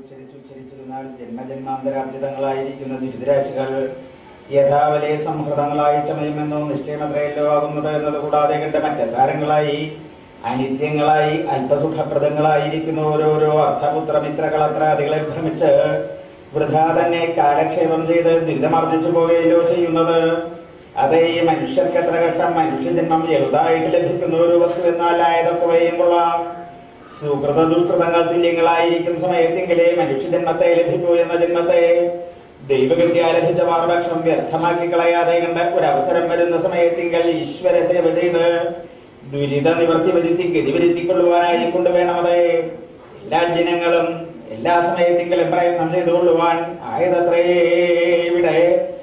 ഉച്ചരിച്ചിരുന്നാൽ ജന്മജന്മാന്തരാർജിതങ്ങളായിരിക്കുന്ന ദുരിതരാശികൾ യഥാവലേ സംഹൃതങ്ങളായി ചമയുമെന്നോ നിശ്ചയമത്രയല്ലോ ആകുന്നത് എന്നത് കൂടാതെ കണ്ട മറ്റസാരങ്ങളായി അനിത്യങ്ങളായി അല്പസുഖപ്രദങ്ങളായിരിക്കുന്ന ഓരോരോ അർത്ഥപുത്രമിത്രകളത്രാദികളെ ഭ്രമിച്ച് വൃഥാ തന്നെ കാലക്ഷേപം ചെയ്ത് ദുരിതമർജിച്ചു പോവുകയല്ലോ ചെയ്യുന്നത്. അതേ ഈ മനുഷ്യർക്ക് എത്ര ഘട്ടം മനുഷ്യജന്മം എളുതായിട്ട് ലഭിക്കുന്ന ഒരു വസ്തു എന്നാൽ ആയതൊക്കെയും കൊള്ളാം. സുകൃത ദുഷ്കൃതങ്ങൾ തുല്യങ്ങളായിരിക്കും സമയത്തെങ്കിലേ മനുഷ്യജന്മത്തെ ലഭിക്കൂ എന്ന ജന്മത്തെ ദൈവവിദ്യ ലഭിച്ച പാർവക്ഷം വ്യർത്ഥമാക്കി കളയാതെ കണ്ട് ഒരവസരം വരുന്ന സമയത്തെങ്കിൽ ഈശ്വര സേവ ചെയ്ത് ദുരിത നിവൃത്തി വരുത്തി ഗതിവരുത്തിക്കൊള്ളുവാനായി കൊണ്ടുവേണമതേ എല്ലാ ജനങ്ങളും എല്ലാ സമയത്തെങ്കിലും പ്രയത്നം ചെയ്തുകൊള്ളുവാൻ ആയതത്രേ ഇവിടെ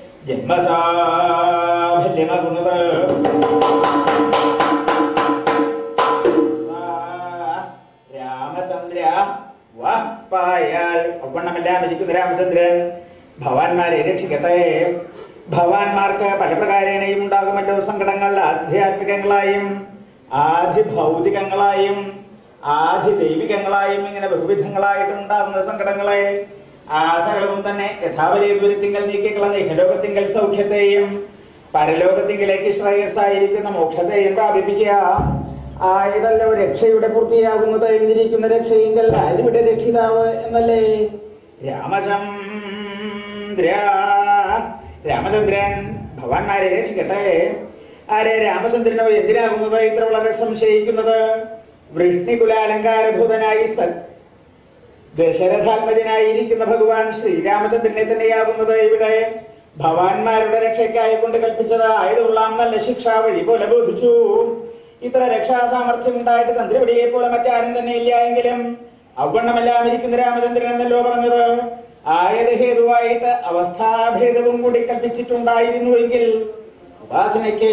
ജന്മസാഫല്യമാകുന്നത്. രാമചന്ദ്ര വാപ്പായാൽ ഒവണ്ണമെല്ലാം ഇരിക്കുന്ന രാമചന്ദ്രൻ ഭവാന്മാരെ രക്ഷിക്കട്ടെ. ഭവാന്മാർക്ക് പല പ്രകാരേണയും ഉണ്ടാകുമല്ലോ സങ്കടങ്ങൾ, ആധ്യാത്മികങ്ങളായും ആധിഭൗതികങ്ങളായും ആധിദൈവികങ്ങളായും ഇങ്ങനെ ബഹുവിധങ്ങളായിട്ടുണ്ടാകുന്ന സങ്കടങ്ങളെ ആ സകലവും തന്നെ യഥാവലി ദുരിതങ്ങൾ നീക്കിക്കളഞ്ഞ ഇഹലോകത്തിങ്കൽ സൗഖ്യത്തെയും പരലോകത്തിങ്കിലേക്ക് ശ്രേയസ്സായിരിക്കുന്ന മോക്ഷത്തെയും പ്രാപിപ്പിക്കുക ആയതല്ലോ രക്ഷയുടെ പൂർത്തിയാകുന്നത്. എന്നിരിക്കുന്ന രക്ഷയെങ്കിൽ ആരിവിടെ രക്ഷിതാവ് എന്നല്ലേ? രാമചന്ദ്രൻ ഭവാന്മാരെ രക്ഷിക്കട്ടെ. ആരെ രാമചന്ദ്രനോ എന്തിനാകുന്നത് ഇത്ര വളരെ സംശയിക്കുന്നത്? വൃഷ്ണികുലാലങ്കാരഭൂതനായി ദശരഥാത്മജനായിരിക്കുന്ന ഭഗവാൻ ശ്രീരാമചന്ദ്രനെ തന്നെയാകുന്നത് ഇവിടെ ഭവാന്മാരുടെ രക്ഷയ്ക്കായി കൊണ്ട് കൽപ്പിച്ചത് ആയതുകൊള്ളാം നല്ല ശിക്ഷാ വഴി പോലെ ബോധിച്ചു. ഇത്ര രക്ഷാസാമർഥ്യം ഉണ്ടായിട്ട് തന്ത്രിപടിയെ പോലെ മറ്റാരും തന്നെ ഇല്ല എങ്കിലും അവണ്ണമെല്ലാം ഇരിക്കുന്ന രാമചന്ദ്രൻ എന്നല്ലോ പറഞ്ഞത്. ആയത് ഹേതുവായിട്ട് അവസ്ഥാഭേദവും കൂടി കൽപ്പിച്ചിട്ടുണ്ടായിരുന്നുവെങ്കിൽ ഉപാസനയ്ക്ക്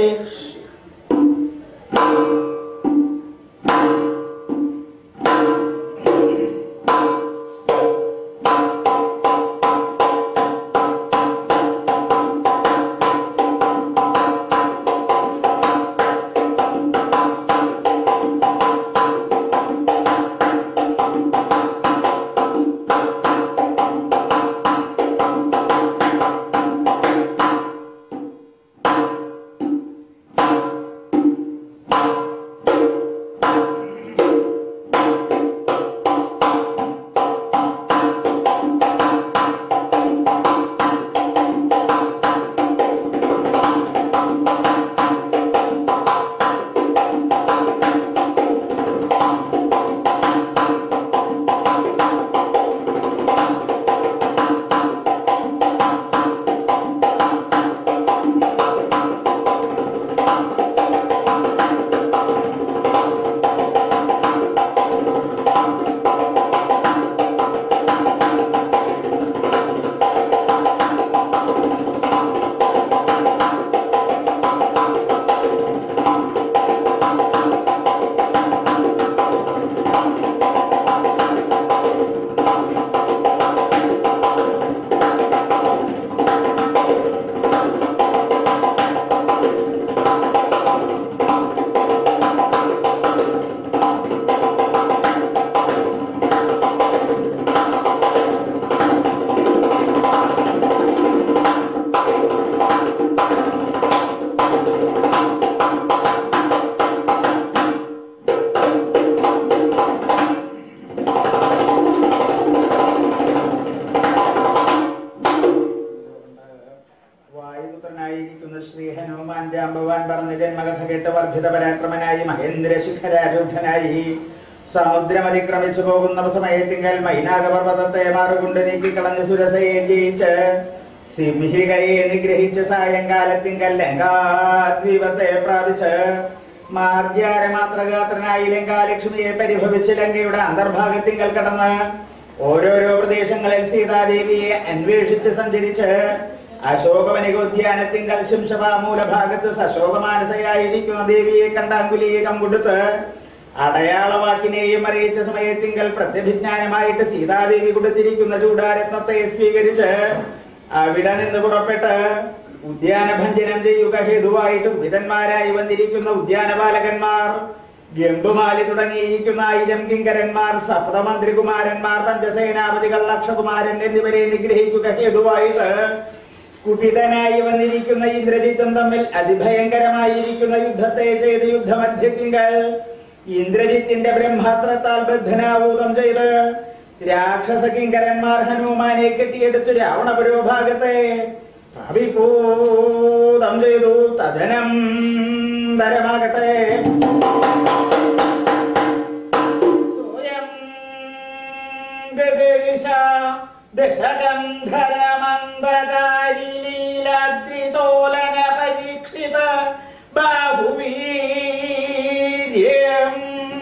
വർദ്ധിത പരാക്രമനായി മഹേന്ദ്രശിഖരാരൂഢനായി സമുദ്രമതിക്രമിച്ചു പോകുന്ന സമയത്തിങ്കൽ മൈനാകപർവ്വതത്തെ മാറുകൊണ്ട് നീക്കിക്കളഞ്ഞ് സുരസയെ ജയിച്ച് സിംഹികയെ നിഗ്രഹിച്ച് സായങ്കാലത്തിങ്കൽ ലങ്കാദ്വീപത്തെ പ്രാപിച്ച് മാർഗ്യാരമാത്രഗാത്രനായി ലങ്കാലക്ഷ്മിയെ പരിഭവിച്ച് ലങ്കയുടെ അന്തർഭാഗത്തിങ്കൽ കടന്ന് ഓരോരോ പ്രദേശങ്ങളിൽ സീതാദേവിയെ അന്വേഷിച്ച് സഞ്ചരിച്ച് അശോകവനികോദ്യാനത്തിങ്കൽ ശിംശപാമൂലഭാഗത്ത് സശോകമാനസയായിരിക്കുന്ന ദേവിയെ കണ്ടാങ്കുലീകം കൊടുത്ത് അടയാളവാക്കിനെയും അറിയിച്ച സമയത്തിങ്കൽ പ്രത്യഭിജ്ഞാനമായിട്ട് സീതാദേവി കൊടുത്തിരിക്കുന്ന ചൂടാരത്നത്തെ സ്വീകരിച്ച് അവിടെ നിന്ന് പുറപ്പെട്ട് ഉദ്യാനഭഞ്ജനം ചെയ്യുക ഹേതുവായിട്ട് വിധന്മാരായി വന്നിരിക്കുന്ന ഉദ്യാനപാലകന്മാർ ഗംഭുമാലി തുടങ്ങിയിരിക്കുന്ന 1000 കിങ്കരന്മാർ, സപ്തമന്ത്രികുമാരന്മാർ, പഞ്ചസേനാപതികൾ, ലക്ഷകുമാരൻ എന്നിവരെ നിഗ്രഹിക്കുക ഹേതുവായിട്ട് കുപിതനായി വന്നിരിക്കുന്ന ഇന്ദ്രജിത്തും തമ്മിൽ അതിഭയങ്കരമായിരിക്കുന്ന യുദ്ധത്തെ ചെയ്ത് യുദ്ധമധ്യത്തിങ്കൽ ഇന്ദ്രജിത്തിന്റെ ബ്രഹ്മാസ്ത്രത്താൽ ബദ്ധനാഭൂതം ചെയ്ത് രാക്ഷസ കിങ്കരന്മാർ ഹനുമാനെ കെട്ടിയെടുത്ത് രാവണപുരോഭാഗത്തെ അഭിഭൂതം ചെയ്തു. തദനം തരമാകട്ടെ ദശഗന്ധരമന്ദകാരിലീലാദ്രിതോലന പരീക്ഷിത ബാഹുവീര്യം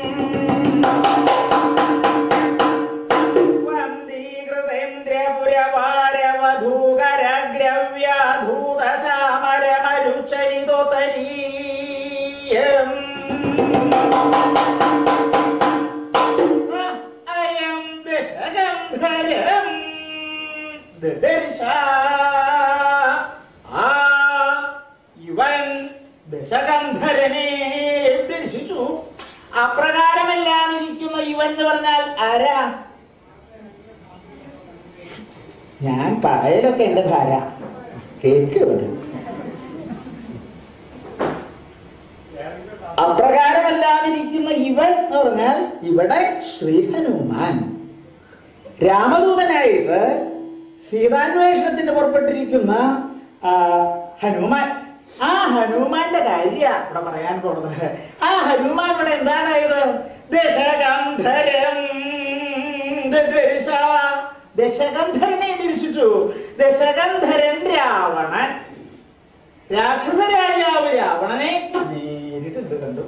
വന്ദീകൃതേന്ദ്രപുരവാരവധൂകരഗ്രവ്യാധൂതചാമരമരുച്ചരിതോതരീയം അയം ദശഗന്ധരം ദദർശ. ഇവൻ ദശഗന്ധരനെ ദർശിച്ചു. അപ്രകാരമെല്ലാം ഇരിക്കുന്ന ഇവൻ എന്ന് പറഞ്ഞാൽ ആരാ? ഞാൻ പറയലൊക്കെ എന്റെ ധാര കേൾക്കുന്നുണ്ട്. അപ്രകാരമെല്ലാം ഇരിക്കുന്ന ഇവൻ എന്ന് പറഞ്ഞാൽ ഇവിടെ ശ്രീ ഹനുമാൻ രാമദൂതനായിട്ട് സീതാന്വേഷണത്തിന് പുറപ്പെട്ടിരിക്കുന്ന ഹനുമാൻ. ആ ഹനുമാന്റെ കാര്യ ഇവിടെ പറയാൻ പോകുന്നത്. ആ ഹനുമാൻ ഇവിടെ എന്താണായത്? ദശഗന്ധരം ദദർശ. ദശഗന്ധരനെ ദർശിച്ചു. ദശഗന്ധരൻ രാവണൻ, രാക്ഷസ രാജാവ് രാവണനെ നേരിട്ട് കണ്ടു.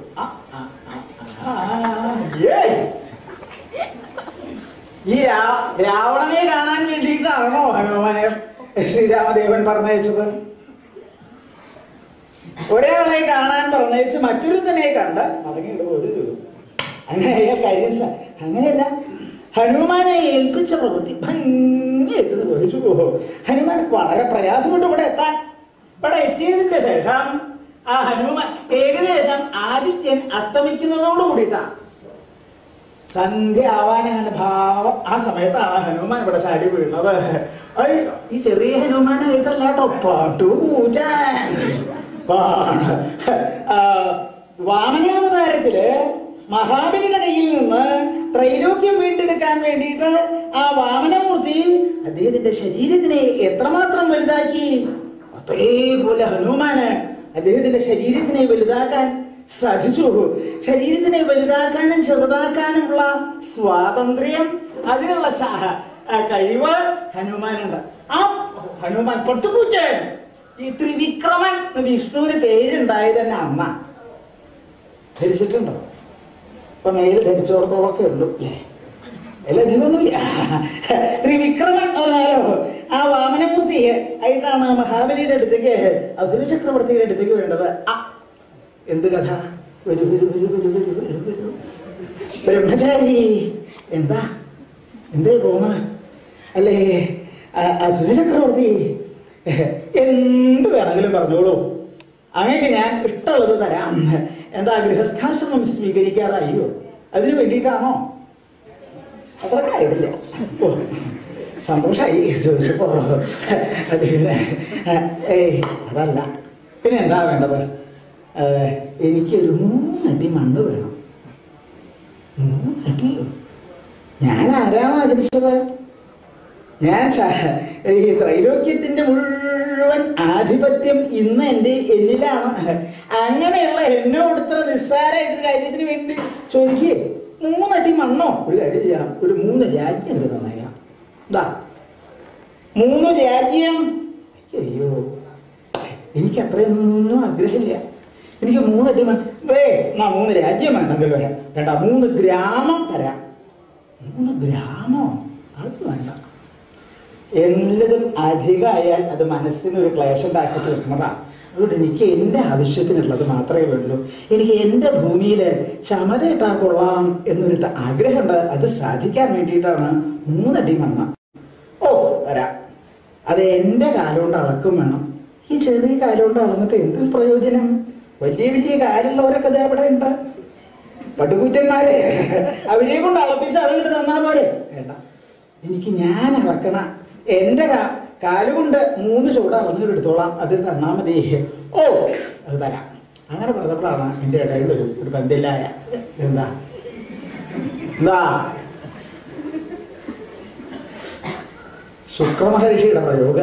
ഈ രാവണനെ കാണാൻ വേണ്ടിയിട്ടാണോ ഹനുമാനെ ശ്രീരാമദേവൻ പറഞ്ഞയച്ചത്? ഒരാളെ കാണാൻ പറഞ്ഞയച്ച് മറ്റൊരുത്തനെ കണ്ട് മടങ്ങിയിട്ട് ഒരു അങ്ങനെ അങ്ങനെയല്ല. ഹനുമാനെ ഏൽപ്പിച്ച പ്രവൃത്തി ഭംഗിയായിട്ട് നിർവഹിച്ചു. ഹനുമാൻ വളരെ പ്രയാസപ്പെട്ട് ഇവിടെ എത്താൻ. ഇവിടെ എത്തിയതിന്റെ ശേഷം ആ ഹനുമാൻ ഏകദേശം ആദിത്യൻ അസ്തമിക്കുന്നതോട് കൂടിയിട്ടാണ് സന്ധ്യ ആവാനാണ് ഭാവം. ആ സമയത്താണ് ഹനുമാൻ ഇവിടെ ചാടി വീഴുന്നത്. ഈ ചെറിയ ഹനുമാനായിട്ടല്ല കേട്ടോ, പാട്ടൂറ്റാൻ. വാമനാവതാരത്തില് മഹാബലിയുടെ കയ്യിൽ നിന്ന് ത്രൈലോക്യം വീണ്ടെടുക്കാൻ വേണ്ടിയിട്ട് ആ വാമനമൂർത്തി അദ്ദേഹത്തിന്റെ ശരീരത്തിനെ എത്രമാത്രം വലുതാക്കി, അതേപോലെ ഹനുമാന് അദ്ദേഹത്തിന്റെ ശരീരത്തിനെ വലുതാക്കാൻ സാധിച്ചു. ശരീരത്തിനെ വലുതാക്കാനും ചെറുതാക്കാനുമുള്ള സ്വാതന്ത്ര്യം, അതിനുള്ള കഴിവ് ഹനുമാനുണ്ട്. ആ ഹനുമാൻ പൊട്ടുകൂച്ചൻ, ഈ ത്രിവിക്രമൻ വിഷ്ണുവിന് പേരുണ്ടായത് തന്നെ അമ്മ. ധരിച്ചിട്ടുണ്ടോ? ഇപ്പൊ മേല് ധരിച്ചോടത്തോളൊക്കെ ഉള്ളു അല്ലേ? എല്ലാ ജീവൊന്നുമില്ല. ത്രിവിക്രമൻ പറഞ്ഞാലോ ആ വാമനമൂർത്തി ആയിട്ടാണ് മഹാബലിയുടെ അടുത്തേക്ക് അസുര ചക്രവർത്തിയുടെ അടുത്തേക്ക് വേണ്ടത്. എന്ത് കഥ? ഒരു ബ്രഹ്മചാരി എന്താ എന്തേ പോണ അല്ലേ? അസുര ചക്രവർത്തി എന്ത് വേണമെങ്കിലും പറഞ്ഞോളൂ, അങ്ങനെ ഞാൻ ഇഷ്ടമുള്ളത് തരാം. എന്താ ഗൃഹസ്ഥാശ്രമം സ്വീകരിക്കാറായോ? അതിനു വേണ്ടിയിട്ടാണോ? അത്രക്കായിട്ടില്ല. ഓ സന്തോഷായി ചോദിച്ചപ്പോ. അതല്ല, പിന്നെ എന്താ വേണ്ടത്? എനിക്കൊരു 3 അടി മണ്ണ് വേണം. 3 അടിയോ? ഞാൻ ആരാണ് ആചരിച്ചത്? ഞാൻ ഈ ത്രൈലോക്യത്തിന്റെ മുഴുവൻ ആധിപത്യം ഇന്ന് എന്നിലാണ്. അങ്ങനെയുള്ള എന്നോട് ഇത്ര നിസ്സാരമായിട്ടൊരു കാര്യത്തിന് വേണ്ടി ചോദിക്കേ 3 അടി മണ്ണോ? ഒരു കാര്യം ചെയ്യാം, ഒരു 3 രാജ്യം എനിക്ക് തന്നേക്കാം. എന്താ 3 രാജ്യം? അയ്യോ, എനിക്ക് അത്രയൊന്നും ആഗ്രഹമില്ല. എനിക്ക് 3 അടി മണ്ണ് 3 രാജ്യം വേണമെങ്കിൽ വേണ്ട. 3 ഗ്രാമം തരാം. 3 ഗ്രാമോ? അത് വേണ്ട. എല്ലതും അധികമായാൽ അത് മനസ്സിനൊരു ക്ലേശം ഉണ്ടാക്കി തീർക്കുന്നതാണ്. അതുകൊണ്ട് എനിക്ക് എന്റെ ആവശ്യത്തിനുള്ളത് മാത്രമേ വേണ്ടൂ. എനിക്ക് എന്റെ ഭൂമിയിൽ ചമതയിട്ടാ കൊള്ളാം എന്നൊരു ആഗ്രഹമുണ്ട്. അത് സാധിക്കാൻ വേണ്ടിയിട്ടാണ് 3 അടി മണ്ണ്. ഓ വരാം. അത് എന്റെ കാലം കൊണ്ട് അളക്കും വേണം. ഈ ചെറിയ കാലം കൊണ്ട് അളന്നിട്ട് എന്ത് പ്രയോജനം? വലിയ വലിയ കാര്യമുള്ളവരൊക്കെ അത് എവിടെ ഉണ്ട്. പട്ടുകൂറ്റന്മാരെ അവരെ കൊണ്ട് അളപ്പിച്ച് അതങ്ങോട്ട് തന്നാ പോലെ. വേണ്ട, എനിക്ക് ഞാൻ അളക്കണ എന്റെ കാലുകൊണ്ട് 3 ചൂട് അളന്നിട്ട് എടുത്തോളാം, അത് തന്നാ മതി. ഓ, അത് തരാം. അങ്ങനെ പറഞ്ഞപ്പോഴാണ് എന്റെ ഇടയിൽ ഒരു ബന്ധില്ലായ എന്താ ശുക്രമഹർഷിയുടെ പ്രയോഗ.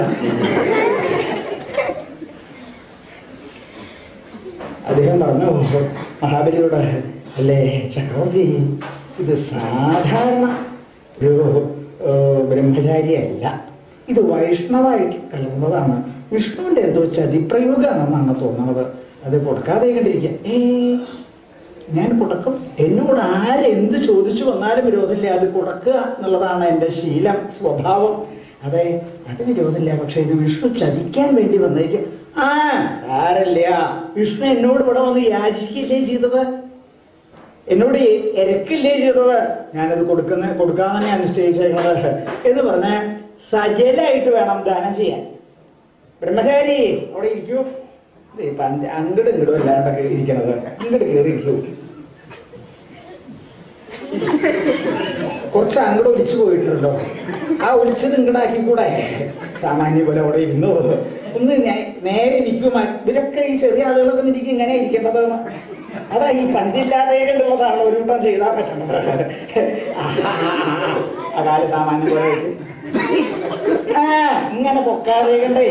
അദ്ദേഹം പറഞ്ഞു മഹാബലിയോട്, അല്ലേ ചക്രവർത്തി, ഇത് സാധാരണ ഒരു ബ്രഹ്മചാരിയല്ല, ഇത് വൈഷ്ണവായിട്ട് കലർന്നതാണ്. വിഷ്ണുവിന്റെ എന്തോ ചതിപ്രയോഗമാണെന്നാണ് തോന്നുന്നത്. അത് കൊടുക്കാതെ കണ്ടിരിക്കുക. ഞാൻ കൊടുക്കും. എന്നോട് ആരെന്ത് ചോദിച്ചു വന്നാലും വിരോധമില്ല, അത് കൊടുക്കുക എന്നുള്ളതാണ് എൻ്റെ ശീലം, സ്വഭാവം. അതെ, അത് വിരോധമില്ല. പക്ഷെ ഇത് വിഷ്ണു ചതിക്കാൻ വേണ്ടി വന്നേക്കും. സാരല്ല, വിഷ്ണു എന്നോട് ഇവിടെ വന്ന് യാചിക്കില്ലേ ചെയ്തത്, എന്നോട് ഇരക്കില്ലേ ചെയ്തത്, ഞാനത് കൊടുക്കാൻ തന്നെയാണ് നിശ്ചയിച്ചേക്കുന്നത് എന്ന് പറഞ്ഞ് സജലായിട്ട് വേണം ദാനം ചെയ്യാൻ. ബ്രഹ്മചാരി അവിടെ ഇരിക്കൂ. അങ്ങോട്ട് ഇങ്ങോട്ടും അല്ലാണ്ടൊക്കെ ഇരിക്കണത്, ഇങ്ങോട്ട് കയറി ഇരിക്കൂ. കുറച്ച് അങ്ങോട്ട് ഒലിച്ചു പോയിട്ടുണ്ടല്ലോ, ആ ഒലിച്ചത് ഇങ്ങോട്ടാക്കി കൂടെ. സാമാന്യ പോലെ അവിടെ ഇരുന്നു ഒന്ന് നേരെ ഇരിക്കും. ഇവരൊക്കെ ഈ ചെറിയ ആളുകളൊക്കെ ഇരിക്കും, ഇങ്ങനെ ഇരിക്കേണ്ടത്. അതാ ഈ പന്തില്ലാതെ കണ്ടുള്ളതാണ് ഒരു കൂട്ടം ചെയ്താൽ പറ്റണത്. അതായത് സാമാന്യ പോലെ ഇങ്ങനെ പൊക്കാതെ കണ്ടേ.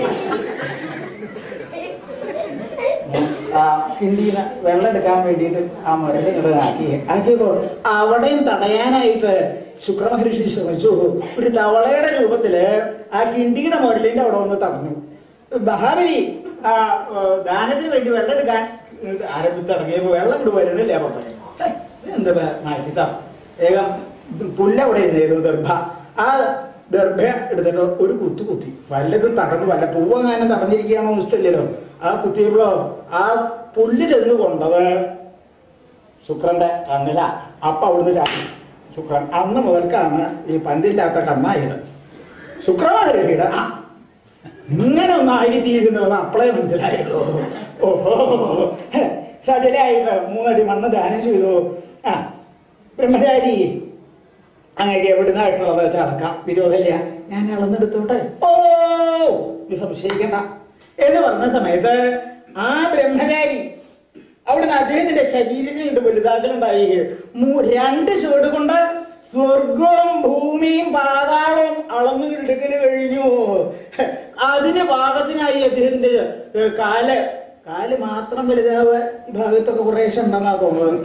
കിണ്ടിന്ന് വെള്ളം എടുക്കാൻ വേണ്ടിയിട്ട് ആ മുരളി ഇങ്ങോട്ട് ആക്കിയപ്പോ അവിടെയും തടയാനായിട്ട് ശുക്രമഹർഷി ശ്രമിച്ചു. ഒരു തവളയുടെ രൂപത്തില് ആ കിണ്ടിയുടെ മുരളിന്റെ അവിടെ വന്ന് തടഞ്ഞു. മഹാബലി ദാനത്തിന് വേണ്ടി വെള്ളം എടുക്കാൻ ആരംഭിച്ചിറങ്ങിയപ്പോ വെള്ളം ഇങ്ങോട്ട് വരണില്ല. എന്താ മാറ്റിത്താ വേഗം പുല്ലവിടെ ഇരുന്നായിരുന്നു ദർഭ. ആ ദർഭ എടുത്തിട്ട് ഒരു കുത്തി വല്ലതും തടഞ്ഞു, വല്ല പൂവങ്ങാനും തടഞ്ഞിരിക്കുകയാണോ ഇഷ്ടമില്ലല്ലോ. ആ കുത്തിയപ്പോഴോ ആ പുല്ല് ചെന്ന് കൊണ്ടത് ശുക്രന്റെ കണ്ണില. അപ്പൊ അവിടുന്ന് ചാടി ശുക്രൻ. അന്ന് മുതൽക്കാണ് ഈ പന്തില്ലാത്ത കണ്ണായത്. ശുക്രമഹർഷിയുടെ ഇങ്ങനെ ഒന്നായിത്തീരുന്നത് അപ്പളേ മനസ്സിലായല്ലോ. ഓഹോ, സജലായിട്ട് 3 അടി മണ്ണ് ദാനം ചെയ്തു. ബ്രഹ്മചാരി അങ്ങനെ എവിടുന്നായിട്ടുള്ളത് വെച്ചാൽ അടക്കാം, വിരോധമില്ല, ഞാൻ അളന്നെടുത്തോട്ടെ. ഓ, നീ സംശയിക്കണ്ട എന്ന് പറഞ്ഞ സമയത്ത് ആ ബ്രഹ്മചാരി അവിടുന്ന് അദ്ദേഹത്തിന്റെ ശരീരത്തിൽ കൊണ്ട് വലുതാക്കലുണ്ടായി. 2 ചുവട് കൊണ്ട് സ്വർഗവും ഭൂമിയും പാതാളവും അളന്നു എടുക്കല് കഴിഞ്ഞു. അതിന് പാകത്തിനായി അദ്ദേഹത്തിന്റെ കാല് മാത്രം വലുതാവ് ഈ ഭാഗത്തൊക്കെ കുറേശ്ശെ ഉണ്ടെന്നാ തോന്നുന്നത്.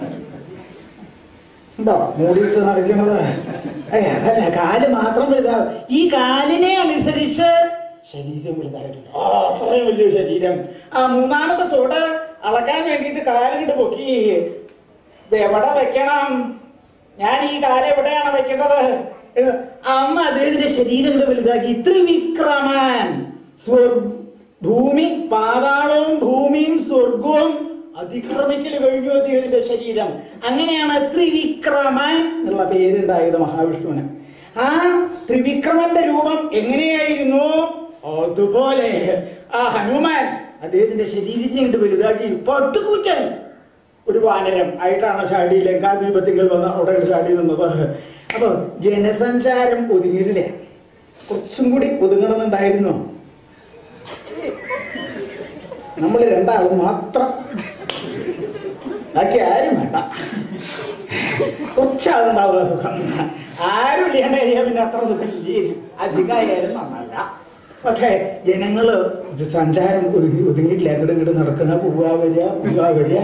ഉണ്ടോ മൂടിയിട്ട് നടക്കുന്നത്? അതല്ല, കാല് മാത്രം വലുതാവ്. ഈ കാലിനെ അനുസരിച്ച് ശരീരം വലുതായിട്ടുണ്ട്. അത്രയും വലിയ ശരീരം. ആ 3ാമത്തെ ചുവട് അളക്കാൻ വേണ്ടിയിട്ട് കാലിട്ട് പൊക്കി. ഇത് എവിടെ വെക്കണം, ഞാൻ ഈ കാലം എവിടെയാണ് വെക്കേണ്ടത്? അമ്മ അദ്ദേഹത്തിന്റെ ശരീരം കൂടെ വലുതാക്കി. ത്രിവിക്രമൻ, ഭൂമി പാതാളവും ഭൂമിയും സ്വർഗവും അതിക്രമിക്കൽ കഴിഞ്ഞു അദ്ദേഹത്തിന്റെ ശരീരം. അങ്ങനെയാണ് ത്രിവിക്രമൻ എന്നുള്ള പേരുണ്ടായത് മഹാവിഷ്ണുവിന്. ആ ത്രിവിക്രമന്റെ രൂപം എങ്ങനെയായിരുന്നു? അതുപോലെ ആ ഹനുമാൻ അദ്ദേഹത്തിന്റെ ശരീരത്തിനെ കൊണ്ട് വലുതാക്കി പട്ടുകൂറ്റൻ ഒരു വാനരം ആയിട്ടാണ് ചാടി ലങ്കാദ്വീപത്തിങ്കൽ വന്ന് അവിടെ ചാടി നിന്നത്. അപ്പൊ ജനസഞ്ചാരം ഒതുങ്ങിയിട്ടില്ല, കുറച്ചും കൂടി ഒതുങ്ങണമെന്നുണ്ടായിരുന്നു. നമ്മൾ 2 ആളും മാത്രം, ബാക്കി ആരും വേണ്ട. കുറച്ചാളുണ്ടാവുക സുഖം, ആരും ഇല്ലാണ്ട് കഴിയാൻ പിന്നെ അത്ര സുഖം അധികമായാലും നന്നല്ല. പക്ഷെ ജനങ്ങള് സഞ്ചാരം ഒതുങ്ങിയിട്ടില്ല. അങ്ങോട്ട് ഇങ്ങോട്ട് നടക്കണ പോവാ വരിക.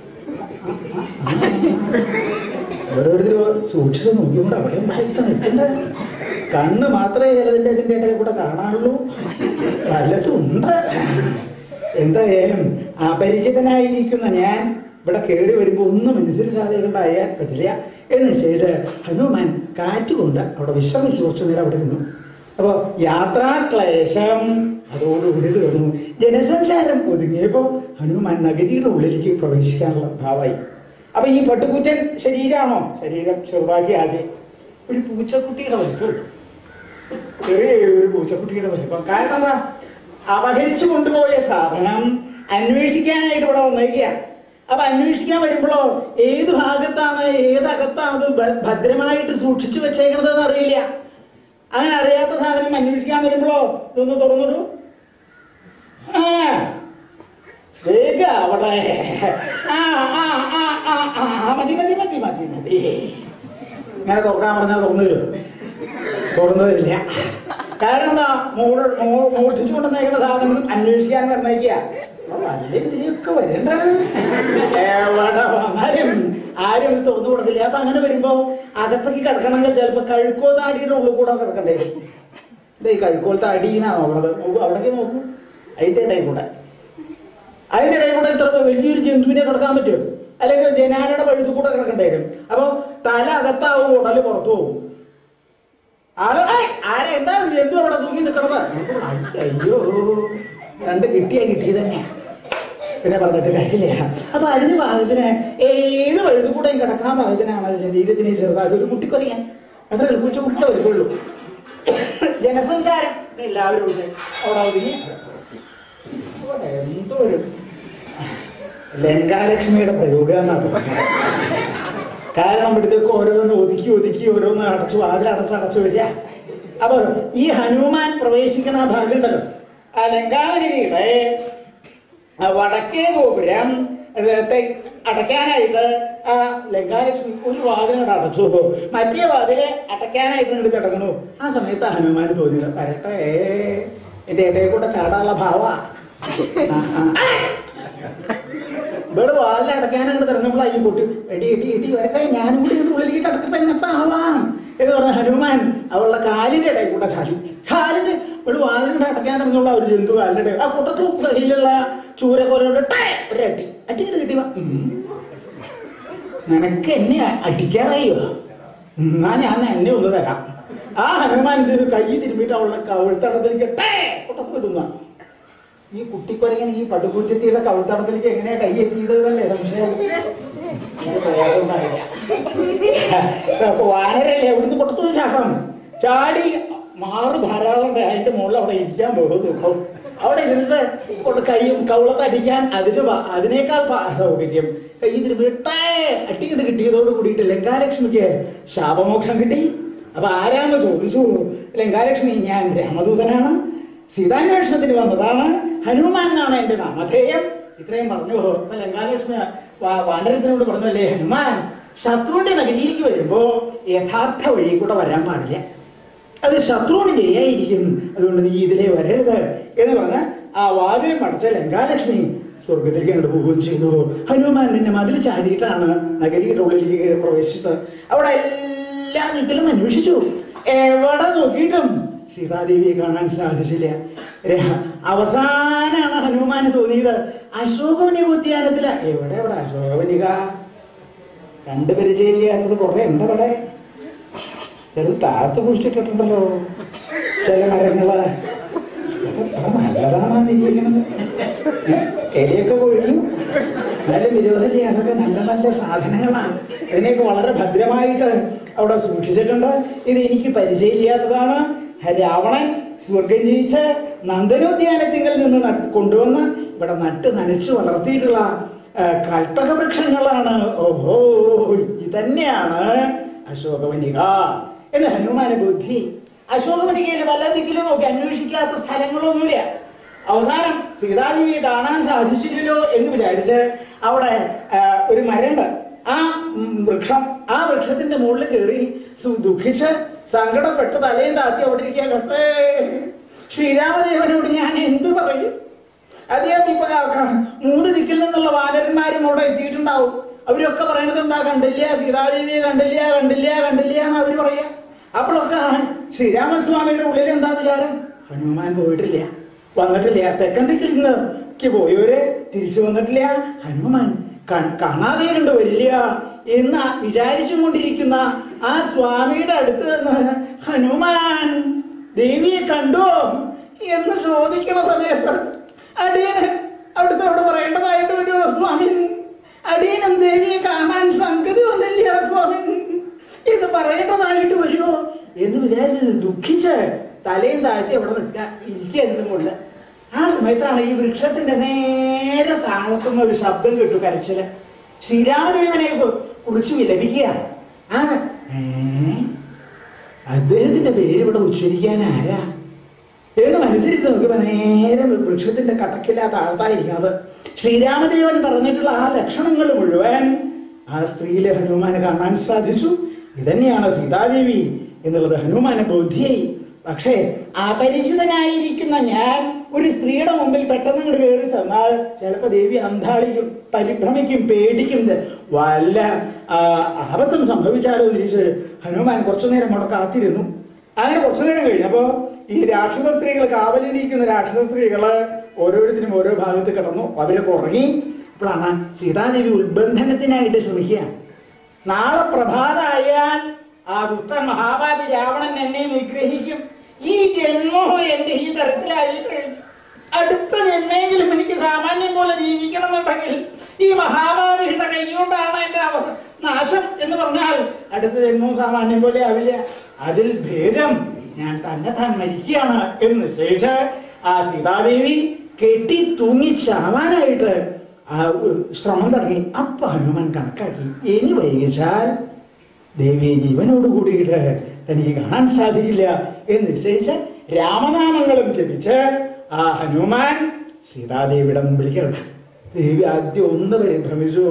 ഓരോരുത്തർ സൂക്ഷിച്ച് നോക്കിക്കൊണ്ട് അവിടെ നിൽക്കണ്ട. കണ്ണ് മാത്രമേ ചിലതിന്റെ ഇതിന്റെ ഇടയിൽ കൂടെ കാണാനുള്ളൂ, പലതും ഉണ്ട്. എന്തായാലും അപരിചിതനായിരിക്കുന്ന ഞാൻ ഇവിടെ കയറി വരുമ്പോ ഒന്നും അനുസരിച്ചാതെ കൊണ്ടായാൽ പറ്റില്ല എന്ന് നിശ്ചയിച്ച് ഹനുമാൻ കാറ്റുകൊണ്ട് അവിടെ വിശ്രമിച്ചു കുറച്ചു നേരം അവിടെ നിന്നു. അപ്പൊ യാത്രാക്ലേശം അതോടുകൂടി തീർന്നു. ജനസഞ്ചാരം ഒതുങ്ങിയപ്പോ ഹനുമാൻ നഗരിയുടെ ഉള്ളിലേക്ക് പ്രവേശിക്കാനുള്ള ഭാവമായി. അപ്പൊ ഈ പട്ടുകൂറ്റൻ ശരീരമാണോ? ശരീരം ചെറുതാക്കി ആദ്യം ഒരു പൂച്ചക്കുട്ടിയുടെ വലിപ്പമുള്ളൂ, ചെറിയൊരു പൂച്ചക്കുട്ടിയുടെ വലിപ്പം. കാരണം എന്താ? അപഹരിച്ചു കൊണ്ടുപോയ സാധനം അന്വേഷിക്കാനായിട്ട് ഇവിടെ വന്നേക്കുക. അപ്പൊ അന്വേഷിക്കാൻ വരുമ്പോഴോ ഏത് ഭാഗത്താണ് ഏതകത്താണ് ഭദ്രമായിട്ട് സൂക്ഷിച്ചു വെച്ചേക്കണതെന്ന് അറിയില്ല. അങ്ങനെ അറിയാത്ത സാധനം അന്വേഷിക്കാൻ വരുമ്പോഴോ ഇതൊന്ന് തുറന്നിടൂ. വേഗ അവിടെ മതി മതി മതി മതി മതി ഇങ്ങനെ തുറക്കാൻ പറഞ്ഞാൽ തുറന്നു തരും. തുറന്നതില്ല. കാരണം എന്താ, മോഷ്ടിച്ചുകൊണ്ടെന്നേക്കുന്ന സാധനം അന്വേഷിക്കാൻ പറഞ്ഞേക്കുക. ഇതിനൊക്കെ വരണ്ട. എവിടെ വന്നാലും ആരും ഇത് തുറന്നു കൊടുക്കില്ല. അപ്പൊ അങ്ങനെ വരുമ്പോ അകത്തേക്ക് കിടക്കണമെങ്കിൽ ചിലപ്പോ കഴുക്കോ താടിയുടെ ഉള്ളിൽ കൂടെ കിടക്കണ്ടേ. ഈ കഴുക്കോൽ താടിന്നാണോ ഉള്ളത്? അവിടേക്ക് നോക്കൂ. അതിന്റെ ഇടയിൽ കൂടെ ഇത്ര വലിയൊരു ജന്തുവിനെ കിടക്കാൻ പറ്റുമോ? അല്ലെങ്കിൽ ജനാലയുടെ പഴുതു കൂടെ കിടക്കേണ്ടി വരും. അപ്പൊ തല അകത്താവും, ഉടല് പുറത്തു പോകും. എന്താ ജന്തു അവിടെ തൂങ്ങി നിൽക്കണത്? അയ്യോ, രണ്ട് കിട്ടി തന്നെയാ, പിന്നെ പറഞ്ഞിട്ട് കാര്യമില്ല. അപ്പൊ അതിന് പാകത്തിന് ഏത് വഴുതു കൂടെയും കിടക്കാൻ പാകത്തിനാണ് ശരീരത്തിന് ചെറുതാക്കി ഒരു കുട്ടിക്കൊറിയാൻ അത്ര എളുപ്പിച്ച കുട്ടികളെ വരുള്ളൂ. ജനസഞ്ചാരം എല്ലാവരും ഉണ്ട് അവിടെ ഒതുങ്ങി. എന്തോ ഒരു ലങ്കാലക്ഷ്മിയുടെ പ്രയോഗം എന്നാണ്. കാരണം ഇവിടുത്തേക്ക് ഓരോന്ന് ഒതുക്കി ഓരോന്ന് അടച്ചു വരിക. അപ്പൊ ഈ ഹനുമാൻ പ്രവേശിക്കുന്ന ആ ഭാഗം ഉണ്ടല്ലോ, ആ ലങ്കാനഗിരിയുടെ വടക്കേ ഗോപുരം അടയ്ക്കാനായിട്ട് ആ ലങ്കാലക്ഷ്മി ഒരു വാതിലൂടെ അടച്ചു, മറ്റേ വാതില് അടയ്ക്കാനായിട്ട് ഇങ്ങോട്ട് കിടക്കണു. ആ സമയത്ത് ഹനുമാന് തോന്നിയത് വരട്ടെ, എന്റെ ഇടയിൽ കൂടെ ചാടാനുള്ള ഭാവ. ഇവിടെ വാതിൽ അടയ്ക്കാനങ്ങോട്ട് തിരഞ്ഞപ്പോൾ ഈ കുട്ടി എടി വരട്ടെ, ഞാനും കൂടി ഉള്ളിലേക്ക് കിടക്കട്ടെ എന്നിട്ട് ആവാം എന്ന് പറഞ്ഞ ഹനുമാൻ അവളുടെ കാലിന്റെ ഇടയിൽ കൂടെ ചാടി. കാലിന്റെ ഒരു വാതിലിന്റെ അടയ്ക്കാൻ തിരഞ്ഞുള്ള ഒരു ജന്തു കാലിന്റെ ഇടയിൽ ആ കൂട്ടത്തു കയ്യിലുള്ള ചൂരക്കൊലകൊണ്ട് ഒരടി അടിക്കിട്ട് കിട്ടിയ. നിനക്ക് എന്നെ അടിക്കാറായോ? എന്നാ ഞാൻ എന്നെ ഒന്ന് തരാം. ആ ഹനുമാൻ ഇത് കൈ തിരുമ്പിട്ട് അവളുടെ കവിൾത്തടത്തിലേക്ക് കൂട്ടത്ത് ഇടുന്ന. ഈ കുട്ടിക്കൊരങ്ങനെ ഈ പടുകുറ്റത്തിയുടെ കവിൾത്തടത്തിലേക്ക് എങ്ങനെയാ കൈ എത്തിയതല്ലേ സംശയം. വാനരല്ലേ അവിടുന്ന് പൊട്ടത്തൊരു ചാട്ടം ചാടി മാറ് ധാരാളം അതിന്റെ മുകളിൽ അവിടെ ഇരിക്കാൻ പോകും. സുഖം അവിടെ ഇരുന്ന് കൊണ്ട് കൈയും കൗളത്തടിക്കാൻ അതിനേക്കാൾ സൗകര്യം. കൈ തിരുമ്പിട്ടേ അട്ടിക്കിട്ട് കിട്ടിയതോട് കൂടിയിട്ട് ലങ്കാലക്ഷ്മിക്ക് ശാപമോക്ഷം കിട്ടി. അപ്പൊ ആരാന്ന് ചോദിച്ചു. ലങ്കാലക്ഷ്മി, ഞാൻ രാമദൂതനാണ്, സീതാന്വേഷണത്തിന് വന്നതാണ്, ഹനുമാൻ എന്നാണ് എന്റെ നാമധേയം. ഇത്രയും പറഞ്ഞു. അപ്പൊ ലങ്കാലക്ഷ്മി വാനരത്തിനോട് പറഞ്ഞു, അല്ലേ ഹനുമാൻ, ശത്രുവിന്റെ നഗരിയിലേക്ക് വരുമ്പോ യഥാർത്ഥ വഴി കൂടെ വരാൻ പാടില്ല, അത് ശത്രുവിന് ജയായിരിക്കും, അതുകൊണ്ട് നീ ഇതിലേ വരരുത് എന്ന് പറഞ്ഞ ആ വാതിലും അടച്ച ലങ്കാലക്ഷ്മി സ്വർഗത്തിലേക്ക് അങ്ങോട്ട് പോവുകയും ചെയ്തു. ഹനുമാൻ പിന്നെ മതിൽ ചാടിയിട്ടാണ് നഗരിയുടെ ഉള്ളിലേക്ക് പ്രവേശിച്ചത്. അവിടെ എല്ലാ ദിക്കിലും അന്വേഷിച്ചു, എവിടെ നോക്കിയിട്ടും സീതാദേവിയെ കാണാൻ സാധിച്ചില്ല. അവസാനാണ് ഹനുമാന് തോന്നിയത് അശോകവനിക ഉദ്യാനത്തില. എവിടെ അശോകവനിക? കണ്ടു പരിചയില്ലാത്തത് കുറെ ഉണ്ട് അവിടെ. ചെറുത് താഴത്ത് കുഴിച്ചിട്ടിട്ടുണ്ടല്ലോ ചില മരങ്ങള്. അത്ര നല്ലതാണെന്ന് ഇരിക്കുന്നത്. എലിയൊക്കെ കൊഴിഞ്ഞു, നല്ല വിരോധമില്ല. അതൊക്കെ നല്ല നല്ല സാധനങ്ങളാണ്. ഇതിനെയൊക്കെ വളരെ ഭദ്രമായിട്ട് അവിടെ സൂക്ഷിച്ചിട്ടുണ്ട്. ഇത് എനിക്ക് പരിചയമില്ലാത്തതാണ്. രാവണൻ സ്വർഗം ജയിച്ച് നന്ദനോദ്യാനത്തിങ്കിൽ നിന്ന് കൊണ്ടുവന്ന് ഇവിടെ നട്ട് നനച്ചു വളർത്തിയിട്ടുള്ള കൽപ്പക വൃക്ഷങ്ങളാണ്. ഓഹോ, ഇതന്നെയാണ് അശോകവനിക എന്ന് ഹനുമാന് ബുദ്ധി. അശോകവനികയിൽ പല ദിക്കിലും നോക്കി അന്വേഷിക്കാത്ത സ്ഥലങ്ങളൊന്നുമില്ല. അവസാനം സീതാദേവിയെ കാണാൻ സാധിച്ചില്ലല്ലോ എന്ന് വിചാരിച്ച് അവിടെ ഒരു മരമുണ്ട്. ആ വൃക്ഷത്തിന്റെ മുകളിൽ കയറി ദുഃഖിച്ച് സങ്കടപ്പെട്ട് തലയും താത്തി അവിടെ ഇരിക്കാൻ കണ്ടേ. ശ്രീരാമദേവനോട് ഞാൻ എന്ത് പറയും? അദ്ദേഹം ഇപ്പൊ 3 ദിക്കിൽ നിന്നുള്ള വാനരന്മാരും അവിടെ എത്തിയിട്ടുണ്ടാവും. അവരൊക്കെ പറയണത് എന്താ? കണ്ടില്ല, സീതാദേവിയെ കണ്ടില്ല എന്ന് അവര് പറയാ. അപ്പോഴൊക്കെ ശ്രീരാമൻ സ്വാമിയുടെ ഉള്ളിൽ എന്താ വിചാരം? ഹനുമാൻ പോയിട്ടില്ല, വന്നിട്ടില്ല. തെക്കൻ ദിക്കിൽ നിന്നൊക്കെ പോയവര് തിരിച്ചു വന്നിട്ടില്ല. ഹനുമാൻ കാണാതെ കണ്ടുവരില്ല എന്ന് വിചാരിച്ചു കൊണ്ടിരിക്കുന്ന ആ സ്വാമിയുടെ അടുത്ത് നിന്ന് ഹനുമാൻ ദേവിയെ കണ്ടോ എന്ന് ചോദിക്കുന്ന സമയത്ത് അടിയന് അവിടെ പറയേണ്ടതായിട്ട് ഒരു സ്വാമി, അടിയനും ദേവിയെ കാണാൻ സംഗതി വന്നില്ല സ്വാമി എന്ന് പറയേണ്ടതായിട്ട് വരുമോ എന്ന് വിചാരിച്ച് ദുഃഖിച്ച് തലയും താഴ്ത്തി അവിടെ ഇരിക്കുക അതിന്റെ മുകളിൽ. ആ സമയത്താണ് ഈ വൃക്ഷത്തിന്റെ നേരെ താഴത്തുന്ന ഒരു ശബ്ദം കേട്ടു, കരച്ചില്. ശ്രീരാമദേവനെ കുറിച്ച് വിലപിക്കുകയാണ്. ആ അദ്ദേഹത്തിന്റെ പേര് ഇവിടെ ഉച്ചരിക്കാൻ ആരാ എന്ന് മനസ്സിലിരുന്ന് നോക്കിയപ്പോ നേരെ വൃക്ഷത്തിന്റെ കടക്കില്ല താഴത്തായിരിക്കുന്നത്. ശ്രീരാമദേവൻ പറഞ്ഞിട്ടുള്ള ആ ലക്ഷണങ്ങൾ മുഴുവൻ ആ സ്ത്രീയിലെ ഹനുമാനെ കാണാൻ സാധിച്ചു. ഇതന്നെയാണ് സീതാദേവി എന്നുള്ളത് ഹനുമാനെ ബോധ്യായി. പക്ഷേ അപരിചിതനായിരിക്കുന്ന ഞാൻ ഒരു സ്ത്രീയുടെ മുമ്പിൽ പെട്ടെന്ന് ഇങ്ങോട്ട് കയറി ചെന്നാൽ ചിലപ്പോ ദേവി അന്താളിക്കും, പരിഭ്രമിക്കും, പേടിക്കും, വല്ല ആപത്തും സംഭവിച്ചാലോ തിരിച്ച് ഹനുമാൻ കുറച്ചു നേരം അവിടെ കാത്തിരുന്നു. അങ്ങനെ കുറച്ചു നേരം കഴിഞ്ഞപ്പോ ഈ രാക്ഷസ സ്ത്രീകൾ, കാവലിരിക്കുന്ന രാക്ഷസ സ്ത്രീകള് ഓരോരുത്തരും ഓരോ ഭാഗത്ത് കിടന്നു. അവരൊക്കെ ഉറങ്ങി. അപ്പോഴാണ് സീതാദേവി ഉത്ബന്ധനത്തിനായിട്ട് ശ്രമിക്കുക. നാളെ പ്രഭാതമായാൽ ആ ദുഷ്ടൻ മഹാബാലി രാവണൻ എന്നെ നിഗ്രഹിക്കും. ഈ ജന്മോ എന്റെ ഈ തരത്തിലായി കഴിഞ്ഞു. അടുത്ത ജന്മെങ്കിലും എനിക്ക് സാമാന്യം പോലെ ജീവിക്കണമെന്നുണ്ടെങ്കിൽ ഈ മഹാബാലിയുടെ കൈകൊണ്ടാണ് എന്റെ നാശം എന്ന് പറഞ്ഞാൽ അടുത്ത ജന്മവും സാമാന്യം പോലെ ആവില്ല. അതിൽ ഭേദം ഞാൻ തന്നെ മരിക്കുകയാണ് എന്ന് നിശ്ചയിച്ച് ആ സീതാദേവി കെട്ടി തൂങ്ങി ചാവാനായിട്ട് ആ ശ്രമം തുടങ്ങി. അപ്പൊ ഹനുമാൻ കണക്കാക്കി, ഇനി വൈകിച്ചാൽ ദേവിയെ ജീവനോട് കൂടിയിട്ട് തനിക്ക് കാണാൻ സാധിക്കില്ല എന്ന് നിശ്ചയിച്ച് രാമനാമങ്ങളും ജപിച്ച് ആ ഹനുമാൻ സീതാദേവിയുടെ മുമ്പിൽ കിടന്നു. ദേവി ആദ്യം ഒന്ന് പരിഭ്രമിച്ചു.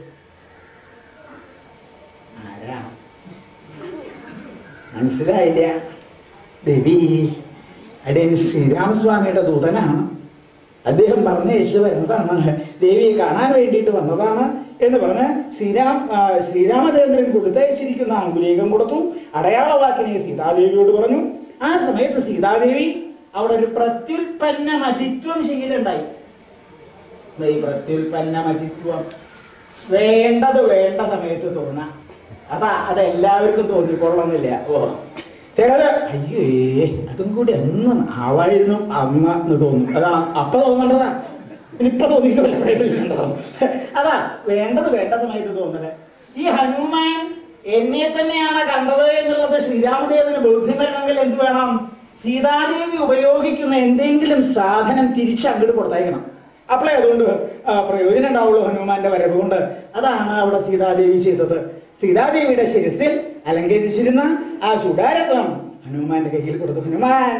ആരാ മനസ്സിലായില്ല. ദേവി അടിയൻ ശ്രീരാമസ്വാമിയുടെ ദൂതനാണ്, അദ്ദേഹം പറഞ്ഞയച്ചു വരുന്നതാണ്, ദേവിയെ കാണാൻ വേണ്ടിയിട്ട് വന്നതാണ് എന്ന് പറഞ്ഞ് ശ്രീരാമചന്ദ്രൻ കൊടുത്തയച്ചിരിക്കുന്ന അങ്കുലീകം കൊടുത്തു. അടയാളവാക്കിനെ സീതാദേവിയോട് പറഞ്ഞു. ആ സമയത്ത് സീതാദേവി അവിടെ ഒരു പ്രത്യുൽപ്പന്ന മതിത്വം ചെയ്യലുണ്ടായി. ഈ പ്രത്യുൽപ്പന്ന മതിത്വം വേണ്ടത് വേണ്ട സമയത്ത് തോന്നാം. അതെല്ലാവർക്കും തോന്നിക്കൊള്ളണമെന്നില്ല. ചിലത് അയ്യേ അതും കൂടി അന്ന് ആവായിരുന്നു അമ്മ എന്ന് തോന്നും. അതാ അപ്പ തോന്നേണ്ടതാ, ഇപ്പൊ തോന്നിയിട്ടുണ്ടാവും. അതാ വേണ്ടത് വേണ്ട സമയത്ത് തോന്നല്. ഈ ഹനുമാൻ എന്നെ തന്നെയാണ് കണ്ടത് എന്നുള്ളത് ശ്രീരാമദേവന് ബോധ്യം വരണമെങ്കിൽ എന്ത് വേണം? സീതാദേവി ഉപയോഗിക്കുന്ന എന്തെങ്കിലും സാധനം തിരിച്ചങ്ങോട്ട് കൊടുത്തയക്കണം. അപ്പോഴേ അതുകൊണ്ട് പ്രയോജനം ഉണ്ടാവുള്ളൂ ഹനുമാന്റെ വരവ് കൊണ്ട്. അതാണ് അവിടെ സീതാദേവി ചെയ്തത്. സീതാദേവിയുടെ ശിരസിൽ അലങ്കരിച്ചിരുന്ന ആ ചുടാരത്വം ഹനുമാന്റെ കയ്യിൽ കൊടുത്തു. ഹനുമാൻ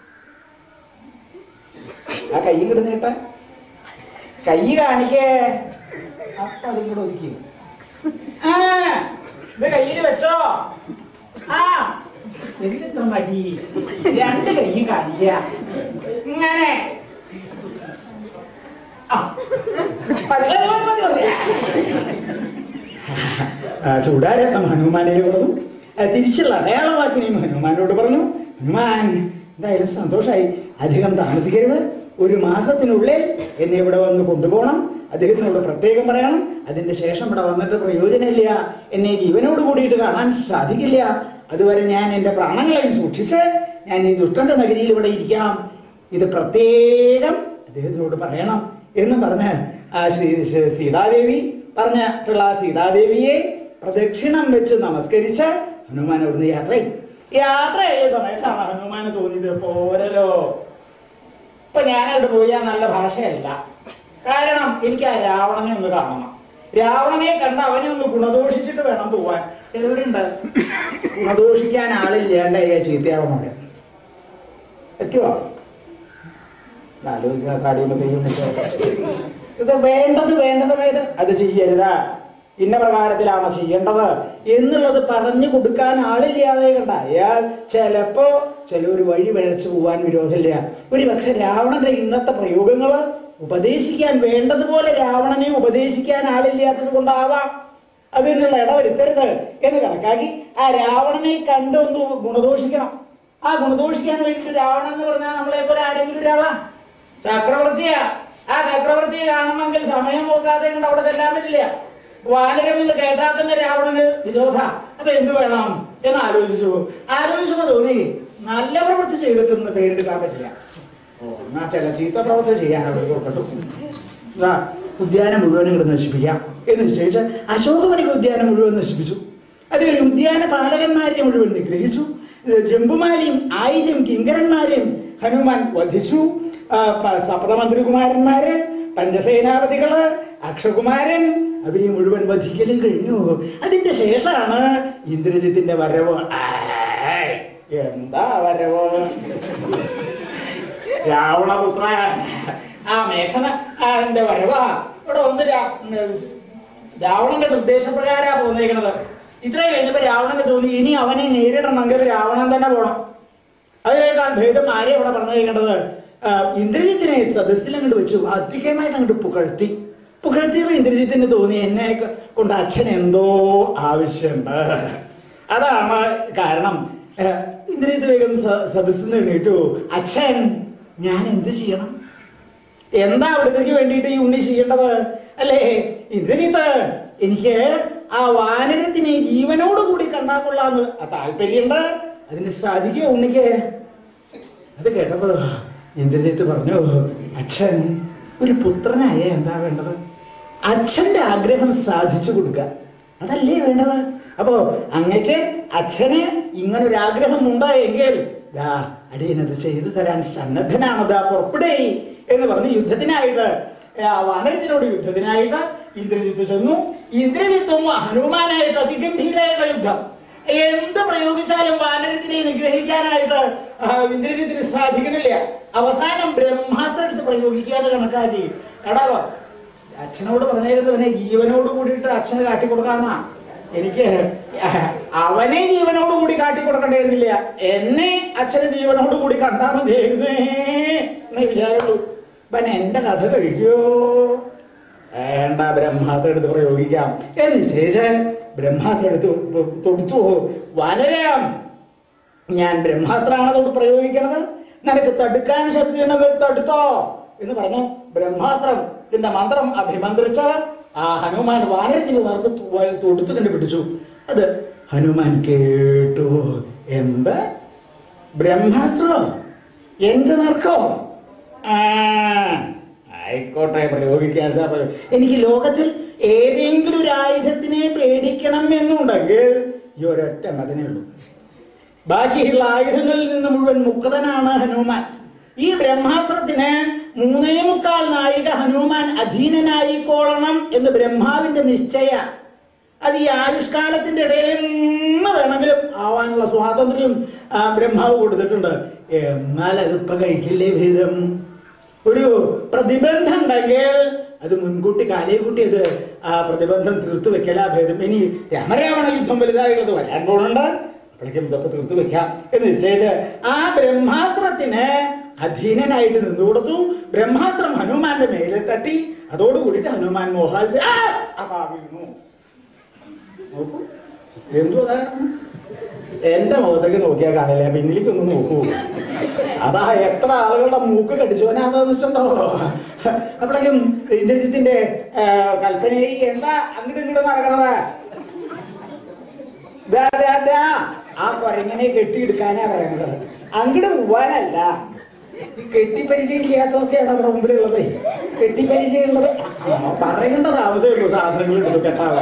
ആ കൈ കിടന്നേട്ട കൈ കാണിക്കേ. അപ്പൊ അതും കൂടെ ഒതുക്കി. ആ ഇത് കയ്യിൽ വെച്ചോ. ആ എന്തിത്ര മടി, രണ്ട് കൈയും കാണിക്ക ഇങ്ങനെ. ചൂടാരത്നം ഹനുമാനെ കൊടുത്തു. തിരിച്ചുള്ള അടയാളവാക്കിനെയും ഹനുമാനോട് പറഞ്ഞു. ഹനുമാൻ എന്തായാലും സന്തോഷമായി, അധികം താമസിക്കരുത്, 1 മാസത്തിനുള്ളിൽ എന്നെ ഇവിടെ വന്ന് കൊണ്ടുപോകണം, അദ്ദേഹത്തിനോട് പ്രത്യേകം പറയണം. അതിന്റെ ശേഷം ഇവിടെ വന്നിട്ട് പ്രയോജനമില്ല, എന്നെ ജീവനോട് കൂടിയിട്ട് കാണാൻ സാധിക്കില്ല. അതുവരെ ഞാൻ എന്റെ പ്രാണങ്ങളെയും സൂക്ഷിച്ച് ഞാൻ ഈ ദുഷ്ടന്റെ നഗരിയിൽ ഇവിടെ ഇരിക്കാം, ഇത് പ്രത്യേകം അദ്ദേഹത്തിനോട് പറയണം എന്ന് പറഞ്ഞ് ആ സീതാദേവി പറഞ്ഞിട്ടുള്ള സീതാദേവിയെ പ്രദക്ഷിണം വെച്ച് നമസ്കരിച്ച് ഹനുമാൻ അവിടുന്ന് യാത്ര ചെയ്ത സമയത്താണ് ഹനുമാന് തോന്നിയത് പോരല്ലോ, ഇപ്പൊ ഞാനവിടെ പോയാൽ നല്ല ഭാഷയല്ല. കാരണം എനിക്ക് ആ രാവണനെ ഒന്ന് കാണണം, രാവണനെ കണ്ട് അവനെ ഒന്ന് ഗുണദോഷിച്ചിട്ട് വേണം പോവാൻ. ചിലവരുണ്ട് ഗുണദോഷിക്കാൻ ആളില്ലാണ്ട് ചീത്തയാവുന്നുണ്ട്. പറ്റുമോ? ഇത് വേണ്ടത് വേണ്ട സമയത്ത് അത് ചെയ്യരുത്, ഇന്ന പ്രകാരത്തിലാണ് ചെയ്യേണ്ടത് എന്നുള്ളത് പറഞ്ഞു കൊടുക്കാൻ ആളില്ലാതെ കണ്ടായാൽ ചിലപ്പോ ചിലൊരു വഴി വഴച്ചു പോവാൻ വിരോധമില്ല. ഒരുപക്ഷെ രാവണന്റെ ഇന്നത്തെ പ്രയോഗങ്ങള് ഉപദേശിക്കാൻ വേണ്ടതുപോലെ രാവണനെ ഉപദേശിക്കാൻ ആളില്ലാത്തത് കൊണ്ടാവാം അതിനുള്ള ഇടവരുത്തരുത് എന്ന് കണക്കാക്കി ആ രാവണനെ കണ്ടൊന്ന് ഗുണദോഷിക്കണം. ആ ഗുണദോഷിക്കാൻ വേണ്ടിട്ട് രാവണൻ എന്ന് പറഞ്ഞാൽ നമ്മളെ പോലെ ആരെങ്കിലും ഒരാളാ, ചക്രവർത്തിയാ. ആ ചക്രവർത്തിയെ കാണണമെങ്കിൽ സമയം നോക്കാതെ കൊണ്ട് അവിടെ ചെല്ലാൻ പറ്റില്ല. വാനരം എന്ന് കേട്ടാൽ തന്നെ രാവണന് വിരോധ. അപ്പൊ എന്ത് വേണം എന്ന് ആലോചിച്ചപ്പോ തോന്നി നല്ല പ്രവൃത്തി ചെയ്തിട്ടൊന്നും പേരെടുക്കാൻ പറ്റില്ല. എന്നാ ചില ചീത്ത പ്രവൃത്തി ചെയ്യാൻ അവർ പുറപ്പെട്ടു. ഉദ്യാനം മുഴുവനും ഇവിടെ നശിപ്പിക്കാം എന്ന് നിശ്ചയിച്ച് അശോകവനിക ഉദ്യാനം മുഴുവൻ നശിപ്പിച്ചു. അത് കഴിഞ്ഞ് ഉദ്യാന പാലകന്മാരെ മുഴുവൻ നിഗ്രഹിച്ചു. ജംബുമാരെയും 1000 കിങ്കരന്മാരെയും ഹനുമാൻ വധിച്ചു. സപ്തമന്ത്രികുമാരന്മാര്, പഞ്ചസേനാപതികള്, അക്ഷകുമാരൻ, അവരെ മുഴുവൻ വധിക്കലും കഴിഞ്ഞു. അതിന്റെ ശേഷമാണ് ഇന്ദ്രജിത്തിന്റെ വരവ്. എന്താ വരവ്? രാവണപുത്ര മേഘനാഥന്റെ വരവാ. ഇവിടെ ഒന്ന് രാവണന്റെ നിർദ്ദേശപ്രകാരാ പോന്നേക്കണത്. ഇത്രയും കഴിഞ്ഞപ്പോ രാവണന് തോന്നി ഇനി അവനെ നേരിടണമെങ്കിൽ രാവണൻ തന്നെ പോണം. അതിനേക്കാൾ ഭേദം ആരെ അവിടെ പറഞ്ഞേക്കേണ്ടത്? ഇന്ദ്രജിത്തിനെ സദസ്സിലങ്ങോട്ട് വെച്ചു അധികമായിട്ട് അങ്ങോട്ട് പുകഴ്ത്തിയപ്പോ ഇന്ദ്രജിത്തിന് തോന്നി എന്നെ കൊണ്ട് അച്ഛൻ എന്തോ ആവശ്യമുണ്ട്. അതാണ് കാരണം. ഇന്ദ്രജിത്ത് വേഗം സദസ്സിൽ നിന്ന് എണീറ്റു. അച്ഛൻ, ഞാൻ എന്ത് ചെയ്യണം? എന്താ അവിടത്തേക്ക് വേണ്ടിയിട്ട് ഈ ഉണ്ണി ചെയ്യേണ്ടത്? അല്ലേ ഇന്ദ്രജിത്ത്, എനിക്ക് ആ വാനരത്തിനെ ജീവനോടുകൂടി കണ്ടാൽ കൊള്ളാന്ന് താല്പര്യമുണ്ട്. അതിന് സാധിക്കോ ഉണ്ണിക്ക്? അത് കേട്ടപ്പോ ഇന്ദ്രജിത്ത് പറഞ്ഞു, അച്ഛൻ ഒരു പുത്രനായ എന്താ വേണ്ടത്? അച്ഛന്റെ ആഗ്രഹം സാധിച്ചു കൊടുക്കുക, അതല്ലേ വേണ്ടത്. അപ്പോ അങ്ങക്ക് അച്ഛന് ഇങ്ങനൊരു ആഗ്രഹം ഉണ്ടായെങ്കിൽ അടിയനത് ചെയ്തു തരാൻ സന്നദ്ധനാണ്, പുറപ്പെടേ എന്ന് പറഞ്ഞ് യുദ്ധത്തിനായിട്ട് വാനരത്തിനോട് യുദ്ധത്തിനായിട്ട് ഇന്ദ്രജിത്ത് ചെന്നു. ഇന്ദ്രജിത്തും ഹനുമാനായിട്ട് അതിഗംഭീരായിട്ടുള്ള യുദ്ധം. എന്ത് പ്രയോഗിച്ചാലും വാനരത്തിനെ നിഗ്രഹിക്കാനായിട്ട് ഇന്ദ്രജിത്തിന് സാധിക്കണില്ല. അവസാനം ബ്രഹ്മാസ്ത്രം എടുത്ത് പ്രയോഗിക്കാതെ കണക്കാക്കി. എടാ, അച്ഛനോട് പറഞ്ഞിരുന്നവനെ ജീവനോട് കൂടിയിട്ട് അച്ഛന് കാട്ടിക്കൊടുക്കാന്നാ. എനിക്ക് അവനെ ജീവനോട് കൂടി കാട്ടിക്കൊടുക്കേണ്ടിയിരുന്നില്ല, എന്നെ അച്ഛന് ജീവനോട് കൂടി കണ്ടാൽ മതിയായിരുന്നേ എന്നേ വിചാരമുള്ളൂ. പിന്നെ എന്റെ കഥ കഴിക്കോ? വേണ്ട, ബ്രഹ്മാസ്ത്രം എടുത്ത് പ്രയോഗിക്കാം എന്ന് നിശ്ചയിച്ച് ബ്രഹ്മാസ്ത്രം എടുത്ത് തൊടുത്തു. വനരാം, ഞാൻ ബ്രഹ്മാസ്ത്രമാണ് അതോട് പ്രയോഗിക്കണത്, നിനക്ക് തടുക്കാൻ ശക്തിയുണ്ടെങ്കിൽ തടുത്തോ എന്ന് പറഞ്ഞു. ബ്രഹ്മാസ്ത്രത്തിന്റെ മന്ത്രം അഭിമന്ത്രിച്ച് ആ ഹനുമാൻ വാനരത്തിന് നേർക്ക് തൊടുത്ത് കണ്ടുപിടിച്ചു. അത് ഹനുമാൻ കേട്ടു. എന്ത് ബ്രഹ്മാസ്ത്രോ? എന്ത് നേർക്കോ? ആയിക്കോട്ടെ, പ്രയോഗിക്കാൻ. എനിക്ക് ലോകത്തിൽ ഏതെങ്കിലും ഒരു ആയുധത്തിനെ പേടിക്കണം എന്നുണ്ടെങ്കിൽ ഈ ഒരൊറ്റ മതിനേ ഉള്ളൂ. ബാക്കിയുള്ള ആയുധങ്ങളിൽ നിന്ന് മുഴുവൻ മുക്തനാണ് ഹനുമാൻ. ഈ ബ്രഹ്മാസ്ത്രത്തിന് 3.25 നാഴിക ഹനുമാൻ അധീനനായിക്കോളണം എന്ന് ബ്രഹ്മാവിന്റെ നിശ്ചയ. അത് ഈ ആയുഷ്കാലത്തിന്റെ ഇടയിൽ നിന്ന് വേണമെങ്കിലും ആവാനുള്ള സ്വാതന്ത്ര്യം ബ്രഹ്മാവ് കൊടുത്തിട്ടുണ്ട്. എന്നാൽ അതിപ്പോ കഴിക്കില്ലേ ഭേദം? ഒരു പ്രതിബന്ധം ഉണ്ടെങ്കിൽ അത് മുൻകൂട്ടി കാലയെ കൂട്ടി അത് ആ പ്രതിബന്ധം തീർത്തു വെക്കലാ ഭേദം. ഇനി രാമരാവണ യുദ്ധം വലുതായുള്ളത് വരാൻ പോകുന്നുണ്ട്, അപ്പോഴേക്കും ഇതൊക്കെ തീർത്തു വെക്കാം എന്ന് നിശ്ചയിച്ച് ആ ബ്രഹ്മാസ്ത്രത്തിന് അധീനനായിട്ട് നിന്നു കൊടുത്തു. ബ്രഹ്മാസ്ത്രം ഹനുമാന്റെ മേലെ തട്ടി. അതോടുകൂടിയിട്ട് ഹനുമാൻ മോഹാത്സ വീണു. നോക്കൂ, എന്തോ എന്റെ മുഖത്തേക്ക് നോക്കിയാൽ കാണില്ല, പിന്നിലേക്കൊന്ന് നോക്കൂ. അതാ എത്ര ആളുകളുടെ മൂക്ക് കടിച്ചോനാന്നുണ്ടോ. അപ്പോഴേക്കും ഇന്ദ്രജിത്തിന്റെ കൽപ്പനയെ എന്താ അങ്ങോട്ട് ഇങ്ങോട്ട് നടക്കണത്? ആ കൊരങ്ങനെ കെട്ടിയെടുക്കാനാ പറയുന്നത്, അങ്ങോട്ട് പോവാനല്ല. ഈ കെട്ടിപ്പരിചയില്ലാത്തതൊക്കെയാണ് നമ്മുടെ മുമ്പിലുള്ളത്. കെട്ടിപ്പരിചയുള്ളത് പറയേണ്ടത് ആവശ്യമുള്ളൂ. സാധനങ്ങൾ എടുത്തു കെട്ടാളെ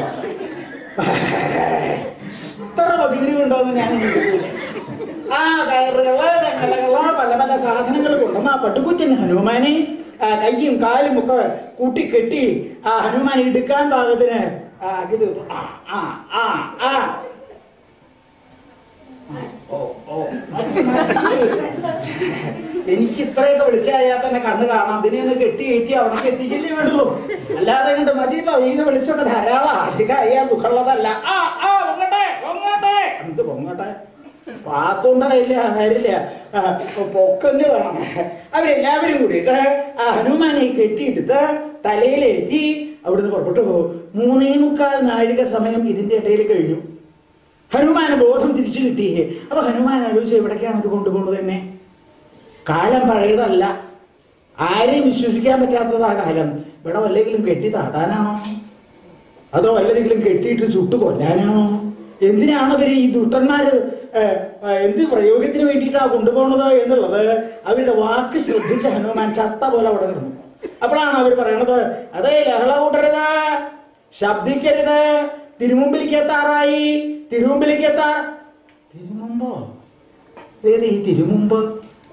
ഇത്ര വകുതിരിവുണ്ടോന്ന് ഞാൻ ചിന്തിക്കില്ല. ആ കയറുകള്, കലകള്, പല പല സാധനങ്ങൾ കൊണ്ടുവന്ന് ആ പട്ടുകുറ്റൻ ഹനുമാനെ കയ്യും കാലും ഒക്കെ കൂട്ടിക്കെട്ടി ആ ഹനുമാൻ എടുക്കാൻ പാകത്തിന് ഇത് എനിക്ക് ഇത്രയൊക്കെ വിളിച്ചായാൽ തന്നെ കണ്ണ് കാണാം. ഇതിനെ ഒന്ന് കെട്ടി കയറ്റി അവിടെ എത്തിക്കില്ലേ വേണ്ടുള്ളൂ. അല്ലാതെ കണ്ട് മതിയല്ലോ, ഇത് വിളിച്ചൊക്കെ ധാരാളം. അധികമായ സുഖമുള്ളതല്ല. പൊങ്ങട്ടെ എന്ത് പൊങ്ങട്ടെ? പാത്തോണ്ട കാര്യമില്ല, പൊക്കന്നെ വേണം. അവരെല്ലാവരും കൂടിയിട്ട് ആ ഹനുമാനെ കെട്ടിയെടുത്ത് തലയിലേറ്റി അവിടുന്ന് പുറപ്പെട്ടു. 3.25 നാഴിക സമയം ഇതിന്റെ ഇടയിൽ കഴിഞ്ഞു. ഹനുമാന് ബോധം തിരിച്ചു കിട്ടി. അപ്പൊ ഹനുമാൻ ആലോചിച്ചു, എവിടേക്കാണ് ഇത് കൊണ്ടുപോകുന്നത് തന്നെ? കാലം പഴയതല്ല, ആരെയും വിശ്വസിക്കാൻ പറ്റാത്തതാ കാലം. ഇവിടെ വല്ലെങ്കിലും കെട്ടി താത്താനാണോ, അതോ വല്ലതെങ്കിലും കെട്ടിയിട്ട് ചുട്ടു കൊല്ലാനാണോ? എന്തിനാണ് ഇവര് ഈ ദുഷ്ടന്മാര് എന്ത് പ്രയോഗത്തിന് വേണ്ടിയിട്ടാണ് കൊണ്ടുപോകുന്നത് എന്നുള്ളത് അവരുടെ വാക്ക് ശ്രദ്ധിച്ച ഹനുമാൻ ചത്ത പോലെ അവിടെ കിടന്നു. അപ്പോഴാണ് അവർ പറയണത്, അതേ ലഹള കൂട്ടരുത്, ശബ്ദിക്കരുത്, തിരുമുമ്പിലേക്ക് എത്താറായി. തിരുമുമ്പോ? ഏത് ഈ തിരുമുമ്പ്?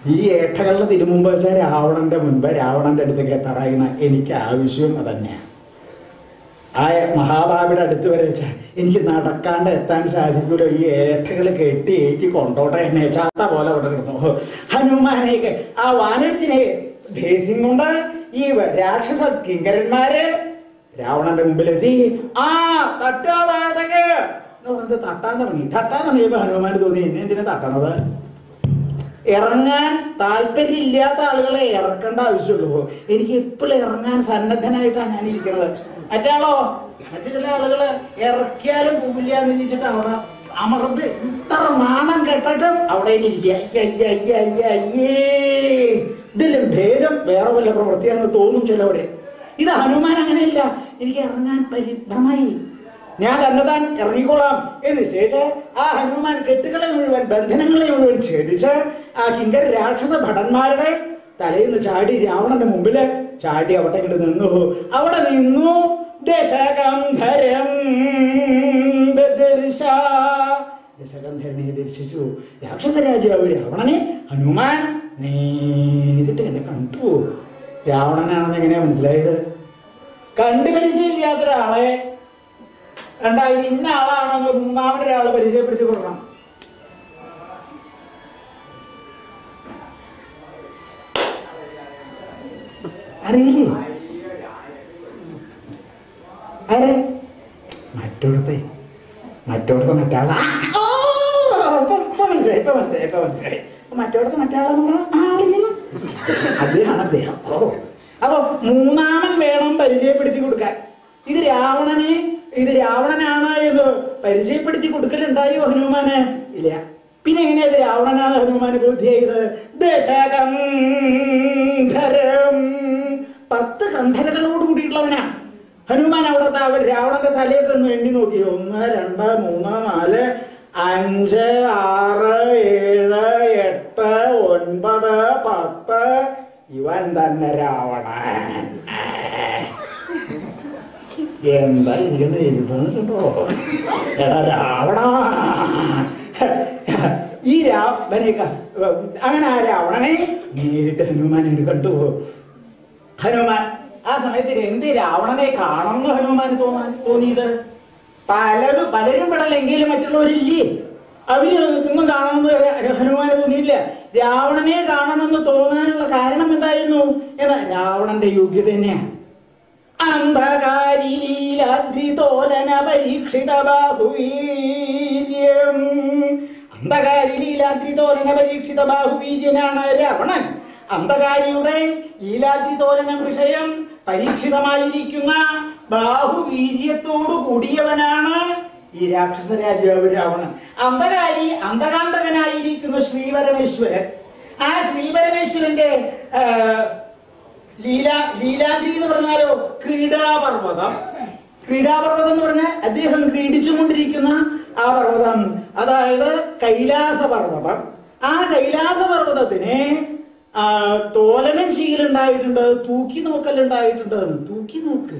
ഈ ഏട്ടകളുടെ തിരുമുമ്പ് വെച്ചാൽ രാവണന്റെ മുൻപ് രാവണന്റെ അടുത്തേക്ക് എത്താറായിരുന്ന എനിക്ക് ആവശ്യം അതന്നെയാണ്. ആ മഹാഭാവിയുടെ അടുത്ത് വരെ വെച്ചാൽ എനിക്ക് നടക്കാണ്ട് എത്താൻ സാധിക്കൂലോ. ഈ ഏട്ടകൾ കെട്ടി കൊണ്ടോട്ടെ എന്നെ ചാത്ത പോലെ അവിടെ കിടന്നു. ഹനുമാനെയൊക്കെ ആ വാനരത്തിനെ ദേസ്യം കൊണ്ട് ഈ രാക്ഷസ കിങ്കരന്മാര് രാവണന്റെ മുമ്പിലെത്തി. ആ തട്ടാതാഴത്തേക്ക് എന്ന് പറഞ്ഞത് തട്ടാൻ തുടങ്ങിയപ്പോ ഹനുമാന് തോന്നി എന്നെ എന്തിനാ തട്ടണത്? ഇറങ്ങാൻ താല്പര്യമില്ലാത്ത ആളുകളെ ഇറക്കേണ്ട ആവശ്യമുള്ളൂ. എനിക്ക് എപ്പോഴും ഇറങ്ങാൻ സന്നദ്ധനായിട്ടാണ് ഞാൻ ഇരിക്കുന്നത്. മറ്റു ചില ആളുകള് ഇറക്കിയാലും പോവില്ല എന്ന് ചിന്തിച്ചിട്ട് അവിടെ അമർന്ന് ഇത്ര നാണം കെട്ടിട്ടും അവിടെ ഇരിക്കുക. ഇതിലും ഭേദം വേറെ വല്ല പ്രവൃത്തിയാണെന്ന് തോന്നും ചിലവരെ. ഇത് ഹനുമാൻ അങ്ങനെയില്ല. എനിക്ക് ഇറങ്ങാൻ പരിഭ്രമായി, ഞാൻ തന്നെതാൻ ഇറങ്ങിക്കോളാം എന്ന് നിശ്ചയിച്ച് ആ ഹനുമാൻ കെട്ടുകളെ മുഴുവൻ ബന്ധനങ്ങളെ മുഴുവൻ ഛേദിച്ച് ആ കിങ്കര രാക്ഷസ ഭടന്മാരുടെ തലയിൽ നിന്ന് ചാടി രാവണന്റെ മുമ്പില് ചാടി അവിടെ നിന്നു. അവിടെ നിന്നു ദശകന്ധരം ദശകന്ധരനെ ദർശിച്ചു. രാക്ഷസ രാജാവ് രാവണനെ ഹനുമാൻ നേരിട്ട് എന്നെ കണ്ടു. രാവണനാണെന്ന് എങ്ങനെയാ മനസ്സിലായത്? കണ്ടുപരിചയമില്ലാത്തൊരാളെ രണ്ടായി ഇന്ന ആളാണെന്ന് മൂന്നാമതൊരാള് പരിചയപ്പെടുത്തി കൊടുക്കണം. അറിയില്ലേ? ആരെ? മറ്റോടത്തെ മറ്റാളാ. മനസ്സിലായി. മറ്റോടത്തെ മറ്റാളെന്ന് പറഞ്ഞ ആളിയും അദ്ദേഹമാണ് അദ്ദേഹം. അപ്പൊ മൂന്നാമൻ വേണം പരിചയപ്പെടുത്തി കൊടുക്കാൻ. ഇത് രാവണനാണ് എന്ന് പരിചയപ്പെടുത്തി കൊടുക്കലുണ്ടായോ ഹനുമാന്? ഇല്ല. പിന്നെ എങ്ങനെയാ ഇത് രാവണനാണ് ഹനുമാന് ബോധ്യായത്? ദശകന്ധരം 10 കന്ധരകളോട് കൂടിയിട്ടുള്ളവനാ ഹനുമാൻ. അവിടത്തെ രാവണന്റെ തലയൊക്കെ ഒന്ന് എണ്ണി നോക്കി. 1 2 3 4 5 6 7 8 9 10. ഇവൻ തന്നെ രാവണൻ. എന്താ എനിക്കൊന്ന് എഴുതുന്നുണ്ടോ? എടാ രാവണ, ഈ രാവണേക്ക അങ്ങനെ ആ രാവണനെ നേരിട്ട് ഹനുമാൻ കണ്ടു. ഹനുമാൻ ആ സമയത്തിന് എന്ത് രാവണനെ കാണണമെന്ന് ഹനുമാന് തോന്നിയത്? പലരും പെടലെങ്കിലും മറ്റുള്ളവരില്ലേ, അവര് ഒന്നും കാണണമെന്ന് ഹനുമാന് തോന്നിയില്ല. രാവണനെ കാണണമെന്ന് തോന്നാനുള്ള കാരണം എന്തായിരുന്നു? എന്നാ രാവണന്റെ യോഗ്യത തന്നെയാണ്. അന്ധകാരിലീലാദ്രിതോലന പരീക്ഷിത ബാഹുവീര്യം. അന്ധകാരിലീലാദ്രിതോലന പരീക്ഷിത ബാഹുവീര്യനാണ് രാവണൻ. അന്ധകാരിയുടെ ലീലാദ്രിതോലന വിഷയം പരീക്ഷിതമായിരിക്കുന്ന ബാഹുവീര്യത്തോടു കൂടിയവനാണ് ഈ രാക്ഷസ രാജാവ് രാവണൻ. അന്ധകാന്തകനായിരിക്കുന്ന ശ്രീപരമേശ്വരൻ. ആ ശ്രീപരമേശ്വരന്റെ ലീലാദ്രി എന്ന് പറഞ്ഞാലോ ക്രീഡാപർവ്വതം എന്ന് പറഞ്ഞാൽ അദ്ദേഹം ക്രീഡിച്ചുകൊണ്ടിരിക്കുന്ന ആ പർവ്വതം, അതായത് കൈലാസ പർവ്വതം. ആ കൈലാസ പർവ്വതത്തിന് തോലനം ചെയ്യലുണ്ടായിട്ടുണ്ട്, തൂക്കി നോക്കലുണ്ടായിട്ടുണ്ട്. തൂക്കി നോക്ക്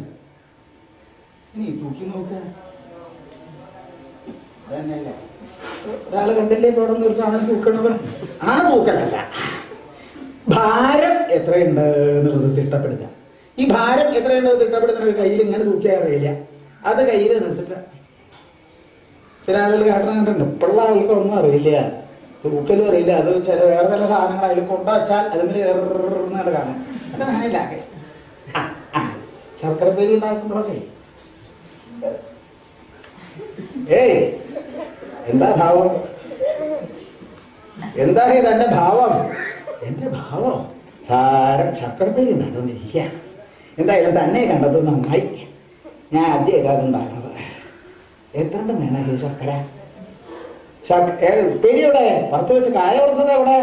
അതന്നെയല്ലേ ഒരാള് കണ്ടില്ലേ ഇവിടെ ഒരു സാധനം തൂക്കണത്? ആ തൂക്കലല്ല, ഭാരം എത്രയുണ്ട് എന്നുള്ളത് തിട്ടപ്പെടുത്തുക. ഈ ഭാരം എത്രയുള്ളത് തിട്ടപ്പെടുത്തുന്ന ഒരു കയ്യിൽ ഇങ്ങനെ തൂക്കിയാൽ അറിയില്ല. അത് കയ്യിൽ നിർത്തിട്ട് ചില ആളുകൾ കാട്ടുന്നുണ്ട്. ഇപ്പോഴുള്ള ആൾക്ക് ഒന്നും അറിയില്ല, തൂക്കലും അറിയില്ല. അത് ചില വേറെ ചില സാധനങ്ങൾ അതിൽ കൊണ്ടുവച്ചാൽ അതിന് ഏറുന്നത് കാണാം. അതല്ല ശർക്കര പേര് ഉണ്ടാക്കുമ്പോഴൊക്കെ എന്താ ഭാവം? എന്താ ഇതെന്റെ ഭാവം? എന്റെ ഭാവം സാരം ശർക്കരപ്പേരി ഉണ്ടാക്കിക്കൊണ്ടിരിക്കുക. എന്തായാലും തന്നെ കണ്ടത് നന്നായി. ഞാൻ ആദ്യം അതുണ്ടാക്കണത്. എത്ര വേണം ഈ ശർക്കര? ഉപ്പേരി എവിടെ? പുറത്ത് വെച്ച് കായ കൊടുത്തത് എവിടെ?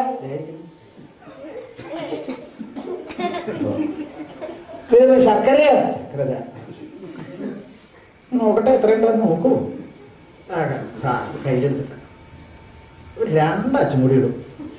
ശർക്കരയോ? ശർക്കര നോക്കട്ടെ എത്രയുണ്ടെന്ന് നോക്കൂ. കയ്യിലെടുത്തിട്ട് ഒരു 2 അച്ചുമുടി ഇടും.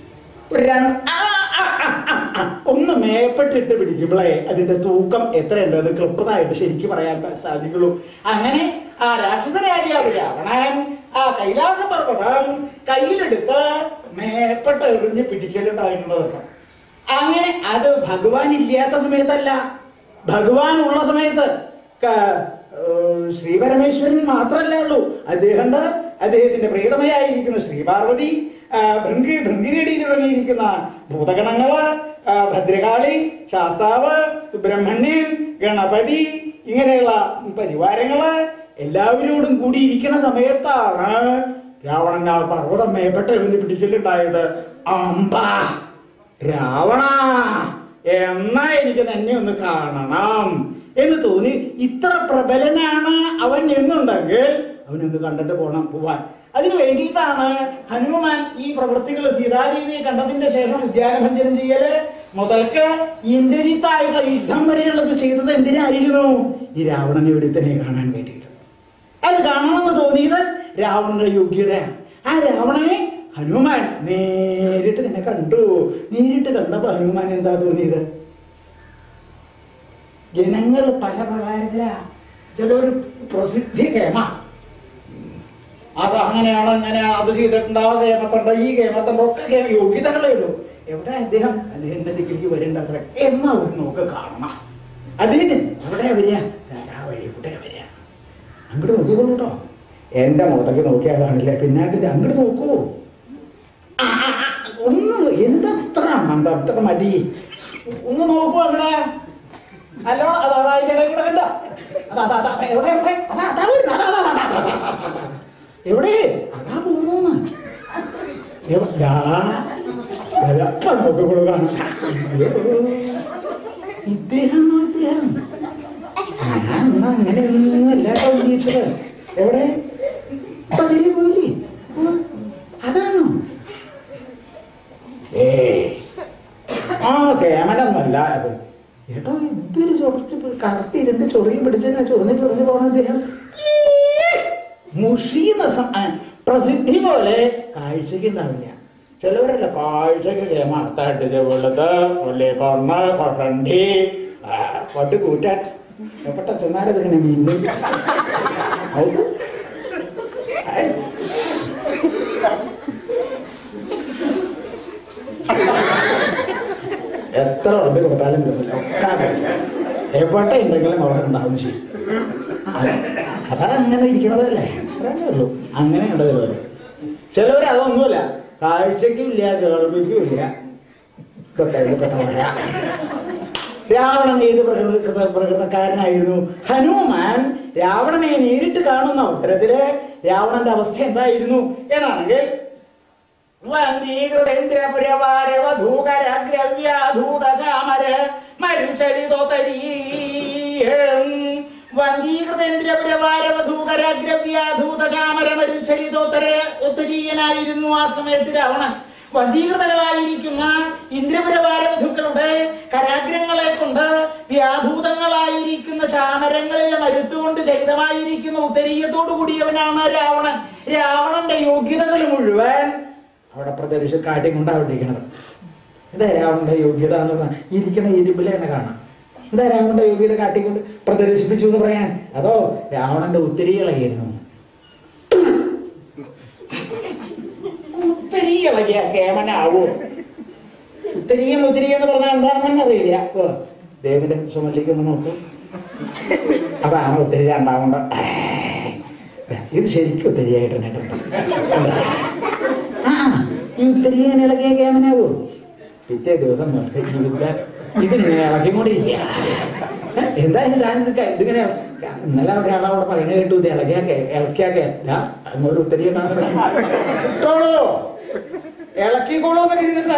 ഒന്ന് മേപ്പെട്ടിട്ട് പിടിക്കുമ്പോഴേ അതിന്റെ തൂക്കം എത്രയുണ്ട് അത് ക്ലിപ്പതായിട്ട് ശരിക്കും പറയാൻ സാധിക്കുള്ളൂ. അങ്ങനെ ആ രാക്ഷസ രാജാവ് രാവണൻ ആ കൈലാസ പർവ്വതം കയ്യിലെടുത്ത് മേപ്പെട്ട് എറിഞ്ഞ് പിടിക്കലുണ്ടായിട്ടുള്ളതൊക്കെ. അങ്ങനെ അത് ഭഗവാൻ ഇല്ലാത്ത സമയത്തല്ല, ഭഗവാൻ ഉള്ള സമയത്ത് ശ്രീ പരമേശ്വരൻ മാത്രമല്ലേ ഉള്ളൂ. അദ്ദേഹത്തിന്റെ പ്രിയതമയായിരിക്കുന്ന ശ്രീപാർവതി, ഭൃംഗിരടി തുടങ്ങിയിരിക്കുന്ന ഭൂതഗണങ്ങള്, ഭദ്രകാളി, ശാസ്താവ്, സുബ്രഹ്മണ്യൻ, ഗണപതി, ഇങ്ങനെയുള്ള പരിവാരങ്ങള് എല്ലാവരോടും കൂടിയിരിക്കുന്ന സമയത്താണ് രാവണൻ ആ പർവ്വതം മേപ്പെട്ട് എഴുതി പിടിക്കലുണ്ടായത്. അമ്പാ രാവണ, എന്നാ എനിക്ക് തന്നെ ഒന്ന് കാണണം എന്ന് തോന്നി. ഇത്ര പ്രബലനാണ് അവൻ എന്നുണ്ടെങ്കിൽ അവനൊന്ന് കണ്ടിട്ട് പോവാൻ. അതിനു വേണ്ടിയിട്ടാണ് ഹനുമാൻ ഈ പ്രവൃത്തികൾ സീതാദേവിയെ കണ്ടതിന്റെ ശേഷം ഉദ്യാനഭഞ്ജനം ചെയ്യല് മുതൽക്ക് ഇന്ദ്രജിത്തായിട്ടുള്ള യുദ്ധം വരെയുള്ളത് ചെയ്തത് എന്തിനായിരുന്നു? ഈ രാവണനെ ഒരുത്തനെ കാണാൻ വേണ്ടിയിട്ട്. അത് കാണണമെന്ന് തോന്നിയത് രാവണന്റെ യോഗ്യതയാണ്. ആ രാവണനെ ഹനുമാൻ നേരിട്ട് തന്നെ കണ്ടു. നേരിട്ട് കണ്ടപ്പോ ഹനുമാൻ എന്താ തോന്നിയത്? ജനങ്ങൾ പല പ്രകാരത്തിലാ. ചിലൊരു പ്രസിദ്ധി കേമ, അത് അങ്ങനെയാണ് ഇങ്ങനെയാണ്, അത് ചെയ്തിട്ടുണ്ട്, ആ കേമത്തുണ്ട്, ഈ കേമത്തുണ്ട്, ഒക്കെ യോഗ്യതകളേ ഉള്ളൂ. എവിടെ അദ്ദേഹത്തിന്റെ ദിക്കിലേക്ക് വരേണ്ട അത്ര എന്നാ ഒരു നോക്ക് കാണണം. അദ്ദേഹത്തിന് എവിടെയാ വരിക? ആ വഴി കൂടെ വരിക. അങ്ങോട്ട് നോക്കിക്കോളൂ കേട്ടോ. എന്റെ മുഖത്തേക്ക് നോക്കിയാൽ കാണില്ല, പിന്നെ അങ്ങോട്ട് നോക്കൂ. ഒന്ന് എന്തത്ര അത്ര മടി, ഒന്ന് നോക്കൂ അവിടെ. അല്ലോ അതിന്റെ കൂടെ കണ്ടോ? എവിടെ അതാ പോകുന്നു. നോക്കിക്കോളൂ കാണാം. ഇദ്ദേഹം അങ്ങനെയൊന്നും എല്ലാട്ടോ ഉന്നയിച്ചത്. എവിടെ പതിരി പോയില്ലേ? അതാണോ? ആ കേമനൊന്നല്ല ഏട്ടോ. ഇതൊരു ചൊറിച്ച് കറുത്തി രണ്ട് ചൊറിയും പിടിച്ച് ചൊറിഞ്ഞു പോണ അദ്ദേഹം മുഷീന്ന പ്രസിദ്ധി പോലെ കാഴ്ചക്ക് ഉണ്ടാവില്ല. ചിലവരല്ല കാഴ്ചക്ക് കേമ തട്ടിച്ച് വെളുത്ത് ഒല്ലേ കൊണ്ണ കൊട്ടണ്ടി പട്ട് കൂറ്റാൻ എപ്പെട്ട ചെന്നാലതിങ്ങനെ മീനും എത്ര ഉറപ്പ് കൊടുത്താലും എവിടെ ഉണ്ടെങ്കിലും അവിടെ ഉണ്ടാവും ചെയ്യും. അതാ അങ്ങനെ ഇരിക്കണതല്ലേ, അത്രേ ഉള്ളൂ. അങ്ങനെ ഉണ്ടത്. ചിലവർ അതൊന്നുമില്ല, കാഴ്ചയ്ക്കും ഇല്ല കേൾവിക്കും ഇല്ല. രാവണൻ ഏത് പ്രകൃതക്കാരനായിരുന്നു? ഹനുമാൻ രാവണനെ നേരിട്ട് കാണുന്ന അവസരത്തില് രാവണന്റെ അവസ്ഥ എന്തായിരുന്നു എന്നാണെങ്കിൽ ഒത്തരീയനായിരുന്നു ആ സമയത്ത് രാവണൻ. വന്ധീകൃതരായിരിക്കുന്ന ഇന്ദ്രപുരവാരവധുക്കളുടെ കരാഗ്രങ്ങളെ കൊണ്ട് വ്യാധൂതങ്ങളായിരിക്കുന്ന ചാമരങ്ങളിലെ മരുത്തുകൊണ്ട് ചരിതമായിരിക്കുന്ന ഉത്തരീയത്തോടു കൂടിയവനാണ് രാവണൻ. രാവണന്റെ യോഗ്യതകൾ മുഴുവൻ അവിടെ പ്രദർശിച്ച് കാട്ടിക്കൊണ്ടാവിട്ടിരിക്കണത്. എന്താ രാവണന്റെ യോഗ്യത എന്ന് പറഞ്ഞാൽ ഇരിക്കണ ഇരുമ്പിലെ തന്നെ കാണാം. എന്താ രാവണന്റെ യോഗ്യത കാട്ടിക്കൊണ്ട് പ്രദർശിപ്പിച്ചു എന്ന് പറയാൻ? അതോ രാവണന്റെ ഉത്തരീകളായിരുന്നു. ഉത്തരീ ഇളകിയ കേമനാവോ? ഉത്തരീയം എന്ന് പറഞ്ഞാൽ എന്താണെന്ന് അറിയില്ല. ദേവന്റെ ചുമലിലേക്ക് ഒന്ന് നോക്കും, അതാണ് ഉത്തരി ഉണ്ടാവേണ്ട. ഇത് ശരിക്കും ഉത്തരിയായിട്ട് ഈ ഉത്തരീയൻ ഇളകിയ കേമനാവോ? പിറ്റേ ദിവസം ഇതിങ്ങനെ ഇളക്കിക്കൊണ്ടിരിക്കുക. എന്തായാലും ഇതിങ്ങനെ ഇന്നലെ ഒരാളവിടെ പറയുന്നത് കേട്ടു, ഇത് ഇളക്കിയാക്കെ അങ്ങോട്ട് ഉത്തരീയണോളൂ ഇളക്കിക്കോളൂ എന്നൊക്കെ ഇരുന്നിട്ട്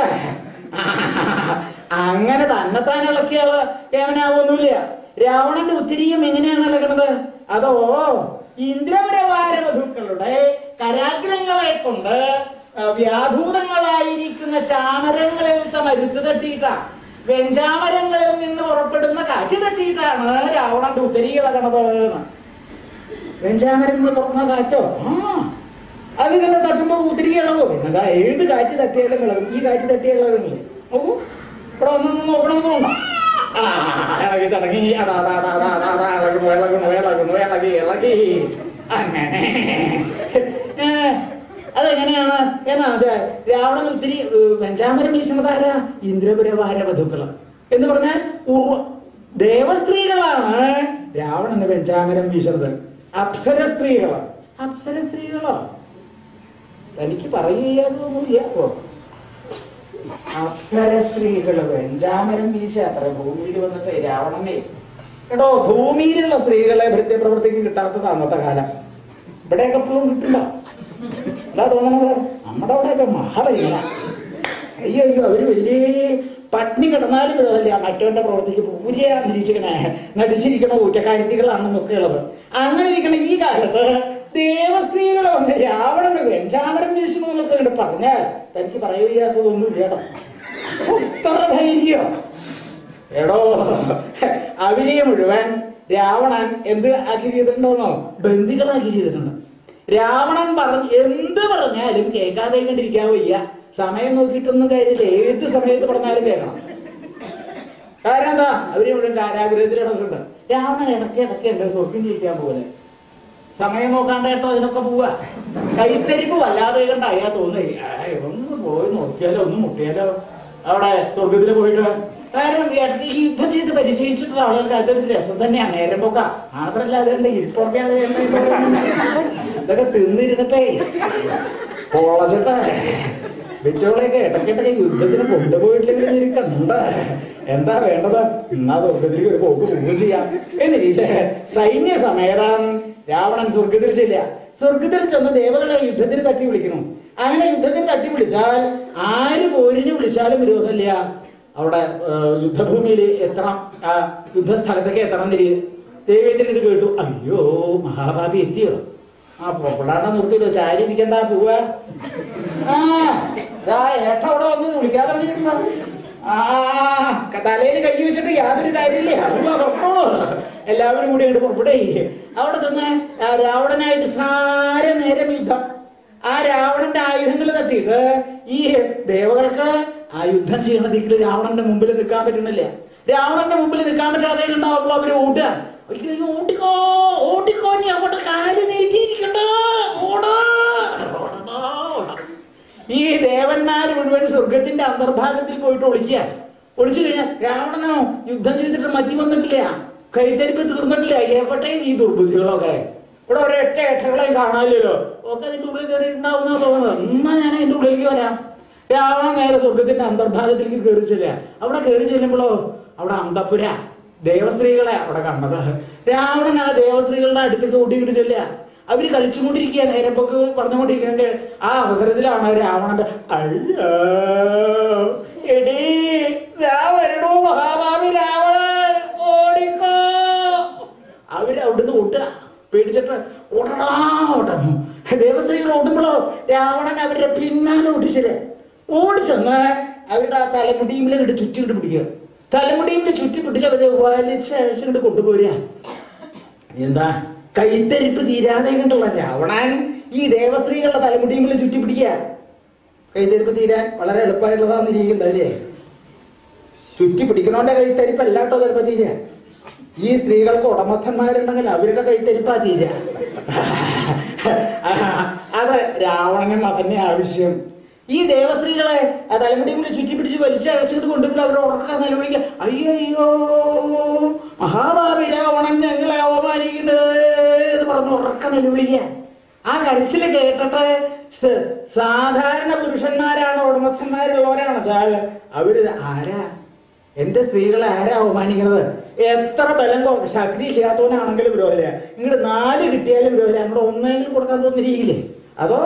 അങ്ങനെ തന്നെത്താൻ ഇളക്കിയാള് കേമനാവൊന്നുമില്ല. രാവണന്റെ ഉത്തരീയം എങ്ങനെയാണ് ഇളകണത്? അതോ ഇന്ദ്രപുരവാരവധുക്കളുടെ കരാഗ്രങ്ങളെ കൊണ്ട് വ്യാധൂതങ്ങളായിരിക്കുന്ന ചാമരങ്ങളിലത്തെ മരുത്ത് തട്ടിയിട്ടാ, വെഞ്ചാമരങ്ങളിൽ നിന്ന് പുറപ്പെടുന്ന കാറ്റ് തട്ടിയിട്ടാണ് രാവണന്റെ ഉത്തരീ ഇളകണത്. വെഞ്ചാമരം നിന്ന് പുറപ്പെടുന്ന കാറ്റോ? അത് തന്നെ തട്ടുമ്പോ ഉത്തരീ ഇളകോ? പിന്നെ ഏത് കാറ്റ് തട്ടിയാലും ഇളകും. ഈ കാറ്റ് തട്ടിയാൽ ഇളകുന്നില്ലേ? നോക്കൂ, ഇവിടെ ഒന്നൊന്നും നോക്കണമെന്നുണ്ടോ? ഇളകി തുടങ്ങി. ഇളകുന്നു ഇളകി അങ്ങനെ അതെങ്ങനെയാണ് എന്നാ വെച്ചാൽ രാവണൻ ഒത്തിരി വെഞ്ചാമരം വീശുന്നതാരാ? ഇന്ദ്രപുരവാര വധുക്കള് എന്ന് പറഞ്ഞാൽ ദേവസ്ത്രീകളാണ് രാവണന് വെഞ്ചാമരം വീശുന്നത്. അപ്സര സ്ത്രീകളോ? അപ്സര സ്ത്രീകളോ? തനിക്ക് പറയുകയൊന്നുമില്ല. അപ്സര സ്ത്രീകള് വെഞ്ചാമരം വീശ അത്ര ഭൂമിയിൽ വന്നിട്ട് രാവണനെ കേട്ടോ. ഭൂമിയിലുള്ള സ്ത്രീകളെ ഭൃത്യപ്രവൃത്തിക്ക് കിട്ടാത്തത് അന്നത്തെ കാലം. ഇവിടെയൊക്കെ എപ്പോഴും കിട്ടില്ല. എന്താ തോന്നണത്? നമ്മുടെ അവിടെയൊക്കെ മഹാബലികളാ. അയ്യോ അവര് വലിയ പട്ടിണി കിടന്നാലും വിരോധമില്ല, മറ്റവന്റെ പ്രവൃത്തിക്ക് പൂരിയ നടിച്ചിരിക്കണ ഊറ്റക്കാര്യത്തികളാണെന്നൊക്കെ ഉള്ളത്. അങ്ങനെ ഇരിക്കണ ഈ കാലത്ത് ദേവസ്ത്രീകളെ വന്ന് രാവണന് വെഞ്ചാമരം വീശുന്നു എന്നൊക്കെ കണ്ട് പറഞ്ഞാൽ തനിക്ക് പറയുകയാത്തതൊന്നും ഇല്ലട്ടോ. ഉത്തര ധൈര്യം എടോ. അവരെ മുഴുവൻ രാവണൻ എന്ത് ആക്കി ചെയ്തിട്ടുണ്ടോന്നോ? ബന്ദികളാക്കി ചെയ്തിട്ടുണ്ട്. രാവണൻ എന്ത് പറഞ്ഞാലും കേൾക്കാതെ കണ്ടിരിക്കാൻ വയ്യ. സമയം നോക്കിയിട്ടൊന്നും കാര്യമില്ല, ഏത് സമയത്ത് പറഞ്ഞാലും കേൾക്കണം. കാരണം എന്താ? അവര് മുഴുവൻ കാരാഗ്രഹത്തിൽ ഇടക്കുന്നുണ്ട്. രാവണൻ ഇടയ്ക്ക് ഉണ്ട് സ്വർഗം ജയിക്കാൻ പോലെ. സമയം നോക്കാണ്ട് കേട്ടോ അതിനൊക്കെ പോവുക. കൈത്തരിപ്പ് വല്ലാതെ കണ്ട അയ്യാ തോന്നുക ഒന്ന് പോയി നോക്കിയാലോ ഒന്ന് മുട്ടിയാലോ അവിടെ സ്വർഗത്തിൽ പോയിട്ട്. കാരണം ഈ യുദ്ധം ചെയ്ത് പരിശീലിച്ചിട്ടുള്ള ആളുകൾക്ക് അതൊരു രസം തന്നെയാണ്. നേരം പോക്ക മാത്രല്ല അതുകൊണ്ട് ഇരിപ്പൊക്കെ ഇതൊക്കെ തിന്നിരുന്നിട്ടേ പൊളച്ചിട്ട് വിറ്റോളെയൊക്കെ ഇടയ്ക്കിടയ്ക്ക് യുദ്ധത്തിന് കൊണ്ടുപോയിട്ടില്ലെങ്കിൽ കണ്ട എന്താ വേണ്ടത്? എന്നാ സ്വർഗത്തിലേക്ക് ഒരു പോക്ക് പോവുകയും ചെയ്യാം എന്ന് സൈന്യ സമേതം രാവണൻ സ്വർഗത്തിൽ ചെല്ല. സ്വർഗത്തിൽ ചെന്ന് ദേവകളെ യുദ്ധത്തിന് തട്ടി വിളിക്കുന്നു. അങ്ങനെ യുദ്ധത്തിന് തട്ടി വിളിച്ചാൽ ആര് പോരിന് വിളിച്ചാലും വിരോധമില്ല. അവിടെ യുദ്ധഭൂമിയിൽ എത്തണം, യുദ്ധസ്ഥലത്തേക്ക് എത്തണം തിരി. ദേവേന്ദ്രൻ ഇത് കേട്ടു. അയ്യോ മഹാഭാവി എത്തിയോ? പൊപ്പടാണ്ട നിർത്തില്ലോ, ചാരി ഇരിക്കണ്ട പോവാ. ഏട്ട അവിടെ വന്ന് വിളിക്കാതെ പറഞ്ഞിട്ടുണ്ടോ? തലയിൽ കൈ വെച്ചിട്ട് യാതൊരു കാര്യമില്ലേ? പുറത്തോളൂ, എല്ലാവരും കൂടി അങ്ങോട്ട് പുറപ്പെടേ. അവിടെ ചെന്ന് രാവണനായിട്ട് സാര നേരം യുദ്ധം. ആ രാവണന്റെ ആയുധങ്ങൾ തട്ടിയിട്ട് ഈ ദേവകൾക്ക് ആ യുദ്ധം ചെയ്യണതെങ്കിൽ രാവണന്റെ മുമ്പിൽ നിൽക്കാൻ പറ്റണില്ല. രാവണന്റെ മുമ്പിൽ നിൽക്കാൻ പറ്റാതെ ഉണ്ടാവുമ്പോൾ അവര് ഓടുക. ഓടിക്കോ ഓടിക്കോ, നീ അങ്ങോട്ട് കാല് നീട്ടിയിരിക്കണ്ട, ഓടോ. ഈ ദേവന്മാർ മുഴുവൻ സ്വർഗത്തിന്റെ അന്തർഭാഗത്തിൽ പോയിട്ട് ഒളിക്കുക. ഒളിച്ചു കഴിഞ്ഞാൽ രാവണനോ യുദ്ധം ചെയ്തിട്ട് മറ്റി വന്നിട്ടില്ല, കൈത്തരിപ്പ് തീർന്നിട്ടില്ല. എവിടെ ഈ ദുർബുദ്ധികളൊക്കെ? ഇവിടെ ഒരൊറ്റ ഏട്ടകളെയും കാണാനില്ലല്ലോ. ഒക്കെ അതിന്റെ ഉള്ളിൽ കയറിയിട്ടുണ്ടാവുന്ന തോന്നുന്നത്. എന്നാ ഞാൻ അതിന്റെ ഉള്ളിലേക്ക് വരാം. രാവണ നേരെ സ്വർഗത്തിന്റെ അന്തർഭാഗത്തിലേക്ക് കയറി ചെല്ലുക. അവിടെ കയറി ചെല്ലുമ്പോഴോ അവിടെ അന്തപുര ദേവസ്ത്രീകളെ അവിടെ കണ്ടത്. രാവണൻ ആ ദേവസ്ത്രീകളുടെ അടുത്തേക്ക് കൂട്ടിയിട്ട് ചെല്ലുക. അവര് കളിച്ചുകൊണ്ടിരിക്കുക, നേരപ്പൊക്കെ പറഞ്ഞുകൊണ്ടിരിക്കുന്നുണ്ട്. ആ അവസരത്തിലാണ് രാവണന്റെ അയ്യോ എടീ വരണോ മഹാഭാവി രാവണൻ ഓടിക്കോ. അവര് അവിടുന്ന് ഓട്ടുക, പേടിച്ചിട്ട് ഓടണോ ഓട്ടം. ദേവസ്ത്രീകൾ ഓടുമ്പോഴോ രാവണൻ അവരുടെ പിന്നാലെ ഓടിച്ചില്ലേ. ഓടിച്ചെന്ന് അവരുടെ ആ തലമുടിയിലെ ചുറ്റിട്ട് പിടിക്കുക. തലമുടിയിലെ ചുറ്റി പിടിച്ച് അവര് വലിച്ചഴിച്ചിട്ട് കൊണ്ടുപോരുക. എന്താ കൈത്തരിപ്പ് തീരാതെ കണ്ടുള്ള രാവണൻ ഈ ദേവസ്ത്രീകളുടെ തലമുടിയിലെ ചുറ്റി പിടിക്കുക. കൈത്തരിപ്പ് തീരാൻ വളരെ എളുപ്പമായിട്ടുള്ളതാന്ന് ഇരിക്കണ്ടല്ലേ. ചുറ്റി പിടിക്കണോന്റെ കൈത്തരിപ്പ് അല്ലാട്ടോ ചിലപ്പോ തീരുക. ഈ സ്ത്രീകൾക്ക് ഉടമസ്ഥന്മാരുണ്ടെങ്കിൽ അവരുടെ കൈത്തരിപ്പാ തീരുക. അത് രാവണനും അതന്നെ ആവശ്യം. ഈ ദേവസ്ത്രീകളെ തലമുടിയും കൂടി ചുറ്റി പിടിച്ച് വലിച്ചഴച്ചിട്ട് കൊണ്ടുപോയി അവർ ഉറക്കാൻ നിലവിളിക്കുക. അയ്യോ മഹാഭാവി രാവണൻ ഞങ്ങളെ അവമാനിക്കുന്നത് എന്ന് പറഞ്ഞ് ഉറക്ക നിലവിളിക്കുക. ആ കരച്ചില് കേട്ടിട്ട് സാധാരണ പുരുഷന്മാരാണ് ഉടമസ്ഥന്മാരുള്ളവരാണ് ചാൽ അവര് ആരാ എന്റെ സ്ത്രീകളെ ആരാ അവമാനിക്കുന്നത്? എത്ര ബലം ശക്തി ഇല്ലാത്തവനാണെങ്കിലും വിരോധമില്ല. ഇങ്ങോട്ട് 4 കിട്ടിയാലും വിരോധമില്ല. അങ്ങോട്ട് ഒന്നെങ്കിലും കൊടുക്കാൻ തോന്നിരിക്കില്ലേ? അതോ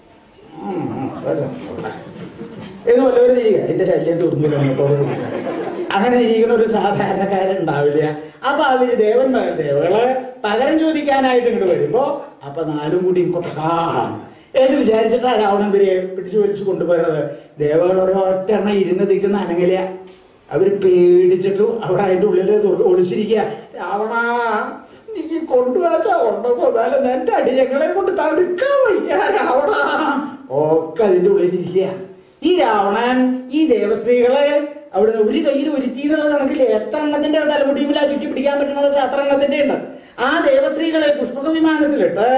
എന്ന് വല്ലവരും തിരിക എന്റെ ശല്യം തീർന്നില്ല എന്നത്തോടെ അങ്ങനെ ഇരിക്കുന്ന ഒരു സാധാരണക്കാരൻ ഉണ്ടാവില്ല. അപ്പൊ അവര് ദേവകളെ പകരം ചോദിക്കാനായിട്ട് ഇങ്ങോട്ട് വരുമ്പോ അപ്പൊ 4 കൂടി കൊട്ടക്കാം എന്ന് വിചാരിച്ചിട്ടാ രാവണൻ ഇവരെ പിടിച്ചു വലിച്ചു കൊണ്ടുപോയത്. ദേവകൾ ഒരൊറ്റ എണ്ണ ഇരുന്ന് തിരിക്കുന്ന അനങ്ങില്ല. അവര് പേടിച്ചിട്ടു അവിടെ അതിന്റെ ഉള്ളില് ഒളിച്ചിരിക്കുക. രാവണ നീ കൊണ്ടുവച്ചാ ഉണ്ടോ കൊന്നാലും എന്റെ അടി ഞങ്ങളെ കൊണ്ട് തടുക്കാൻ വയ്യ രാവണ. ഒക്കെ അതിന്റെ ഉള്ളിലിരിക്കുക. ഈ രാവണൻ ഈ ദേവസ്ത്രീകളെ അവിടെ ഒരു കയ്യിൽ ഒരുത്തി എന്നുള്ള കണക്കിൽ എത്ര എണ്ണത്തിന്റെ തലമുടിയുമില്ല ചുറ്റി പിടിക്കാൻ പറ്റുന്നത് വെച്ചാൽ അത്ര എണ്ണത്തിന്റെ ഉണ്ട്. ആ ദേവസ്ത്രീകളെ പുഷ്പക വിമാനത്തിലിട്ട്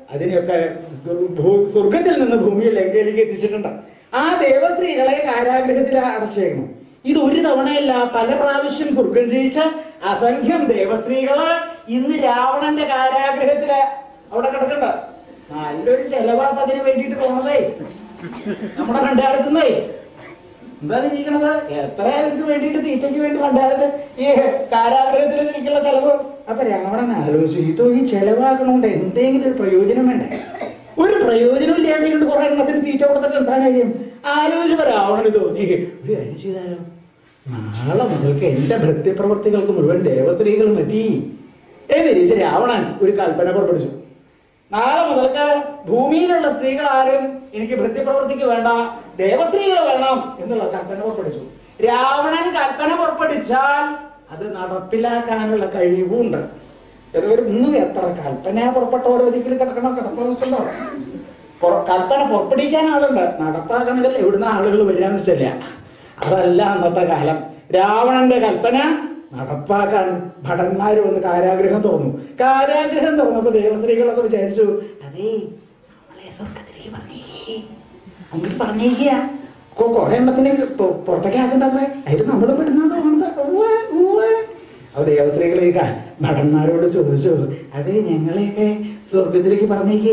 അതിനെയൊക്കെ സ്വർഗത്തിൽ നിന്ന് ഭൂമിയിൽ ലങ്കയിലേക്ക് എത്തിച്ചിട്ടുണ്ട്. ആ ദേവസ്ത്രീകളെ കാരാഗ്രഹത്തിൽ അടച്ചേക്കണം. ഇത് ഒരു തവണയല്ല, പല പ്രാവശ്യം സ്വർഗം ജയിച്ച അസംഖ്യം ദേവസ്ത്രീകള് ഇന്ന് രാവണന്റെ കാരാഗ്രഹത്തില് അവിടെ കിടക്കണ്ട. നല്ലൊരു ചെലവാണ് അതിന് വേണ്ടിയിട്ട് പോണതേ, നമ്മുടെ കണ്ടാടത്തുന്നേ. എന്താ ചെയ്യണത്? എത്ര ഇതിന് വേണ്ടിയിട്ട് തീറ്റയ്ക്ക് വേണ്ടി കണ്ടാടത്ത് ഈ കാരാഗ്രഹത്തിൽ എനിക്കുള്ള ചെലവ്. അപ്പൊ രാവണൻ ആലോചിച്ചു, ഇതോ ഈ ചെലവാക്കണോണ്ട് എന്തെങ്കിലും ഒരു പ്രയോജനം വേണ്ടേ? ഒരു പ്രയോജനം ഇല്ലാതെ കൊണ്ട് കുറെ എണ്ണത്തിന് തീറ്റ കൊടുത്തിട്ട് എന്താ കാര്യം? ആലോചിച്ചപ്പോ രാവണന് തോന്നി, ഒരു കാര്യം ചെയ്താലോ, നാളെ മുതൽക്ക് എന്റെ ഭൃത്യപ്രവർത്തികൾക്ക് മുഴുവൻ ദേവസ്ത്രീകൾ മതി എന്ന് ചോദിച്ച രാവണൻ ഒരു കൽപ്പന പുറപ്പെടുവിച്ചു. നാളെ മുതൽക്ക് ഭൂമിയിലുള്ള സ്ത്രീകൾ ആരും എനിക്ക് ഭൃത്യപ്രവൃത്തിക്ക് വേണ്ട, ദേവസ്ത്രീകൾ വേണം എന്നുള്ള കൽപ്പന പുറപ്പെടുവിച്ചു. രാവണൻ കൽപ്പന പുറപ്പെടുവിച്ചാൽ അത് നടപ്പിലാക്കാനുള്ള കഴിവുണ്ട്. ഇന്ന് എത്ര കൽപ്പന പുറപ്പെട്ട ഓരോ ഒരിക്കലും കിടക്കണോ? കൽപ്പന പുറപ്പെടുവിക്കാൻ ആളുണ്ട്, നടപ്പാക്കണമെങ്കിൽ എവിടുന്ന ആളുകൾ വരികയെന്ന് വെച്ചില്ല. അതല്ല അന്നത്തെ കാലം. രാവണന്റെ കൽപ്പന നടപ്പാക്കാൻ ഭടന്മാര് വന്ന് കാരാഗ്രഹം തുറന്നു. കാരാഗ്രഹം തുറന്നപ്പോ ദേവസ്ത്രീകളൊക്കെ വിചാരിച്ചു, അതേ നമ്മളെ സ്വർഗത്തിലേക്ക് അങ്ങോട്ട് പറഞ്ഞേക്കുക, കുറെ എണ്ണത്തിന് പുറത്തേക്ക് ആക്കണ്ടത്രേ, അതിന് നമ്മളും വിടുന്ന തോന്നുന്നത്. അപ്പൊ ദേവസ്ത്രീകൾ ഈ ഭടന്മാരോട് ചോദിച്ചു, അതെ ഞങ്ങളെയൊക്കെ സ്വർഗത്തിലേക്ക് പറഞ്ഞേക്കേ,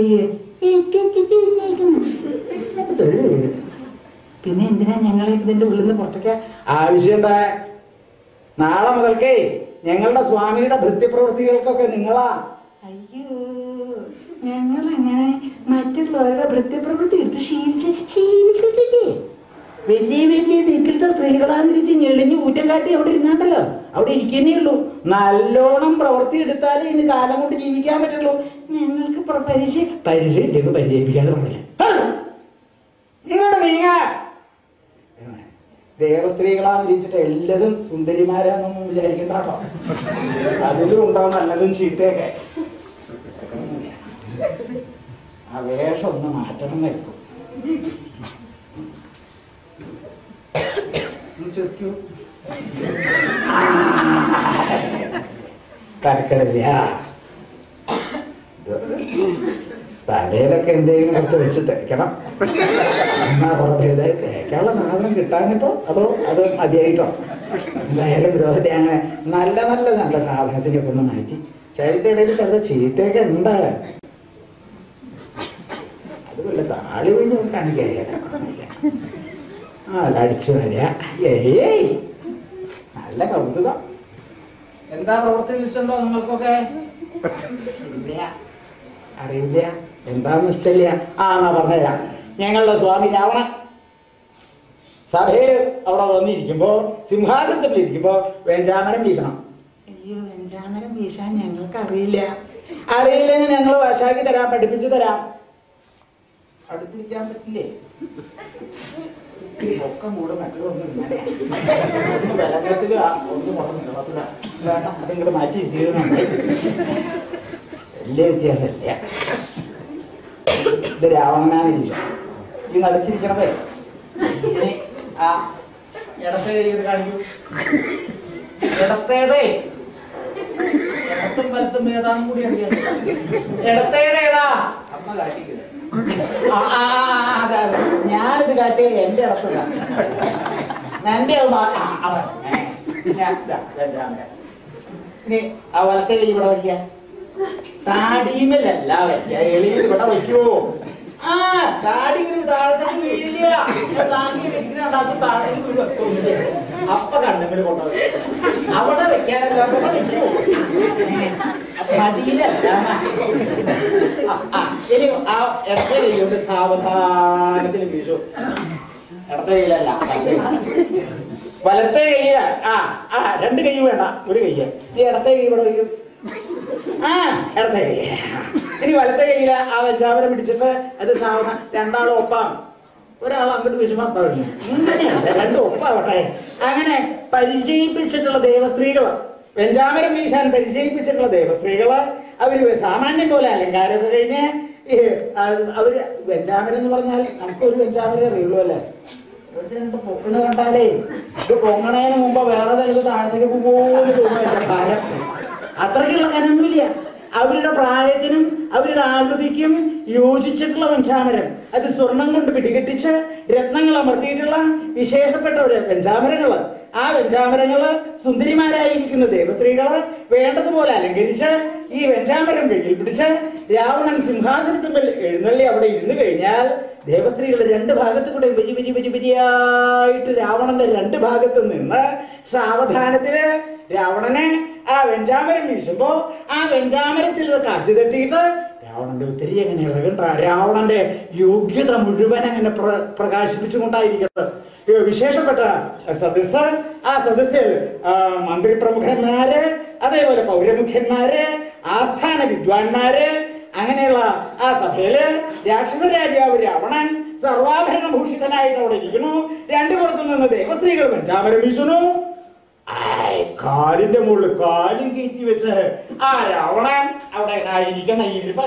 പിന്നെ എന്തിനാ ഞങ്ങളെ ഇതിന്റെ ഉള്ളിൽ നിന്ന് പുറത്തേക്ക് ആവശ്യമുണ്ടായ? നാളെ മുതൽക്കേ ഞങ്ങളുടെ സ്വാമിയുടെ ഭൃത്യപ്രവൃത്തികൾക്കൊക്കെ നിങ്ങളാ. അയ്യോ, ഞങ്ങളങ്ങനെ മറ്റുള്ളവരുടെ ഭൃത്യപ്രവൃത്തി എടുത്ത് ശീലിച്ചിട്ടില്ലേ? വലിയ വലിയ ദിക്കിലത്തെ സ്ത്രീകളാന്നിരിച്ച് ഞെളിഞ്ഞ് ഊറ്റം കാട്ടി അവിടെ ഇരുന്നാണ്ടല്ലോ, അവിടെ ഇരിക്കുന്നേ ഉള്ളൂ. നല്ലോണം പ്രവൃത്തി എടുത്താലേ ഇന്ന് കാലം കൊണ്ട് ജീവിക്കാൻ പറ്റുള്ളൂ. ഞങ്ങൾക്ക് പരിചയം ഇല്ലെങ്കിൽ പരിചയിപ്പിക്കാതെ പറഞ്ഞില്ല. ഇങ്ങോട്ട് നീങ്ങ. ദേവസ്ത്രീകളാന്ന് വിളിച്ചിട്ട് എല്ലാതും സുന്ദരിമാരാന്നൊന്നും വിചാരിക്കണ്ട കേട്ടോ. അതിലും ഉണ്ടാവും നല്ലതും ചീത്തയൊക്കെ. ആ വേഷം ഒന്ന് മാറ്റണം എന്നായിരിക്കും. തരക്കടില്ല, തലയിലൊക്കെ എന്തെങ്കിലും കുറച്ച് വെച്ച് തയ്ക്കണം. എന്നാ കുറെ കേൾക്കാനുള്ള സാധനം കിട്ടാഞ്ഞിട്ടോ അതോ അത് മതിയായിട്ടോ? എന്തായാലും വിരോധത്തെ അങ്ങനെ നല്ല നല്ല നല്ല സാധനത്തിനൊക്കെ ഒന്ന് മാറ്റി. ശരീരത്തെ ഇടയിൽ ചില ചീത്തയൊക്കെ ഉണ്ട്. അത് വല്ല താളി വീണ് കാണിക്കില്ല. അടിച്ചു വരിക. ഏയ് നല്ല കൗതുകം. എന്താ പ്രവർത്തിച്ചിട്ടുണ്ടോ നിങ്ങൾക്കൊക്കെ? ഇല്ല, അറിയില്ല. എന്താന്ന് ഇഷ്ടമില്ല. എന്നാ പറഞ്ഞുതരാം. ഞങ്ങളുടെ സ്വാമി രാവണൻ സഭയില് അവിടെ വന്നിരിക്കുമ്പോ, സിംഹാസനത്തിലിരിക്കുമ്പോ വെഞ്ചാമരം വീശണം. അയ്യോ, വെഞ്ചാമരം വീശാൻ ഞങ്ങൾക്ക് അറിയില്ലെങ്കിൽ ഞങ്ങൾ വശാക്കി തരാം, പഠിപ്പിച്ചു തരാം. അടുത്തിരിക്കാൻ പറ്റില്ലേ? ഒക്കെ കൂടെ മറ്റുള്ളൊന്നും ബലത്തില് ഒന്ന് മുടങ്ങില്ല. വേണ്ട, അതിങ്ങോട്ട് മാറ്റി ഇരിക്കുന്നുണ്ട്. വലിയ വ്യത്യാസമില്ല. ഇത് രാവണനായിരിക്കും ഈ നടുക്കിരിക്കണതേ. ആ ഇടത്തെ കൈ കാണിക്കൂ. ഇടത്തേതേ ഇടത്തും വലത്തും ഏതാന്നും കൂടി അറിയാം. ഇടത്തേതേതാ? അമ്മ കാട്ടിക്കുന്നത്. അതെ, ഞാനിത് കാട്ടിയത് എന്റെ ഇടത്തില്ല. എന്റെ ഇനി ആ വലത്തെ കൈ ഇവിടെ വയ്ക്കുക. താടിമേലല്ല വയ്ക്കുക, എളിയിൽ ഇവിടെ വയ്ക്കുവോ? താടി താഴത്തേക്ക് വീഴില്ല. താങ്ങി വെക്കുന്നുണ്ടാക്കി താഴേക്ക് വീട് വെക്കുന്നുണ്ട്. അപ്പ കണ്ണെങ്കിൽ കൊണ്ടുപോയി അവിടെ വെക്കാനല്ല, മടിയിലല്ല. ഇനി ആ ഇടത്ത കൈകൊണ്ട് സാവധാനത്തിൽ വീശു. ഇടത്ത കൈയിലല്ല, വലത്തെ കൈയ്യ. രണ്ട് കൈ വേണ്ട, ഒരു കൈയ്യ. ഈ ഇടത്തെ കൈ ഇവിടെ വയ്ക്കും. ഇടത്തെ കൈ. ഇനി വലത്തെ കൈയില ആ വെഞ്ചാമരം പിടിച്ചിട്ട് അത് സാവധാനം രണ്ടാളും ഒപ്പാം. ഒരാൾ അങ്ങോട്ട് വീശുമ്പോ അപ്പ വിടുന്നു. ഇങ്ങനെയാണ് രണ്ടും ഒപ്പാവട്ടെ. അങ്ങനെ പരിചയിപ്പിച്ചിട്ടുള്ള ദേവസ്ത്രീകള്, വെഞ്ചാമരം വീശാൻ പരിചയിപ്പിച്ചിട്ടുള്ള ദേവസ്ത്രീകള്, അവര് സാമാന്യം പോലെ അലങ്കാരമൊക്കെ കഴിഞ്ഞ് അവര് വെഞ്ചാമരം എന്ന് പറഞ്ഞാൽ നമുക്കൊരു വെഞ്ചാമരം അറിയുള്ളൂ അല്ലേ? പൊക്കണ് കണ്ടാലേ ഇത് പൊങ്ങണതിന് മുമ്പ് വേറെ തരത്തിൽ താഴത്തേക്ക് പോലും തോന്നുന്നില്ല. ഭാരം അത്രയ്ക്കുള്ള കനൊന്നുമില്ല. അവരുടെ പ്രായത്തിനും അവരുടെ ആകൃതിക്കും യോജിച്ചിട്ടുള്ള വെഞ്ചാമരം, അത് സ്വർണം കൊണ്ട് പിടികെട്ടിച്ച് രത്നങ്ങൾ അമർത്തിയിട്ടുള്ള വിശേഷപ്പെട്ട വെഞ്ചാമരങ്ങള്. ആ വെഞ്ചാമരങ്ങള് സുന്ദരിമാരായിരിക്കുന്ന ദേവസ്ത്രീകള് വേണ്ടതുപോലെ അലങ്കരിച്ച് ഈ വെഞ്ചാമരം കയ്യിൽ പിടിച്ച് രാവണൻ സിംഹാസനത്തിൽ എഴുന്നള്ളി അവിടെ ഇരുന്ന് കഴിഞ്ഞാൽ ദേവസ്ത്രീകൾ രണ്ട് ഭാഗത്തു കൂടെ വരിയായിട്ട് രാവണന്റെ രണ്ട് ഭാഗത്തു നിന്ന് സാവധാനത്തില് രാവണനെ ആ വെഞ്ചാമരം വീശുമ്പോ ആ വെഞ്ചാമരത്തിൽ കാറ്റ് തട്ടിയിട്ട് രാവണന്റെ ഒത്തിരി എങ്ങനെ ഇളകണ്ട, രാവണന്റെ യോഗ്യത മുഴുവൻ അങ്ങനെ പ്രകാശിപ്പിച്ചുകൊണ്ടായിരിക്കുന്നത്. വിശേഷപ്പെട്ട സദസ്സ്, ആ സദസ്സിൽ മന്ത്രിപ്രമുഖന്മാര്, അതേപോലെ പൗരമുഖ്യന്മാര്, ആസ്ഥാന വിദ്വാൻമാര്, അങ്ങനെയുള്ള ആ സഭയില് രാക്ഷസ രാജാവ് രാവണൻ സർവാഭരണ ഭൂഷിതനായിട്ട് അവിടെ ഇരിക്കുന്നു. രണ്ടു പുറത്തു നിന്ന് ദേവസ്ത്രീകൾ വെഞ്ചാമരം വീശുന്നു. കാലിന്റെ മുകളിൽ കാലും കയറ്റി വെച്ച് ആ രാവണൻ അവിടെ ഇരിക്കുന്ന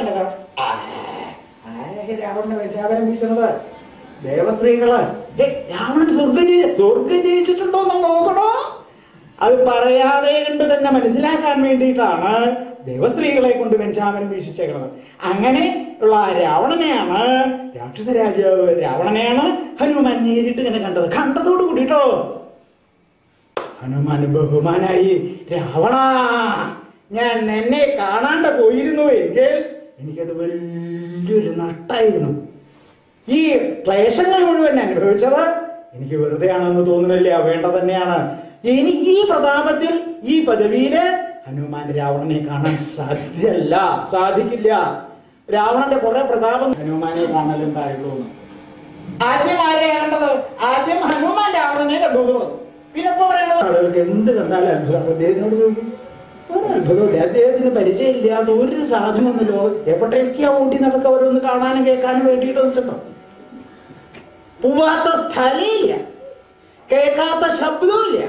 രാവണന്റെ വെഞ്ചാമരം വീശുന്നത് ദേവസ്ത്രീകള്. രാവണൻ സ്വർഗം ജയിച്ചിട്ടുണ്ടോ എന്ന് നോക്കണോ? അത് പറയാതെ കണ്ട് തന്നെ മനസ്സിലാക്കാൻ വേണ്ടിയിട്ടാണ് ദേവസ്ത്രീകളെ കൊണ്ട് വെഞ്ചാമരം വീശിച്ചേക്കുന്നത്. അങ്ങനെ ഉള്ള രാവണനെയാണ്, രാക്ഷസ രാജാവ് രാവണനെയാണ് ഹനുമാൻ നേരിട്ട് ഇങ്ങനെ കണ്ടതോട് കൂടിട്ടോ ഹനുമാൻ ബഹുമാനായി, രാവണ, ഞാൻ നിന്നെ കാണാണ്ട് പോയിരുന്നു എങ്കിൽ എനിക്കത് വലിയൊരു നട്ടായിരുന്നു. ഈ ക്ലേശങ്ങൾ മുഴുവൻ അനുഭവിച്ചത് എനിക്ക് വെറുതെ ആണെന്ന് തോന്നുന്നില്ല, വേണ്ട തന്നെയാണ്. ഇനി ഈ പ്രതാപത്തിൽ ഈ പദവിയില് ഹനുമാൻ രാവണനെ കാണാൻ സാധിക്കില്ല. രാവണന്റെ കുറെ പ്രതാപം ഹനുമാനെ കാണലുണ്ടായുള്ളൂ. ആദ്യം ആരെയാണ് കണ്ടത്? ആദ്യം ഹനുമാൻ രാവണനെ കണ്ടു. പിന്നെ ഇപ്പൊ പറയണത് ആളുകൾക്ക് എന്ത് കണ്ടാലും അത്ഭുതം. അദ്ദേഹത്തിനോട് ചോദിക്കും, ഒരു അത്ഭുതമില്ല, അദ്ദേഹത്തിന് പരിചയമില്ലാത്ത ഒരു സാധനമൊന്നുമില്ലോ. എപ്പോഴേക്കാ ഊട്ടി നടക്കുക അവരൊന്ന് കാണാനും കേൾക്കാനും വേണ്ടിയിട്ട് വെച്ചിട്ടോ. പോവാത്ത സ്ഥലമില്ല, കേൾക്കാത്ത ശബ്ദവുമില്ല.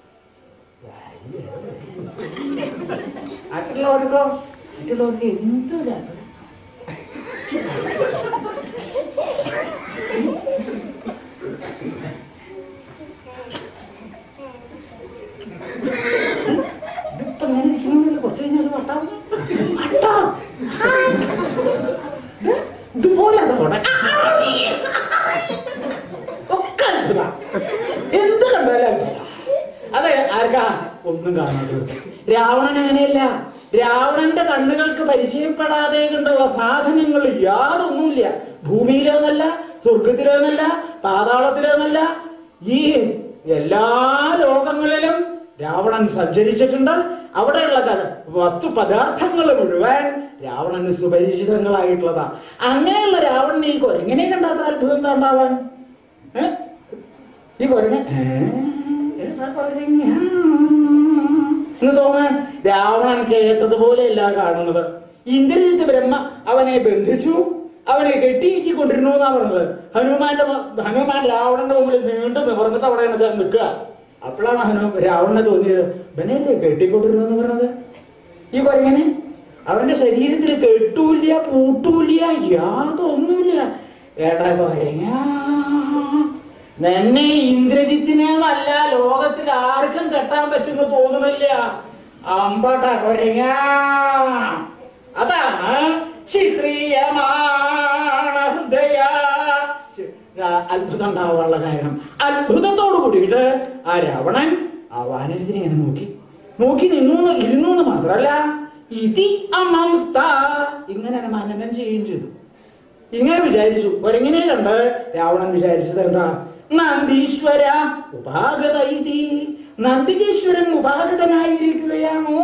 മറ്റുള്ളവർക്ക് എന്തൊരു ഇതിപ്പോ ഇങ്ങനെ ഇരിക്കണമെന്നില്ല, കുറച്ച് കഴിഞ്ഞാൽ വട്ടാവും. ഇതുപോലെ ഒക്കെ അത്ഭുത, എന്ത് കണ്ടാലും അത്ഭുത. അതെ, ആർക്കാ ഒന്നും കാണാതെ. രാവണൻ അങ്ങനെയല്ല. രാവണന്റെ കണ്ണുകൾക്ക് പരിചയപ്പെടാതെ കണ്ടുള്ള സാധനങ്ങൾ യാതൊന്നുമില്ല. ഭൂമിയിലെന്നല്ല, സ്വർഗത്തിലെന്നല്ല, പാതാളത്തിലെന്നല്ല, ഈ എല്ലാ ലോകങ്ങളിലും രാവണൻ സഞ്ചരിച്ചിട്ടുണ്ട്. അവിടെയുള്ള വസ്തു പദാർത്ഥങ്ങൾ മുഴുവൻ രാവണന് സുപരിചിതങ്ങളായിട്ടുള്ളതാ. അങ്ങനെയുള്ള രാവണനെ ഈ കൊരങ്ങനെ കണ്ടാത്ത അത്ഭുതം എന്താ ഉണ്ടാവാൻ? ഈ കൊരങ്ങ എന്ന് തോന്നാൻ രാവണൻ കേട്ടതുപോലെയല്ല കാണുന്നത്. ഇന്ദ്രജിത്ത് ബ്രഹ്മ അവനെ ബന്ധിച്ചു, അവനെ കെട്ടിയിക്കൊണ്ടിരുന്നു എന്നാ പറഞ്ഞത്. ഹനുമാൻ രാവണന്റെ മുമ്പിൽ നീണ്ടു നിവർന്നിട്ട് അവിടെ നിൽക്കുക. അപ്പോഴാണ് രാവണനെ തോന്നിയത്, ഇവനല്ലേ കെട്ടിക്കൊണ്ടിരുന്നു എന്ന് പറഞ്ഞത്. ഈ കൊരങ്ങനെ അവന്റെ ശരീരത്തിൽ കെട്ടൂല്ല, പൂട്ടൂല്ല, യാതൊന്നുമില്ല. ഏട്ടാ കൊരങ്ങ, നിന്നെ ഇന്ദ്രജിത്തിനല്ല ലോകത്തിൽ ആർക്കും കെട്ടാൻ പറ്റുന്ന തോന്നുന്നില്ല. അമ്പട്ട കൊരങ്ങ, അതാണ് ക്ഷത്രിയമാണ് ഹൃദയ. അത്ഭുതം ഉണ്ടാവാനുള്ള കാരണം. അത്ഭുതത്തോടു കൂടിയിട്ട് ആ രാവണൻ ആ വാനരത്തിനെ ഇങ്ങനെ നോക്കി ഇരുന്നു എന്ന് മാത്രല്ല, ഇതി അമംസ്ത ഇങ്ങനെ മനനം ചെയ്യുകയും ചെയ്തു. ഇങ്ങനെ വിചാരിച്ചു. ഒരെങ്ങനെ കണ്ട് രാവണൻ വിചാരിച്ചത് എന്താ? നന്ദീശ്വര ഉപാഗത ഇതി, നന്ദികേശ്വരൻ ഉപാഗതനായിരിക്കുകയാണോ?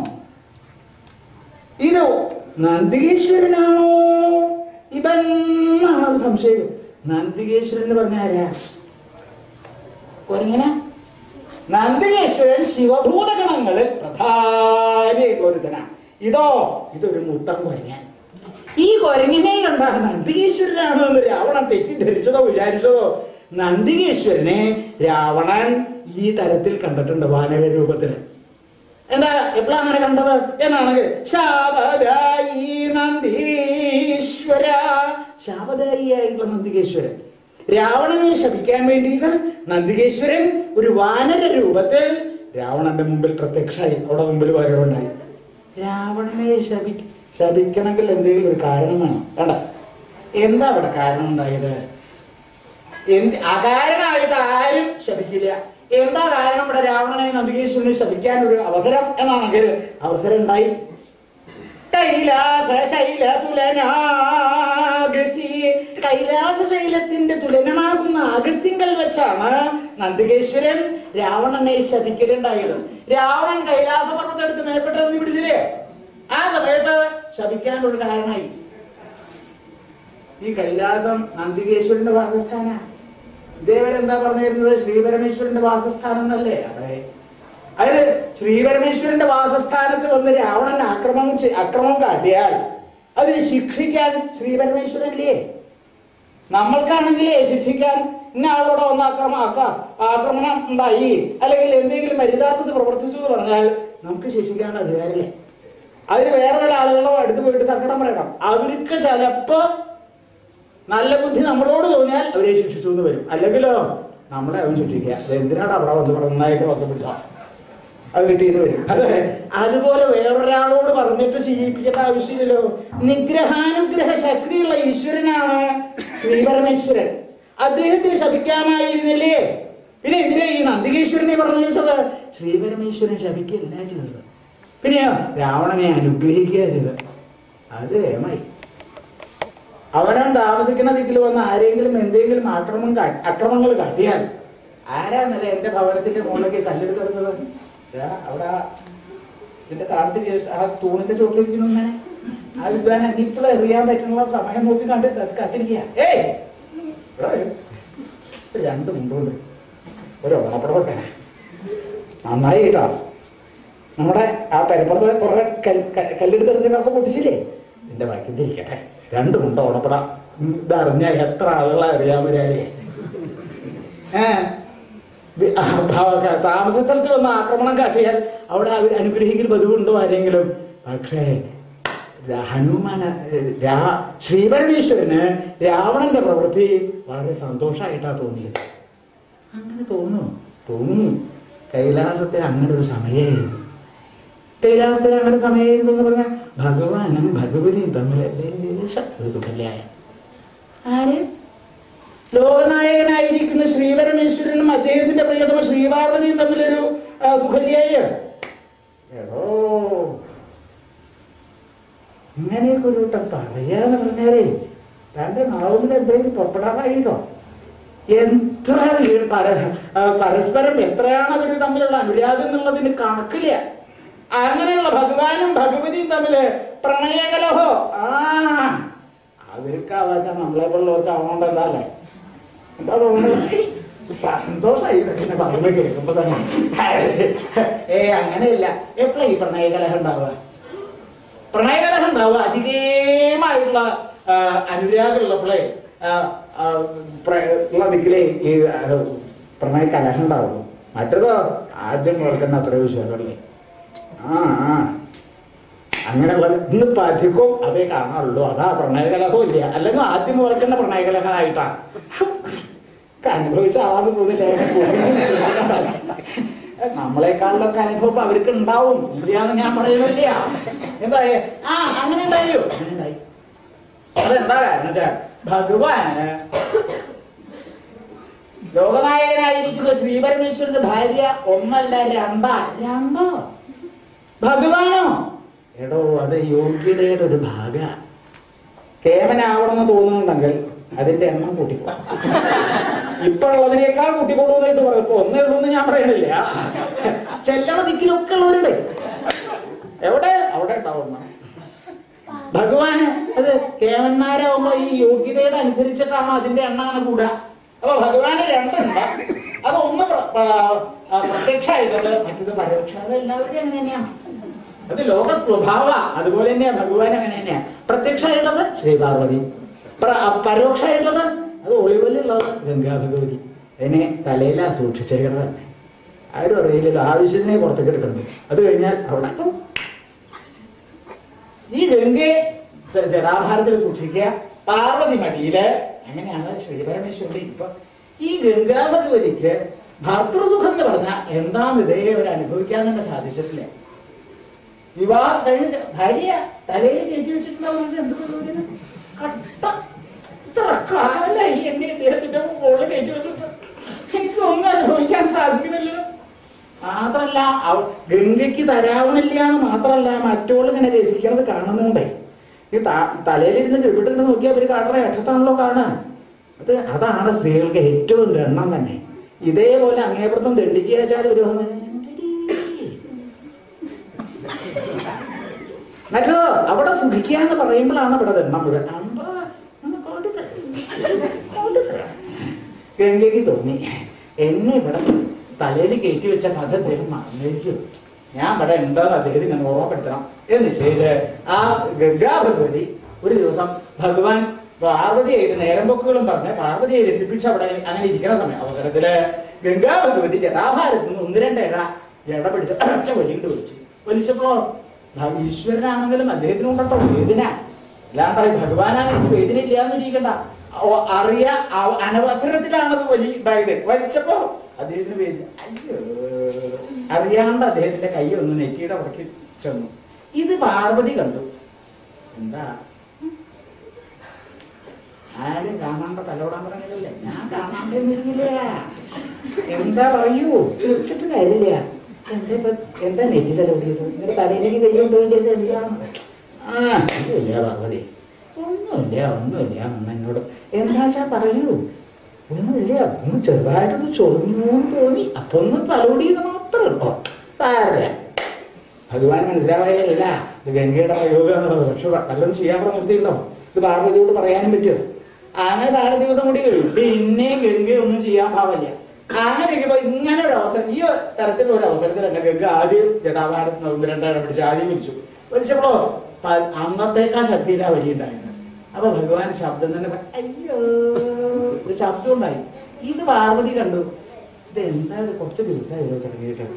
ഇതോ നന്ദികേശ്വരനാണോ ഇവൻ എന്നാണ് സംശയം. നന്ദികേശ്വരൻ എന്ന് പറഞ്ഞ ആരാ? കൊരങ്ങനെ. നന്ദികേശ്വരൻ ശിവഭൂതഗണങ്ങളിൽ പ്രധാന ഒരുത്തനാണ്. ഇതൊരു മുത്തം കൊരങ്ങൻ. ഈ കൊരങ്ങിനെ കണ്ട നന്ദികേശ്വരനാണോ എന്ന് രാവണൻ തെറ്റിദ്ധരിച്ചതോ വിചാരിച്ചതോ? നന്ദികേശ്വരനെ രാവണൻ ഈ തരത്തിൽ കണ്ടിട്ടുണ്ട് വാനര രൂപത്തില്. എന്താ എപ്പോഴാ അങ്ങനെ കണ്ടത് എന്നാണെങ്കിൽ, ശാപദായി നന്ദീശ്വര, ശാപദായി ആയിട്ടുള്ള നന്ദികേശ്വരൻ. രാവണനെ ശപിക്കാൻ വേണ്ടിയിട്ട് നന്ദികേശ്വരൻ ഒരു വാനര രൂപത്തിൽ രാവണന്റെ മുമ്പിൽ പ്രത്യക്ഷമായി. അവിടെ മുമ്പിൽ വരവുണ്ടായി. രാവണനെ ശപിക്കണമെങ്കിൽ എന്തെങ്കിലും ഒരു കാരണം വേണം. വേണ്ട, എന്താ അവിടെ കാരണം ഉണ്ടായത്? അകാരണമായിട്ട് ആരും ശപിക്കില്ല. എന്താ കാരണം? ഇവിടെ രാവണനെ നന്ദികേശ്വരനെ ശപിക്കാൻ ഒരു അവസരം എന്നാണെങ്കിൽ അവസരം ഉണ്ടായി. കൈലാസ ശൈലത്തിന്റെ തുലനമാകുന്ന അഗസ്ത്യങ്കൽ വെച്ചാണ് നന്ദികേശ്വരൻ രാവണനെ ശപിക്കലുണ്ടായത്. രാവണൻ കൈലാസ പർവ്വതെടുത്ത് മേൽപ്പെട്ടെന്ന് പിടിച്ചില്ലേ? ആ സമയത്ത് ശപിക്കാനൊരു കാരണമായി. ഈ കൈലാസം നന്ദികേശ്വരന്റെ വാസസ്ഥാന. ഇതേവരെ എന്താ പറഞ്ഞിരുന്നത്? ശ്രീപരമേശ്വരന്റെ വാസസ്ഥാനം എന്നല്ലേ? അതെ. അതിന് ശ്രീപരമേശ്വരന്റെ വാസസ്ഥാനത്ത് വന്ന് രാവണൻ അക്രമം കാട്ടിയാൽ അതിന് ശിക്ഷിക്കാൻ ശ്രീപരമേശ്വരനില്ലേ? നമ്മൾക്കാണെങ്കിലേ ശിക്ഷിക്കാൻ ഇന്ന ആളോടെ വന്ന് ആക്രമണം ഉണ്ടായി അല്ലെങ്കിൽ എന്തെങ്കിലും മര്യാദത്ത് പ്രവർത്തിച്ചു എന്ന് പറഞ്ഞാൽ നമുക്ക് ശിക്ഷിക്കാനുള്ള അധികാരമില്ലേ? അതിന് വേറെ ചില ആളുകളോ അടുത്ത് പോയിട്ട് സങ്കടം പറയണം. അവർക്ക് ചിലപ്പോ നല്ല ബുദ്ധി നമ്മളോട് തോന്നിയാൽ അവരെ ശിക്ഷിച്ചു എന്ന് വരും. അല്ലെങ്കിലോ നമ്മളെ അവൻ ശിക്ഷിക്കുക. എന്തിനാണ് അവിടെ വന്ന് നന്നായിട്ട് വന്ന് പിടിച്ച അത് കിട്ടിയെന്ന് വരും. അതെ, അതുപോലെ വേറൊരാളോട് പറഞ്ഞിട്ട് ചെയ്യിപ്പിക്കേണ്ട ആവശ്യമില്ലല്ലോ. നിഗ്രഹാനുഗ്രഹ ശക്തിയുള്ള ഈശ്വരനാണ് ശ്രീപരമേശ്വരൻ. അദ്ദേഹത്തിന് ശപിക്കാമായിരുന്നില്ലേ? പിന്നെ എന്തിനാ ഈ നന്ദികേശ്വരനെ പറഞ്ഞു വെച്ചത്? ശ്രീപരമേശ്വരൻ ശപിക്കല്ല ചെയ്തത്, പിന്നെയോ രാവണനെ അനുഗ്രഹിക്കുക ചെയ്തത്. അത് ഏമായി. അവനാൻ താമസിക്കുന്ന ദിക്കിൽ വന്ന് ആരെങ്കിലും എന്തെങ്കിലും അക്രമങ്ങൾ കാട്ടിയാൽ ആരാന്നല്ലേ എന്റെ ഭവനത്തിന്റെ മുകളിലേക്ക് കല്ലെടുത്ത് വരുന്നത്? അവിടെ ഇതിന്റെ താഴത്തിൽ ആ തൂണിന്റെ ചോട്ടിലിരിക്കുന്നു. അങ്ങനെ ആ വിദ്വാനെ ഇപ്പോൾ എറിയാൻ പറ്റുന്ന സമയം നോക്കി കണ്ട് കത്തിരിക്കുക. രണ്ട് മുണ്ടുണ്ട്, ഒരു ഓണപ്പടവൊക്കെ നന്നായി കേട്ടോ. നമ്മുടെ ആ പരപ്പുറത്ത് കുറെ കല്ലെടുത്തെറിഞ്ഞൊക്കെ പൊട്ടിച്ചില്ലേ? ഇതിന്റെ ബാക്കി തിരിക്കട്ടെ. രണ്ട് മുണ്ട ഓണപ്പട ഇതറിഞ്ഞാൽ എത്ര ആളുകളെ അറിയാൻ വരാലേ. താമസ സ്ഥലത്ത് വന്ന് ആക്രമണം കാട്ടിയാൽ അവിടെ അവർ അനുഗ്രഹിക്കൽ പതിവുണ്ടോ ആരെങ്കിലും? പക്ഷേ ശ്രീപരമേശ്വരന് രാവണന്റെ പ്രവൃത്തി വളരെ സന്തോഷമായിട്ടാണ് തോന്നിയത്. അങ്ങനെ തോന്നി. കൈലാസത്തിൽ അങ്ങനെ ഒരു സമയമായിരുന്നു. കൈലാസത്തിൽ അങ്ങനെ സമയമായിരുന്നു എന്ന് പറഞ്ഞാൽ ഭഗവാനും ഭഗവതിയും തമ്മിലല്ലേ ഒരു സുഖല്യായ. ആര്? ലോകനായകനായിരിക്കുന്ന ശ്രീപരമേശ്വരനും അദ്ദേഹത്തിന്റെ പ്രിയതമ ശ്രീപാർവതിയും തമ്മിലൊരു സുഖല്യായ. എടോ, ഇങ്ങനെയൊക്കെ ഒരു വട്ടം പറയാന്ന് പറഞ്ഞാലേ തന്റെ നാവിൽ എന്തെങ്കിലും പൊപ്പടാറായിട്ടോ. എത്ര പരസ്പരം എത്രയാണ് അവർ തമ്മിലുള്ള അനുരാഗം എന്നുള്ളതിന് കണക്കില്ല. അങ്ങനെയുള്ള ഭഗവാനും ഭഗവതിയും തമ്മില് പ്രണയകലഹോ അവർക്കാവാച്ച നമ്മളെ പോലുള്ളവർക്ക് ആവണോണ്ടല്ലേ? എന്താ തോന്നുന്നത്? സന്തോഷമായി ഇതൊക്കെ പറയുമ്പോ കേൾക്കുമ്പോ തന്നെ. അങ്ങനെയല്ല. എപ്പോഴാ ഈ പ്രണയകലഹം ഉണ്ടാവുക? അധികമായിട്ടുള്ള അനുരാഗമുള്ളപ്പോഴേ ഉള്ള ദിക്കിലേ ഈ പ്രണയകലഹം ഉണ്ടാവുള്ളൂ. മറ്റേതോ ആദ്യം ഓർക്കുന്ന അത്രയോ വിശ്വാസമല്ലേ? അങ്ങനെയുള്ള ഇന്നിപ്പോ അധികവും അതേ കാണാറുള്ളൂ. അതാ പ്രണയകലഹവും ഇല്ല. അല്ലെങ്കിൽ ആദ്യം ഓർക്കുന്ന പ്രണയകലഹമായിട്ടാ അനുഭവിച്ച ആളാന്ന് തോന്നില്ല. നമ്മളെക്കാളിലൊക്കെ അനുഭവം അവർക്ക് ഉണ്ടാവും. ഇല്ലാന്ന് ഞാൻ പറയുന്നില്ല. എന്താ അങ്ങനെ ഉണ്ടായോ? അങ്ങനെ ഉണ്ടായി. അതെന്താ കാരണം വെച്ചാൽ ഭഗവാന് ലോകനായകനായിരിക്കുന്ന ശ്രീപരമേശ്വരന്റെ ഭാര്യ ഒന്നല്ല രണ്ടോ. ഭഗവാനോ? എടോ, അത് യോഗ്യതയുടെ ഒരു ഭാഗ. കേവനാവണമെന്ന് തോന്നുന്നുണ്ടെങ്കിൽ അതിന്റെ എണ്ണം കൂട്ടിക്കോ. ഇപ്പൊ ഉള്ളതിനേക്കാൾ കൂട്ടിക്കൊള്ളുന്നതായിട്ട് പറയും. ഇപ്പൊ ഒന്നേ ഉള്ളൂ എന്ന് ഞാൻ പറയണില്ല. ചെല്ലണ ദിക്കിലൊക്കെ ഉള്ളവരുടെ എവിടെ അവിടെ ഉണ്ടാവുന്ന ഭഗവാന് അത് കേവന്മാരാവുമ്പോ ഈ യോഗ്യതയുടെ അനുസരിച്ചിട്ടാണ് അതിന്റെ എണ്ണം അങ്ങനെ കൂടുക. അപ്പൊ ഭഗവാന് രണ്ടുണ്ട്. അത് ഒന്ന് പ്രത്യക്ഷമായിട്ടുള്ളത്, മറ്റത് പരോക്ഷ. അത് എല്ലാവർക്കും അങ്ങനെ തന്നെയാണ്. അത് ലോക സ്വഭാവ. അതുപോലെ തന്നെയാ ഭഗവാൻ അങ്ങനെ തന്നെയാ. പ്രത്യക്ഷമായിട്ടുള്ളത് ശ്രീപാർവതി, പരോക്ഷമായിട്ടുള്ളത് അത് ഒളിവല്ലുള്ളത് ഗംഗാ ഭഗവതി. അതിനെ തലയിലാ സൂക്ഷിച്ചേക്കുന്നത് തന്നെ. ആരും അറിയില്ലല്ലോ. ആവശ്യത്തിനെ പുറത്തേക്ക് എടുക്കുന്നത്. അത് കഴിഞ്ഞാൽ അവിടെ ഈ ഗംഗയെ ജടാഭാരത്തിൽ സൂക്ഷിക്കുക, പാർവതി മടിയില്. അങ്ങനെയാണ് ശ്രീപരമേശ്വരന്റെ. ഇപ്പൊ ഈ ഗംഗാ ഭഗവതിക്ക് ഭർത്തൃസുഖം എന്ന് പറഞ്ഞാൽ എന്താന്ന് ഇതേ അവർ അനുഭവിക്കാൻ തന്നെ സാധിച്ചിട്ടില്ല. വിവാഹം കഴിഞ്ഞ ഭാര്യ തലയിൽ കയറ്റി വെച്ചിട്ടുണ്ടാവും. എന്ത് കട്ട ഇത്ര കാലായി എന്നെ ഇദ്ദേഹത്തിന്റെ മുകളിൽ കയറ്റി വെച്ചിട്ട് എനിക്ക് ഒന്നും അനുഭവിക്കാൻ സാധിക്കുന്നില്ലല്ലോ. മാത്രല്ല ഗംഗയ്ക്ക് തരാവണില്ല എന്ന് മാത്രല്ല, മറ്റോള് ഇങ്ങനെ രസിക്കണത് കാണുന്നുണ്ടേ. ഈ തലയിലിരുന്ന് കിഴിപ്പിട്ടുണ്ട് നോക്കിയാൽ അവര് കാണുന്ന ഏട്ടത്താണല്ലോ കാണാൻ. അതാണ് സ്ത്രീകൾക്ക് ഏറ്റവും ദണ്ണം തന്നെ. ഇതേപോലെ അങ്ങേപ്പുറത്തും ദണ്ഡിക്കാച്ചാൽ ഒരു നല്ലതോ അവിടെ സുഖിക്കാന്ന് പറയുമ്പോഴാണ് ഇവിടെ ദണ്ണം മുഴുവൻ. ഗംഗയ്ക്ക് തോന്നി എന്നെ ഇവിടെ തലയിൽ കയറ്റി വെച്ച കഥ അദ്ദേഹം മറന്നിരിക്കും. ഞാൻ ഇവിടെ എന്താന്ന് അദ്ദേഹം ഞാൻ ഓർമ്മപ്പെടുത്തണം എന്ന് നിശ്ചയിച്ച് ആ ഗംഗാ ഭഗവതി ഒരു ദിവസം ഭഗവാൻ പാർവതിയായിട്ട് നേരമ്പൊക്കുകളും പറഞ്ഞ് പാർവതിയെ രസിപ്പിച്ച് അവിടെ അങ്ങനെ ഇരിക്കുന്ന സമയം അവസരത്തില് ഗംഗാ ഭഗവതി ജടാഭാരത്തിൽ നിന്ന് 1-2 ജട പിടിച്ച് ഒറ്റ വലിയിട്ട് വലിച്ചപ്പോ ഈശ്വരനാണെങ്കിലും അദ്ദേഹത്തിന് കൊണ്ടോ വേദന. അല്ലാണ്ടായി ഭഗവാനാണെന്ന് വേദന ഇല്ലാന്നിരിക്കണ്ട. അനവസരത്തിലാണത് വലി ഉണ്ടായത്. വലിച്ചപ്പോ അദ്ദേഹത്തിന് വേദന. അയ്യോ, അറിയാണ്ട് അദ്ദേഹത്തിന്റെ കൈ ഒന്ന് നെറ്റിയുടെ പുറക്കി ചെന്നു. ഇത് പാർവതി കണ്ടു. എന്താ ആരും കാണാണ്ട തലോടാൻ പറഞ്ഞില്ലേ? ഞാൻ കാണാണ്ടിരുന്നില്ല. എന്താ പറയൂ, തീർച്ചിട്ട് കാര്യമില്ല. എന്താ നെറ്റി തലോടിയത്? നിങ്ങളുടെ തലയിലേക്ക് കൈ കൊണ്ടുപോയത് എന്താണ്? ഒന്നുമില്ല പാർവതി, ഒന്നുമില്ല എന്നോട്. എന്താച്ചാ പറയൂ. ഒന്നുമില്ല, ഒന്ന് ചെറുതായിട്ടൊന്ന് ചൊറിഞ്ഞു തോന്നി, അപ്പൊ ഒന്ന് തലോടിയത് മാത്രമേ ഉള്ളൂ. താരല്ല ഭഗവാൻ മനസ്സിലാവായല്ല ഇത് ഗംഗയുടെ പ്രയോഗം എന്നുള്ളത്. പക്ഷെ വല്ലതും ചെയ്യാൻ നിർത്തിയിട്ടുണ്ടോ? ഇത് പാർവതിയോട് പറയാനും പറ്റുമോ? അങ്ങനെ 4 ദിവസം കൂടി കഴിയും. പിന്നെ ഗംഗയൊന്നും ചെയ്യാൻ പാവില്ല. അങ്ങനെ ഇങ്ങനെ ഒരു അവസരം, ഈ തരത്തിലുള്ള ഒരു അവസരത്തിൽ തന്നെ ഗംഗ ആദ്യം ജടാഭാരത്തിന് 1-2 പിടിച്ച് ആദ്യം വലിച്ചപ്പോഴോ അന്നത്തേക്കാ ശക്തിയിലാ വലിയുണ്ടായിരുന്നു. അപ്പൊ ഭഗവാൻ ശബ്ദം തന്നെ അയ്യോ ഒരു ശബ്ദം ഉണ്ടായി. ഇത് പാർവതി കണ്ടു. ഇത് എന്താ കുറച്ച് ദിവസമായല്ലോ തുടങ്ങിയിട്ട്.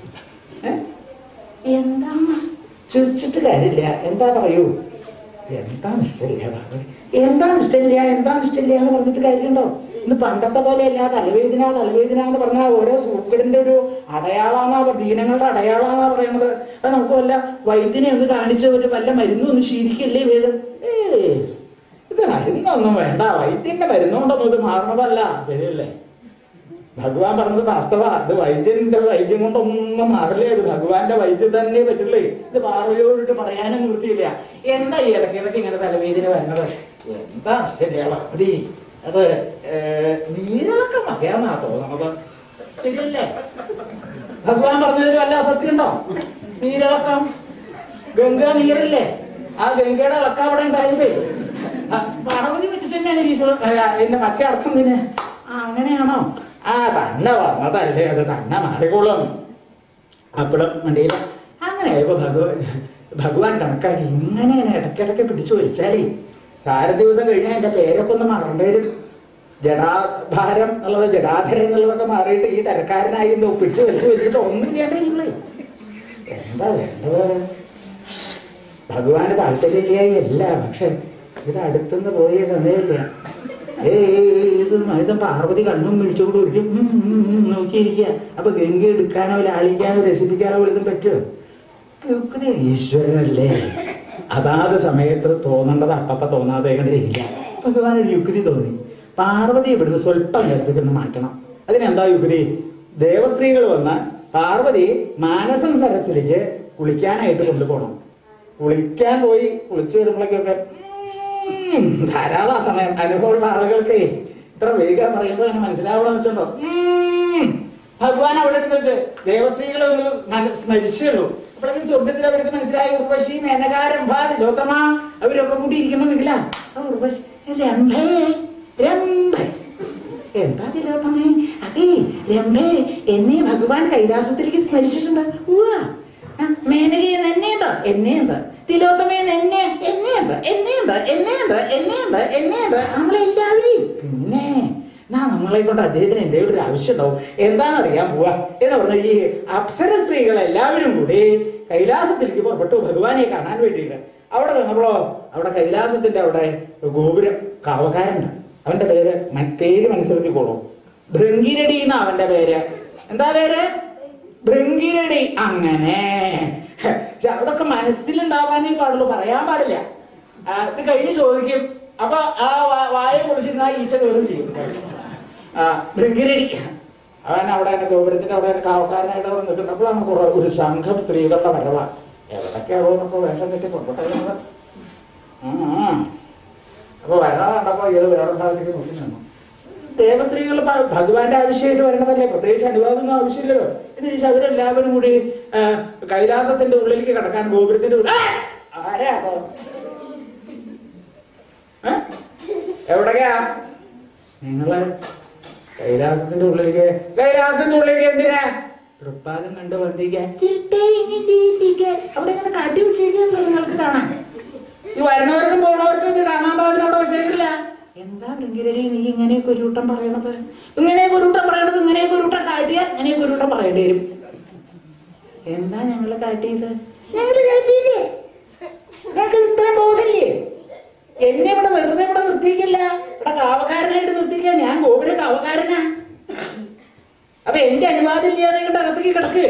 എന്താ ചിരിച്ചിട്ട് കാര്യമില്ല. എന്താ പറയൂ? എന്താ ഇഷ്ടമില്ല പാർവതി, എന്താ ഇഷ്ടമില്ല എന്ന് പറഞ്ഞിട്ട് കാര്യമുണ്ടോ? ഇന്ന് പണ്ടത്തെ പോലെയല്ല. തലവേദന എന്ന് പറഞ്ഞാൽ ഓരോ സൂക്കടിന്റെ ഒരു അടയാളാന്നാ, ദീനങ്ങളുടെ അടയാളാന്നാ പറയണത്. അത് നമുക്ക് വല്ല വൈദ്യനെ ഒന്ന് കാണിച്ച ഒരു വല്ല മരുന്നും ഒന്ന് ശീലിക്കല്ലേ വേദം. ഇത് മരുന്നൊന്നും വേണ്ട, വൈദ്യന്റെ മരുന്നുകൊണ്ടൊന്നും ഇത് മാറണതല്ല. ശരിയല്ലേ? ഭഗവാൻ പറഞ്ഞത് വാസ്തവ. അത് വൈദ്യം കൊണ്ടൊന്നും മാറില്ലേ. അത് ഭഗവാന്റെ വൈദ്യം തന്നെ പറ്റുള്ളേ. ഇത് പാർവതിയോടിട്ട് പറയാനും നിർത്തിയില്ല. എന്താ ഈ ഇടയ്ക്കിടയ്ക്ക് ഇങ്ങനെ തലവേദന വരുന്നത്? എന്താ ശരിയാ പാർവതി, അത് നീരിളക്കം വകയാന്നാ തോന്നണത്. ശരിയല്ലേ? ഭഗവാൻ പറഞ്ഞതിൽ വല്ല അസത്യമുണ്ടോ? നീരിളക്കം ഗംഗ നീരല്ലേ? ആ ഗംഗയുടെ ഇളക്കം അവിടെ ഉണ്ടായില്ലേ? പാർവതി പറ്റി തന്നെയാണ് ഈശ്വരൻ. എന്റെ മറ്റേ അർത്ഥം തന്നെ അങ്ങനെയാണോ? തന്നെ പറഞ്ഞതല്ലേ, അത് തന്നെ മാറിക്കോളും. അപ്പോഴും മണ്ടിയില്ല. അങ്ങനെ ആയപ്പോ ഭഗവാൻ കണക്കാക്കി ഇങ്ങനെ ഇടയ്ക്കിടയ്ക്ക് പിടിച്ചു വലിച്ചാലേ 4 ദിവസം കഴിഞ്ഞാൽ എന്റെ പേരൊക്കെ ഒന്ന് മറണ്ടേ വരും. ജടാഭാരം എന്നുള്ളത് ജടാധരം എന്നുള്ളതൊക്കെ മാറിയിട്ട് ഈ തരക്കാരനായി പിടിച്ചു വലിച്ചിട്ട് ഒന്നും ചെയ്യേണ്ടേ. എന്താ വേണ്ടത്? ഭഗവാന് താല്പര്യമില്ലായി അല്ല, പക്ഷെ ഇത് അടുത്തുനിന്ന് പോയ സമയമില്ല. ഇത് പാർവതി കണ്ണും വിളിച്ചുകൊണ്ട് ഒരു നോക്കിയിരിക്കുക. അപ്പൊ ഗംഗ എടുക്കാനോ ലാളിക്കാനോ രസിപ്പിക്കാനോ ഇതും പറ്റുമോ? ഈശ്വരനല്ലേ, അതാത് സമയത്ത് തോന്നേണ്ടത് അപ്പ തോന്നാതെ കണ്ടിരിക്കില്ല. ഭഗവാൻ ഒരു യുക്തി തോന്നി. പാർവതി ഇവിടുന്ന് സ്വല്പം നേരത്തേക്ക് ഒന്ന് മാറ്റണം. അതിനെന്താ യുക്തി? ദേവസ്ത്രീകൾ വന്നാൽ പാർവതി മാനസം സരസിലേക്ക് കുളിക്കാനായിട്ട് കൊണ്ടുപോകണം. കുളിക്കാൻ പോയി കുളിച്ചു വരുമ്പോഴേക്കൊക്കെ ധാരാളം സമയം അനുഭവമുള്ള ആളുകൾക്ക് ഇത്ര വേഗം പറയുമ്പോൾ അങ്ങനെ മനസ്സിലാവണമെന്ന് വെച്ചിട്ടുണ്ടോ? ഭഗവാൻ അവിടെ വെച്ച് ദേവസ്ത്രീകളെ ഒന്ന് സ്മരിച്ചുള്ളൂ. അപ്പോഴേക്കും സ്വർഗത്തിൽ അവർക്ക് മനസ്സിലായി ഉർവശി, മേനകാരംഭ, തിലോത്തമ അവരൊക്കെ കൂടി ഇരിക്കുന്നില്ല. ഉർവശി രംഭ എന്താ തിലോത്തമേ? അതേ രംഭേ, എന്നെ ഭഗവാൻ കൈലാസത്തിലേക്ക് സ്മരിച്ചിട്ടുണ്ട്. മേനകയെ എന്നെയുണ്ട്, എന്നെയുണ്ട്. തിലോത്തമേന്ന് എന്നെയുണ്ട്. നമ്മളെല്ലാവരെയും. പിന്നെ നമ്മളെ കൊണ്ട് അദ്ദേഹത്തിന് എന്തെങ്കിലും ഒരു ആവശ്യം ഉണ്ടാവും. എന്താണെന്നറിയാൻ പോവാ എന്ന് പറഞ്ഞാൽ ഈ അപ്സര സ്ത്രീകളെല്ലാവരും കൂടി കൈലാസത്തിലേക്ക് പുറപ്പെട്ടു ഭഗവാനെ കാണാൻ വേണ്ടിയിട്ട്. അവിടെ ചെന്നപ്പോഴോ അവിടെ കൈലാസത്തിന്റെ അവിടെ ഗോപുരം കാവക്കാരുണ്ട്. അവന്റെ പേര് മനസ്സിലാക്കിക്കോളൂ. ഭൃങ്കിരടി എന്നാ അവന്റെ പേര്. എന്താ പേര്? ഭൃങ്കിരടി. അങ്ങനെ അതൊക്കെ മനസ്സിലുണ്ടാവാനേ പാടുള്ളൂ, പറയാൻ പാടില്ല. ഇത് കഴിഞ്ഞ് ചോദിക്കും. അപ്പൊ ആ വായ പൊളിച്ചിരുന്ന ഈച്ച കയറും ചെയ്യും. ഭൃങ്കിരടി അവൻ അവിടെ തന്നെ ഗോപുരത്തിന്റെ അവിടെ തന്നെ കാവക്കാരനായിട്ട് അവിടെ നിൽക്കുന്നത്. അപ്പൊ നമുക്ക് ഒരു സംഘം സ്ത്രീകളുടെ വരവാ. എവിടൊക്കെയാവോ എന്നൊക്കെ വേഷം കെട്ടി കൊണ്ടുപോട്ടെ. അപ്പൊ വരണ കണ്ടപ്പോ ഇയാള് വേറെ ഭാഗത്തേക്ക് നോക്കി നിന്നു. ദേവസ്ത്രീകൾ ഭഗവാന്റെ ആവശ്യമായിട്ട് വരണതല്ലേ, പ്രത്യേകിച്ച് അനുവാദമൊന്നും ആവശ്യമില്ലല്ലോ. ഇതിരിച്ച് അവരെല്ലാവരും കൂടി കൈലാസത്തിന്റെ ഉള്ളിലേക്ക് കടക്കാൻ ഗോപുരത്തിന്റെ ഉള്ളിൽ ആരാ എവിടൊക്കെയാ നിങ്ങള് കൈലാസത്തിന്റെ ഉള്ളിലേക്ക് എന്തിനാ? തൃപ്പാദം കണ്ടു വന്നിരിക്കാൻ അവിടെ ഇങ്ങനെ കാട്ടി വെച്ചേക്കുന്നുണ്ടോ നിങ്ങൾക്ക് കാണാൻ? ഈ വരുന്നവർക്കും പോണവർക്കും ഇത് കാണാൻ പാകത്തിന് അവിടെ വെച്ചേക്കില്ല. എന്താ ഭൃങ്കിരടി നീ ഇങ്ങനെയൊക്കെ ഒരു കൂട്ടം പറയണത്? ഇങ്ങനെയൊക്കെ ഒരു കൂട്ടം കാട്ടിയാൽ ഇങ്ങനെയൊക്കെ ഒരു കൂട്ടം പറയേണ്ടി വരും. എന്താ ഞങ്ങള് കാട്ടിയത്? ഞങ്ങള് കാട്ടിയില്ലേ? ഞങ്ങൾക്ക് ഇത്രയും ബോധമില്ലേ? എന്നെ ഇവിടെ വെറുതെ ഇവിടെ നിർത്തിക്കില്ല, ഇവിടെ കാവക്കാരനായിട്ട് നിർത്തിക്ക. ഞാൻ ഗോപുര കാവക്കാരനാ. അപ്പൊ എന്റെ അനുവാദം ഇല്ലാതെ ഇങ്ങോട്ട് അകത്തേക്ക് കിടക്ക്.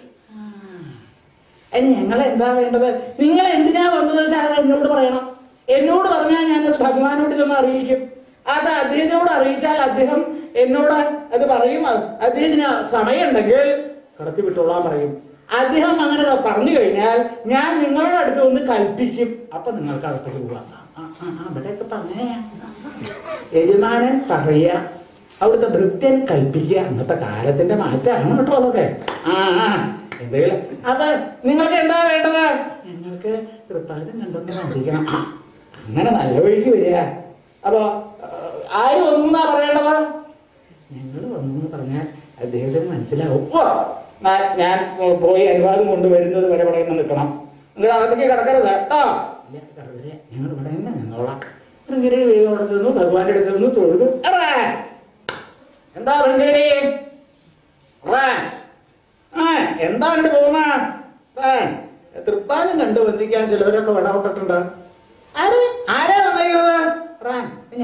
ഞങ്ങൾ എന്താ വേണ്ടത്? നിങ്ങൾ എന്തിനാ വന്നത് വെച്ചാൽ അത് എന്നോട് പറയണം. എന്നോട് പറഞ്ഞാൽ ഞാനത് ഭഗവാനോട് ചെന്ന് അറിയിക്കും. അത് അദ്ദേഹത്തിനോട് അറിയിച്ചാൽ അദ്ദേഹം എന്നോട് അത് പറയും. അദ്ദേഹത്തിന് സമയമുണ്ടെങ്കിൽ കടത്തി വിട്ടോളാൻ പറയും. അദ്ദേഹം അങ്ങനെ പറഞ്ഞു കഴിഞ്ഞാൽ ഞാൻ നിങ്ങളുടെ അടുത്ത് ഒന്ന് കൽപ്പിക്കും. അപ്പൊ നിങ്ങൾക്ക് അകത്തേക്ക് പോവാം. അവിടെയൊക്കെ ഇപ്പൊ അങ്ങനെയാ. യജമാനൻ പറയുക, അവിടുത്തെ ഭൃത്യൻ കൽപ്പിക്കുക. അന്നത്തെ കാലത്തിന്റെ മാറ്റാണ് കേട്ടോ അതൊക്കെ. എന്തെങ്കിലും അപ്പൊ നിങ്ങൾക്ക് എന്താ വേണ്ടത്? ഞങ്ങൾക്ക് തൃപ്പാദം കണ്ടെന്ന് കണ്ടിരിക്കണം. അങ്ങനെ നല്ല വഴിക്ക് വരിക. അപ്പൊ ആര് വന്നാ പറയേണ്ടത്? ഞങ്ങൾ വന്നു പറഞ്ഞാൽ അദ്ദേഹത്തിന് മനസ്സിലാവും. ഞാൻ പോയി അനുവാദം കൊണ്ടുവരുന്നത് വരെ ഇവിടെ തന്നെ നിൽക്കണം. നിങ്ങൾ അകത്തേക്ക് കിടക്കരുത് കേട്ടോ. ഞങ്ങൾ ഇവിടെ തന്നെ നിന്നോളാം. ഭൃങ്കിരടി വേഗം അവിടെ ചെന്നു, ഭഗവാന്റെ അടുത്ത് നിന്ന് തൊഴുതു. എന്താ ഭൃങ്കിരടി എന്താ കണ്ടു പോകുന്ന? തൃപ്പാദം കണ്ടു വന്ദിക്കാൻ ചിലവരൊക്കെ വിടവിട്ടിട്ടുണ്ട്. ആരാ വന്നിരിക്കുന്നത്?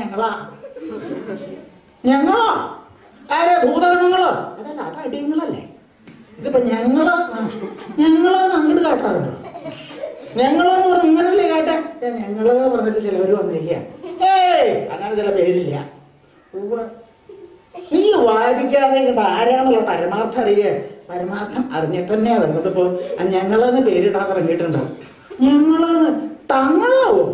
ഞങ്ങളോ? ആരാ? ഭൂതഗണങ്ങളോ? അതല്ല, അത് അടിയങ്ങളല്ലേ. ഇതിപ്പോ ഞങ്ങളോന്ന് അങ്ങോട്ട് കാട്ടാറുണ്ടോ? ഞങ്ങളോന്ന് പറഞ്ഞ ഇങ്ങനല്ലേ കാട്ടെ? ഞങ്ങളെന്ന് പറഞ്ഞിട്ട് ചിലവര് വന്നിരിക്കുക. അങ്ങനെ ചില പേരില്ല. നീ വാദിക്കാതെ കണ്ട ആരാണല്ലോ പരമാർത്ഥം അറിയേ? പരമാർത്ഥം അറിഞ്ഞിട്ട് തന്നെയാ വരുന്നത്. ഇപ്പൊ ഞങ്ങളെന്ന് പേരിടാൻ തുടങ്ങിയിട്ടുണ്ട്. ഞങ്ങളെന്ന് തങ്ങളാവോ?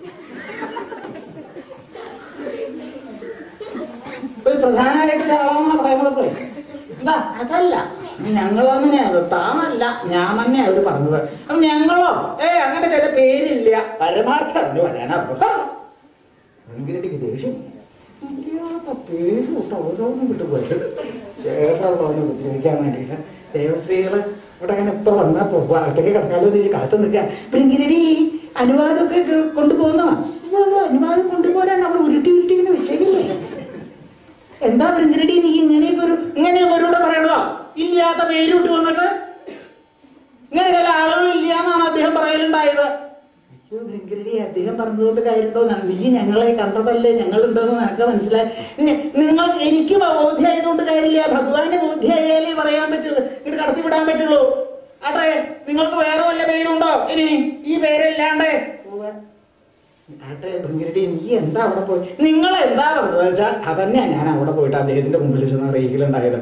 ഒരു പ്രധാനമായിട്ട് ആളാന്നാ പറയുന്നത്. എന്താ? അതല്ല, ഞങ്ങളെന്നെ താനല്ല, ഞാൻ തന്നെയാ അവര് പറഞ്ഞത്. അപ്പൊ ഞങ്ങളോ? അങ്ങനെ ചില പേരില്ല. പരമാർത്ഥം അറിഞ്ഞു വരാനാ ഭയങ്കരക്ക് ദേഷ്യം. പേര് ഓരോന്നും വിട്ടുപോയി ചേട്ടനെ ഉപദ്രവിക്കാൻ വേണ്ടിയിട്ട് ദേവസ്ത്രീകള് ഇവിടെ അങ്ങനെ ഇപ്പൊ വന്നാ അകത്തേക്ക് കിടക്കാലോ എന്ന് കാത്തു നിൽക്കുക. ഭൃങ്കിരടി അനുവാദമൊക്കെ കൊണ്ടുപോകുന്നോ? അനുവാദം കൊണ്ടുപോരാൻ അവിടെ ഉരുട്ടി ഇങ്ങനെ വെച്ചേക്കില്ലേ? എന്താ ഭൃങ്കിരടി നീ ഇങ്ങനെയൊക്കെ ഒരുകൂടെ പറയണതോ? ഇല്ലാത്ത പേര് വിട്ടു വന്നിട്ട് ഇങ്ങനെ ചില ആളുകൾ ഇല്ല എന്നാണ് അദ്ദേഹം പറയലുണ്ടായത്. അയ്യോ ഭൃങ്കിരടി, അദ്ദേഹം പറഞ്ഞതുകൊണ്ട് കാര്യമുണ്ടോ? നീ ഞങ്ങളെ കണ്ടതല്ലേ, ഞങ്ങളുണ്ടെന്ന് നിനക്ക് മനസ്സിലായി. നിങ്ങൾക്ക് എനിക്ക് ബോധ്യമായതുകൊണ്ട് കാര്യമില്ല. ഭഗവാന് ബോധ്യമായാലേ പറയാൻ പറ്റുള്ളൂ, ഇങ്ങോട്ട് കടത്തി വിടാൻ പറ്റുള്ളൂ. ആട്ടെ, നിങ്ങൾക്ക് വേറെ വല്ല പേരുണ്ടോ? ഇനി ഈ പേരല്ലാണ്ട് ആട്ടെ ഭൃങ്കിരടി, നീ എന്താ അവിടെ പോയി? നിങ്ങൾ എന്താ പറഞ്ഞത് വെച്ചാൽ അതന്നെയാ ഞാൻ അവിടെ പോയിട്ട് അദ്ദേഹത്തിന്റെ മുമ്പിൽ ചെന്ന് അറിയിക്കലുണ്ടായത്.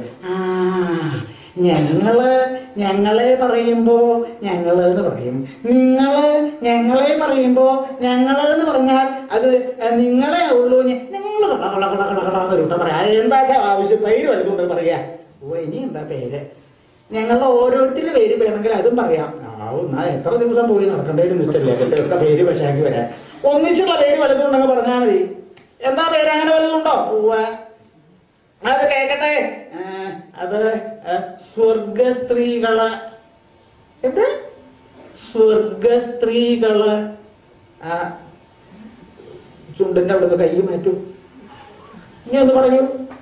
ഞങ്ങളെ പറയുമ്പോ ഞങ്ങളെന്ന് പറയും, ഞങ്ങളെ പറയുമ്പോ ഞങ്ങളെന്ന് പറഞ്ഞാൽ അത് നിങ്ങളെ ഉള്ളൂ. നിങ്ങൾ കളകളകളകളകളൂട്ട പറയാ. എന്താ ആവശ്യം? പേര് വലുതുകൊണ്ട് പറയാ. ഇനി എന്താ പേര്? ഞങ്ങളുടെ ഓരോരുത്തരുടെ പേര് വേണമെങ്കിൽ അതും പറയാം. എന്നാ എത്ര ദിവസം പോയി നടക്കേണ്ടതിന് നിശ്ചയില്ല. ഒക്കെ പേര് വശാക്കി വരാൻ ഒന്നിച്ചുള്ള പേര് വലുതുണ്ടെന്ന് പറഞ്ഞാൽ മതി. എന്താ പേര്? അങ്ങനെ വലുതുണ്ടോ? അത് കേക്കട്ടെ. അത് സ്വർഗസ്ത്രീകള്. എന്ത് സ്വർഗസ്ത്രീകള്? ചുണ്ടിന്റെ അവിടുന്ന് കൈ മാറ്റൂ. ഇനി ഒന്ന് പറയൂ.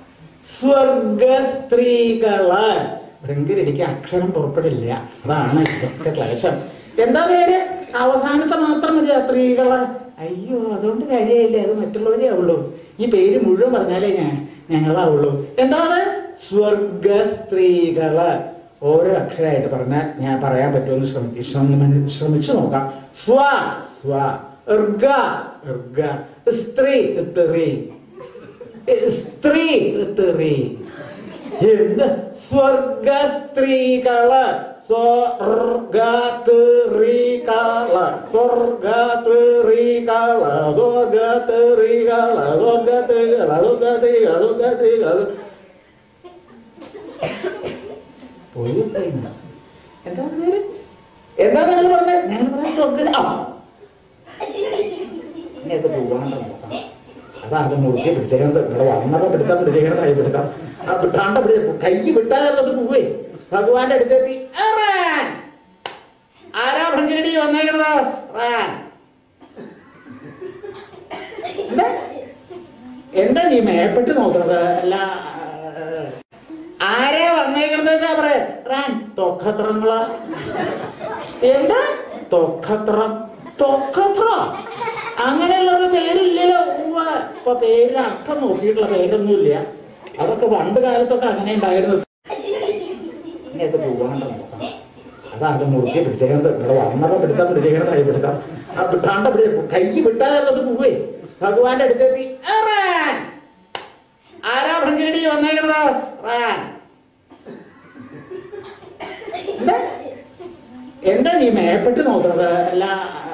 സ്വർഗസ്ത്രീകള്. ഭൃങ്കിരടിക്ക് അക്ഷരം പുറപ്പെടില്ല. അതാണ് ഇതൊക്കെ ക്ലേശം. എന്താ പേര്? അവസാനത്തെ മാത്രം മതി. സ്ത്രീകള്. അയ്യോ, അതുകൊണ്ട് കാര്യമായില്ലേ, അത് മറ്റുള്ളവരേ ആവുള്ളൂ. ഈ പേര് മുഴുവൻ പറഞ്ഞാലേ ഞങ്ങളാവുള്ളൂ. എന്താണ്? സ്വർഗസ്ത്രീകള്. ഓരോ അക്ഷരമായിട്ട് പറഞ്ഞാൽ ഞാൻ പറയാൻ പറ്റുമെന്ന് ശ്രമിച്ചു നോക്കാം. സ്വ സ്വ, ഋഗ ഋഗ, സ്ത്രീ സ്ത്രീ, സ്ത്രീ സ്ത്രീ, എന്ത് സ്വർഗ സ്ത്രീകള്, സ്വർഗത്രീകള, സ്വർഗത്രീകള, സ്വർഗത്രീകള, സ്വർഗത്രീകള, സ്വർഗത്രീകള, സ്വർഗത്രീകള. പോയി എന്താ പേര്? എന്താ നിങ്ങൾ പറഞ്ഞത്? ഞങ്ങൾ പറയാം സ്വർഗ. ഇത് പോവാണ്ട് നോക്കാം. അതാണ് മുറുക്കി പിടിച്ചേക്കുന്നത്. ഇവിടെ വന്നപ്പോ പിടുത്താൻ പിടിച്ചേക്കണം, കൈ പിടുത്താം. ആ വിട്ടാണ്ട കൈ വിട്ടാലുള്ളത് പോവേ. ഭഗവാന്റെ അടുത്തെത്തി. ആരാ ഭംഗിരടി വന്നേക്കുന്നത്? എന്താ നീ മേപ്പെട്ട് നോക്കുന്നത്? അല്ല, ആരാ വന്നേക്കുന്നത് വെച്ചാ പറയാ. തൊക്കത്രങ്ങളാ. എന്താ തൊക്കത്രം? തൊക്കത്ര അങ്ങനെയുള്ളത് പേരില്ലല്ലോ. ഇപ്പൊ പേരിന് അർത്ഥം നോക്കിയിട്ടുള്ള പേരൊന്നുമില്ല. അതൊക്കെ പണ്ട് കാലത്തൊക്കെ അങ്ങനെ ഉണ്ടായിരുന്നത്. ഇത് പോവാണ്ട് നോക്കാം. അതാണ് മുറുക്കി പിടിച്ചേക്കുന്നത്. ഇവിടെ വന്നപ്പോ പിടുത്താൻ പിടിച്ചേക്കണം, കൈ പിടുത്താം. ആ വിട്ടാണ്ട കൈ വിട്ടാലുള്ളത് പോവേ. ഭഗവാന്റെ അടുത്തെത്തി. ആരാ ഭംഗിരടി വന്നേക്കുന്നത്? എന്താ നീ മേപ്പെട്ട് നോക്കുന്നത്? അല്ല,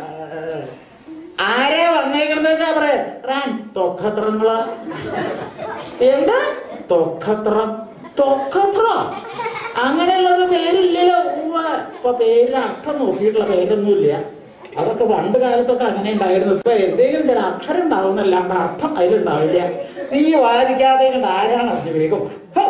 ആരാ വന്നേക്കുന്നത് വെച്ചാ പറയാ. തൊക്കത്രങ്ങളാ. എന്താ തൊക്കത്രം? തൊക്കത്ര അങ്ങനെയുള്ളത് പേരില്ലല്ലോ. ഇപ്പൊ പേരിന് അർത്ഥം നോക്കിയിട്ടുള്ള പേരൊന്നുമില്ല. അതൊക്കെ പണ്ട് കാലത്തൊക്കെ അങ്ങനെ ഉണ്ടായിരുന്നു. ഇപ്പൊ എന്തെങ്കിലും ചില അക്ഷരം ഉണ്ടാവുന്നല്ലാണ്ട് അർത്ഥം അതിലുണ്ടാവില്ല. നീ വാദിക്കാതെ ആരാണ് അതിന് വേഗം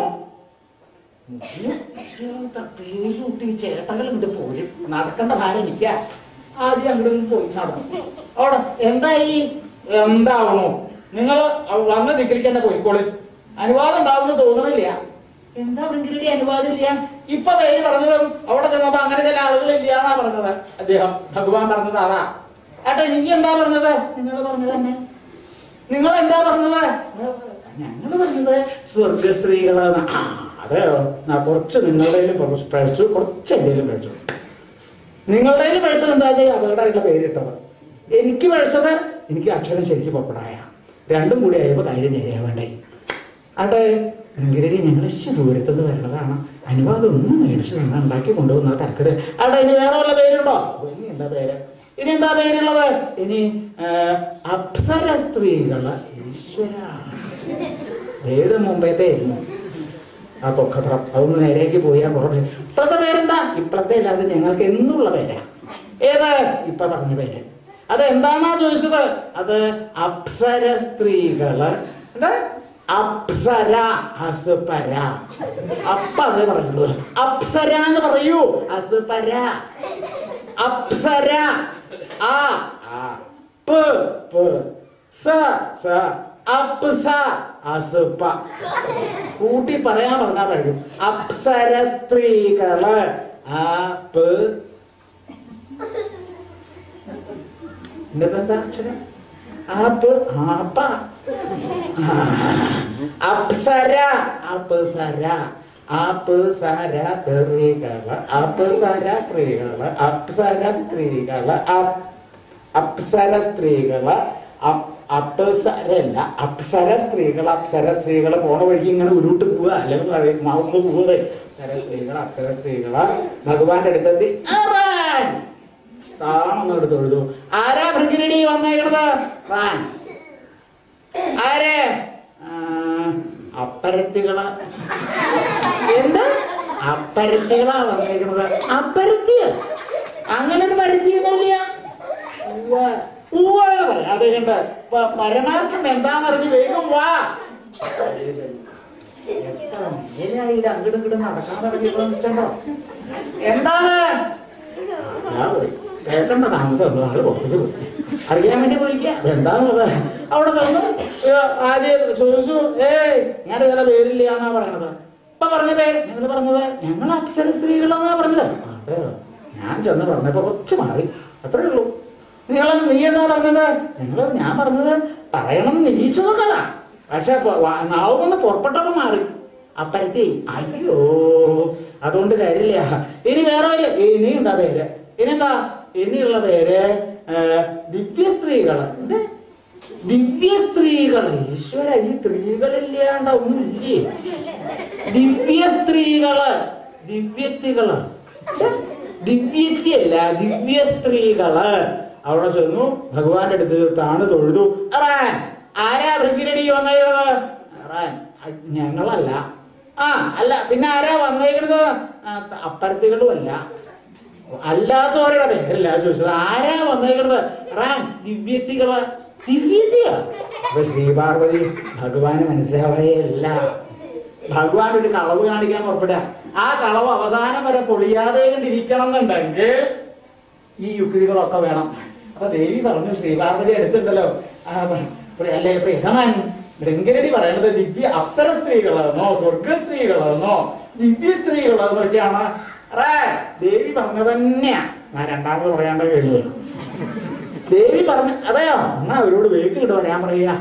പേരുട്ടി ചേട്ടകളുണ്ട് പോരും. നടക്കേണ്ട കാര്യം നിൽക്ക. ആദ്യം അങ്ങോട്ട് പോയി നടന്നു. അവിടെ എന്തായി? എന്താവണോ? നിങ്ങൾ വന്ന് നിൽക്കലിക്കന്നെ പോയിക്കോളി. അനുവാദം ഉണ്ടാവുമെന്ന് തോന്നണില്ല. എന്താ ഭംഗിരടി അനുവാദം ഇല്ല? ഇപ്പൊ പേര് പറഞ്ഞതും അവിടെ ചെന്നപ്പോ അങ്ങനെ ചില ആളുകൾ ഇല്ലാന്നാ പറഞ്ഞത്. അദ്ദേഹം ഭഗവാൻ പറഞ്ഞത് അതാ. ഏട്ടാ നീ എന്താ പറഞ്ഞത്? നിങ്ങൾ പറഞ്ഞത് തന്നെ. നിങ്ങൾ എന്താ പറഞ്ഞത്? ഞങ്ങൾ പറഞ്ഞത് സ്വർഗസ്ത്രീകളാണ്. അതെയോ? കുറച്ച് നിങ്ങളുടെ പഴിച്ചു, കുറച്ച് എന്റെയിലും പഴിച്ചു. നിങ്ങളുടെ പഴിച്ചത് എന്താ ചെയ്യാ? അപകടമായിട്ടുള്ള പേരിട്ടത്. എനിക്ക് പഴിച്ചത് എനിക്ക് അക്ഷരം ശരിക്കും പൊപ്പടായ. രണ്ടും കൂടി ആയപ്പോ കാര്യം നേരെയാവേണ്ടേ. ആട്ടെ ഭംഗിരടി ഞങ്ങൾ ദൂരത്തുനിന്ന് വരണതാണ്. അനുവാദം ഒന്നും മേടിച്ചു നിന്ന് ഉണ്ടാക്കി കൊണ്ടുപോകുന്ന തരക്കട്. ആട്ടെ ഇനി വേറെ വല്ല പേരുണ്ടോ? ഇനി എന്താ പേര്? ഇനി എന്താ പേരുള്ളത്? ഇനി അപ്സര സ്ത്രീകള്. ഈശ്വര, ഏത് മുമ്പേത്തെ ആയിരുന്നു ആ പൊക്കത്രം. അതൊന്ന് നേരേക്ക് പോയാ കുറേ. ഇപ്പോഴത്തെ പേരെന്താ? ഇപ്പോഴത്തെ അല്ലാതെ ഞങ്ങൾക്ക് എന്നുള്ള പേരാ. ഏതാ ഇപ്പൊ പറഞ്ഞ പേര്? അതെന്താന്നാ ചോദിച്ചത്? അത് അപ്സര സ്ത്രീകള്. എന്താ? അപ്സര, അസുപര. അപ്പ അത് പറയുള്ളൂ. അപ്സര എന്ന് പറയൂ. അസുപര, അപ്സര. ആ സ അപ്സ, അസുപ. കൂട്ടി പറയാൻ പറഞ്ഞാൽ കഴിയും. അപ്സര സ്ത്രീകള്. എന്താ അക്ഷരം? ആപ്പ്, ആപ്പ. അപ്സര, അപ്സര, അപ്സര സ്ത്രീകള്, അപ്സര സ്ത്രീകള്, അപ്സര സ്ത്രീകള്, അപ്സര സ്ത്രീകള്, അപ്സരല്ല, അപ്സര സ്ത്രീകള്. അപ്സര സ്ത്രീകള് പോണ വഴിക്ക് ഇങ്ങനെ ഉരുട്ട് പോവുക, അല്ലെങ്കിൽ മാവുമ്പോ പോവുക. അപ്സര സ്ത്രീകള്, അപ്സര സ്ത്രീകള്. ഭഗവാന്റെ അടുത്തെത്തി. താണൊന്നും എടുത്ത് എഴുതൂ. ആരാ ഭൃഗിരടി വന്നേക്കണത്? ആരെ? അപ്പരത്തികള്. എന്താ? അപ്പരത്തികളാ വന്നേക്കണത്. അപ്പരത്തിയ? അങ്ങനെ ഒരു പരത്തിയൊന്നുമില്ല. അതേണ്ട പരമാർത്ഥം എന്താന്നറിഞ്ഞ് വേഗം വാ. എത്ര നേരായിട്ട് അങ്ങോട്ടും ഇങ്ങോട്ടും നടക്കാൻ തുടങ്ങിയതോ? എന്താണ്? കേൾക്കേണ്ട താമസമുള്ളൂ. ആള് പുറത്തേക്ക് പോയി അറിയാൻ വേണ്ടി പോയിക്കുക. അതെന്താന്നുള്ളത് അവിടെ വന്നു. ആദ്യം ചോദിച്ചു. ഞാൻ ചില പേരില്ലാന്നാ പറയണത്. ഇപ്പൊ പറഞ്ഞ പേര് നിങ്ങൾ പറഞ്ഞത് ഞങ്ങൾ അപ്സര സ്ത്രീകളാന്നാ പറഞ്ഞത്. അതെയോ? ഞാൻ ചെന്ന് പറഞ്ഞപ്പോ കുറച്ച് മാറി, അത്രേ ഉള്ളൂ. നീ എന്താ പറഞ്ഞത്? ഞാൻ പറഞ്ഞത് പറയണം നിരീച്ചു നോക്കാതാ. പക്ഷെ നാവുമെന്ന് പുറപ്പെട്ടപ്പോ മാറി. അപ്പരത്തി. അയ്യോ, അതുകൊണ്ട് കാര്യമില്ല. ഇനി വേറെ വല്ല ഇനിയുണ്ടാ പേര്? ഇനിയെന്താ? ഇനിയുള്ള പേര് ദിവ്യ സ്ത്രീകള്. ദിവ്യ സ്ത്രീകള്. ഈശ്വര, ഈ സ്ത്രീകളില്ലാണ്ട ഒന്നുമില്ലേ? ദിവ്യ സ്ത്രീകള്, ദിവ്യത്തികള്, ദിവ്യത്തിയല്ല, ദിവ്യ സ്ത്രീകള്. അവിടെ ചെന്നു ഭഗവാന്റെ അടുത്ത് താണ് തൊഴുതു. റാൻ, ആരാ ഭൃഗിരടി വന്നേക്കുന്നത്? റാൻ, ഞങ്ങളല്ല. അല്ല, പിന്നെ ആരാ വന്നേക്കുന്നത്? അപ്പരത്തികളും അല്ല, അല്ലാത്തവരുടെ പേരല്ല ചോദിച്ചത്. ആരാ വന്നേക്കുന്നത്? റാൻ, ദിവ്യത്തികള്. ദിവ്യത്തിയ. അപ്പൊ ശ്രീപാർവതി ഭഗവാന് മനസ്സിലാവുകയല്ല. ഭഗവാൻ ഒരു കളവ് കാണിക്കാൻ പുറപ്പെടുക. ആ കളവ് അവസാനം വരെ പൊളിയാതെ ഇരിക്കണം എന്നുണ്ടെങ്കിൽ ഈ യുക്തികളൊക്കെ വേണം. അപ്പൊ ദേവി പറഞ്ഞു, ശ്രീപാർവതി എടുത്തിട്ടല്ലോ അല്ലെ യജമാൻ ഭൃംഗരടി പറയണത് ദിവ്യ അപ്സര സ്ത്രീകളാണെന്നോ സ്വർഗ സ്ത്രീകളാണെന്നോ ദിവ്യ സ്ത്രീകളാണെന്നൊക്കെയാണ്. ദേവി പറഞ്ഞ തന്നെയാ. ഞാൻ രണ്ടാമത് പറയാണ്ട കഴിഞ്ഞു. ദേവി പറഞ്ഞു അതെയോ, എന്നാ അവരോട് വേഗം ഇട്ട് വരാൻ പറയാ.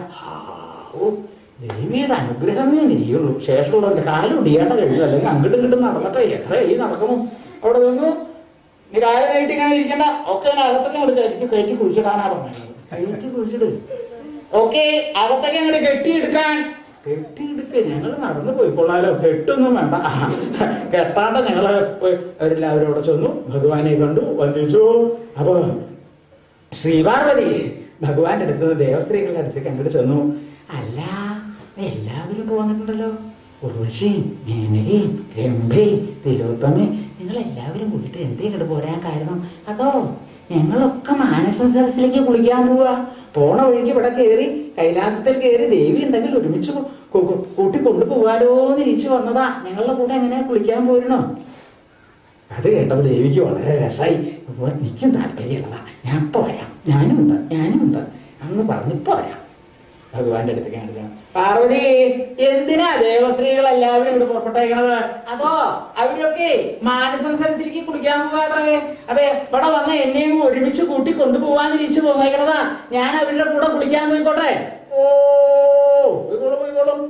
ദേവിയുടെ അനുഗ്രഹം ഇരിക്കുള്ളൂ. ശേഷമുള്ളവരുടെ കാലം ഒടിയാണ്ട കഴിഞ്ഞു. അല്ലെങ്കിൽ അങ്ങോട്ടും ഇങ്ങോട്ടും നടന്നിട്ടേ എത്രയായി നടക്കുന്നു. അവിടെ നിന്നു നീ കാലം നേരിട്ട് ഇങ്ങനെ ഇരിക്കണ്ട. ഒക്കെ അകത്തൊക്കെ അങ്ങോട്ട് കയറ്റി കുഴിച്ചിടാനാ പറഞ്ഞത്. കയറ്റി കുഴിച്ചിട്. ഓക്കെ, അകത്തൊക്കെ അങ്ങോട്ട് കെട്ടിയെടുക്കാൻ. കെട്ടിയെടുക്ക, ഞങ്ങള് നടന്നു പോയിക്കൊള്ളാലോ. കെട്ടൊന്നും വേണ്ട. കെട്ടാണ്ട് ഞങ്ങള് എല്ലാവരും അവിടെ ചെന്നു, ഭഗവാനെ കണ്ടു, വന്ദിച്ചു. അപ്പൊ ശ്രീപാർവതി ഭഗവാന്റെ അടുത്ത് ദേവസ്ത്രീകളുടെ അടുത്തേക്ക് അങ്ങോട്ട് ചെന്നു. അല്ല, എല്ലാവരും പോന്നിട്ടുണ്ടല്ലോ. ഉർവശിയും മേനകയും രംഭയും തിലോത്തമയും നിങ്ങൾ എല്ലാവരും കൂടിയിട്ട് എന്തേ ഇങ്ങോട്ട് പോരാൻ കാരണം? അതോ ഞങ്ങളൊക്കെ മാനസ സരസിലേക്ക് കുളിക്കാൻ പോവാ. പോണ വഴിക്ക് ഇവിടെ കയറി കൈലാസത്തിൽ കയറി ദേവി ഉണ്ടെങ്കിൽ ഒരുമിച്ച് കൂട്ടി കൊണ്ടുപോകാലോന്ന് ഇരിച്ചു വന്നതാ. ഞങ്ങളുടെ കൂടെ എങ്ങനെ കുളിക്കാൻ പോരണോ? അത് കേട്ടപ്പോൾ ദേവിക്ക് വളരെ രസമായി. എനിക്കും താല്പര്യമുള്ളതാ, ഞാൻ ഇപ്പൊ വരാം, ഞാനുമുണ്ട് അന്ന് പറഞ്ഞിപ്പോ വരാം. ഭഗവാന്റെ അടുത്തേക്ക് കാണിക്കണം. പാർവതി, എന്തിനാ ദേവസ്ത്രീകൾ എല്ലാവരും ഇവിടെ പുറപ്പെട്ടേക്കണത്? അതോ അവരൊക്കെ മാനസംസരത്തിലേക്ക് കുളിക്കാൻ പോകാതെ അതെ ഇവിടെ വന്ന എന്നെയും ഒരുമിച്ച് കൂട്ടി കൊണ്ടുപോകാൻ തിരിച്ചു പോന്നേക്കണതാ. ഞാൻ അവരുടെ കൂടെ കുളിക്കാൻ പോയിക്കോട്ടെ? ഓ, പോയിക്കോളും.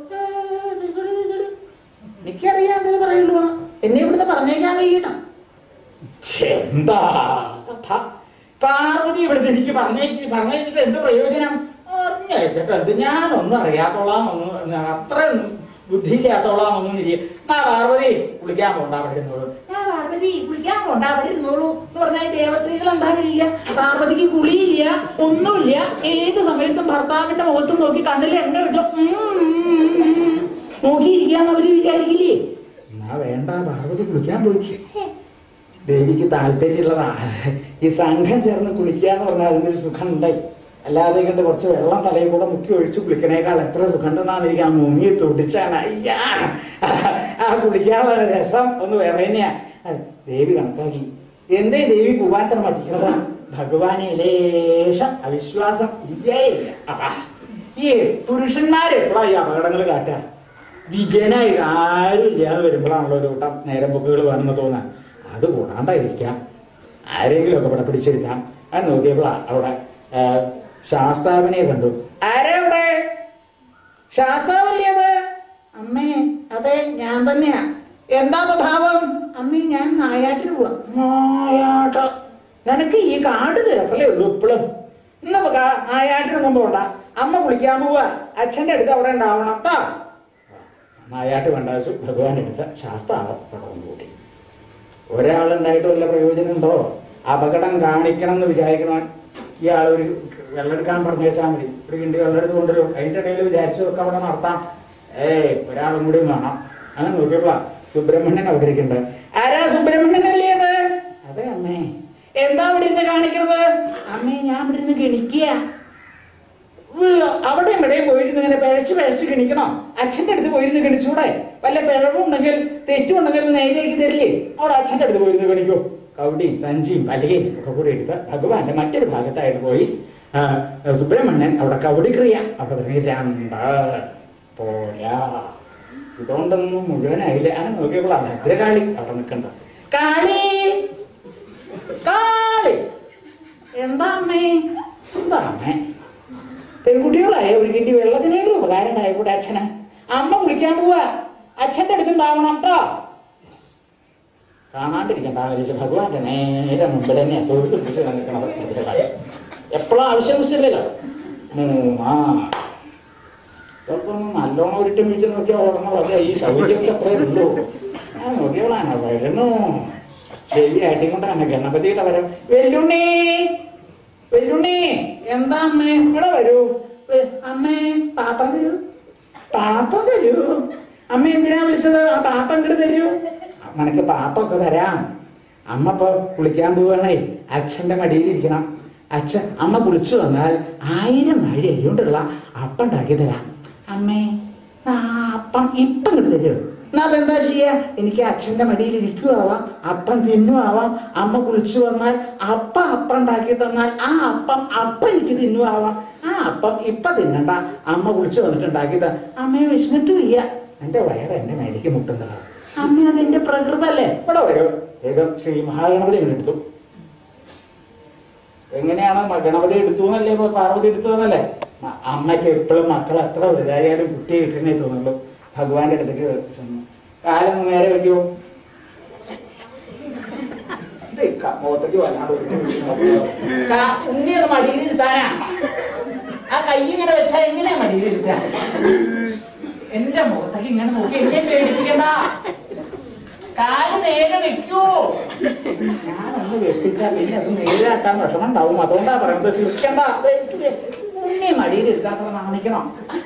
എനിക്കറിയാം എന്തേ പറയുള്ളൂ. എന്നെ ഇവിടുന്ന് പറഞ്ഞേക്കാൻ കഴിയണം. എന്താ കഥ? പാർവതി ഇവിടുന്ന് എനിക്ക് പറഞ്ഞേച്ചിട്ട് എന്ത് പ്രയോജനം? അറിഞ്ഞയച്ചിട്ട് എന്ത്? ഞാനൊന്നും അറിയാത്തോളാന്നൊന്നും, അത്ര ബുദ്ധിയില്ലാത്തോളാന്നൊന്നും പാർവതി കുളിക്കാൻ പോണ്ട അവിടെ ഇരുന്നോളൂ. പാർവതി കുളിക്കാൻ പോണ്ട അവിടെ ഇരുന്നോളൂ എന്ന് പറഞ്ഞാൽ ദേവസ്ത്രീകൾ എന്താ ചെയ്യുക? പാർവതിക്ക് കുളിയില്ല, ഒന്നുമില്ല. ഏത് സമയത്തും ഭർത്താവിന്റെ മുഖത്തും നോക്കി കണ്ണിൽ എണ്ണ ഇട്ടു നോക്കിയിരിക്കാന്ന് അവര് വിചാരിക്കില്ലേ? എന്നാ വേണ്ട, പാർവതി കുളിക്കാൻ പോയി. ദേവിക്ക് താല്പര്യമുള്ളതാ ഈ സംഘം ചേർന്ന് കുളിക്കാന്ന് പറഞ്ഞാൽ അതിനൊരു സുഖം ഉണ്ടായി. അല്ലാതെ കണ്ട് കുറച്ച് വെള്ളം തലയിൽ കൂടെ മുക്കി ഒഴിച്ച് കുളിക്കണേക്കാൾ എത്ര സുഖം ഉണ്ടെന്നാന്നിരിക്കും. ആ മുങ്ങി തുടിച്ചാണ് അയ്യാ ആ കുളിക്കാനുള്ള രസം ഒന്ന് വേറെ തന്നെയാ. ദേവി കണക്കാക്കി. എന്തേ ദേവി പോവാൻ മടിക്കണതാ? ഭഗവാനെ ലേശം അവിശ്വാസം ഇല്ലേ ഇല്ല. ഈ പുരുഷന്മാര് എപ്പോഴാ ഈ അപകടങ്ങൾ കാട്ടുക? വിജയനായി ആരും ഇല്ലാതെ വരുമ്പോഴാണല്ലോ ഒരു കൂട്ടം നേരം പൊക്കുകൾ വേണമെന്ന് തോന്നാൻ. അത് കൂടാണ്ടായിരിക്കാം, ആരെങ്കിലും ഒക്കെ ഇവിടെ പിടിച്ചെടുക്കാം. അത് നോക്കിയപ്പോഴാ അവിടെ ശാസ്താവിനെ കണ്ടു. ആരാ അവിടെ? ശാസ്താവല്ലേ അത്? അമ്മേ അതെ, ഞാൻ തന്നെയാ. എന്താ ഭാവം? അമ്മേ ഞാൻ നായാട്ടിന് പോവാ. നായാട്ട്? നിനക്ക് ഈ കാട് തീർക്കലേ ഉള്ളൂ ഇപ്പോഴും. ഇന്നിപ്പോ നായാട്ടിനൊന്നും പോണ്ട. അമ്മ കുളിക്കാൻ പോവാ. അച്ഛന്റെ അടുത്ത് അവിടെ ഉണ്ടാവണം കേട്ടോ. നായാട്ട് വേണ്ട വെച്ചു ഭഗവാന്റെ അടുത്ത് ശാസ്താവ് പടം കൂട്ടി. ഒരാളുണ്ടായിട്ട് വല്ല പ്രയോജനം ഉണ്ടോ? അപകടം കാണിക്കണം എന്ന് വിചാരിക്കണം. ഇയാളൊരു വെള്ളമെടുക്കാൻ പറഞ്ഞു വെച്ചാൽ മതി. ഒരു കിണ്ടി വെള്ളം എടുത്ത് കൊണ്ടുവരും. അതിന്റെ ഇടയിൽ വിചാരിച്ചതൊക്കെ അവിടെ നടത്താം. ഒരാളും കൂടി വേണം. അങ്ങനെ നോക്കിയപ്പോ സുബ്രഹ്മണ്യൻ അവിടെ ഇരിക്കുന്നുണ്ട്. ആരാ സുബ്രഹ്മണ്യനല്ലേ അത്? അതെ അമ്മേ. എന്താ ഇവിടെ ഇരുന്ന് കാണിക്കണത്? അമ്മേ ഞാൻ ഇവിടെ ഇരുന്ന് ഗണിക്കുക. അവിടെ എവിടെയും പോയിരുന്ന് ഇങ്ങനെ പിഴച്ച് ഗണിക്കണോ? അച്ഛന്റെ അടുത്ത് പോയിരുന്ന് ഗണിച്ചൂടെ? വല്ല പിഴവുണ്ടെങ്കിൽ തെറ്റുണ്ടെങ്കിൽ നേരിലേക്ക് തരില്ലേ? അവിടെ അച്ഛന്റെ അടുത്ത് പോയിരുന്ന് ഗണിക്കൂ. കൗടിയും സഞ്ചിയും പലകയും ഒക്കെ കൂടി എടുത്ത് ഭഗവാന്റെ മറ്റൊരു ഭാഗത്തായിട്ട് പോയി സുബ്രഹ്മണ്യൻ അവിടെ കൗടി ക്രിയ അവിടെ തുടങ്ങി. 2 പോരാ, ഇതുകൊണ്ടൊന്നും മുഴുവനായില്ല. അങ്ങനെ നോക്കിയപ്പോൾ ഭദ്രകാളി അവിടെ നിൽക്കണ്ട. കാളി കാളി എന്താ അമ്മേ? എന്താ അമ്മേ? പെൺകുട്ടികളായ ഒരു കിണ്ടി വെള്ളത്തിനെങ്കിലും ഉപകാരം ഉണ്ടായിക്കൂടെ അച്ഛന്? അമ്മ കുളിക്കാൻ പോവാ. അച്ഛന്റെ അടുത്തുണ്ടാവണം കേട്ടോ. കാണാണ്ടിരിക്കണ്ട വിളിച്ച് ഭഗവാന്റെ നേരെ മുമ്പിൽ തന്നെ തൊഴുത്ത് പിടിച്ച് നിൽക്കണത്. എപ്പോഴും ആവശ്യം ഇല്ലല്ലോ. ഇതൊക്കെ നല്ലോണം ഒരിട്ടും വീഴ്ച നോക്കിയാൽ ഓർമ്മ പറയാ ഈ സൗകര്യമൊക്കെ അത്രേ ഉള്ളൂ. ഞാൻ നോക്കിയോളാണ് വരണു ശരിയായിട്ടും കൊണ്ടാണ് ഗണപതിയുടെ വരം. വെല്ലുണ്ണി വെല്ലുണ്ണി എന്താ അമ്മേ ഇവിടെ വരൂ. അമ്മേ പാപ്പം തരൂ, പാപ്പം തരൂ. അമ്മ എന്തിനാ വിളിച്ചത്? ആ പാപ്പം ഇങ്ങോട്ട് തരൂ. നിനക്ക് പാപ്പൊക്കെ തരാം. അമ്മ ഇപ്പൊ കുളിക്കാൻ പോവാണേ, അച്ഛന്റെ മടിയിലിരിക്കണം. അച്ഛൻ അമ്മ കുളിച്ചു വന്നാൽ 1000 നാഴി അരികൊണ്ടുള്ള അപ്പം ഉണ്ടാക്കി തരാം. അമ്മേ അപ്പം ഇപ്പം ഇങ്ങോട്ട് തരൂ. എന്നാ അപ്പൊ എന്താ ചെയ്യാ? എനിക്ക് അച്ഛന്റെ മടിയിൽ ഇരിക്കുവാവാം, അപ്പം തിന്നുവാവാം. അമ്മ കുളിച്ചു വന്നാൽ അപ്പം ഉണ്ടാക്കി തന്നാൽ ആ അപ്പം എനിക്ക് തിന്നുവാവാം. ആ അപ്പം ഇപ്പൊ തിന്നണ്ട, അമ്മ കുളിച്ചു വന്നിട്ട് ഉണ്ടാക്കി തരാം. അമ്മയെ വിശന്നിട്ട് വയ്യ, എന്റെ വയറ് എന്നെ മേലേക്ക് മുട്ടുന്നതാണ്. അമ്മ അതെന്റെ പ്രകൃതല്ലേ. ഇവിടെ വരൂ. വേഗം ശ്രീ മഹാഗണപതി എടുത്തു. എങ്ങനെയാണ് ഗണപതി എടുത്തു എന്നല്ലേ പാർവതി എടുത്തു എന്നല്ലേ? അമ്മയ്ക്ക് എപ്പോഴും മക്കൾ എത്ര വലുതായാലും കുട്ടിയെ കിട്ടുന്നേ തോന്നുള്ളൂ. ഭഗവാന്റെ അടുത്തേക്ക് ചെന്നു. കാലൊന്ന് നേരെ വയ്ക്കുമോ? മുഖത്തേക്ക് വല്ലാണ്ട് ഉണ്ണിയത് മടിയിലിരുത്താനാ. ആ കൈ ഇങ്ങനെ വെച്ചാൽ എങ്ങനെയാ മടിയിലിരുത്താൻ? എന്റെ മുഖത്തേക്ക് ഇങ്ങനെ നോക്കി എന്നെ പേടിപ്പിക്കണ്ട. കാല് നേരെ വെക്കൂ. ഞാനൊന്ന് വെപ്പിച്ചാൽ പിന്നെ അത് നേരാക്കാൻ വിഷമം ഉണ്ടാവും. അതുകൊണ്ടാ പറയുന്നത് ചിരിക്കണ്ട. ഉണ്ണി മടിയിലിരുത്താത്ത കാണിക്കണം.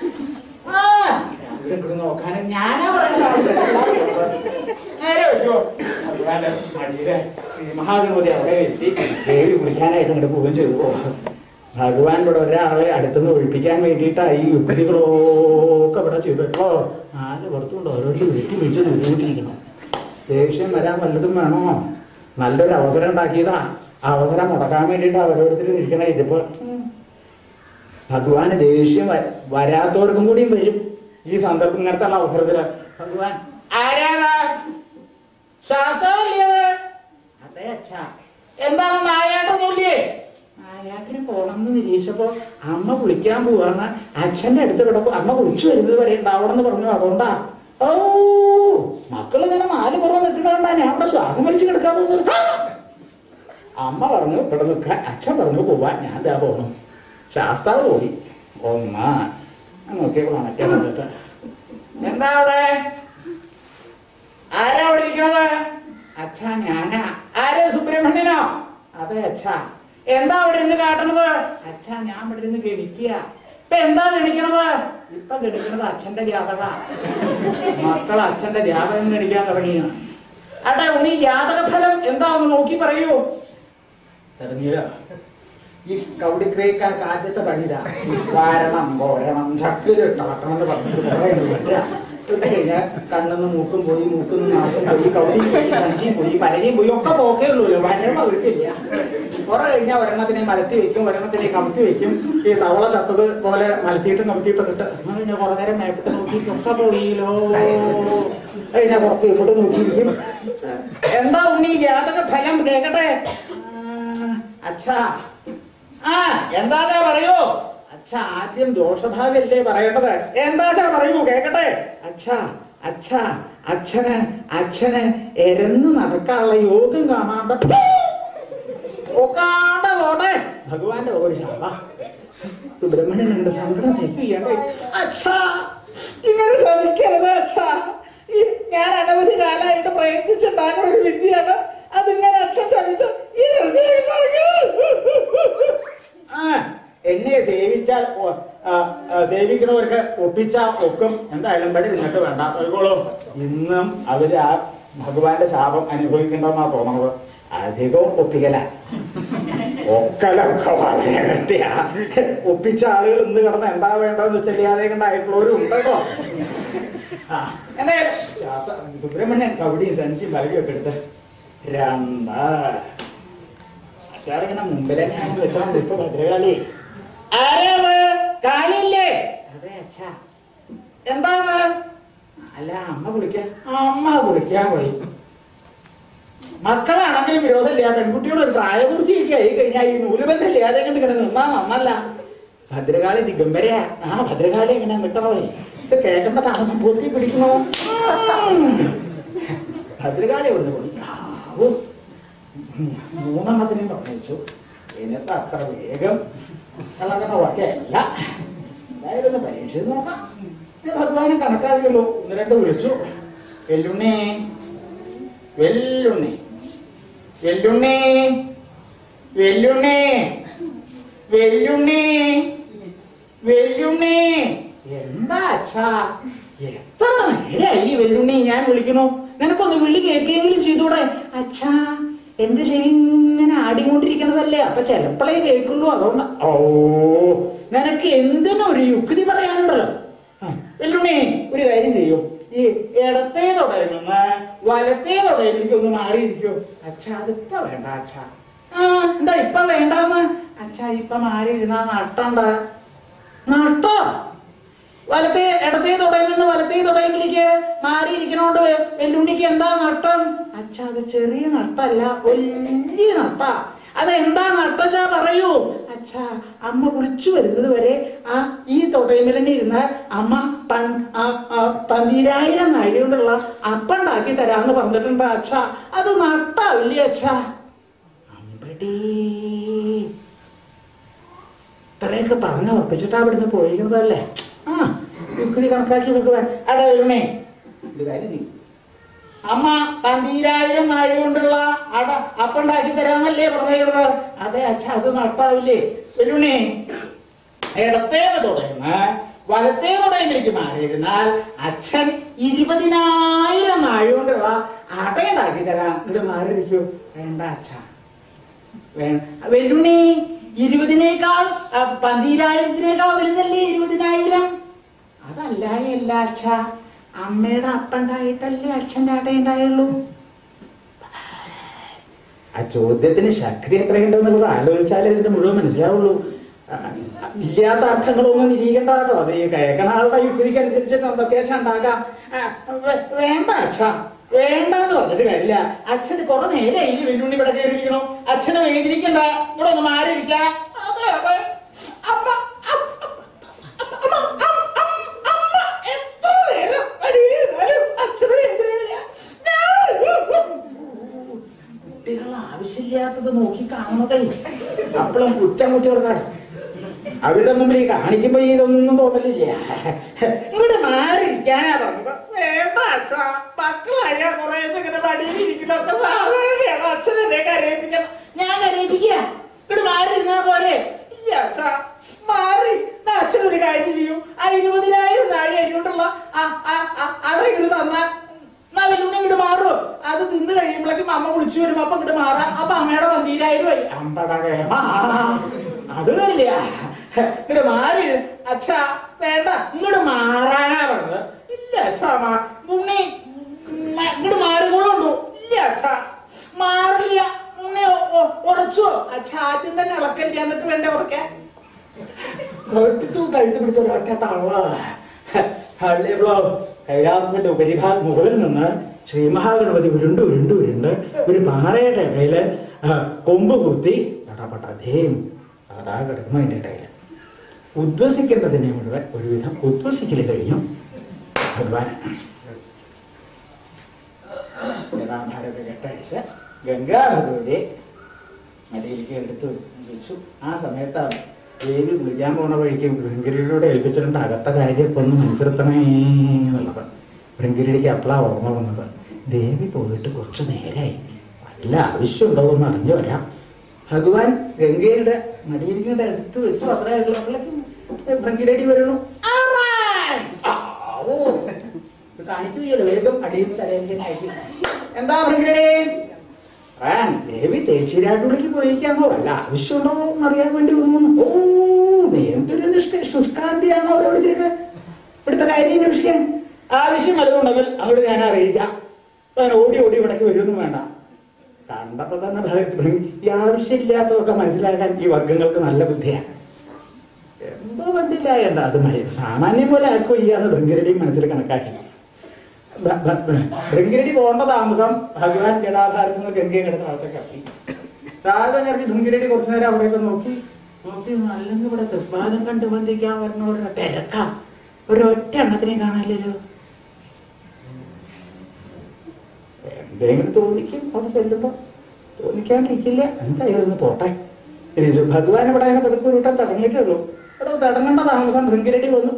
നോക്കാനും ഞാനാ പറയുന്നത്. നേരെ വെക്കോ. ഭഗവാന്റെ മടിയിലെ ശ്രീ മഹാഗണപതി അവിടെ എത്തി ദേവി കുളിക്കാനായിട്ട് അങ്ങോട്ട് പോവുകയും ചെയ്തു. ഭഗവാനോട് ഒരാളെ അടുത്തുനിന്ന് ഒഴിപ്പിക്കാൻ വേണ്ടിയിട്ടാണ് ഈ യുക്തികളൊക്കെ ഇവിടെ ചെയ്തിട്ടോ. 4 പുറത്തുകൊണ്ട് ഓരോരുത്തർ വെട്ടി വീഴ്ച ദൂരിക്കൊണ്ടിരിക്കണം. ദേഷ്യം വരാൻ വല്ലതും വേണോ? നല്ലൊരു അവസരം ഉണ്ടാക്കിയതാ. അവസരം മുടക്കാൻ വേണ്ടിയിട്ട് ഓരോരുത്തരും ഇരിക്കണ. ഇതിപ്പോ ഭഗവാന് ദേഷ്യം വരാത്തവർക്കും കൂടിയും വരും ഈ സന്ദർഭം. ഇങ്ങനത്തെ ഉള്ള അവസരത്തില് ഭഗവാൻ ആരാണ്? ശാസ്ത്രമല്ലേ? അതെ അച്ഛാ. എന്താണ് നായാട്ടൊന്നുമില്ലേ? നായാട്ടിന് പോണെന്ന് നിരീക്ഷപ്പോ അമ്മ കുളിക്കാൻ പോവാന്ന് അച്ഛന്റെ അടുത്ത് കിടക്കും. അമ്മ കുളിച്ചു വരുന്നത് വരെ ഉണ്ടാവണമെന്ന് പറഞ്ഞു. അതുകൊണ്ടാ. ഓ മക്കളിങ്ങനെ 4 പുറം നിൽക്കണോണ്ടാ ഞാൻ ഇവിടെ ശ്വാസം വലിച്ചു കിടക്കാൻ തോന്നുന്നു. അമ്മ പറഞ്ഞു ഇവിടെ നിൽക്കാൻ, അച്ഛൻ പറഞ്ഞു പോവാൻ. ഞാൻ ഇതാ പോകണം. ശാസ്താവ് പോയി. നോക്കിയപ്പോഴാണ് മറ്റേ മുഖത്ത്. എന്താ അവിടെ? ആരാ അവിടെ ഇരിക്കുന്നത്? അച്ഛാ ഞാനാ. ആര്? സുബ്രഹ്മണ്യനോ? അതെ അച്ഛാ. എന്താ അവിടെ ഇരുന്ന് കാട്ടണത്? അച്ഛാ ഞാൻ ഇവിടെ ഇരുന്ന് ഗണിക്കുക. ഇപ്പൊ എന്താ ഗണിക്കണത്? ഇപ്പൊ ഗണിക്കണത് അച്ഛന്റെ ജാതക. മക്കൾ അച്ഛന്റെ ജാതകം ഗണിക്കാൻ തുടങ്ങിയ. അട്ടെ ഉണ്ണി ജാതക ഫലം എന്താന്ന് നോക്കി പറയൂ. തുടങ്ങിയ ഈ കൗടിക്രേക്കാർക്ക് ആദ്യത്തെ പണിതാ. വാരണം പോരണം ചക്കിലിട്ടാക്കണം എന്ന് പറഞ്ഞിട്ട് കഴിഞ്ഞാൽ കണ്ണെന്ന് മൂക്കും പോയി, മൂക്കുന്ന് നാക്കും പോയി, കൗടിയും പോയി, സഞ്ചിയും പോയി, പലരെയും പോയി, ഒക്കെ പോക്കേ ഉള്ളൂല്ലോ. വരണം അവർക്കില്ല. കുറെ കഴിഞ്ഞാൽ ഒരെണ്ണത്തിനെ മലത്തി വെക്കും, ഒരെണ്ണത്തിനെ കമത്തി വെക്കും. ഈ തവള ചത്തത് പോലെ മലത്തിയിട്ട് കമത്തിയിട്ട് കിട്ടും. പിന്നെ കുറെ നേരം മേപ്പിട്ട് നോക്കിയിട്ടൊക്കെ പോയില്ലോ. കഴിഞ്ഞാൽ പുറത്ത് ഇവിടെ നോക്കിയിരിക്കും. എന്താ ഉണ്ണി ജാതക ഫലം കേക്കട്ടെ? അച്ഛാ എന്താ പറയൂ. അച്ഛാ ആദ്യം ദോഷഭാവല്ലേ പറയേണ്ടത്. എന്താച്ചാ പറയൂ കേക്കട്ടെ. അച്ഛന് എരന്ന് നടക്കാനുള്ള യോഗം കാണാണ്ട ഒക്കാണ്ട പോട്ടെ. ഭഗവാന്റെ ഒരു ശാപ. സുബ്രഹ്മണ്യനുണ്ട് സങ്കടം സഹിക്കുകയാണ്. അച്ഛാ ഇങ്ങനെ ശ്രമിക്കരുത് അച്ഛാ. ഞാൻ അനവധി കാലമായിട്ട് പ്രയത്നിച്ചുണ്ടാകുന്ന ഒരു വിദ്യയാണ്. അതിങ്ങനെ അച്ഛൻ ശ്രമിച്ചു. എന്നെ സേവിച്ചാൽ സേവിക്കണവർക്ക് ഒപ്പിച്ചാൽ ഒക്കും. എന്തായാലും പടി നിന്നിട്ട് വേണ്ട ഒഴുകോളൂ. ഇന്നും അവര് ആ ഭഗവാന്റെ ശാപം അനുഭവിക്കണ്ടെന്നാ തോന്നുന്നത്. അധികവും ഒപ്പിക്കല ഒക്കലൊക്കെ വളരെ കട്ടിയാ. ഒപ്പിച്ച ആളുകൾ ഇന്ന് കിടന്ന് എന്താ വേണ്ടതെന്ന് ചെല്ലാതെ കണ്ടായിട്ടുള്ളവരും ഉണ്ടോ? എന്തായാലും സുബ്രഹ്മണ്യൻ കവടിയും സഞ്ചിയും വലവിയൊക്കെ എടുത്ത് അച്ചാറിങ്ങനെ മുമ്പിലെ ഞാൻ വെക്കണം. ഇപ്പൊ ഭദ്രകാളി ആരാണ്? കാളിയല്ലേ? അതെ അച്ഛാ. എന്താണ്? അല്ല അമ്മ കുളിക്കാൻ പോയി. മക്കളാണെങ്കിലും വിരോധമില്ല. പെൺകുട്ടിയോട് ഒരു പ്രായപൂർത്തിയൊക്കെ ആയി കഴിഞ്ഞാൽ ഈ നൂലുബന്ധമില്ല. അതേ കണ്ട് കിടന്ന് നിന്നാ നന്നല്ല. ഭദ്രകാളി ദിഗംബരയാ. ഭദ്രകാളി എങ്ങനെയാ നിൽക്കണത്? ഇത് കേൾക്കേണ്ട താമസം പൂർത്തി പിടിക്കണോ? ഭദ്രകാളി എവിടുന്ന് പോയി? 3 പറഞ്ഞിച്ചു. എന്നിട്ട് അത്ര വേഗം കളങ്ങനെ ഒക്കെ അല്ല. എന്തായാലും ഒന്ന് പരീക്ഷ നോക്കാം. ഭഗവാനെ കണക്കാക്കിയുള്ളൂ. 1-2 വിളിച്ചു. വെല്ലുണ്ണി വെല്ലുണ്ണി വെല്ലുണ്ണി വെല്ലുണ്ണി വെല്ലുണ്ണി വെല്ലുണ്ണി. എന്താ അച്ഛാ, എത്ര നേരായി വെല്ലുണ്ണി ഞാൻ വിളിക്കണു? നിനക്കൊന്ന് വിളി കേൾക്കുകയെങ്കിലും ചെയ്തൂടെ? അച്ഛാ, എന്റെ ചെവി ഇങ്ങനെ ആടിക്കൊണ്ടിരിക്കണതല്ലേ, അപ്പൊ ചിലപ്പോഴേ കേൾക്കുള്ളൂ. അതുകൊണ്ട് നിനക്ക് എന്തിനും ഒരു യുക്തി പറയാനുണ്ടല്ലോ. വെല്ലുണ്ണി ഒരു കാര്യം ചെയ്യൂ, ഈ ഇടത്തേ തുടയിൽ നിന്ന് വലത്തേ തുടയിലേക്ക് ഒന്ന് മാറിയിരിക്കോ? അച്ഛാ അതിപ്പ വേണ്ട അച്ഛാ. എന്താ ഇപ്പൊ വേണ്ടാന്ന്? അച്ഛാ ഇപ്പൊ മാറിയിരുന്നാ നട്ടണ്ട. നട്ടോ? ഇടത്തേ തുടയിൽ നിന്ന് വലത്തേ തുടയിലേക്ക് മാറിയിരിക്കണോണ്ട് വെല്ലുണ്ണിക്ക് എന്താ നട്ടം? അച്ഛാ അത് ചെറിയ നട്ടല്ല, വലിയ നട്ടാ. അതെന്താ നട്ടച്ചാ പറയൂ. അച്ഛാ, അമ്മ കുളിച്ചു വരുന്നത് വരെ ഈ തൊടയിമിൽ തന്നെ ഇരുന്നാൽ അമ്മ 12,000 നാഴി കൊണ്ടുള്ള അപ്പുണ്ടാക്കി തരാന്ന് പറഞ്ഞിട്ടുണ്ട് അച്ഛാ. അത് നട്ടാവില്ലേ അച്ഛാ? അമ്പടി ഇത്രയൊക്കെ പറഞ്ഞ ഉറപ്പിച്ചിട്ടാ അവിടുന്ന് പോയിരിക്കുന്നതല്ലേ. യുക്തി കണക്കാക്കി വെക്കുവാൻ അവിടെ വരുന്നേ. ഇത് കാര്യം ചെയ്യും. അമ്മ 12,000 നാഴി കൊണ്ടുള്ള അപ്പുണ്ടാക്കി തരാമല്ലേ പറഞ്ഞിരുന്നത്? അതെ അച്ഛാ, അത് നട്ടാവില്ലേ? വെല്ലുണ്ണി ഇടത്തേ തുടങ്ങുന്ന വലത്തേ തുടങ്ങിലേക്ക് മാറിയിരുന്നാൽ അച്ഛൻ 20,000 നാഴി കൊണ്ടുള്ള അടയുണ്ടാക്കി തരാം. ഇവിടെ മാറിയിരിക്കൂ. വേണ്ട അച്ഛാ, വേണ്ട. വെല്ലുണ്ണി 20,000 12,000 വലുതല്ലേ 20,000? അതല്ല അച്ഛാ, അമ്മയുടെ അപ്പുണ്ടായിട്ടല്ലേ അച്ഛൻ്റെ അടയുണ്ടായുള്ളൂ. ആ ചോദ്യത്തിന് ശക്തി എത്രയുണ്ടെന്നുള്ളത് ആലോചിച്ചാലേ ഇതിന്റെ മുഴുവൻ മനസ്സിലാവുള്ളൂ. ഇല്ലാത്ത അർത്ഥങ്ങളൊന്നും നിരീക്കണ്ട കേട്ടോ. അത് ഈ കേൾക്കണ ആളുടെ യുക്തിക്ക് അനുസരിച്ചിട്ട് എന്തൊക്കെയാ ഉണ്ടാക്കാം. വേണ്ട അച്ഛാ, വേണ്ടെന്ന് പറഞ്ഞിട്ട് കാര്യമില്ല. അച്ഛന് കുറെ നേരമായി വെല്ലുണ്ണി ഇവിടെ കയറിയിരിക്കണു. അച്ഛനെ വേദിരിക്കണ്ട, ഇവിടെ ഒന്ന് മാറിയിരിക്കാം. കുട്ടികൾ ആവശ്യമില്ലാത്തത് നോക്കി കാണുന്നതേ അപ്പളും കുറ്റം കുട്ടികൾക്കാണ്. അവരുടെ മുമ്പിൽ ഈ കാണിക്കുമ്പോ ഇതൊന്നും തോന്നലില്ല. ഇവിടെ മാറിയിരിക്കാനാ പറഞ്ഞത്. വേണ്ട അച്ഛാ, മക്കളായ കുറേശ്ശെ ഇങ്ങനെ പടിയിലിരിക്കുന്നൊക്കെ സാധാരണയാണ്. അച്ഛനെ കരയിപ്പിക്കണം. ഞാൻ കരയിപ്പിക്കുക? ഇവിടെ മാറിയിരുന്നാ പോലെ? ഇല്ല അച്ഛാ, മാറി. അച്ഛനൊരു കാര്യം ചെയ്യും. ആ 20,000 നാഴി അതിനോട്ടുള്ള അടയിങ്ങോട്ട് തന്നാൽ വെല്ലുണ്ണി ഇങ്ങോട്ട് മാറുമോ? അത് തിന്ന് കഴിയുമ്പോഴേക്കും അമ്മ വിളിച്ചു വരും. അപ്പൊ ഇങ്ങോട്ട് മാറാം. അപ്പൊ അമ്മയുടെ 12,000 ആയി. അത് തരില്ല. ഇങ്ങോട്ട് മാറി. അച്ഛാ വേണ്ട, ഇങ്ങോട്ട് മാറാനാ പറഞ്ഞത്. ഇല്ല അച്ഛാ, ഉണ്ണി ഇങ്ങോട്ട് മാറിക്കൊള്ളുണ്ടോ? ഇല്ല അച്ഛാ, മാറില്ല. ഉണ്ണി ഉറച്ചോ? അച്ഛാ ആദ്യം തന്നെ ഇളക്കല്ല, എന്നിട്ട് വേണ്ട ഉറക്കാൻ. കഴുത്ത് പിടിച്ച ഒരൊറ്റ തവള കൈലാസത്തിന്റെ ഉപരിഭാഗം മുകളിൽ നിന്ന് ശ്രീ മഹാഗണപതി ഉരുണ്ട് ഒരു പാറയുടെ ഇടയില് കൊമ്പ് കുത്തി പടപടധേം അതാ കിടക്കുന്നു. അതിന്റെ ഇടയില് ഉദ്വസിക്കേണ്ടതിനെ മുഴുവൻ ഒരുവിധം ഉദ്വസിക്കല് കഴിഞ്ഞു. ഭഗവാൻ യഥാഭാരത കെട്ടഴിച്ച് ഗംഗാഭഗവതിയെ മടിയിലേക്ക് എടുത്തു വെച്ചു. ആ സമയത്താണ് ദേവി വിളിക്കാൻ പോണ വഴിക്ക് ഭൃംഗിരിയോടെ ഏൽപ്പിച്ചിട്ടുണ്ട് അകത്ത കാര്യമൊക്കെ ഒന്ന് മനസ്സിലത്തണേ എന്നുള്ളത്. ഭൃംഗിരിക്ക് അപ്പളാ ഓർമ്മ വന്നത്. ദേവി പോയിട്ട് കുറച്ചു നേരമായി, വല്ല ആവശ്യമുണ്ടോ എന്ന് അറിഞ്ഞു വരാം. ഭഗവാൻ ഗംഗയുടെ മടിയിരിക്കേണ്ട എടുത്ത് വെച്ചു. അത്രയും ഭൃംഗിരടി വരണു. കാണിക്കുകയല്ലോ, വേഗം അടിയിൽ തലയിലേക്ക്. എന്താ ഭൃംഗിരടി? ദേവി തേച്ചിരാട്ടുള്ളിലേക്ക് പോയിക്കാമോ? വല്ല ആവശ്യമുണ്ടോ എന്നറിയാൻ വേണ്ടി തോന്നുന്നു. എന്തൊരു ശുഷ്കാന്തിയാണോ ഓരോരുത്തർക്ക് ഇവിടുത്തെ കാര്യം അന്വേഷിക്കാൻ. ആവശ്യം വല്ലതുണ്ടെങ്കിൽ അങ്ങോട്ട് ഞാൻ അറിയിക്കാം. ഓടി ഇവിടേക്ക് വരുമൊന്നും വേണ്ട. കണ്ടപ്പോ തന്നെ ഈ ആവശ്യമില്ലാത്തതൊക്കെ മനസ്സിലാക്കാൻ ഈ വർഗങ്ങൾക്ക് നല്ല ബുദ്ധിയാണ്. എന്തോ ബന്ധില്ലായണ്ട, അത് സാമാന്യം പോലെ ആക്കും ചെയ്യാന്ന് ഭൃംഗിരടിയും മനസ്സിൽ കണക്കാക്കി. ഭൃംഗിരടി പോകേണ്ട താമസം ഭഗവാൻ ജടാഭാരത്തിൽ നിന്ന് ഗംഗയെ കിടന്ന് വളർത്തെ കത്തി. രാവിലെ ഇറങ്ങി ഭൃംഗിരടി കുറച്ചു നേരം അവിടെയൊക്കെ നോക്കി നോക്കി അല്ലെങ്കിൽ ഇവിടെ തൃപ്പാദം കണ്ടു ബന്ധിക്കാൻ പറഞ്ഞ തിരക്കാ, ഒരൊറ്റ എണ്ണത്തിനെ കാണാനില്ലല്ലോ. എന്തെങ്കിലും തോന്നിക്കും അവിടെ ചെല്ലുമ്പോ, തോന്നിക്കാണ്ടിരിക്കില്ല. എന്തായാലും പോട്ടെ. ഭഗവാൻ ഇവിടെ അങ്ങനെ പതുക്കെ കൂട്ടാൻ തടങ്ങിയിട്ടുള്ളൂ. ഇവിടെ തടങ്ങേണ്ട താമസം ഭൃങ്കിരടി വന്നു.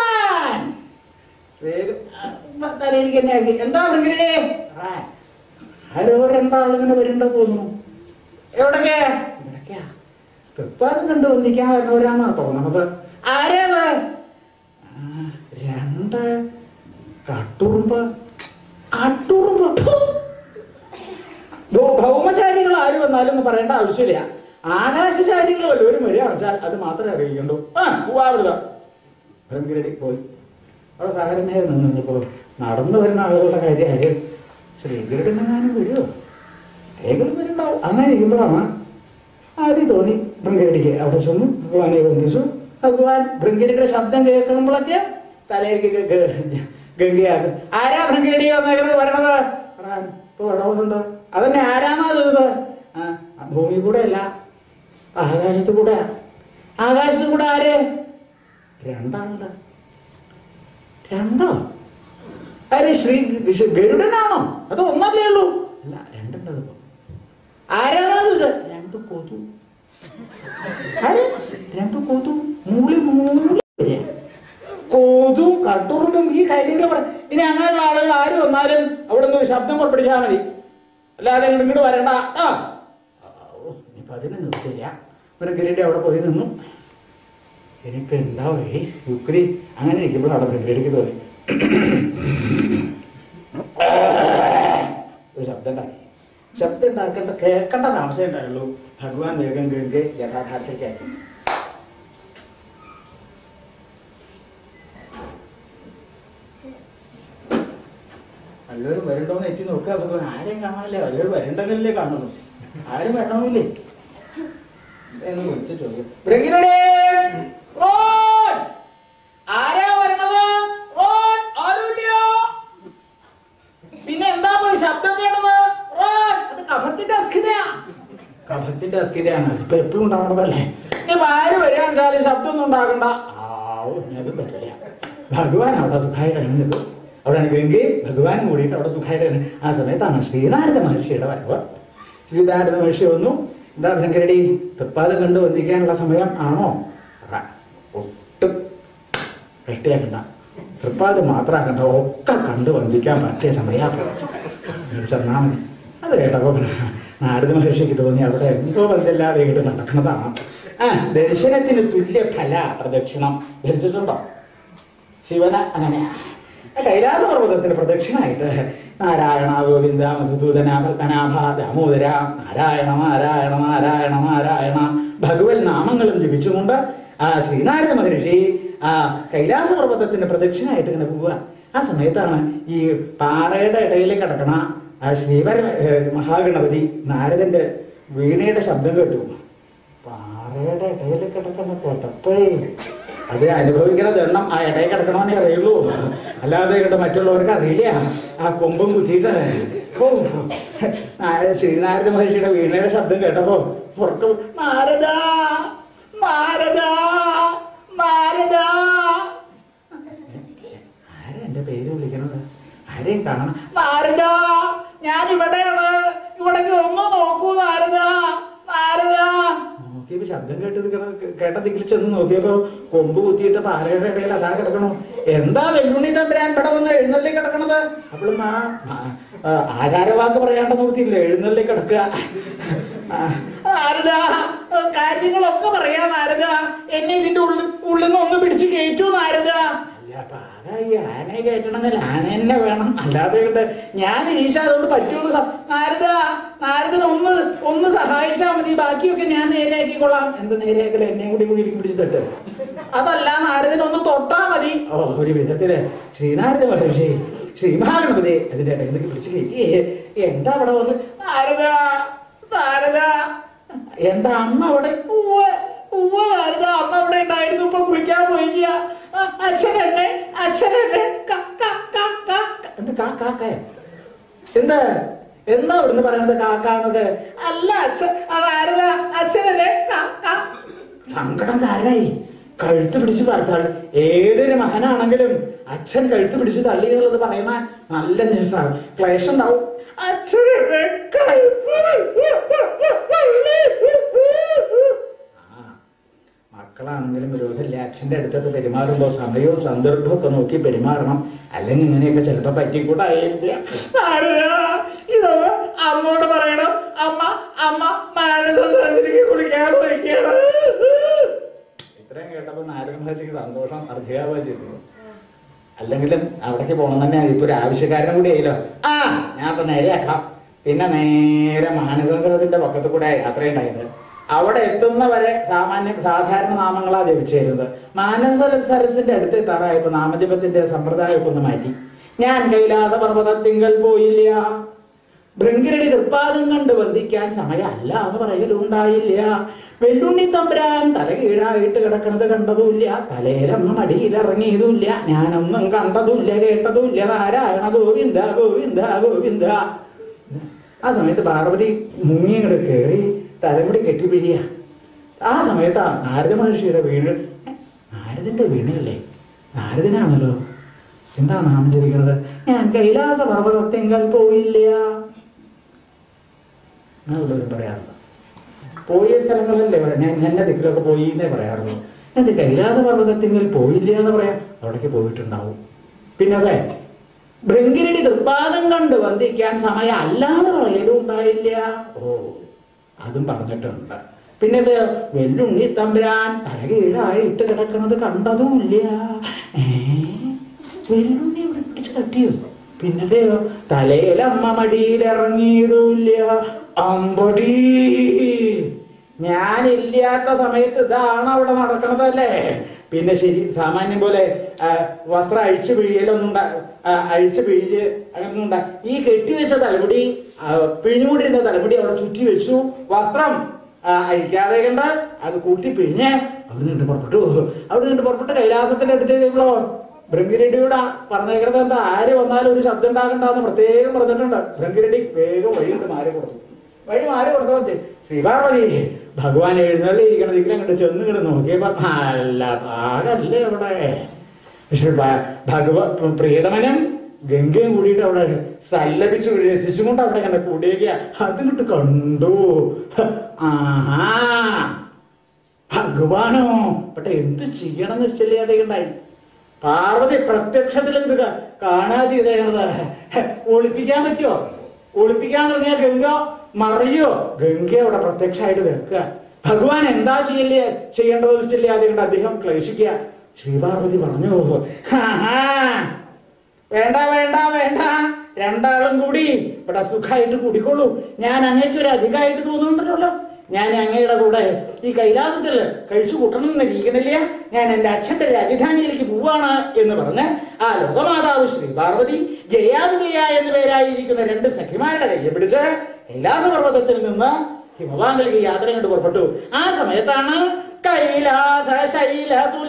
തലയിലേക്ക് തന്നെ ആക്കി. എന്താ ഭൃങ്കിരടി? ആരോ രണ്ടാളിങ്ങനെ വരുന്നുണ്ടോ തോന്നുന്നു. എവിടൊക്കെയാ? ഇവിടൊക്കെയാ. തൃപ്പാദം കണ്ടു വന്നിക്കാൻ വരുന്നവരാന്നാ തോന്നണത്. ആരേത്? രണ്ട് കട്ടുറുമ്പ്. ഭൗമചാരികൾ ആര് വന്നാലും പറയേണ്ട ആവശ്യമില്ല. ആകാശചാരികൾ വല്ലവരും വരിക അടച്ചാൽ അത് മാത്രമേ അറിയിക്കണ്ടു. പോവാവിടുക. ഭയങ്കരടി പോയി. അവിടെ സാഹചര്യ നിന്നിപ്പോ നടന്നു വരുന്ന ആളുകളുടെ കാര്യം ആരും ശ്രീകരനെങ്ങാനും വരുമോ? ഏകലും വരുന്നുണ്ടാവും. അങ്ങനെ ഇരിക്കുമ്പോഴാണ് ആദ്യം തോന്നി ഭൃങ്കരടിക്ക്. അവിടെ ചെന്നു ഭഗവാനെ വന്ദിച്ചു. ഭഗവാൻ ഭൃങ്കരടിയുടെ ശബ്ദം കേൾക്കുമ്പോഴൊക്കെ തലയിലേക്ക് ഗംഗയാക്കും. ആരാ ഭൃങ്കരടി വന്നേക്കുന്നത് വരണത്? ഇപ്പൊ ഇടവുന്നുണ്ട്. അതന്നെ ആരാന്നാ ചോദിച്ചത്? ഭൂമി കൂടെ അല്ല, ആകാശത്ത് കൂടെ. ആകാശത്ത് കൂടെ ആര്? രണ്ടാളുണ്ട്. രണ്ടോ? ആര്? ശ്രീ ഗരുഡനാണോ? അത് ഒന്നല്ലേ ഉള്ളൂ? അല്ല, രണ്ടുണ്ടത്. ആരാന്നാ ചോദിച്ചത്? രണ്ടു കൊതു. ആര്? രണ്ടു കൊതു. മൂളി കൊതു കട്ടുറുമ്പും ഈ കാര്യങ്ങൾ പറ. ഇനി അങ്ങനെയുള്ള ആളുകൾ ആര് വന്നാലും അവിടെ നിന്ന് ഒരു ശബ്ദം പുറപ്പെടുവിച്ചാൽ മതി, അല്ലാതെ ഇങ്ങോട്ട് വരണ്ട. ഇനിയിപ്പോ അതിന് നിർത്തില്ല. ഭൃങ്കരടി അവിടെ പോയി നിന്നു. ഇനിയിപ്പോ എന്താ വഴി? യുക്തി അങ്ങനെ ഇരിക്കുമ്പോൾ അവിടെ ഭൃങ്കരടിക്ക് തോന്നി ഒരു ശബ്ദം ഉണ്ടാക്കി. ശബ്ദം ഉണ്ടാക്കേണ്ട കേൾക്കേണ്ട താമസം ഉണ്ടായുള്ളൂ. ഭഗവാൻ വേഗം ഗംഗെ യഥാഭാഷയ്ക്കാക്കി. വല്ലവരും വരണ്ടോന്ന് എത്തി നോക്കുക. അതൊക്കെ ആരെയും കാണാനില്ല. വല്ലവരും വരണ്ടെങ്കിലല്ലേ കാണുന്നു. ആരും വരണമില്ലേ എന്ന് വിളിച്ച ചോദ്യം. ആരാ വരണത്? പിന്നെ എന്താ പോയി ശബ്ദം കേട്ടത്? അത് കഫത്തിന്റെ അസ്കിതയാ. കഫത്തിന്റെ അസ്കിതയാണ്. അതിപ്പോ എപ്പോഴും ഉണ്ടാവണതല്ലേ. ഇനിയിപ്പോ ആര് വരികയാണെന്ന് വെച്ചാലും ശബ്ദം ഒന്നും ഉണ്ടാകണ്ട. അതും പറ്റില്ല. ഭഗവാൻ അവിടെ സുഖമായിട്ട് നിൽക്കും. അവിടെയാണ് ഗംഗയും ഭഗവാനും കൂടിയിട്ട് അവിടെ സുഖമായിട്ട്. ആ സമയത്താണ് ശ്രീനാരദ മഹർഷിയുടെ വരവ്. ശ്രീനാരദ മഹർഷി വന്നു. എന്താ ഭൃങ്കരടി, തൃപ്പാദം കണ്ടു വന്ദിക്കാനുള്ള സമയം ആണോ? ഒട്ടും കഷ്ടിയാക്കണ്ട. തൃപ്പാദം മാത്രമാക്കണ്ട, ഒക്കെ കണ്ടു വന്ദിക്കാൻ പറ്റിയ സമയാ ചെന്നാ മതി. അത് കേട്ടപ്പോ നാരദ മഹർഷിക്ക് തോന്നി അവിടെ എന്തോ ബന്ധമില്ലാതെ ഇങ്ങോട്ട് നടക്കുന്നതാണ്. ദർശനത്തിന് തുല്യ ഫല പ്രദക്ഷിണം ധരിച്ചിട്ടുണ്ടോ? ശിവന അങ്ങനെയാ. കൈലാസ പർവ്വതത്തിന് പ്രദക്ഷിണായിട്ട് നാരായണ ഗോവിന്ദ മധുസൂദന പത്മനാഭ ദാമോദര നാരായണ നാരായണ നാരായണ നാരായണ ഭഗവത് നാമങ്ങളും ജപിച്ചുകൊണ്ട് ആ ശ്രീനാരദ മഹർഷി ആ കൈലാസ പർവ്വതത്തിന്റെ പ്രദക്ഷിണായിട്ട് ഇങ്ങനെ പോവുക. ആ സമയത്താണ് ഈ പാറയുടെ ഇടയിൽ കിടക്കണ ആ ശ്രീവര മഹാഗണപതി നാരദന്റെ വീണയുടെ ശബ്ദം കേട്ടു. പാറയുടെ ഇടയിൽ കിടക്കുന്ന പൊട്ടപ്പേ അത് അനുഭവിക്കണ ദണ്ണം ആ ഇടയിൽ കിടക്കണമെന്നേ അറിയുള്ളൂ, അല്ലാതെ ഇവിടെ മറ്റുള്ളവർക്ക് അറിയില്ല. ആ കൊമ്പും കുത്തിയിട്ട് ശ്രീനാരദ മഹർഷിയുടെ വീണയുടെ ശബ്ദം കേട്ടപ്പോ പുറത്തു നാരദ നാരദ നാരദ. ആരാ എന്റെ പേര് വിളിക്കണത്? ആരെയും കാണണം. നാരദ ഞാൻ ഇവിടെയാണ്, ഇവിടേക്ക് ഒന്ന് നോക്കൂ നാരദ നാരദ. നോക്കിയപ്പോ ശബ്ദം കേട്ട ദിക്കിൽ ചെന്ന് നോക്കിയപ്പോ കൊമ്പ് കുത്തിയിട്ട് പാറയുടെ ഇടയിൽ അതാ കിടക്കണു. എന്താ വെല്ലുണ്ണി തമ്പുരാൻ ഇവിടെ വന്ന് എഴുന്നള്ളി കിടക്കണത്? അപ്പോഴും ആ ആചാരവാക്ക് പറയാണ്ട് നോക്കിയില്ല, എഴുന്നള്ളി കിടക്കുക. നാരദ കാര്യങ്ങളൊക്കെ പറയാ നാരദ, എന്നെ ഇതിന്റെ ഉള്ളിൽ നിന്ന് ഒന്ന് പിടിച്ച് കയറ്റൂ നാരദ. അല്ല അപ്പൊ ആരാ ഈ ആനയെ കയറ്റണമെങ്കിൽ ആന തന്നെ വേണം, അല്ലാതെ കൊണ്ട് ഞാൻ ഈശ അതുകൊണ്ട് പറ്റുമെന്ന് നാരദ നാരദനെ ഒന്ന് സഹായിച്ചാൽ മതി, ബാക്കിയൊക്കെ ഞാൻ നേരെയാക്കിക്കൊള്ളാം. എന്ത് നേരെയാക്കല, എന്നെയും കൂടി പിടിച്ച് തട്ട്. അതല്ല നാരദനൊന്ന് തൊട്ടാ മതി. ഒരു വിധത്തില് ശ്രീനാരദ മഹർഷി ശ്രീ മഹാഗണപതി അതിന്റെ ഇടയിൽ പിടിച്ച് കയറ്റി. എന്താ അവിടെ വന്ന് നാരദ നാരദ എന്താ അമ്മ അവിടെ? നാരദ അമ്മ അവിടെ ഉണ്ടായിരുന്നു, ഇപ്പൊ കുളിക്കാൻ പോയിക്കുക. അച്ഛനെന്നെ എന്ത് കാക്കായ എന്താ എന്താ ഇവിടുന്ന് പറയണത് കാക്കാന്നത്? അല്ല നാരദ അച്ഛനെന്നെ സങ്കടം കാരണമായി കഴുത്ത് പിടിച്ച് തള്ളി. ഏതൊരു മകനാണെങ്കിലും അച്ഛൻ കഴുത്ത് പിടിച്ച് തള്ളി എന്നുള്ളത് പറയുന്ന നല്ല ദിവസമാണ്, ക്ലേശം ഉണ്ടാവും. അച്ഛനെ മക്കളാണെങ്കിലും വിരോധമില്ല, അച്ഛന്റെ അടുത്തൊക്കെ പെരുമാറുമ്പോ സമയവും സന്ദർഭവും ഒക്കെ നോക്കി പെരുമാറണം. അല്ലെങ്കിൽ ഇങ്ങനെയൊക്കെ ചിലപ്പോ പറ്റിക്കൂടായില്ല. ഇതോ അമ്മോട് പറയണം, അമ്മ അമ്മ കുളിക്കാൻ പോയിരിക്കണം. ഇത്രയും കേട്ടപ്പോ നാരദമഹർഷിക്ക് സന്തോഷം അർദ്ധയാവുക ചെയ്തു. അല്ലെങ്കിലും അവിടേക്ക് പോകണം തന്നെ, ഇപ്പൊ ഒരു ആവശ്യക്കാരനും കൂടി ആയില്ലോ. ഞാൻ ഇപ്പൊ നേരെയാക്കാം. പിന്നെ നേരെ മാനസരസിന്റെ പക്കത്ത് കൂടെ യാത്രയുണ്ടായത്. അവിടെ എത്തുന്നവരെ സാധാരണ നാമങ്ങളാ ജപിച്ചിരുന്നത്. മാനസരസിന്റെ അടുത്ത് എത്താറായപ്പോ നാമജപത്തിന്റെ സമ്പ്രദായമൊക്കെ ഒന്ന് മാറ്റി. ഞാൻ കൈലാസ പർവ്വതത്തിങ്കൽ പോയില്ല, ഭൃംഗിരടി തൃപ്പാദം കണ്ട് വന്ദിക്കാൻ സമയമല്ല എന്ന് പറയലുണ്ടായില്ല. വെല്ലുണ്ണി തമ്പുരാൻ തല കീഴായിട്ട് കിടക്കണത് കണ്ടതുമില്ല, തലയിലൊന്നും അടിയിലിറങ്ങിയതുമില്ല, ഞാനൊന്നും കണ്ടതുമില്ല കേട്ടതുമില്ല. നാരായണ ഗോവിന്ദ ഗോവിന്ദ ഗോവിന്ദ. ആ സമയത്ത് പാർവതി മുങ്ങിങ്ങോട്ട് കയറി തലമുടി കെട്ടിപ്പിഴിയ. ആ സമയത്താ നാരദ മഹർഷിയുടെ വീണ്. നാരദിന്റെ വീണയല്ലേ? നാരദനാണല്ലോ. എന്താ നാമം ജപിക്കുന്നത്? ഞാൻ കൈലാസ പർവ്വതത്തിങ്കൽ പോയില്ല. ഉള്ളവരും പറയാറുണ്ട്. പോയ സ്ഥലങ്ങളല്ലേ ഞാൻ എന്നെ ദിക്കിലൊക്കെ പോയി എന്നേ പറയാറുള്ളൂ. എന്ത് കൈലാസ പർവ്വതത്തിങ്കൽ പോയില്ല എന്ന് പറയാം, അവിടേക്ക് പോയിട്ടുണ്ടാവും. പിന്നെ അതെ ഭൃംഗിരടി തൃപ്പാദം കണ്ട് വന്ദിക്കാൻ സമയം അല്ലാന്ന് പറയലും ഉണ്ടായില്ല. അതും പറഞ്ഞിട്ടുണ്ട്. പിന്നെ ഇത് വെല്ലുണ്ണി തമ്പുരാൻ തലകീഴായിട്ട് കിടക്കണത് കണ്ടതുമില്ല. വെല്ലുണ്ണി ഇവിടെ പിടിച്ച് തട്ടിയോ? പിന്നതെയോ തലയിലമ്മ മടിയിലിറങ്ങിയതുമില്ല. അമ്പടി, ഞാനില്ലാത്ത സമയത്ത് ഇതാണ് അവിടെ നടക്കണതല്ലേ. പിന്നെ ശരി, സാമാന്യം പോലെ വസ്ത്രം അഴിച്ചു പിഴിയലൊന്നും അഴിച്ചു പിഴിഞ്ഞ് അങ്ങനൊന്നും ഉണ്ടാ. ഈ കെട്ടിവെച്ച തലമുടി, പിഴിഞ്ഞുകൊണ്ടിരുന്ന തലമുടി അവിടെ ചുറ്റി വെച്ചു. വസ്ത്രം അഴിക്കാതെ കണ്ട് അത് കൂട്ടി പിഴിഞ്ഞ് അവിടെ നിന്ന് പുറപ്പെട്ടു. കൈലാസത്തിന്റെ അടുത്തേക്കുള്ളോ ഭൃംഗിരടിയുടെ പറഞ്ഞേക്കണത് എന്താ? ആര് വന്നാലും ഒരു ശബ്ദം ഉണ്ടാകണ്ടെന്ന് പ്രത്യേകം പറഞ്ഞിട്ടുണ്ട്. ഭൃംഗിരടി വേഗം വഴിയുണ്ട് മാറി കൊടുത്തു. ശ്രീപാർവതി ഭഗവാൻ എഴുന്നള്ളിയിരിക്കണത് ഇതിലങ്ങോട്ട് ചെന്നിങ്ങോട്ട് നോക്കിയപ്പോ നല്ല പാകല്ലേ അവിടെ. പ്രിയതമനും ഗംഗയും കൂടിയിട്ട് അവിടെ സല്ലപിച്ചു രസിച്ചും കൊണ്ട് അവിടെ കണ്ട കൂടിയേക്ക. അതിങ്ങോട്ട് കണ്ടു. ആഹാ ഭഗവാനോ. പക്ഷെ എന്ത് ചെയ്യണം എന്ന് നിശ്ചയില്ലാതെ ഉണ്ടായി. പാർവതി പ്രത്യക്ഷത്തിൽ കാണാ ചെയ്തേക്കണത്. ഒളിപ്പിക്കാൻ പറ്റുമോ? ഒളിപ്പിക്കാൻ തുടങ്ങിയ ഗംഗ മറിയോ? ഗംഗ അവിടെ പ്രത്യക്ഷമായിട്ട് നിൽക്കുക. ഭഗവാൻ എന്താ ചെയ്യേണ്ടത് നിശ്ചയില്ലാതെ കണ്ട് അദ്ദേഹം ക്ലേശിക്കുക. ശ്രീപാർവതി പറഞ്ഞു, വേണ്ട വേണ്ട വേണ്ട, രണ്ടാളും കൂടി ഇവിടെ സുഖമായിട്ട് കൂടിക്കൊള്ളൂ. ഞാൻ അങ്ങേക്കൊരു അധികമായിട്ട് തോന്നുന്നുണ്ടല്ലോ. ഞാൻ അങ്ങയുടെ കൂടെ ഈ കൈലാസത്തിൽ കഴിച്ചു കൂട്ടണം എന്നിരിക്കണില്ല. ഞാൻ എന്റെ അച്ഛന്റെ രാജധാനിയിലേക്ക് പോവാണ് എന്ന് പറഞ്ഞ് ആ ലോകമാതാവ് ശ്രീ പാർവതി ജയാവിജയ എന്ന പേരായിരിക്കുന്ന രണ്ട് സഖിമാരുടെ കയ്യെ പിടിച്ച് കൈലാസ പർവ്വതത്തിൽ നിന്ന് ഹിമവാങ്കലിക്ക് യാത്ര കണ്ട് പുറപ്പെട്ടു. ആ സമയത്താണ് കൈലാസ ശൈല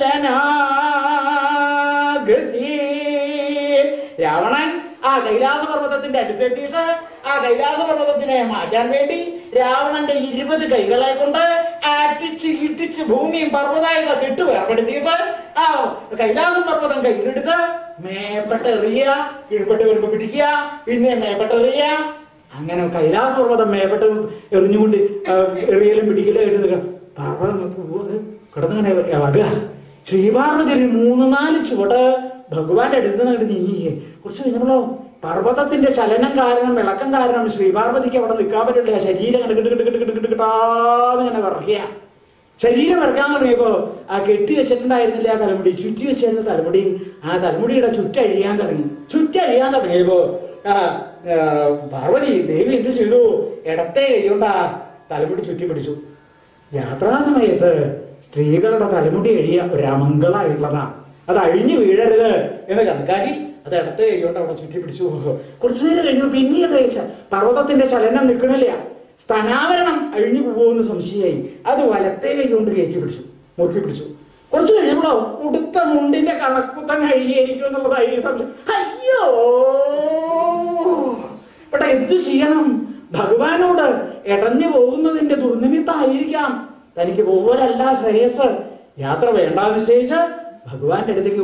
രാവണൻ ആ കൈലാസ പർവ്വതത്തിന്റെ അടുത്തെത്തിയിട്ട് ആ കൈലാസ പർവ്വതത്തിനെ മാറ്റാൻ വേണ്ടി രാവണന്റെ 20 കൈകളെ കൊണ്ട് ആറ്റിച്ച് ഇട്ടിച്ച് ഭൂമിയും പർവ്വതമായിട്ട് കെട്ട് വേർപെടുത്തിയിട്ട് ആ കൈലാസ പർവ്വതം കയ്യിലെടുത്ത് മേപ്പെട്ടെറിയ, കീഴ്പ്പെട്ട് വരുമ്പോ പിടിക്കുക, പിന്നെ മേപ്പെട്ടെറിയ. അങ്ങനെ കൈലാസ പർവ്വതം മേപ്പെട്ട് എറിഞ്ഞുകൊണ്ട് എറിയലും പിടിക്കലും ആയിട്ട് പർവ്വതം കിടന്നിങ്ങനെ ഇളകുക. ശ്രീപാർവതി 3-4 ചുവട് ഭഗവാന്റെ അടുത്ത് നിന്ന് നീങ്ങിയേ. കുറച്ച് കഴിഞ്ഞപ്പോഴോ പർവ്വതത്തിന്റെ ചലനം കാരണം, ഇളക്കം കാരണം ശ്രീപാർവതിക്ക് അവിടെ നിൽക്കാൻ പറ്റില്ല. ശരീരം കിട്ടാതെ വിറക്കുക. ശരീരം വിറക്കാൻ തുടങ്ങിയപ്പോ ആ കെട്ടി വെച്ചിട്ടുണ്ടായിരുന്നില്ല ആ തലമുടി, ചുറ്റി വെച്ചിരുന്ന തലമുടി, ആ തലമുടിയുടെ ചുറ്റഴിയാൻ തുടങ്ങിയപ്പോ പാർവതി ദേവി എന്ത് ചെയ്തു? ഇടത്തെ കൈകൊണ്ട് ആ തലമുടി ചുറ്റി പിടിച്ചു. യാത്രാസമയത്ത് സ്ത്രീകളുടെ തലമുടി അഴിയ ഒരു അമംഗളായിട്ടുള്ളതാ. അത് അഴിഞ്ഞു വീഴരുത് എന്ന് കണക്കാക്കി അത് ഇടത്തെ കൈകൊണ്ട് അവിടെ ചുറ്റി പിടിച്ചു. കുറച്ചു നേരം കഴിഞ്ഞു പിന്നീട് പർവ്വതത്തിന്റെ ചലനം നിൽക്കണില്ല. സ്ഥാനാവരണം അഴിഞ്ഞു പോകുമെന്ന് സംശയമായി. അത് വലത്തെ കൈകൊണ്ട് മുറുക്കി പിടിച്ചു. കുറച്ചു കഴിഞ്ഞപ്പോഴോ ഉടുത്ത മുണ്ടിന്റെ കണക്കുത്തൻ അഴിയായിരിക്കും എന്നുള്ളതായി സംശയം. അയ്യോ, ഇവിടെ എന്ത് ചെയ്യണം? ഭഗവാനോട് ഇടഞ്ഞു പോകുന്നതിന്റെ ദുർനിമിത്തായിരിക്കാം തനിക്ക് പോലല്ല ശ്രേയസ്. യാത്ര വേണ്ടാന്ന് നിശ്ചയിച്ച് ഭഗവാന്റെ അടുത്തേക്ക്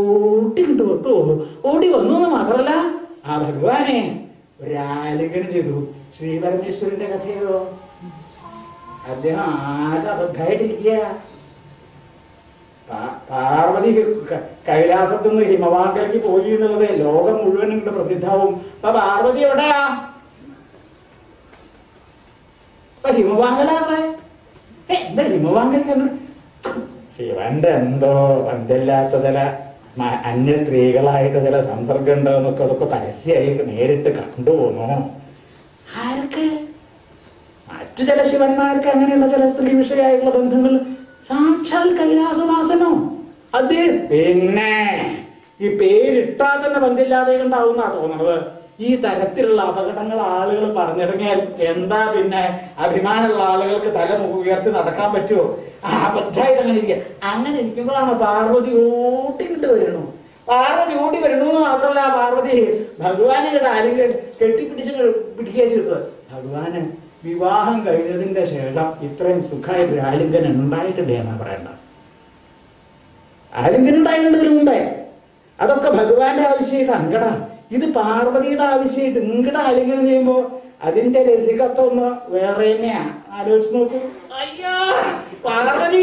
ഓടി വന്നു എന്ന് മാത്രമല്ല, ആ ഭഗവാനെ ഒരാലിംഗനം ചെയ്തു. ശ്രീ പരമേശ്വരന്റെ കഥയോ അദ്ദേഹം ആകെ അബദ്ധമായിട്ടിരിക്കുക. പാർവതി കൈലാസത്തുനിന്ന് ഹിമവാങ്കലേക്ക് പോയി എന്നുള്ളത് ലോകം മുഴുവനും കൊണ്ട് പ്രസിദ്ധവും. അപ്പൊ പാർവതി എവിടെയാ? ഇപ്പൊ ഹിമവാങ്കലാത്രേ. എന്താ ഹിമവാങ്കൽ? ശിവന്റെ എന്തോ ബന്ധമില്ലാത്ത ചില അന്യ സ്ത്രീകളായിട്ട് ചില സംസർഗം ഉണ്ടോ എന്നൊക്കെ അതൊക്കെ പരസ്യമായി നേരിട്ട് കണ്ടുപോന്നു. ആർക്ക്? മറ്റു ചില ശിവന്മാർക്ക് അങ്ങനെയുള്ള ചില സ്ത്രീ വിഷയമായിട്ടുള്ള ബന്ധങ്ങൾ. സാക്ഷാൽ കൈലാസവാസനോ അദ്ദേഹം? പിന്നെ ഈ പേരിട്ടാൽ തന്നെ ബന്ധമില്ലാതെ ഉണ്ടാവുന്നാ തോന്നുന്നത്. ഈ തരത്തിലുള്ള അപകടങ്ങൾ ആളുകൾ പറഞ്ഞിറങ്ങിയാൽ എന്താ പിന്നെ അഭിമാനമുള്ള ആളുകൾക്ക് തല ഉയർത്തി നടക്കാൻ പറ്റുമോ? അബദ്ധമായിട്ട് അങ്ങനെ ഇരിക്കുക. അങ്ങനെ ഇരിക്കുമ്പോഴാണ് പാർവതി ഓട്ടിക്കിട്ട് വരണു. പാർവതി ഓടി വരണു എന്ന് മാത്രമല്ല, പാർവതി ഭഗവാനെ അല്ലെങ്കിൽ കെട്ടിപ്പിടിച്ച് പിടിക്കുക ചെയ്തത്. ഭഗവാന് വിവാഹം കഴിഞ്ഞതിന്റെ ശേഷം ഇത്രയും സുഖമായിട്ട് ആലിംഗനം ഉണ്ടായിട്ടില്ല എന്നാ പറയണ്ട. ആലിംഗനം ഉണ്ടായിരുന്നതിന് മുമ്പേ അതൊക്കെ ഭഗവാന്റെ ആവശ്യമായിട്ടാണ് കേടാ. ഇത് പാർവതിയുടെ ആവശ്യമായിട്ട് ഇങ്ങടെ ആലിംഗനം ചെയ്യുമ്പോ അതിന്റെ രസികത്വം ഒന്ന് വേറെ തന്നെയാ. ആലോചിച്ച് നോക്കൂ. അയ്യോ പാർവതി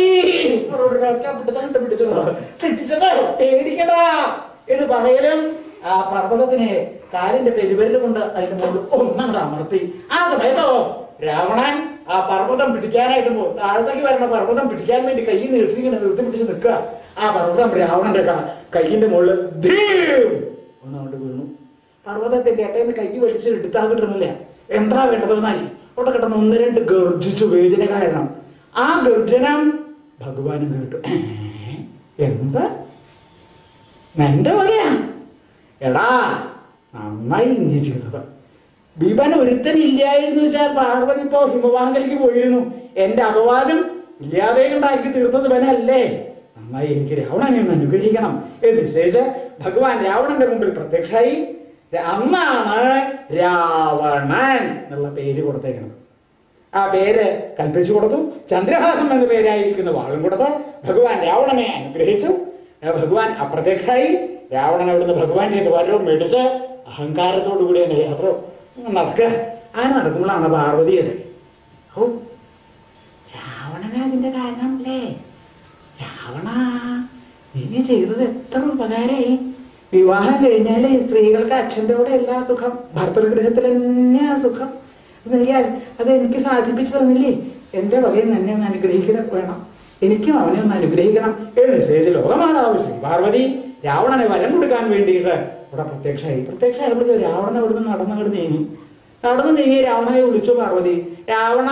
പേടിക്കടാ എന്ന് പറയലും ആ പർവ്വതത്തിനെ കാലിന്റെ പെരുവരല് കൊണ്ട് അതിന്റെ മുകളിൽ ഒന്നങ്ങട് അമർത്തി. ആ സമയത്തോ രാവണൻ ആ പർവ്വതം പിടിക്കാനായിട്ട് താഴത്തേക്ക് വരണ പർവ്വതം പിടിക്കാൻ വേണ്ടി കൈ നീട്ടി ഇങ്ങനെ നിർത്തി പിടിച്ച് നിൽക്കുക. ആ പർവ്വതം രാവണന്റെ കൈയിന്റെ മുകളിൽ ഒന്നങ്ങോട്ട് വീണു. പർവ്വതത്തിന്റെ ഇടയിൽ കൈ വലിച്ച് എടുത്താൽ കിട്ടുന്നില്ല. എന്താ വേണ്ടതെന്നായി അവിടെ കിട്ടുന്ന ഒന്ന് രണ്ട് ഗർജിച്ചു വേദന കാരണം. ആ ഗർജനം ഭഗവാനും കേട്ടു. എന്താ നിന്റെ വകയാ? എടാ നന്നായി നീ ചെയ്തത്. ഭീമൻ ഒരുത്തനില്ലായിരുന്നു വെച്ചാൽ പാർവതി ഇപ്പോ ഹിമവാങ്കലേക്ക് പോയിരുന്നു. എന്റെ അപവാദം ഇല്ലാതെ ഉണ്ടാക്കി തീർത്തത് ഇവനല്ലേ. നന്നായി എനിക്ക് രാവണനെ ഒന്ന് അനുഗ്രഹിക്കണം എന്ന് നിശ്ചയിച്ച് ഭഗവാൻ രാവണന്റെ മുമ്പിൽ പ്രത്യക്ഷമായി. അന്നാണ് രാവണൻ എന്നുള്ള പേര് കൊടുത്തേക്കുന്നത്. ആ പേര് കൽപ്പിച്ചു കൊടുത്തു. ചന്ദ്രഹാസം എന്ന പേരായിരിക്കുന്ന വാളും കൊടുത്ത് ഭഗവാൻ രാവണനെ അനുഗ്രഹിച്ചു. ഭഗവാൻ അപ്രത്യക്ഷമായി. രാവണൻ അവിടുന്ന് ഭഗവാന്റെ വരവും മേടിച്ച് അഹങ്കാരത്തോടു കൂടിയാണ് യാത്ര നടക്കുക. ആ നടക്കുമ്പോഴാണ് പാർവതിയത്. ഓ രാവണനെ അതിന്റെ കാരണം അല്ലേ? രാവണ നീ ചെയ്തത് എത്ര ഉപകാരമായി. വിവാഹം കഴിഞ്ഞാല് സ്ത്രീകൾക്ക് അച്ഛൻ്റെ കൂടെ എല്ലാ സുഖം, ഭർത്തൃഗൃഹത്തിൽ തന്നെയാ സുഖം. അത് എനിക്ക് സാധിപ്പിച്ചു തന്നില്ലേ? എന്റെ വകയിൽ തന്നെ ഒന്ന് അനുഗ്രഹിക്കണം വേണം. എനിക്കും അവനെ ഒന്ന് അനുഗ്രഹിക്കണം എന്ന് നിശ്ചയിച്ച് ലോകമാതാവ് ശ്രീ പാർവതി രാവണനെ വരം കൊടുക്കാൻ വേണ്ടിയിട്ട് അവിടെ പ്രത്യക്ഷമായപ്പോഴേക്കും രാവണൻ അവിടുന്ന് നടന്നു നീങ്ങി രാവണനെ വിളിച്ചു പാർവതി. രാവണ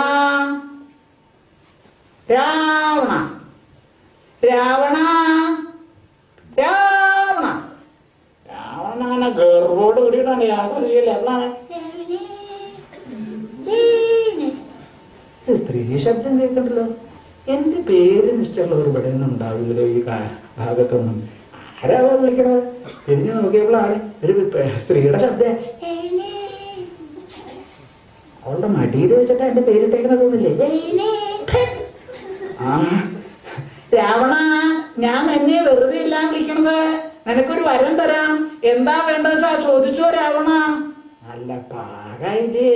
രാവണ രാവണ രാവണ രാവണ ഗർവോട് കൂടിയിട്ടാണ് യാത്ര ചെയ്യല്ലേ. എന്നാണ് സ്ത്രീ ശബ്ദം കേൾക്കണ്ടല്ലോ. എന്റെ പേര് നിശ്ചയമുള്ളവർ ഇവിടെ ഒന്നും ഉണ്ടാവില്ലല്ലോ ഈ ഭാഗത്തൊന്നും. ആരാ വിളിക്കണത്? തിരിഞ്ഞു നോക്കിയപ്പോഴാണ് ഒരു സ്ത്രീയുടെ ശബ്ദം. അവളുടെ മടിയിൽ വെച്ചിട്ട് എന്റെ പേരിട്ടേക്കണ തോന്നില്ലേ? ആ രാവണ ഞാൻ തന്നെ വെറുതെ ഇല്ല വിളിക്കണത്. നിനക്കൊരു വരം തരാം. എന്താ വേണ്ടത് ചോദിച്ചോ രാവണ. നല്ല പാകായില്ലേ?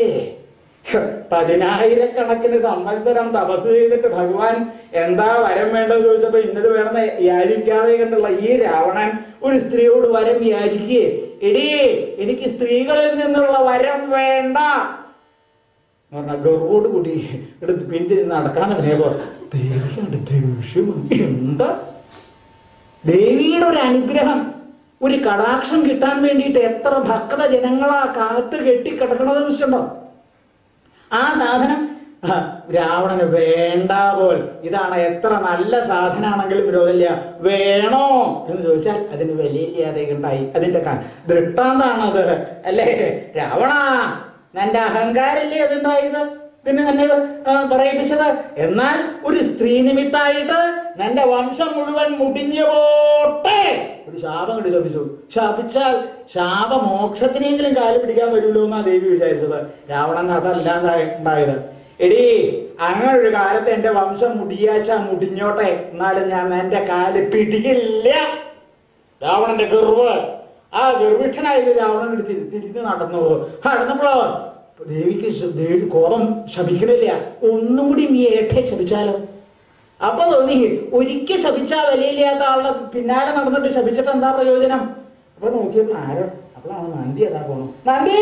10,000 സംവത്സരം തപസ് ചെയ്തിട്ട് ഭഗവാൻ എന്താ വരം വേണ്ടത് ചോദിച്ചപ്പോ ഇന്നത് വേണമെന്ന് യാചിക്കാതെ കണ്ടുള്ള ഈ രാവണൻ ഒരു സ്ത്രീയോട് വരം യാചിക്കേ. എടീ എനിക്ക് സ്ത്രീകളിൽ നിന്നുള്ള വരം വേണ്ട പറഞ്ഞ ഗർവോട് കൂടി എടുത്ത് പിന്തിരിഞ്ഞ് നടക്കാൻ തുടങ്ങിയപ്പോ ദേവിയുടെ ദേഷ്യം. എന്താ ദേവിയുടെ ഒരു അനുഗ്രഹം, ഒരു കടാക്ഷം കിട്ടാൻ വേണ്ടിയിട്ട് എത്ര ഭക്ത ജനങ്ങളാ കാത്ത് കെട്ടിക്കിടക്കണത് വെച്ചിട്ടുണ്ടോ? ആ സാധനം രാവണന് വേണ്ട പോൽ. ഇതാണ് എത്ര നല്ല സാധനമാണെങ്കിലും വിരോധമില്ല. വേണോ എന്ന് ചോദിച്ചാൽ അതിന് വിലയില്ലാതെ ഉണ്ടായി. അതിന്റെ ദൃഷ്ടാന്താണത് അല്ലേ? രാവണ നിന്റെ അഹങ്കാരല്ലേ അതുണ്ടായത്, ഇതിന് തന്നെ പറയിപ്പിച്ചത്. എന്നാൽ ഒരു സ്ത്രീ നിമിത്തായിട്ട് നിന്റെ വംശം മുഴുവൻ മുടിഞ്ഞു പോട്ടെ ഒരു ശാപം കണ്ടു ശപിച്ചു. ശപിച്ചാൽ ശാപമോക്ഷത്തിനെങ്കിലും കാല് പിടിക്കാൻ വരുമല്ലോ എന്നാ ദേവി വിചാരിച്ചത്. രാവണൻ അതല്ല ഉണ്ടായത്. എടീ, അങ്ങനൊരു കാലത്ത് എന്റെ വംശം മുടിയാച്ച മുടിഞ്ഞോട്ടെ, എന്നാലും ഞാൻ എന്റെ കാല് പിടിക്കില്ല. രാവണന്റെ ഗർവ്, ആ ഗർവിഷ്ഠനായത് രാവണൻ തിരിഞ്ഞു നടന്നപ്പോഴോ ദേവിക്ക് ദേവി കോപം ശപിക്കണില്ല. ഒന്നും കൂടി നീ ഏട്ടെ ശപിച്ചാലോ? അപ്പൊ തോന്നി ഒരിക്കൽ ശപിച്ചാ വിലയില്ലാത്ത ആളുടെ പിന്നാലെ നടന്നിട്ട് ശപിച്ചിട്ട് എന്താ പ്രയോജനം? അപ്പൊ നോക്കിയപ്പോ ആരോ, അപ്പോഴാണ് നന്ദി അതാ പോണു. നന്ദി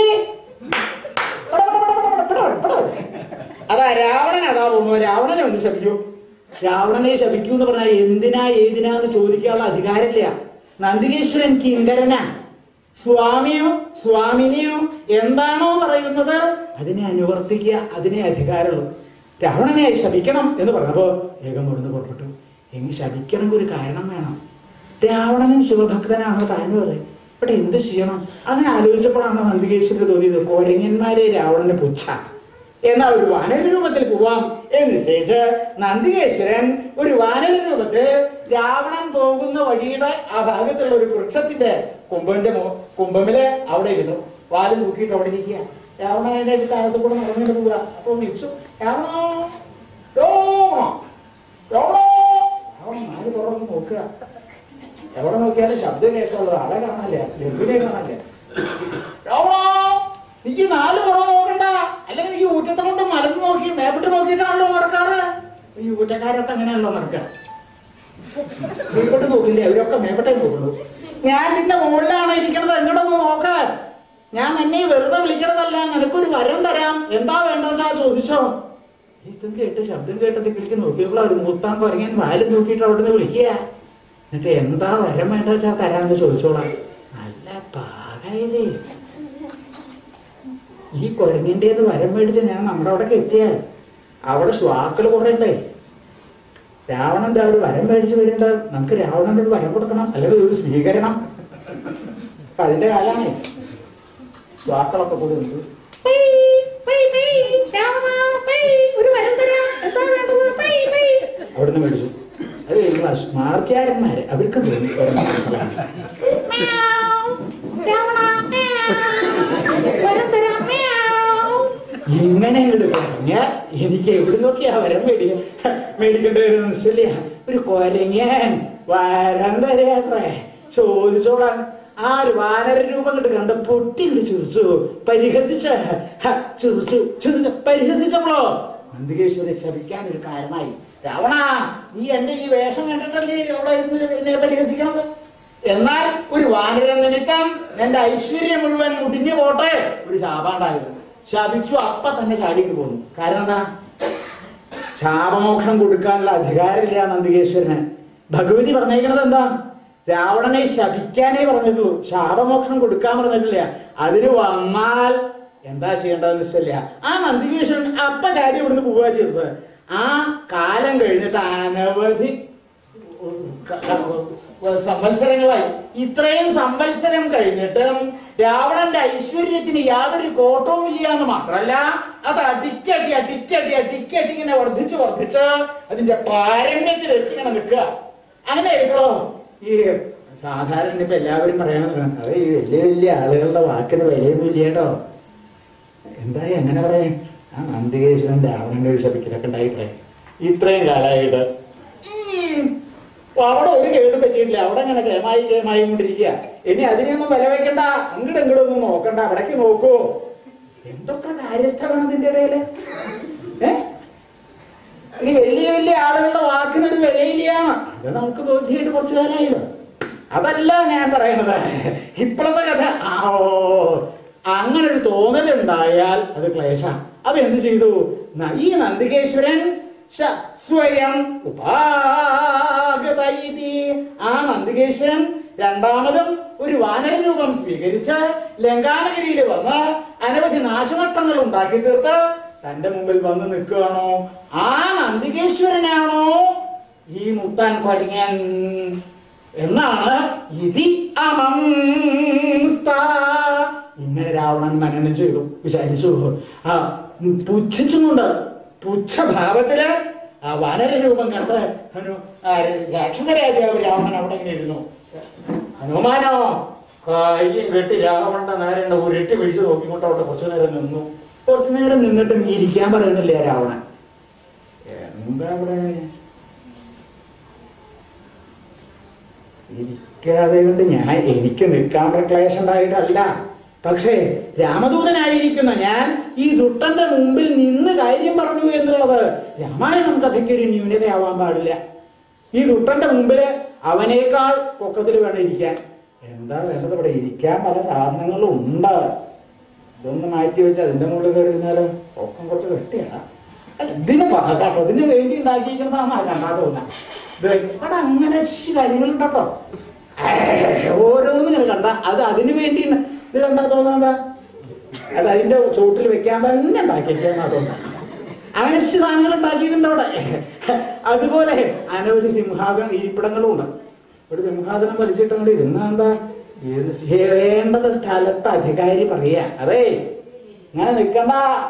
അതാ രാവണൻ അതാ പോണു. രാവണനെ ഒന്ന് ശപിക്കൂ. രാവണനെ ശപിക്കൂ എന്ന് പറഞ്ഞാൽ എന്തിനാ ഏതിനാന്ന് ചോദിക്കാനുള്ള അധികാരമില്ല. നന്ദികേശ്വരൻ കിങ്കരനാ. സ്വാമിയോ സ്വാമിനിയോ എന്താണോ പറയുന്നത് അതിനെ അനുവർത്തിക്കുക, അതിനെ അധികാരമുള്ളൂ. രാവണനെ ശപിക്കണം എന്ന് പറഞ്ഞപ്പോ വേഗം കൊടുന്ന് പുറപ്പെട്ടു. എങ്കിൽ ശപിക്കണമെങ്കിൽ ഒരു കാരണം വേണം. രാവണനും ശിവഭക്തനാണോ താനും അതെ, ഇവിടെ എന്ത് ചെയ്യണം? അങ്ങനെ ആലോചിച്ചപ്പോഴാണ് നന്ദികേശ്വരന് തോന്നിയത് കൊരങ്ങന്മാരെ രാവണന് പുച്ഛ, എന്നാൽ ഒരു വാനര രൂപത്തിൽ പോവാം എന്ന് നിശ്ചയിച്ച് നന്ദികേശ്വരൻ ഒരു വാനര രൂപത്തിൽ രാവണൻ പോകുന്ന വഴിയുടെ ആ ഭാഗത്തുള്ള ഒരു വൃക്ഷത്തിന്റെ കുംഭമില് അവിടെ ഇരുന്നു. വാല് തൂക്കിയിട്ട് അവിടെ ഇരിക്കുക. രാവണന്റെ താഴത്ത് കൂടെ നടന്നിട്ട് പോവുക. അപ്പൊ വിളിച്ചു, രാവണോ രാവണോ രാവണോ. രാവണൻ നാല് പുറമൊന്ന് നോക്കുക. എവിടെ നോക്കിയാലും ശബ്ദം കേൾക്കാനുള്ളൂ, ആളെ കാണാനില്ല, ലഘുവിനെ കാണാനില്ല. രാവണോ, നീക്ക് നാല് പുറം നോക്കണ്ട, അല്ലെങ്കിൽ നീ ഊറ്റത്തെ കൊണ്ട് മലന്ന് നോക്കി മേപ്പിട്ട് നോക്കിയിട്ടാണല്ലോ നടക്കാറ്. ഈ ഊറ്റക്കാരൊക്കെ അങ്ങനെയാണല്ലോ നടക്കുക. മേപ്പോട്ട് നോക്കില്ലേ, അവരൊക്കെ മേപ്പെട്ടേ നോക്കുള്ളൂ. ഞാൻ നിന്റെ മുകളിലാണ് ഇരിക്കണത്, എന്നോടൊന്ന് നോക്കാൻ. ഞാൻ എന്നെ വെറുതെ വിളിക്കണതല്ല, നിനക്കൊരു വരം തരാം, എന്താ വേണ്ടതെന്നാ ചോദിച്ചോ. ഇതും കേട്ട് ശബ്ദം കേട്ടത് വിളിക്ക് നോക്കിയപ്പോൾ അവർ മൂത്താൻ കുറങ്ങാൻ വാലും നോക്കിയിട്ട് അവിടുന്ന് വിളിക്കുക. എന്നിട്ട് എന്താ വരം വേണ്ട വെച്ചാ തരാമെന്ന് ചോദിച്ചോളാം. നല്ല പാകായില്ലേ, ഈ കുരങ്ങിന്റെ വരം മേടിച്ച് ഞാൻ നമ്മുടെ അവിടേക്ക് എത്തിയാൽ അവിടെ ശ്വാക്കൾ കുറെ ഉണ്ടേ. രാവണന്റെ ഒരു വരം മേടിച്ച് വരുന്നുണ്ട്, നമുക്ക് രാവണന്റെ ഒരു വരം കൊടുക്കണം, അല്ലെങ്കിൽ ഒരു സ്വീകരണം. അപ്പൊ അതിന്റെ കാലാണ് ശ്വാക്കളൊക്കെ കൂടി ഉണ്ട്. അവിടുന്ന് മേടിച്ചു. അത് മാർക്കാരന്മാര് അവർക്ക് ഇങ്ങനെ പറഞ്ഞ എനിക്ക് എവിടെ നോക്കിയാ വരം മേടിക്കേണ്ടി വരുന്ന നിശ്ചയില്ല. ഒരു കൊരങ്ങൻ വരം തരാത്രേ ചോദിച്ചോളാൻ. ആ ഒരു വാനര രൂപം കണ്ട് കണ്ട് പൊട്ടി ചിരിച്ചു, പരിഹസിച്ചപ്പോഴോ നന്ദികേശ്വരെ ശപിക്കാൻ ഒരു കാരണമായി. രാവണ, നീ എന്റെ ഈ വേഷം കണ്ടിട്ടല്ലേ അവിടെ എന്നെ പരിഹസിക്കണത്? എന്നാൽ ഒരു വാനര നിമിത്തം എന്റെ ഐശ്വര്യം മുഴുവൻ മുടിഞ്ഞു പോട്ടെ ഒരു ശാപാണ്ടായത്. ശപിച്ചു, അപ്പ തന്നെ ചാടിയിട്ട് പോന്നു. കാരണം എന്താ? ശാപമോക്ഷം കൊടുക്കാനുള്ള അധികാരമില്ല നന്ദികേശ്വരന്. ഭഗവതി പറഞ്ഞേക്കണത് എന്താ? രാവണനെ ശപിക്കാനേ പറഞ്ഞിട്ടുള്ളൂ, ശാപമോക്ഷം കൊടുക്കാൻ പറഞ്ഞിട്ടില്ല. അതിന് വന്നാൽ എന്താ ചെയ്യേണ്ടതെന്ന് വെച്ചില്ല. ആ നന്ദികേശ്വരൻ അപ്പ ചാടി ഇവിടുന്ന് പോവുക ചെയ്തത്. ആ കാലം കഴിഞ്ഞിട്ട് അനവധി സംവത്സരങ്ങളായി. ഇത്രയും സംവത്സരം കഴിഞ്ഞിട്ടും രാവണന്റെ ഐശ്വര്യത്തിന് യാതൊരു കോട്ടവും ഇല്ല എന്ന് മാത്രമല്ല, അത് അടിക്കടി ഇങ്ങനെ വർദ്ധിച്ച് അതിന്റെ പാരമ്യത്തിലെത്തി ഇങ്ങനെ നിൽക്കുക. അങ്ങനെ ആയിരിക്കോ ഈ സാധാരണ ഇപ്പൊ എല്ലാവരും പറയണത്, അത് ഈ വലിയ വലിയ ആളുകളുടെ വാക്കിന് വിലയൊന്നും ഇല്ല കേട്ടോ. എന്തായി അങ്ങനെ പറയാൻ? ആ നന്ദികേശ്വരൻ രാവണന്റെ ഒരു ശപിക്കലൊക്കെ ഉണ്ടായിട്ടേ ഇത്രയും കാലമായിട്ട് അവിടെ ഒരു കേട് പറ്റിയിട്ടില്ല. അവിടെ അങ്ങനെ കേമായി കൊണ്ടിരിക്കുക. ഇനി അതിനെയൊന്നും വില വെക്കണ്ട, അങ്ങോട്ടും നോക്കണ്ട, അവിടേക്ക് നോക്കൂ. എന്തൊക്കെ കാര്യസ്ഥലാണ് ഇതിന്റെ ഇടയില്. ഇനി വലിയ വലിയ ആളുകളുടെ വാക്കിനൊരു വിലയില്ല, അത് നമുക്ക് ബോധ്യമായിട്ട് കുറച്ചു കാലമായില്ലോ. അതല്ല ഞാൻ പറയണത്, ഇപ്പോഴത്തെ കഥ. അങ്ങനെ ഒരു തോന്നലുണ്ടായാൽ അത് ക്ലേശം. അപ്പൊ എന്ത് ചെയ്തു? ഈ നന്ദികേശ്വരൻ സ്വയം ഉപാഗതൈതി, ആ നന്ദികേശ്വരൻ രണ്ടാമതും ഒരു വാനര രൂപം സ്വീകരിച്ച് ലങ്കാനഗിരിയിൽ വന്ന് അനവധി നാശനഷ്ടങ്ങൾ ഉണ്ടാക്കി തീർത്ത് തന്റെ മുമ്പിൽ വന്ന് നിൽക്കുകയാണോ? ആ നന്ദികേശ്വരനാണോ ഈ മുത്താൻ കൊരങ്ങൻ എന്നാണ് ഇതി അമംസ്ത. ഇങ്ങനെ രാവണൻ മനനം ചെയ്തു, വിചാരിച്ചു. ആ പുച്ഛിച്ചുകൊണ്ട് പുച്ഛഭാവത്തില് ആ വാനര രൂപം കണ്ട് രാക്ഷസരാജാവ് രാവണൻ അവിടെ ഇങ്ങനെ ഇരുന്നു. ഹനുമാനോ കയ്യും കെട്ടി രാവണന്റെ നേരെ ഉരുട്ടി പിടിച്ച് നോക്കിക്കൊണ്ട് അവിടെ കുറച്ചു നേരം നിന്നു. കുറച്ചു നേരം നിന്നിട്ടും ഇരിക്കാൻ പറയുന്നില്ല രാവണൻ. എന്താ ഇവിടെ ഇരിക്കാതെ കൊണ്ട് എനിക്ക് നിൽക്കാൻ ക്ലേശം ഉണ്ടായിട്ടല്ല. പക്ഷേ രാമദൂതനായിരിക്കുന്ന ഞാൻ ഈ ദുഷ്ടന്റെ മുമ്പിൽ നിന്ന് കാര്യം പറഞ്ഞു എന്നുള്ളത് രാമായണം കഥയ്ക്കൊരു ന്യൂനതയാവാൻ പാടില്ല. ഈ ദുഷ്ടന്റെ മുമ്പില് അവനേക്കാൾ പൊക്കത്തിൽ വേണം ഇരിക്കാൻ. എന്താ വേണ്ടത്? ഇവിടെ ഇരിക്കാൻ പല സാധനങ്ങളും ഉണ്ട്. ഇതൊന്ന് മാറ്റി വെച്ച് അതിന്റെ മുകളിൽ കയറി ഇരുന്നാല് പൊക്കം കുറച്ച് വെട്ടിയാണ്. ഇതിനെ പറഞ്ഞോ, ഇതിന് വേണ്ടി ഉണ്ടാക്കിയിരിക്കുന്നതാണോ കണ്ടാ തോന്നാം. ഇവിടെ അങ്ങനെ കാര്യങ്ങളുണ്ടോ? ഓരോന്നും ഇങ്ങനെ കണ്ട അത് അതിനു വേണ്ടി ഇത് കണ്ടാ തോന്നാ അത് അതിന്റെ ചോട്ടിൽ വെക്കാൻ തന്നെ ഉണ്ടാക്കിയിരിക്കാന്നാ തോന്നാം. അങ്ങനെ സാധനങ്ങൾ ഉണ്ടാക്കിയിട്ടുണ്ട് അവിടെ. അതുപോലെ അനവധി സിംഹാസനം ഇരിപ്പിടങ്ങളും ഉണ്ട്. ഒരു സിംഹാസനം വലിച്ചിട്ടുണ്ട് ഇരുന്നാ വേണ്ടത് സ്ഥലത്ത് അധികാരി പറയാ, അതെ ഇങ്ങനെ നിക്കണ്ട.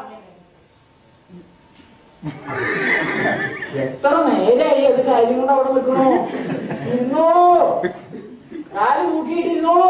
എത്ര നേരായി അത് കാര്യം കൊണ്ട് അവിടെ നിൽക്കണോ? ഇരുന്നോളൂ, കാല് കൂട്ടിയിട്ടിരുന്നോളൂ.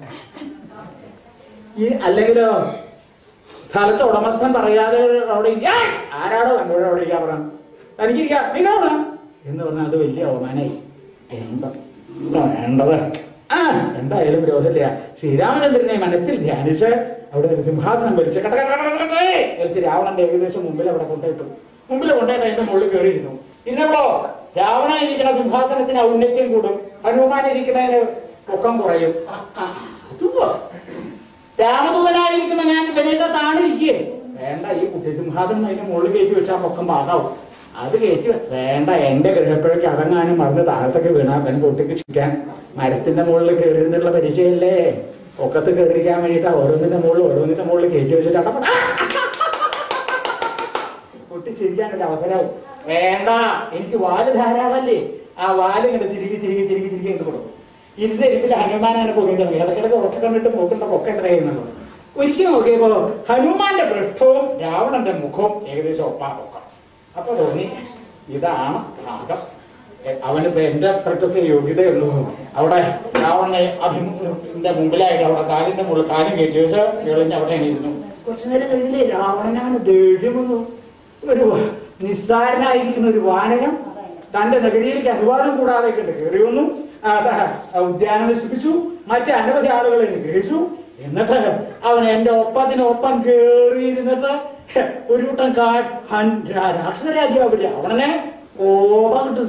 അല്ലെങ്കിലോ സ്ഥലത്ത് ഉടമസ്ഥൻ പറയാതെ അവിടെ ആരാടോ കണ്ടോടെ അവിടെ ഇരിക്കാൻ പറഞ്ഞു തനിക്കിരിക്കാം നിങ്ങളാണ് എന്ന് പറഞ്ഞാൽ അത് വലിയ അവമാനായി. എന്താ വേണ്ടത്? എന്തായാലും വിരോധമില്ല. ശ്രീരാമചന്ദ്രനെ മനസ്സിൽ ധ്യാനിച്ച് അവിടെ ഒരു സിംഹാസനം വലിച്ച് വലിച്ച് രാവണന്റെ ഏകദേശം മുമ്പിൽ അവിടെ കൊണ്ടിട്ടു. മുമ്പിൽ കൊണ്ടേട്ട് അതിന്റെ മുകളിൽ കയറിയിരുന്നു. ഇരുന്നപ്പോ രാവണൻ ഇരിക്കുന്ന സിംഹാസനത്തിന് ഔന്നത്യം കൂടും, ഹനുമാൻ ഇരിക്കുന്നതിന് പൊക്കം കുറയും. രാമദൂതനായിരിക്കുന്ന ഞാൻ ഇവനേക്കാൾ താണിരിക്കേ വേണ്ട. ഈ കുട്ടി സിംഹാസനം അതിന്റെ മുകളിൽ കയറ്റി വെച്ചാൽ പൊക്കം പാകാവും. അത് കയറ്റി വേണ്ട. എന്റെ ഗ്രഹപ്പഴയ്ക്ക് അടങ്ങാനും മറന്ന് താഴത്തൊക്കെ വീണാ പെൺ പൊട്ടിക്ക് ചിക്കാൻ മരത്തിന്റെ മുകളിൽ കയറിയിരുന്നുള്ള പരിചയമല്ലേ. പൊക്കത്ത് കയറിയിരിക്കാൻ വേണ്ടിയിട്ട് ഓരോന്നിന്റെ മുകളിൽ കയറ്റി വെച്ചിട്ട് അടപ്പട പൊട്ടിച്ചിരിക്കാൻ ഒരു അവസരവും വേണ്ട. എനിക്ക് വാല് ധാരാളല്ലേ. ആ വാല് ഇങ്ങനെ തിരികെ ഇട്ട് കൊടുക്കും. ഇരുന്നിരിപ്പിൽ ഹനുമാനാണ് പൊങ്ങി തുടങ്ങി. ഇടയ്ക്കിടയ്ക്ക് ഉറക്കെ കണ്ടിട്ട് നോക്കേണ്ട പൊക്കം എത്ര ചെയ്യുന്നുള്ളത്. ഒരിക്കൽ നോക്കിയപ്പോ ഹനുമാന്റെ പൃഷ്ഠവും രാവണന്റെ മുഖവും ഏകദേശം ഒപ്പാ പൊക്കം. അപ്പൊ തോന്നി ഇതാണ് ഭാഗം. അവനിപ്പോ എന്റെ അത്രയ്ക്ക് യോഗ്യതയുള്ളൂ. അവിടെ രാവണന്റെ മുമ്പിലായിട്ട് അവിടെ കാലിന്റെ മുകളിൽ കാലും കയറ്റി വെച്ച് എളിഞ്ഞ് അവിടെ എണീക്കുന്നു. കുറച്ചു നേരം കഴിഞ്ഞില്ലേ രാവണനാണ് ദേഷ്യമൊന്നു. ഒരു നിസ്സാരനായിരിക്കുന്ന ഒരു വാനരം തന്റെ നഗരിയിലേക്ക് അനുവാദം കൂടാതെ കയറി വന്നു. ഉദ്യാനം നശിപ്പിച്ചു, മറ്റ് അനവധി ആളുകളെ നിഗ്രഹിച്ചു. എന്നിട്ട് അവൻ എന്റെ ഒപ്പത്തിനൊപ്പം കേറിയിരുന്നിട്ട് ഒരു കൂട്ടം രാക്ഷസരാജ്യം രാവണനെ കോപമിട്ട്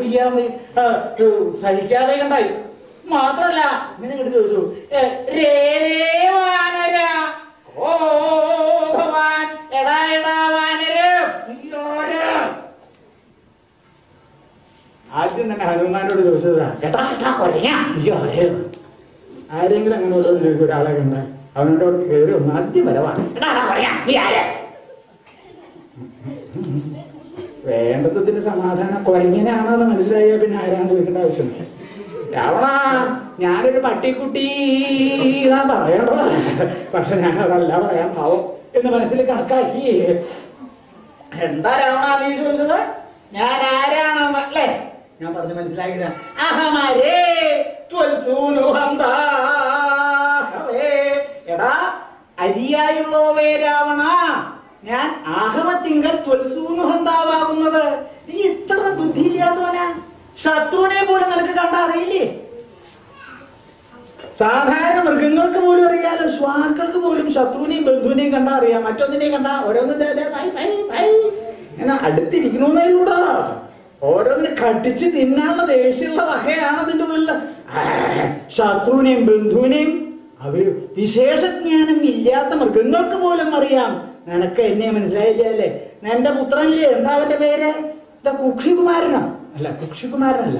സഹിക്കാതെ കണ്ടായി. മാത്രല്ല ഇങ്ങനെ ഇങ്ങോട്ട് ചോദിച്ചു, ഓ ഭവാൻ എടാ വാനരം. ആദ്യം തന്നെ ഹനുമാനോട് ചോദിച്ചതാ, ആരെങ്കിലും അങ്ങനെ ഓരോ ചോദിക്കും. ഒരാളെ കണ്ട അവനോട് അവിടെ കയറി ഒന്ന് ആദ്യം വരവാണ്. വേണ്ടതിന്റെ സമാധാനം കൊരങ്ങനാണെന്ന് മനസ്സിലായ പിന്നെ ആരാന്ന് ചോദിക്കേണ്ട ആവശ്യമില്ല. രാവണ ഞാനൊരു പട്ടിക്കുട്ടി എന്നാ പറയേണ്ടത്. പക്ഷെ ഞാനതല്ല പറയാൻ ഭാവം എന്ന് മനസ്സിൽ കണക്കാക്കി. എന്താ രാവണ നീ ചോദിച്ചത്? ഞാൻ ആരാണെന്നല്ലേ ഞാൻ പറഞ്ഞു മനസ്സിലാക്കിയതാ. എടാ അരിയായുള്ളവേ രാവണ, ഞാൻ ആഹമത്തിങ്കൽ ത്വൽസൂനുഹന്താവാകുന്നത്. നീ ഇത്ര ബുദ്ധിയില്ലാത്തവനാ. ശത്രുവിനെ പോലും നിനക്ക് കണ്ട അറിയില്ലേ? സാധാരണ മൃഗങ്ങൾക്ക് പോലും അറിയാലോ, ശ്വാക്കൾക്ക് പോലും ശത്രുവിനെയും ബന്ധുവിനെയും കണ്ടാ അറിയാം. മറ്റൊന്നിനെയും കണ്ടാ ഓരോന്നിന്റെ ഇങ്ങനെ അടുത്തിരിക്കണമെന്നൂടാ. ഓരോന്നിനെ കടിച്ച് തിന്നാനുള്ള ദേഷ്യമുള്ള വകയാണ് അതിന്റെ ഉള്ളിൽ. ശത്രുവിനെയും ബന്ധുവിനെയും അവര് വിശേഷജ്ഞാനം ഇല്ലാത്ത മൃഗങ്ങൾക്ക് പോലും അറിയാം. നിനക്ക് എന്നെ മനസ്സിലായില്ല അല്ലേ? എന്റെ പുത്രനല്ലേ, എന്താ അവന്റെ പേര്? ഇതാ കുക്ഷികുമാരനോ? അല്ല, കുക്ഷികുമാരനല്ല,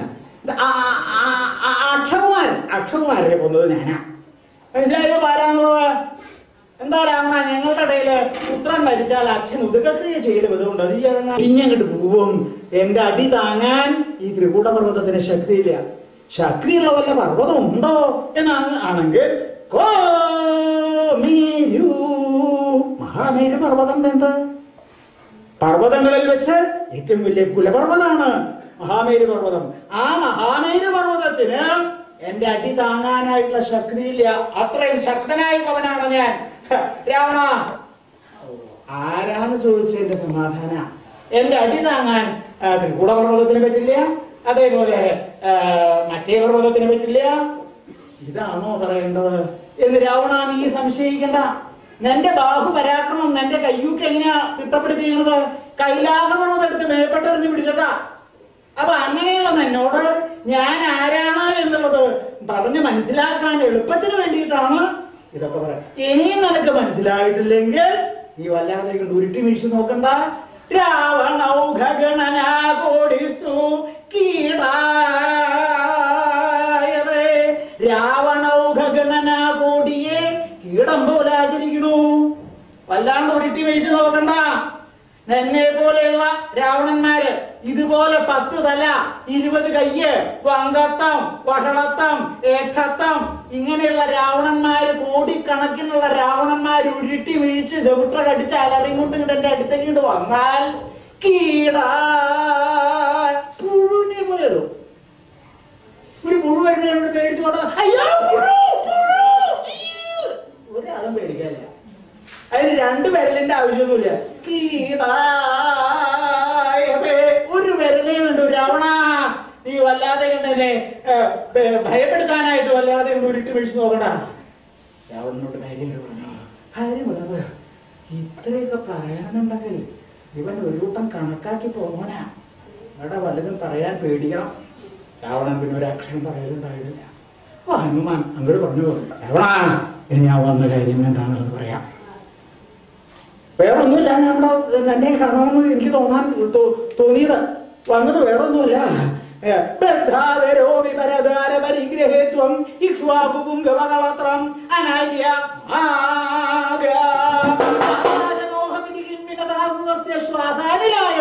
അക്ഷകുമാരനെ കൊന്നത് ഞാനാ. മനസ്സിലായോ പാരാന്നുള്ളത്? എന്താ രാവണ, ഞങ്ങളുടെ ഇടയില് പുത്രൻ മരിച്ചാൽ അച്ഛൻ ഉദകക്രിയ ചെയ്യൽ വിധമുണ്ട്. അത് ഇഞ്ഞങ്ങോട്ട് പോവും. എന്റെ അടി താങ്ങാൻ ഈ ത്രികൂട പർവ്വതത്തിന് ശക്തിയില്ല. ശക്തിയുള്ള വല്ല പർവ്വതം ഉണ്ടോ ആണെങ്കിൽ മഹാമേരു പർവ്വതം. എന്ത് പർവ്വതങ്ങളിൽ വെച്ച് ഏറ്റവും വലിയ കുലപർവ്വതാണ് മഹാമേരു പർവ്വതം. ആ മഹാമേരു പർവ്വതത്തിന് എന്റെ അടി താങ്ങാനായിട്ടുള്ള ശക്തിയില്ല. അത്രയും ശക്തനായിട്ടുള്ളവനാണ് ഞാൻ രാവണ. ആരാന്ന് ചോദിച്ചതിന്റെ സമാധാന. എന്റെ അടി താങ്ങാൻ ത്രികൂട പർവ്വതത്തിന് പറ്റില്ല, അതേപോലെ മറ്റേ പർവ്വതത്തിന് പറ്റില്ല. ഇതാണോ പറയേണ്ടത് എന്ന് രാവണ നീ സംശയിക്കണ്ട. നിന്റെ ബാഹുപരാക്രമം നിന്റെ കയ്യൂക്ക് എങ്ങനെയാ തിട്ടപ്പെടുത്തിയത്? കൈലാസപർവ്വതം എടുത്ത് മേൽപ്പെട്ടെറിഞ്ഞ് പിടിച്ചട്ടാ. അപ്പൊ അങ്ങനെയുള്ള എന്നോട് ഞാൻ ആരാണ് എന്നുള്ളത് പറഞ്ഞ് മനസ്സിലാക്കാൻ എളുപ്പത്തിന് വേണ്ടിയിട്ടാണ് ഇതൊക്കെ പറയാം. ഇനിയും നിനക്ക് മനസ്സിലായിട്ടില്ലെങ്കിൽ നീ വല്ലാതെ ഉരുട്ടി വീഴ്ച നോക്കണ്ട. രാവണൗഘഗണനാ കോടിസ്തു കീടായതേ. രാവണൗഘഗണനാ കോടിയെ കീടം പോലെ ആചരിക്കണു. വല്ലാണ്ട് ഉരുട്ടി വീഴ്ച നോക്കണ്ട. എന്നെ പോലെയുള്ള രാവണന്മാര് ഇതുപോലെ 10 തല 20 കയ്യ് വങ്കത്തം വഷളത്തം ഏക്ഷത്തം ഇങ്ങനെയുള്ള രാവണന്മാര്, കോടിക്കണക്കിനുള്ള രാവണന്മാര് ഉരുട്ടി വീഴ്ച ചെവിട്ട കടിച്ച് അലറിയും കൊണ്ട് എന്റെ അടുത്തേക്ക് വന്നാൽ പുഴുവിനെ പോലെയുള്ളൂ. ഒരു പുഴു വരുന്ന പേടിച്ചു കൊണ്ട് അയ്യോ ഒരാളും പേടിക്കാനില്ല. അതിന് 2 വിരലിന്റെ ആവശ്യമൊന്നുമില്ല. ഒരു വിരലേ വേണ്ടു. രാവണ നീ വല്ലാതെ കണ്ടെന്നെ ഭയപ്പെടുത്താനായിട്ട് വല്ലാതെ ഉരുട്ടി വീഴ്ച നോക്കണ്ട. രാവണനോട് കാര്യമുള്ളത് ഇത്രയൊക്കെ പറയണമെന്നുണ്ടെങ്കിൽ ഇവൻ ഒരു കൂട്ടം കണക്കാക്കി പോകണ. അവിടെ വല്ലതും പറയാൻ പേടിക്കണം. രാവണൻ പിന്നെ ഒരു അക്ഷരം പറയലുണ്ടായില്ല. ഹനുമാൻ അങ്ങോട്ട് പറഞ്ഞു, രാവണ ഞാൻ വന്ന കാര്യം എന്താണെന്ന് പറയാം. വേറൊന്നുമില്ല, ഞാൻ എന്നെ കാണണമെന്ന് എനിക്ക് തോന്നിയത് വന്നത് വേറൊന്നുമില്ല. പരിഗ്രഹേത്വം ഇക്ഷ്വാകുപുംഗവകളത്രം അനാര്യ ശ്വാസാനിലായ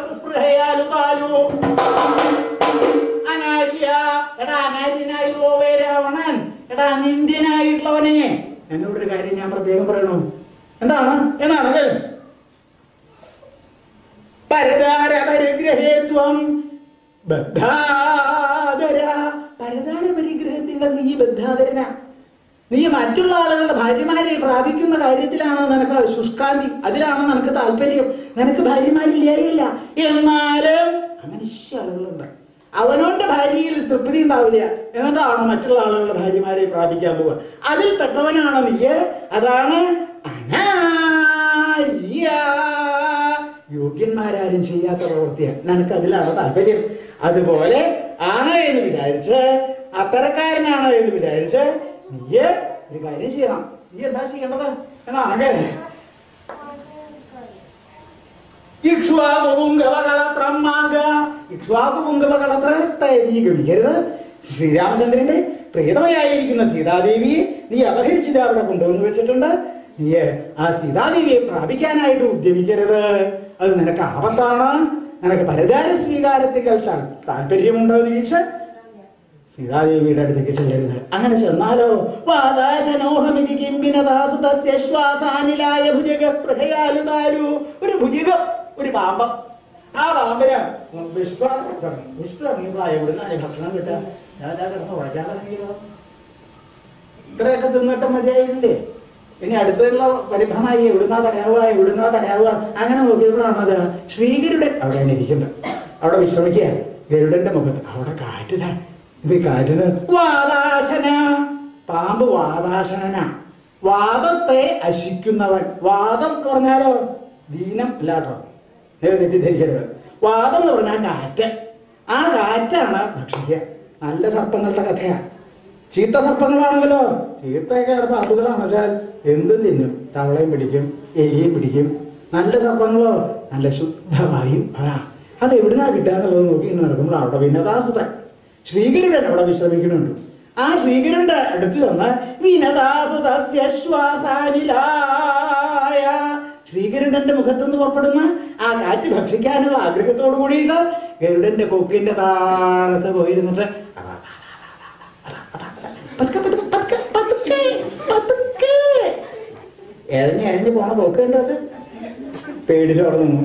അനാര്യ. എടാ അനാര്യനായി പോവേ രാവണൻ. എടാ നിന്ദ്യനായിട്ടുള്ളവനെ, എന്നോടൊരു കാര്യം ഞാൻ പ്രത്യേകം പറയണു. എന്നാണ് പരദാര പരിഗ്രഹേത്വം ബദ്ധാധര. പരദാര പരിഗ്രഹത്തിന്റെ നീ ബദ്ധാധരന. നീ മറ്റുള്ള ആളുകളുടെ ഭാര്യമാരെ പ്രാപിക്കുന്ന കാര്യത്തിലാണ് നിനക്ക് ശുഷ്കാന്തി, അതിലാണ് നിനക്ക് താല്പര്യം. നിനക്ക് ഭാര്യമാരില്ലായില്ല. എന്നാലും അമനുഷ്യ ആളുകളുണ്ട്. അവനോന്റെ ഭാര്യയിൽ തൃപ്തി ഉണ്ടാവില്ല, എന്നിട്ടാണോ മറ്റുള്ള ആളുകളുടെ ഭാര്യമാരെ പ്രാപിക്കാൻ പോവുക. അതിൽപ്പെട്ടവനാണ് നീ. അതാണ് അനാര്യ. യോഗ്യന്മാരാരും ചെയ്യാത്ത പ്രവൃത്തിയാണ്. നിനക്ക് അതിലാണ് താല്പര്യം. അതുപോലെ ആണ് എന്ന് വിചാരിച്ച്, അത്തരക്കാരനാണ് എന്ന് വിചാരിച്ച് നീ ഒരു കാര്യം ചെയ്യണം. നീ എന്താ ചെയ്യേണ്ടത് എന്നാണെങ്കിൽ ഇക്ഷ്വാകുപുംഗവകളത്രത്തെ നീ ഗമിക്കരുത്. ശ്രീരാമചന്ദ്രന്റെ പ്രിയതമയായിരിക്കുന്ന സീതാദേവിയെ നീ അപഹരിച്ചിട്ട് അവിടെ കൊണ്ടുവന്ന് വെച്ചിട്ടുണ്ട്. നീ ആ സീതാദേവിയെ പ്രാപിക്കാനായിട്ട് ഉദ്യമിക്കരുത്. അത് നിനക്ക് ആപത്താണ്. നിനക്ക് പരദാര സ്വീകാരത്തിൽ താല്പര്യമുണ്ടോ എന്ന് ചോദിച്ചാൽ സീതാദേവിയുടെ അടുത്തേക്ക് ചെല്ലരുത്. അങ്ങനെ ചെന്നാലോ വാദാശനോഹമിതി കിംബിനദാസുതസ്യ ശ്വാസാനിലായ ഭുജഗസ്പൃഹയാലുതാരു. ഒരു ഭുജകം, ഒരു പാമ്പം. ആ പാമ്പിന് വിഷ്ണുവായ എവിടുന്നാണ് ഭക്ഷണം കിട്ടുക? ഞാൻ കിടന്ന് ഉഴക്കാറില്ലെങ്കിലോ ഇത്രയൊക്കെ തിന്നിട്ട് മതിയായില്ലേ? ഇനി അടുത്തുള്ള പരിഭ്രമായി എവിടുന്നാ തരാവുക അങ്ങനെ നോക്കിയപ്പോഴാണത് ശ്രീഗരുഡൻ അവിടെ ഇരിക്കുന്നത്. അവിടെ വിശ്രമിക്കുക. ഗരുഡന്റെ മുഖത്ത് അവിടെ കാറ്റുതാണ്. ഇത് കാറ്റിന് വാദാശന. പാമ്പ് വാദാശന, വാദത്തെ അശിക്കുന്നവൻ. വാദം എന്ന് പറഞ്ഞാലോ ദീനം അല്ലാട്ടോ, തെറ്റിദ്ധരിക്കരുത്. വാദം എന്ന് പറഞ്ഞാൽ കാറ്റ്. ആ കാറ്റാണ് ഭക്ഷിക്കുക. നല്ല സർപ്പങ്ങളുടെ കഥയാണ്. ചീത്ത സർപ്പങ്ങളാണെങ്കിലോ, ചീത്തയൊക്കെ പാമ്പുകളാണെന്ന് വെച്ചാൽ എന്തും തിന്നും. തവളയും പിടിക്കും, എലിയും പിടിക്കും. നല്ല സർപ്പങ്ങളോ നല്ല ശുദ്ധവായും. അത് എവിടുന്നാ കിട്ടാന്നുള്ളത് നോക്കി നടക്കുമ്പോൾ അവിടെ വിനദാസുതൻ ശ്രീഗരുഡൻ അവിടെ വിശ്രമിക്കുന്നുണ്ട്. ആ ശ്രീഗരുഡന്റെ അടുത്ത് ചെന്ന് വിനദാസുതസ്യ ശ്വാസാനിലായ. ശ്രീഗരുഡന്റെ മുഖത്തുനിന്ന് പുറപ്പെടുന്ന ആ കാറ്റ് ഭക്ഷിക്കാനുള്ള ആഗ്രഹത്തോടു കൂടിയിട്ട് ഗരുഡന്റെ കൊക്കിന്റെ താഴത്ത് പോയിരുന്നിട്ട് എഴഞ്ഞ് പോണ പോക്ക് കണ്ടത് പേടിച്ചോടന്നു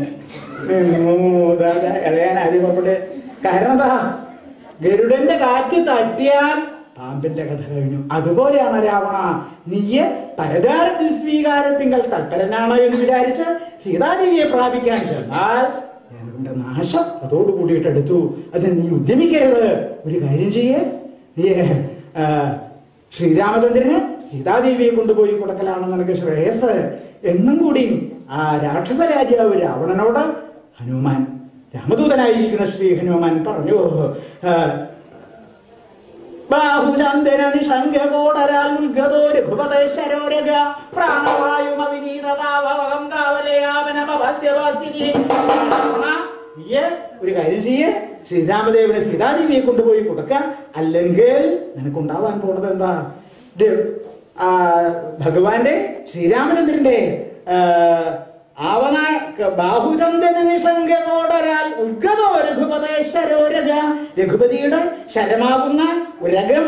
ഇഴയാൻ ആദ്യം പുറപ്പെട്ട്. കാരണം എന്താ, ഗരുഡന്റെ കാറ്റ് തട്ടിയാൽ പാമ്പിന്റെ കഥ കഴിഞ്ഞു. അതുപോലെയാണ് രാവണ, നീയെ പരദാരത്തിൽ സ്വീകാരത്തിങ്കൽ തൽപരനാണ് എന്ന് വിചാരിച്ച് സീതാദേവിയെ പ്രാപിക്കാൻ ചെന്നാൽ എന്റെ നാശം അതോടുകൂടിയിട്ട് എടുത്തു. അതിന് നീ ഉദ്യമിക്കരുത്. ഒരു കാര്യം ചെയ്യേ, നീ ശ്രീരാമചന്ദ്രന് സീതാദേവിയെ കൊണ്ടുപോയി കൊടുക്കലാണ് നിനക്ക് ശ്രേയസ് എന്നും കൂടി ആ രാക്ഷസ രാജാവ് രാവണനോട് ഹനുമാൻ, രാമദൂതനായിരിക്കുന്ന ശ്രീ ഹനുമാൻ പറഞ്ഞു. ബാഹുചന്ദന നിഷംഗോടരാൽ ഉൽഗതോ രഘുപതേശ്വരോരഗ പ്രാണവായുമവിനീതതാവകം കാവലയാവനമഭസ്യവാസിനി. ഒരു കാര്യം ചെയ്യേ, ശ്രീരാമദേവനെ സീതാദേവിയെ കൊണ്ടുപോയി കൊടുക്കാം. അല്ലെങ്കിൽ നിനക്കുണ്ടാവാൻ പോണത് എന്താ? ഭഗവാന്റെ ശ്രീരാമചന്ദ്രന്റെ ബാഹുചന്ദന നിഷംഗോടരാൽ ഉൽഗതോ രഘുപതേശ്വരോരഗ, രഘുപതിയുടെ ശരമാകുന്ന ഉരകം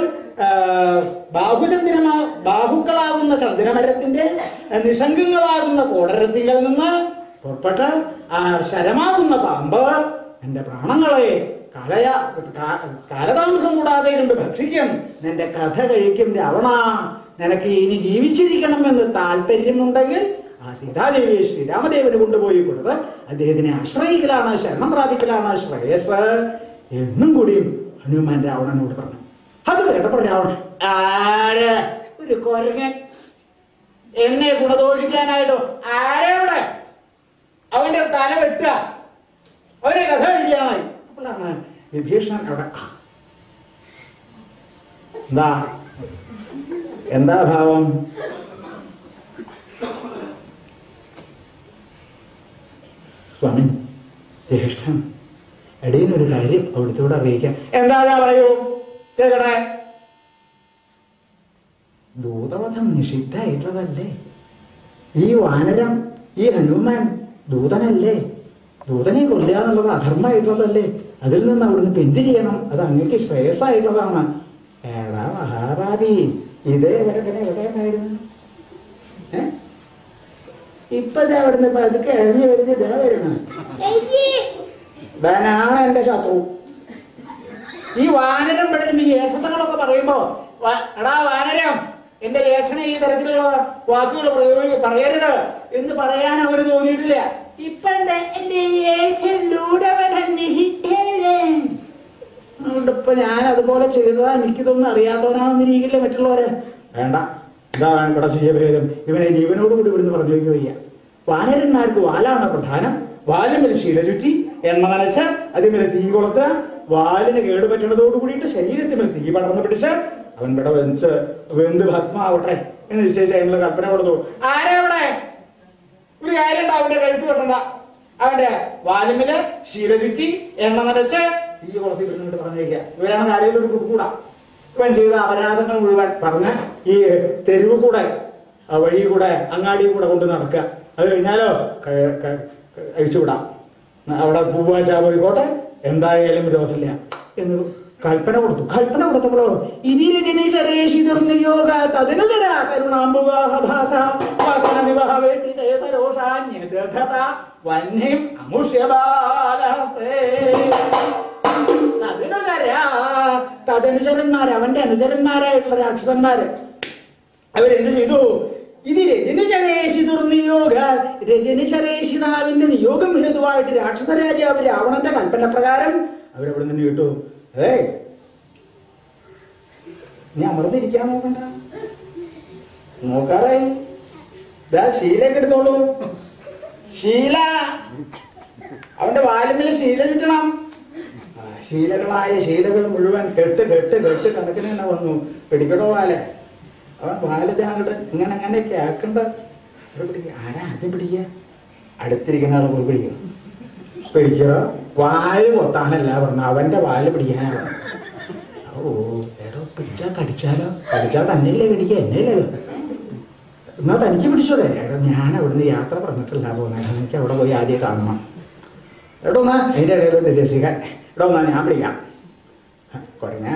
ബാഹുക്കളാകുന്ന ചന്ദനമരത്തിന്റെ നിഷംഗങ്ങളാകുന്ന കോടരത്തിങ്കിൽ നിന്ന് പുറപ്പെട്ട് ആ ശരമാകുന്ന പാമ്പ് എന്റെ പ്രാണങ്ങളെ കാലതാമസം കൂടാതെ കണ്ട് ഭക്ഷിക്കും, നിന്റെ കഥ കഴിക്കും. രാവണ, നിനക്ക് ഇനി ജീവിച്ചിരിക്കണമെന്ന് താല്പര്യമുണ്ടെങ്കിൽ ആ സീതാദേവിയെ ശ്രീരാമദേവന് കൊണ്ടുപോയി കൊടുത്ത് അദ്ദേഹത്തിനെ ആശ്രയിക്കലാണ്, ശരണം പ്രാപിക്കലാണ് ശ്രേയസ് എന്നും കൂടിയും ഹനുമാൻ രാവണനോട് പറഞ്ഞു. അത് കേട്ടപ്പോൾ രാവണൻ, ആര് ഒരു കൊരങ്ങൻ എന്നെ ഗുണദോഷിക്കാനായിട്ടോ? ആരെവിടെ? അവന്റെ തല വെട്ടുക, അവരെ കഥ കഴിക്കാനായി. അപ്പോഴാണ് വിഭീഷണൻ അവിടെ, എന്താ ഭാവം? സ്വാമി, ജ്യേഷ്ഠൻ, എടീനൊരു കാര്യം അവിടുത്തോട് അറിയിക്കാം. എന്താ പറയൂ, കേൾക്കട്ടെ. ദൂതവധം നിഷിദ്ധായിട്ടുള്ളതല്ലേ? ഈ വാനരം, ഈ ഹനുമാൻ ദൂതനല്ലേ? ദൂതനെ കൊല്ലുക എന്നുള്ളത് അധർമ്മമായിട്ടുള്ളതല്ലേ? അതിൽ നിന്ന് അവിടുന്ന് പിന്തിരിയണം. അത് അങ്ങക്ക് ശ്രേയസ്സായിട്ടുള്ളതാണ്. എടാ മഹാഭാവി, ഇതേ വരെ എവിടെയായിരുന്നു? ഇപ്പൊ അവിടുന്ന് പതുക്കെ ഇഴഞ്ഞു വരുന്ന ഇതാ വരുന്നത്. ഇവനാണ് എന്റെ ശത്രു. ഈ വാനരം പെടുന്ന ഈ ഏഷത്തങ്ങളൊക്കെ പറയുമ്പോ, എടാ വാനരം, എന്റെ ഏഷനെ ഈ തരത്തിലുള്ള വാക്കുകൾ പറയരുത് എന്ന് പറയാൻ അവര് തോന്നിയിട്ടില്ല. ഇപ്പൊ ഇപ്പൊ ഞാൻ അതുപോലെ ചെയ്തതാ, എനിക്കിതൊന്നും അറിയാത്തവനാണെന്നിരിക്കില്ല മറ്റുള്ളവരെ. വേണ്ട, ഇതാ ഇവിടെ ശുചഭേദം, ഇവനെ ജീവനോട് കൂടി ഇവിടുന്ന് പറഞ്ഞു വയ്ക്കുക. വാനരന്മാർക്ക് വാലാണ് പ്രധാനം. വാലുമിൽ ശീല ചുറ്റി എണ്ണ നനച്ച് അതിന്മേലെ തീ കൊളുത്ത് വാലിന് കേടുപറ്റണതോട് കൂടിയിട്ട് ശരീരത്തിന്മേൽ തീ പടർന്ന് പിടിച്ച് അവൻ ഇവിടെ വെന്ത് ഭസ്മാവട്ടെ എന്ന് നിശ്ചയിച്ച് അതിനുള്ള കൽപ്പന കൊടുത്തു. ആരെവിടെ? ഒരു കാര്യം അവന്റെ കഴുത്ത് വെട്ടണ്ട, അവന്റെ വാലുമില് ശീല ചുറ്റി എണ്ണ നനച്ച് തീ കൊളുത്തി പിടിച്ചിട്ട് പറഞ്ഞേക്കുക. ഇവരാണ് കാര്യം ഒരു കൂടാ. ഇവൻ ചെയ്ത അപരാധങ്ങൾ മുഴുവൻ പറഞ്ഞ് ഈ തെരുവ് കൂടെ, വഴി കൂടെ, അങ്ങാടി കൂടെ കൊണ്ട് നടക്കുക. അത് കഴിഞ്ഞാലോ അഴിച്ചുവിടാം. അവിടെ പൂവാഴ്ച പോയിക്കോട്ടെ, എന്തായാലും വിരോധമില്ല എന്ന് കൽപ്പന കൊടുത്തു. കൽപ്പന കൊടുത്തപ്പോഴോ ഇതിന് ശരേഷി തീർന്ന് യോഗ തതിനു തരാ കരുണാംബുവാഹഭാസ വന്യം അമുഷ്യബാലഹസ്തേ. തദനുചരന്മാര്, അവന്റെ അനുചരന്മാരായിട്ടുള്ള രാക്ഷസന്മാര് അവരെന്ത് ചെയ്തു? ഇത് രജനിചരേഷി ദുർനിയോഗ, രജനിചരേഷിതാവിന്റെ നിയോഗം ഹേതുവായിട്ട് രാക്ഷസ രാജാവ് രാവണന്റെ കൽപ്പന പ്രകാരം അവരവിടെ നിന്ന് കേട്ടു. അതെ, നീ അമർന്നിരിക്കാൻ നോക്കണ്ട, നോക്കാറായി. ഇതാ ശീലയൊക്കെ എടുത്തോളൂ. ശീല, അവന്റെ വാലുമില് ശീല കിട്ടണം. ശീലകളായ ശീലകൾ മുഴുവൻ കെട്ട് കെട്ട് കെട്ട് കണക്കിന് തന്നെ വന്നു. പിടിക്കടോ വാല്, അവൻ വാലിതാങ്ങട്ട് ഇങ്ങനെ അങ്ങനെയൊക്കെ ആക്കണ്ട. ആരാ ആദ്യം പിടിക്കുക? അടുത്തിരിക്കുന്ന ആളെ പോയി പിടിക്കുക. പിടിക്കണോ? വാല് കൊത്താനല്ല പറഞ്ഞു, അവന്റെ വാല് പിടിക്കാനാണ്. ഓ എടോ, പിടിച്ചാ കടിച്ചാലോ? കടിച്ചാൽ തന്നെയല്ലേ പിടിക്കുക, എന്നെയല്ലേ? എന്നാ തനിക്ക് പിടിച്ചോടെ? എടോ, ഞാൻ അവിടുന്ന് യാത്ര പറഞ്ഞിട്ടില്ല പോകുന്നത്, എനിക്ക് അവിടെ പോയി ആദ്യം കാണണം. എടോ എന്നാ അതിന്റെ ഇടയിലോട്ട് രസിക്കാൻ. എടോ എന്നാ ഞാൻ പിടിക്കാം. കുരങ്ങ,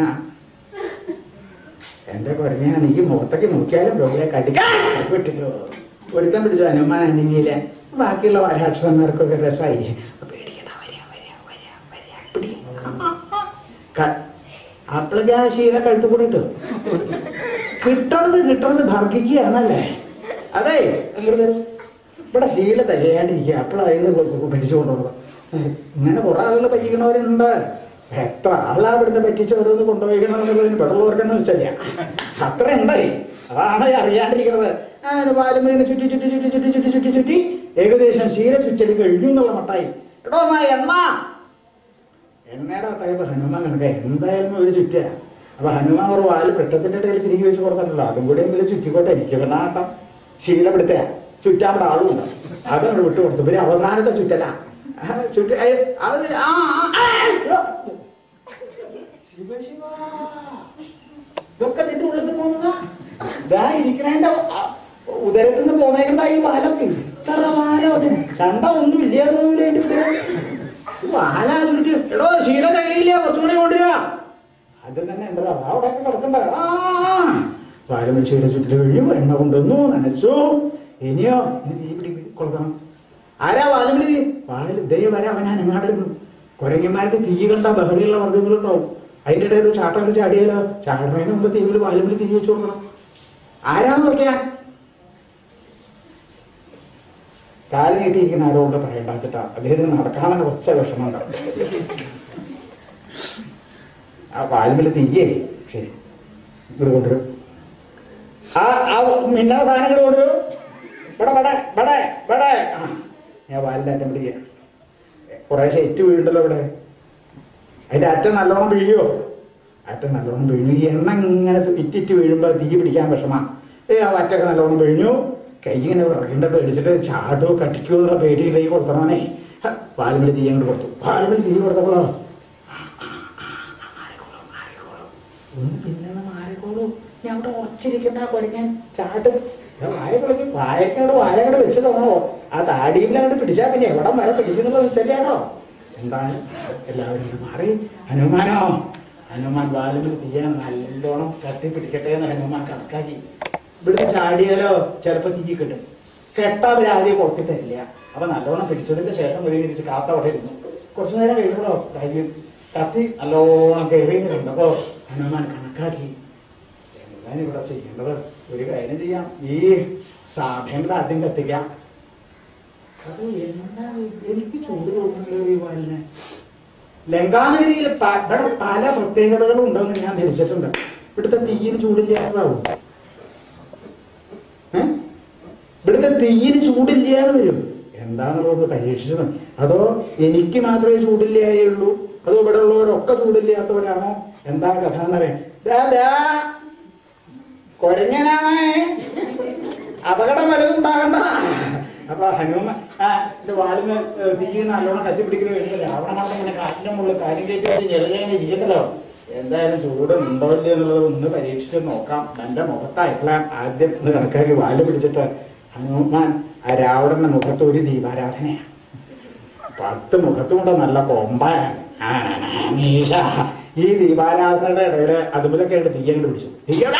എന്റെ കുരങ്ങ, നീ മുഖത്തേക്ക് നോക്കിയാലും രോഗിയെ കടിക്കാൻ വിട്ടില്ലോ. ഒരുത്തം പിടിച്ചു ഹനുമാൻ അനങ്ങിയില്ല. ബാക്കിയുള്ള രാക്ഷസന്മാർക്കൊക്കെ രസമായി. പേടിക്കണ, അപ്പോഴേക്ക് ആ ശീല കഴുത്ത് കൂടെ ഇട്ടു. കിട്ടണത് ഭർഗിക്കുകയാണല്ലേ. അതെ ഇവിടെ ശീല തകയാണ്ടിരിക്കുക. അപ്പോഴായിരുന്നു പറ്റിച്ചു കൊണ്ടുപോകുന്നത്. ഇങ്ങനെ കുറെ ആളുകൾ പറ്റിക്കണവരുണ്ട്. എത്ര ആളാ ഇവിടുത്തെ പറ്റിച്ച് ഓരോന്ന് കൊണ്ടുപോയിക്കണമെന്നുള്ളതിന് വെള്ളവർക്കൊന്നും ഇഷ്ടമില്ല. അത്ര ഉണ്ടായി. അതാണ് അറിയാണ്ടിരിക്കുന്നത്. പാലും വീണ് ചുറ്റി ചുറ്റി ചുറ്റി ചുറ്റി ചുറ്റി ചുറ്റി ചുറ്റി ഏകദേശം ശീല ചുറ്റലി കഴിഞ്ഞു എന്നുള്ള മട്ടായി. എടോ എണ്ണയുടെ ടൈപ്പ് ഹനുമാൻ കണക്ക എന്തായാലും ഒരു ചുറ്റിയ. അപ്പൊ ഹനുമാൻ ഒരു വാല് പെട്ടത്തിന്റെ ഇടയിൽ തിരികെ വെച്ച് കൊടുത്തല്ലോ. അതും കൂടി എങ്കിലും ചുറ്റിക്കോട്ടെ. എനിക്ക് വേണ്ടാട്ടം ശീലപ്പെടുത്ത ചുറ്റാൻ ഇവിടെ ആളുണ്ട്. അതങ്ങോട്ട് വിട്ടു കൊടുത്തു. പിന്നെ അവസാനത്തെ ചുറ്റല ചുറ്റി ശിവശിവ ഇതൊക്കെ നിന്റെ ഉള്ളിൽ പോകുന്നതാ. ഇതാ ഇരിക്കണേന്റെ ഉദരത്തിൽ നിന്ന് പോന്നേക്കണ്ട ഈ വാലൊക്കെ. ഇത്ര വാലോ ചണ്ട ഒന്നും ഇല്ലായിരുന്നില്ല എന്റെ വാല ചുരുട്ടി. എടോ ശീല തകയില്ല, കുറച്ചുകൂടി കൊണ്ടുവരാ. അത് തന്നെ ഉണ്ടോ അവിടെ കിടക്കണ്ട. വാലും ശീല ചുറ്റിട്ട് കഴിഞ്ഞു. എണ്ണ കൊണ്ടുവന്നു, നനച്ചു. ഇനിയോ ഇനി തീ പിടി കൊളുത്തണം. ആരാ വാലും തീ വാല് ദയ വരെ അവൻ അനങ്ങാണ്ടിരുന്നു. കുരങ്ങന്മാർക്ക് തീ കണ്ട ബഹളിയുള്ള വർഗ്ഗങ്ങളുണ്ടാവും. അതിന്റെ ഇടയിൽ ചാട്ടം ചാടിയാലോ ചാടുന്നതിന് മുമ്പ് തീവിൽ വാലും തിരികെ വെച്ചു കൊടുക്കണം. ആരാന്ന് നോക്കിയാ കാല് നീട്ടിയിരിക്കുന്ന ആരോട് പറയണ്ടാച്ചിട്ടാ. അദ്ദേഹത്തിന് നടക്കാൻ തന്നെ കുറച്ച വിഷമമുണ്ടാവും. ആ വാലുമ്പിൽ തീയേ ശരി ഇവിടെ കൊണ്ടുവരും. ആ മിന്നണ സാധനങ്ങൾ കൊണ്ടുവരും. ഞാൻ വാലിന്റെ അറ്റം പിടിക്കുക. കുറെ ഷെറ്റ് വീഴുണ്ടല്ലോ ഇവിടെ. അതിന്റെ അറ്റം നല്ലോണം വീഴുവോ? അറ്റം നല്ലോണം വീഴു. ഈ എണ്ണ ഇങ്ങനെ ഇറ്റിറ്റ് വീഴുമ്പോ തീ പിടിക്കാൻ വിഷമാ. ആ അറ്റൊക്കെ നല്ലോണം വീഴു. കൈ ഇങ്ങനെ വിറക്കിണ്ട പേടിച്ചിട്ട് ചാടോ കട്ടിക്കോ എന്നുള്ള പേടിയില്ല. ഈ കൊടുത്തണേ പാലുമിൽ തീ അങ്ങോട്ട് കൊടുത്തു. പാലുമിൽ തീ കൊടുത്തപ്പോളോ ഒന്ന് പിന്നെ മാറിക്കോളൂ. ഞാൻ അവിടെ ഉറച്ചിരിക്കണ്ട കുരങ്ങൻ ചാട്ട് വായക്കോട് വെച്ച് തോന്നോ. ആ താടിയിൽ അങ്ങോട്ട് പിടിച്ചാ പിന്നെ എവിടെ വരെ പിടിക്കുന്നുള്ള വെച്ചല്ലേണോ. എന്താണ് എല്ലാവരും മാറി. ഹനുമാൻ വാലുമിൽ തീയാൻ നല്ലോണം കത്തി പിടിക്കട്ടെ എന്ന് ഹനുമാൻ കണക്കാക്കി. ഇവിടുന്ന് ചാടിയാലോ ചിലപ്പോ തീ കിട്ടും. കെട്ടാ അവര് ആദ്യം കൊടുത്തിട്ടില്ല. അപ്പൊ നല്ലോണം പിടിച്ചതിന്റെ ശേഷം ഒരു തിരിച്ച് കാത്ത അവിടെ ഇരുന്നു. കുറച്ചു നേരം കഴിയുമ്പോഴോ കത്തി നല്ലോണം കയറിയുന്നുണ്ട്. അപ്പോ ഹനുമാൻ കണക്കാക്കി എന്താണ് ഇവിടെ ചെയ്യേണ്ടത്. ഒരു കാര്യം ചെയ്യാം, ഈ സാധനങ്ങൾ ആദ്യം കത്തിക്കാം. അത് എന്താ എനിക്ക് ചൂട് തോന്നുന്നത് ഈ വാലിന്. ലങ്കാനഗരിയിൽ ഇവിടെ പല പ്രത്യേകതകളും ഉണ്ടെന്ന് ഞാൻ ധരിച്ചിട്ടുണ്ട്. ഇവിടുത്തെ തീയിന് ചൂടില്ലാതാവും. ഇവിടുത്തെ തീയിന് ചൂടില്ലാതെ വരും. എന്താണെന്നുള്ളത് പരീക്ഷിച്ചത്. അതോ എനിക്ക് മാത്രമേ ചൂടില്ലായുള്ളൂ, അതോ ഇവിടെ ഉള്ളവരൊക്കെ ചൂടില്ലാത്തവരാണോ? എന്താ കഥ എന്നറിയാം. കൊരങ്ങനാണ്, അപകടം വലുതുണ്ടാകണ്ട. അപ്പൊ ഹനുമാൻ എന്റെ വാലിന് തീ നല്ലോണം കത്തിപ്പിടിക്കുന്ന കഴിഞ്ഞാൽ രാവണമായിട്ട് ഇങ്ങനെ കാറ്റിന്റെ മുകളിൽ കാര്യം കയറ്റി വെച്ച് ജലജങ്ങനെ ഇരിക്കണ്ടല്ലോ. എന്തായാലും ചൂട് ഉണ്ടോ ഇല്ല എന്നുള്ളത് ഒന്ന് പരീക്ഷിച്ച് നോക്കാം. എന്റെ മുഖത്തായിട്ടാണ് ആദ്യം ഒന്ന് കണക്കാക്കി വാല് പിടിച്ചിട്ട് ഹനുമാൻ ആ രാവണന്റെ മുഖത്ത് ഒരു ദീപാരാധനയാണ്. 10 മുഖത്തുകൊണ്ട് നല്ല കൊമ്പാണ്. ഈ ദീപാരാധനയുടെ ഇടയില് അതുപോലൊക്കെ ആയിട്ട് തീ അങ്ങോട്ട് പിടിച്ചു.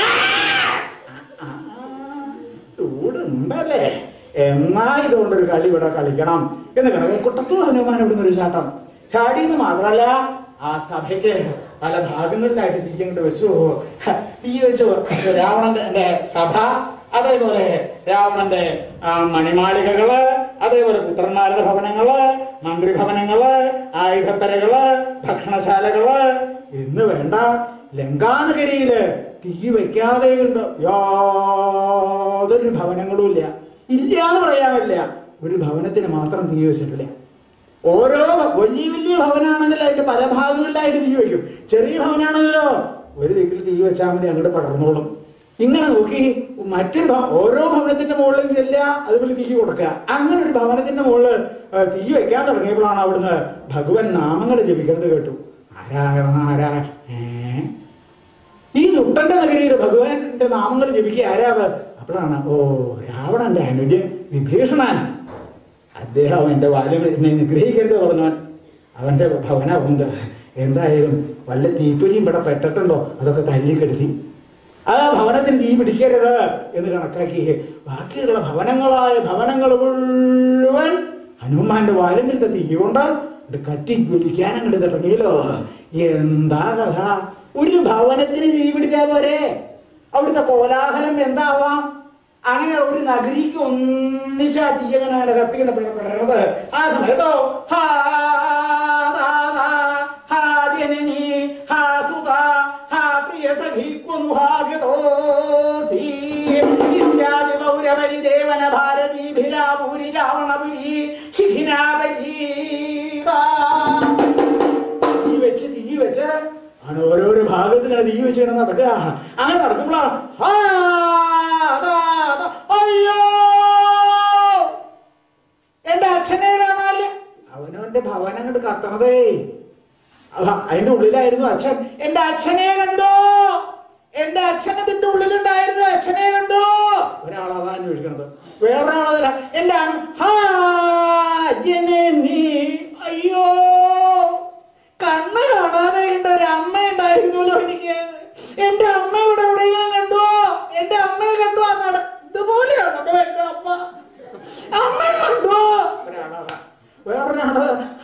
ചൂടുണ്ടല്ലേ, എന്നാ ഇതുകൊണ്ടൊരു കളി ഇവിടെ കളിക്കണം എന്ന് കണക്ക് കുട്ടത്തു ഹനുമാൻ ഇവിടുന്ന് ഒരു ചാട്ടം ചാടിയെന്ന് മാത്രമല്ല ആ സഭയ്ക്ക് പല ഭാഗങ്ങളിലായിട്ട് തീ അങ്ങോട്ട് വെച്ചു. തീ വെച്ചു രാവണന്റെ സഭ, അതേപോലെ രാവണന്റെ മണിമാളികകള്, അതേപോലെ പുത്രന്മാരുടെ ഭവനങ്ങള്, മന്ത്രിഭവനങ്ങള്, ആയുധപ്പരകള്, ഭക്ഷണശാലകള് എന്ന് വേണ്ട ലങ്കാനഗരിയില് തീ വയ്ക്കാതെ ഉണ്ട് യാതൊരു ഭവനങ്ങളും ഇല്ല. ഇല്ലാന്ന് പറയാമില്ല. ഒരു ഭവനത്തിന് മാത്രം തീ വെച്ചിട്ടില്ല. ഓരോ വലിയ വലിയ ഭവനാണെങ്കിൽ അതിന്റെ പല ഭാഗങ്ങളിലായിട്ട് തീ വയ്ക്കും. ചെറിയ ഭവനാണെങ്കിലോ ഒരു ദിക്കിൽ തീ വെച്ചാൽ മതി, അങ്ങോട്ട് പടർന്നോളും. ഇങ്ങനെ നോക്കി മറ്റൊരു ഓരോ ഭവനത്തിന്റെ മുകളിലും ചെല്ലുക, അതുപോലെ തീ കൊടുക്കുക. അങ്ങനെ ഒരു ഭവനത്തിന്റെ മുകളിൽ തീ വെക്കാൻ തുടങ്ങിയപ്പോഴാണ് അവിടുന്ന് ഭഗവൻ നാമങ്ങൾ ജപിക്കുന്നത് കേട്ടു. ആരാ ഈ ദുട്ടന്റെ നഗരിയിൽ ഭഗവാന്റെ നാമങ്ങൾ ജപിക്കുക ആരാത്? അപ്പോഴാണ് രാവണന്റെ അനുജൻ വിഭീഷണൻ. അദ്ദേഹം എന്റെ വാലും എന്നെ നിഗ്രഹിക്കരുത് പറഞ്ഞവൻ. അവന്റെ ഭവനാവുന്നത് എന്തായാലും വല്ല തീപ്പൊരിയും ഇവിടെ പെട്ടിട്ടുണ്ടോ അതൊക്കെ തല്ലിക്കെടുത്തി ആ ഭവനത്തിന് തീ പിടിക്കരുത് എന്ന് കണക്കാക്കി ബാക്കിയുള്ള ഭവനങ്ങൾ മുഴുവൻ ഹനുമാന്റെ വാലുമിലത്തെ തീ കൊണ്ട് കത്തി ജ്വലിക്കാൻ അങ്ങോട്ട് തുടങ്ങിയല്ലോ. എന്താ കഥ? ഒരു ഭവനത്തിന് തീ പിടിച്ചാ പോരെ? അവിടുത്തെ കോലാഹലം എന്താവാം? അങ്ങനെ ഒരു നഗരിക്ക് ഒന്നിച്ചാ തീയങ്ങനെ കത്തിങ്ങനെ പിളർന്നത്. ആ സമയത്തോ േവന ഭാരതീ ഭിരാപൂരി രാവണപുരി തീ വെച്ച് ആണ് ഓരോരോ ഭാഗത്ത് ഇങ്ങനെ തീ വെച്ച് ഇങ്ങനെ നടക്കുക. അങ്ങനെ നടക്കുമ്പോഴാണ് അയ്യോ എന്റെ അച്ഛനെ കാണാല്. അവനവന്റെ ഭവനം അങ്ങോട്ട് കത്തണതേ. അതിന്റെ ഉള്ളിലായിരുന്നു അച്ഛൻ. എന്റെ അച്ഛനെ കണ്ടോ? എന്റെ അച്ഛൻ അതിന്റെ ഉള്ളിലുണ്ടായിരുന്നു. അച്ഛനെ കണ്ടോ? ഒരാളതാ അന്വേഷിക്കണത്. വേറൊരാളതല്ല. എന്റെ അയ്യോ കണ്ണ് കാണാതെ ഉണ്ട്. ഒരു അമ്മ ഉണ്ടായിരുന്നല്ലോ എനിക്ക്. എന്റെ അമ്മ ഇവിടെ എവിടെയെങ്കിലും കണ്ടോ? എന്റെ അമ്മയെ കണ്ടോ? ഇതുപോലെയാണോ എന്റെ അമ്മ? അമ്മ കണ്ടോ? ഒരാളതാ. വേറൊരാള്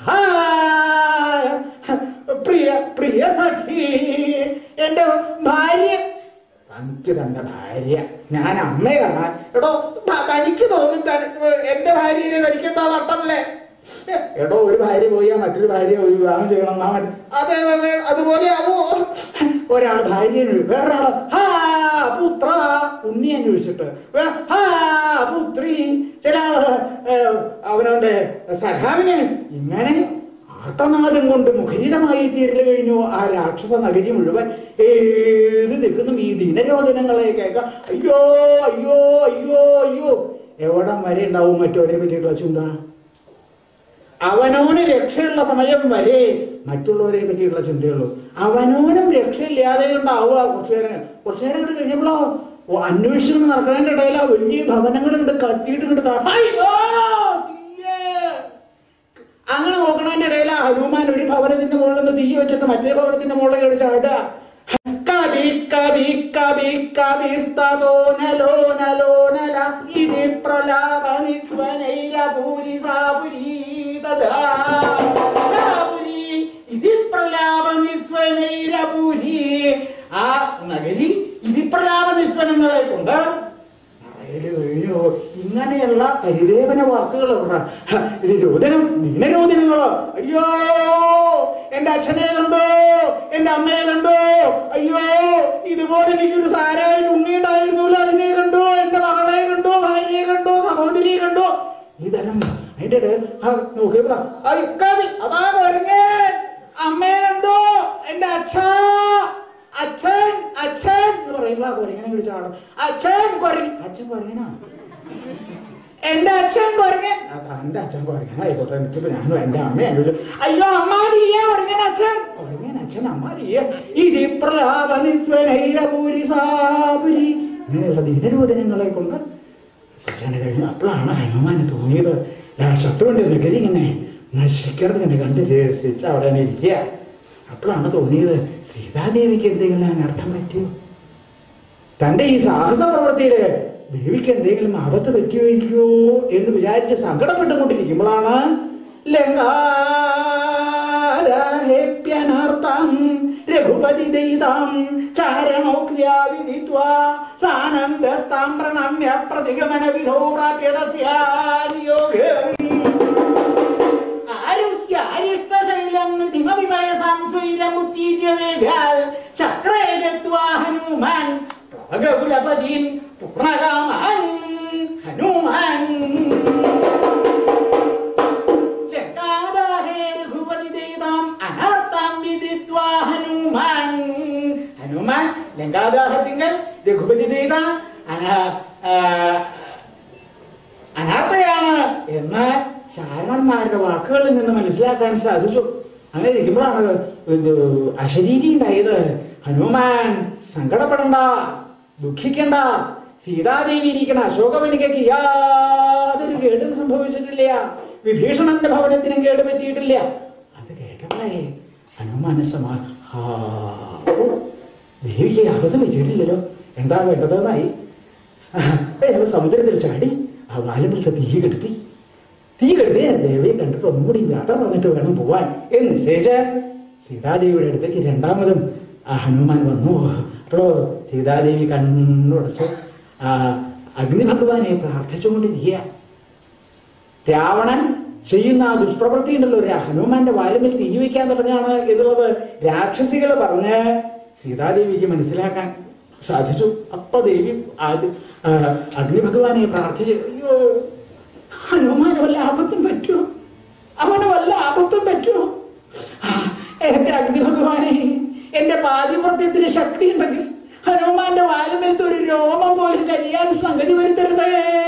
പ്രിയ പ്രിയ സഖി എന്റെ ഭാര്യ. തനിക്ക് തന്റെ ഭാര്യ. ഞാൻ അമ്മയെ കാണാൻ. എടോ തനിക്ക് തോന്നും എന്റെ ഭാര്യയെ തനിക്കെന്താ നട്ടല്ലേ? എടോ ഒരു ഭാര്യ പോയാ മറ്റൊരു ഭാര്യ ഒരു വിവാഹം ചെയ്യണം എന്നാ മതി. അതെ അതെ അതുപോലെ ആവോ? ഒരാള് ഭാര്യ, വേറൊരാള് പുത്ര ഉണ്ണി അന്വേഷിച്ചിട്ട്, പുത്രി, ചില ആള് അവനവന്റെ സഖാവിന്. ഇങ്ങനെ ആർത്തനാദം കൊണ്ട് മുഖരിതമായി തീരല് കഴിഞ്ഞു ആ രാക്ഷസ നഗരി മുഴുവൻ. ഏത് ദിക്കുന്നും ഈ ദിനരോധനങ്ങളെ കേൾക്കാം. അയ്യോ അയ്യോ അയ്യോ അയ്യോ. എവിടം വരെ ഉണ്ടാവും മറ്റവരെ പറ്റിയിട്ടുള്ള ചിന്ത? അവനോന് രക്ഷയുള്ള സമയം വരെ മറ്റുള്ളവരെ പറ്റിയിട്ടുള്ള ചിന്തയുള്ളൂ. അവനോനും രക്ഷയില്ലാതെ കൊണ്ടാവുക. കുറച്ചു നേരം ഇങ്ങോട്ട് കഴിഞ്ഞപ്പോഴോ അന്വേഷണം നടക്കുന്നതിന്റെ ഇടയിൽ ആ വലിയ ഭവനങ്ങൾ ഇങ്ങോട്ട് കത്തിയിട്ട് ഇങ്ങോട്ട് അങ്ങനെ നോക്കണതിന്റെ ഇടയിൽ ഹനുമാൻ ഒരു ഭവനത്തിന്റെ മുകളിൽ നിന്ന് തീ വെച്ചിട്ട് മറ്റേ ഭവനത്തിന്റെ മുകളിൽ ചാടുക. കവി കവി കവി കവിസ്തോനലോനലോനല ഇതി പ്രലാപനിസ്വനൈരഭൂരി സാപുരി സാപുരി ഇതി പ്രലാപനിസ്വനൈരഭൂരി. ആ നഗരി ഇതി പ്രലാപനിസ്വനങ്ങളെ കൊണ്ട് കഴിഞ്ഞു. ഇങ്ങനെയുള്ള പരിദേവന വാക്കുകളോ ദിനരോധനങ്ങളോ. അയ്യോ എന്റെ അച്ഛനെ കണ്ടോ? എന്റെ അമ്മയെ കണ്ടോ? അയ്യോ ഇതുപോലെ എനിക്കൊരു സാരായിട്ട് ഉണ്ണിയുണ്ടായിരുന്നല്ലോ. അതിനെ കണ്ടോ? എന്റെ മകളെ കണ്ടോ? ഭാര്യയെ കണ്ടോ? സഹോദരിയെ കണ്ടോ? ഇതെല്ലാം അതിന്റെ ഇടയിൽ നോക്കിയപ്പോഴാ അതാ പറഞ്ഞേ. അമ്മയെ കണ്ടോ? എന്റെ അച്ഛൻ അച്ഛൻ എന്ന് പറയുമ്പോ കൊരങ്ങനെ വിളിച്ചാടും. അച്ഛൻ കൊരങ്ങനാ. എന്റെ അച്ഛൻ കൊരങ്ങൻ. എന്റെ അച്ഛൻ കൊരങ്ങനായിക്കോട്ടെ. എനിക്കിപ്പോ ഞാനും എന്റെ അമ്മയെ ചോദിച്ചു. അയ്യോ അമ്മാതിരിയ കൊരങ്ങൻ അച്ഛൻ അമ്മാതിരിയ ഇത് പ്രലാപനിസ്വനൈരപൂരി സാപുരി. ഇങ്ങനെയുള്ള ദിനരോധനങ്ങളെ കൊണ്ട് കഴിഞ്ഞു. അപ്പോഴാണ് ഹനുമാന് തോന്നിയത് ശത്രുവിന്റെ നഗരി ഇങ്ങനെ നശിക്കണത് ഇങ്ങനെ കണ്ട് രസിച്ച് അവിടെ ഇരിക്കുക. അപ്പോഴാണ് തോന്നിയത് സീതാദേവിക്ക് എന്തെങ്കിലും അനർത്ഥം പറ്റിയോ? തന്റെ ഈ സാഹസ പ്രവൃത്തിയില് ദേവിക്ക് എന്തെങ്കിലും ആപത്ത് പറ്റിയോ എന്ന് വിചാരിച്ച് സങ്കടപ്പെട്ടുകൊണ്ടിരിക്കുമ്പോഴാണ് ലങ്കാരഹേപ്യനർത്ഥം രഘുപതി ദൈതാം ചാരണോക്തിയാവിദിത്വാ സാനന്ദസ്താം പ്രണമ്യ പ്രതിഗമന വിധോ പ്രാപ്യതസ്യാനിയോഗം ആരുഹ്യാരിഷ്ടശൈലം നിതിമവിമയസാം സ്വൈരമുത്തീര്യവേഭ്യാൽ ചക്രേ ഗത്വാ ഹനുമാൻ ഭഗകുലപതിം പുനകാമാൻ. ഹനുമാൻ ലങ്കാദാഹേ രഘുപതി ദൈതാം അനർത്ഥം വിദിത്വാ ഹനുമാൻ. ഹനുമാൻ ലങ്കാദാഹത്തിങ്കൽ രഘുപതി ദൈത അനാഥയാണ് എന്ന് ശാരണന്മാരുടെ വാക്കുകളിൽ നിന്ന് മനസ്സിലാക്കാൻ സാധിച്ചു. അങ്ങനെ ഇരിക്കുമ്പോഴാണ് അശരീരി ഉണ്ടായത്. ഹനുമാൻ സങ്കടപ്പെടണ്ട, ദുഃഖിക്കണ്ട. സീതാദേവി ഇരിക്കണ അശോകവനികയ്ക്ക് യാതൊരു കേടും സംഭവിച്ചിട്ടില്ല. വിഭീഷണന്റെ ഭവനത്തിനും കേട് പറ്റിയിട്ടില്ല. അത് കേട്ടപ്പോഴേ ഹനുമാന ദേവിക്ക് ആപത്ത് പറ്റിയിട്ടില്ലല്ലോ. എന്താ വേണ്ടതെന്നായി സമുദ്രത്തിൽ ചാടി ആ വാലുമ്പലത്തെ തീ കെടുത്തി തീ കെടുത്തേനെ ദേവിയെ കണ്ടിട്ട് ഒന്നും കൂടി യാത്ര പറഞ്ഞിട്ട് വേണം പോവാൻ എന്ന് നിശ്ചയിച്ച് സീതാദേവിയുടെ അടുത്തേക്ക് രണ്ടാമതും ആ ഹനുമാൻ വന്നു. അപ്പോഴോ സീതാദേവി കണ്ണുടച്ച് അഗ്നി ഭഗവാനെ പ്രാർത്ഥിച്ചുകൊണ്ടിരിക്കുക. രാവണൻ ചെയ്യുന്ന ആ ദുഷ്പ്രവൃത്തി ഉണ്ടല്ലോ, ഹനുമാന്റെ വാലുമേൽ തീ വയ്ക്കാൻ തുടങ്ങാണ് എന്നുള്ളത് രാക്ഷസികൾ പറഞ്ഞ് സീതാദേവിക്ക് മനസ്സിലാക്കാൻ സാധിച്ചു. അപ്പൊ ദേവി അഗ്നി ഭഗവാനെ പ്രാർത്ഥിച്ച്, അയ്യോ ഹനുമാന് വല്ല ആപത്തും പറ്റുമോ, അവന് വല്ല ആപത്തും പറ്റുമോ, എന്റെ അഗ്നി ഭഗവാനെ, എന്റെ പാതിവ്രത്യത്തിന് ശക്തി ഉണ്ടെങ്കിൽ ഹനുമാന്റെ വാലുമേലത്ത് ഒരു രോമം പോലും കരിയാൻ സംഗതി വരുത്തരുതേ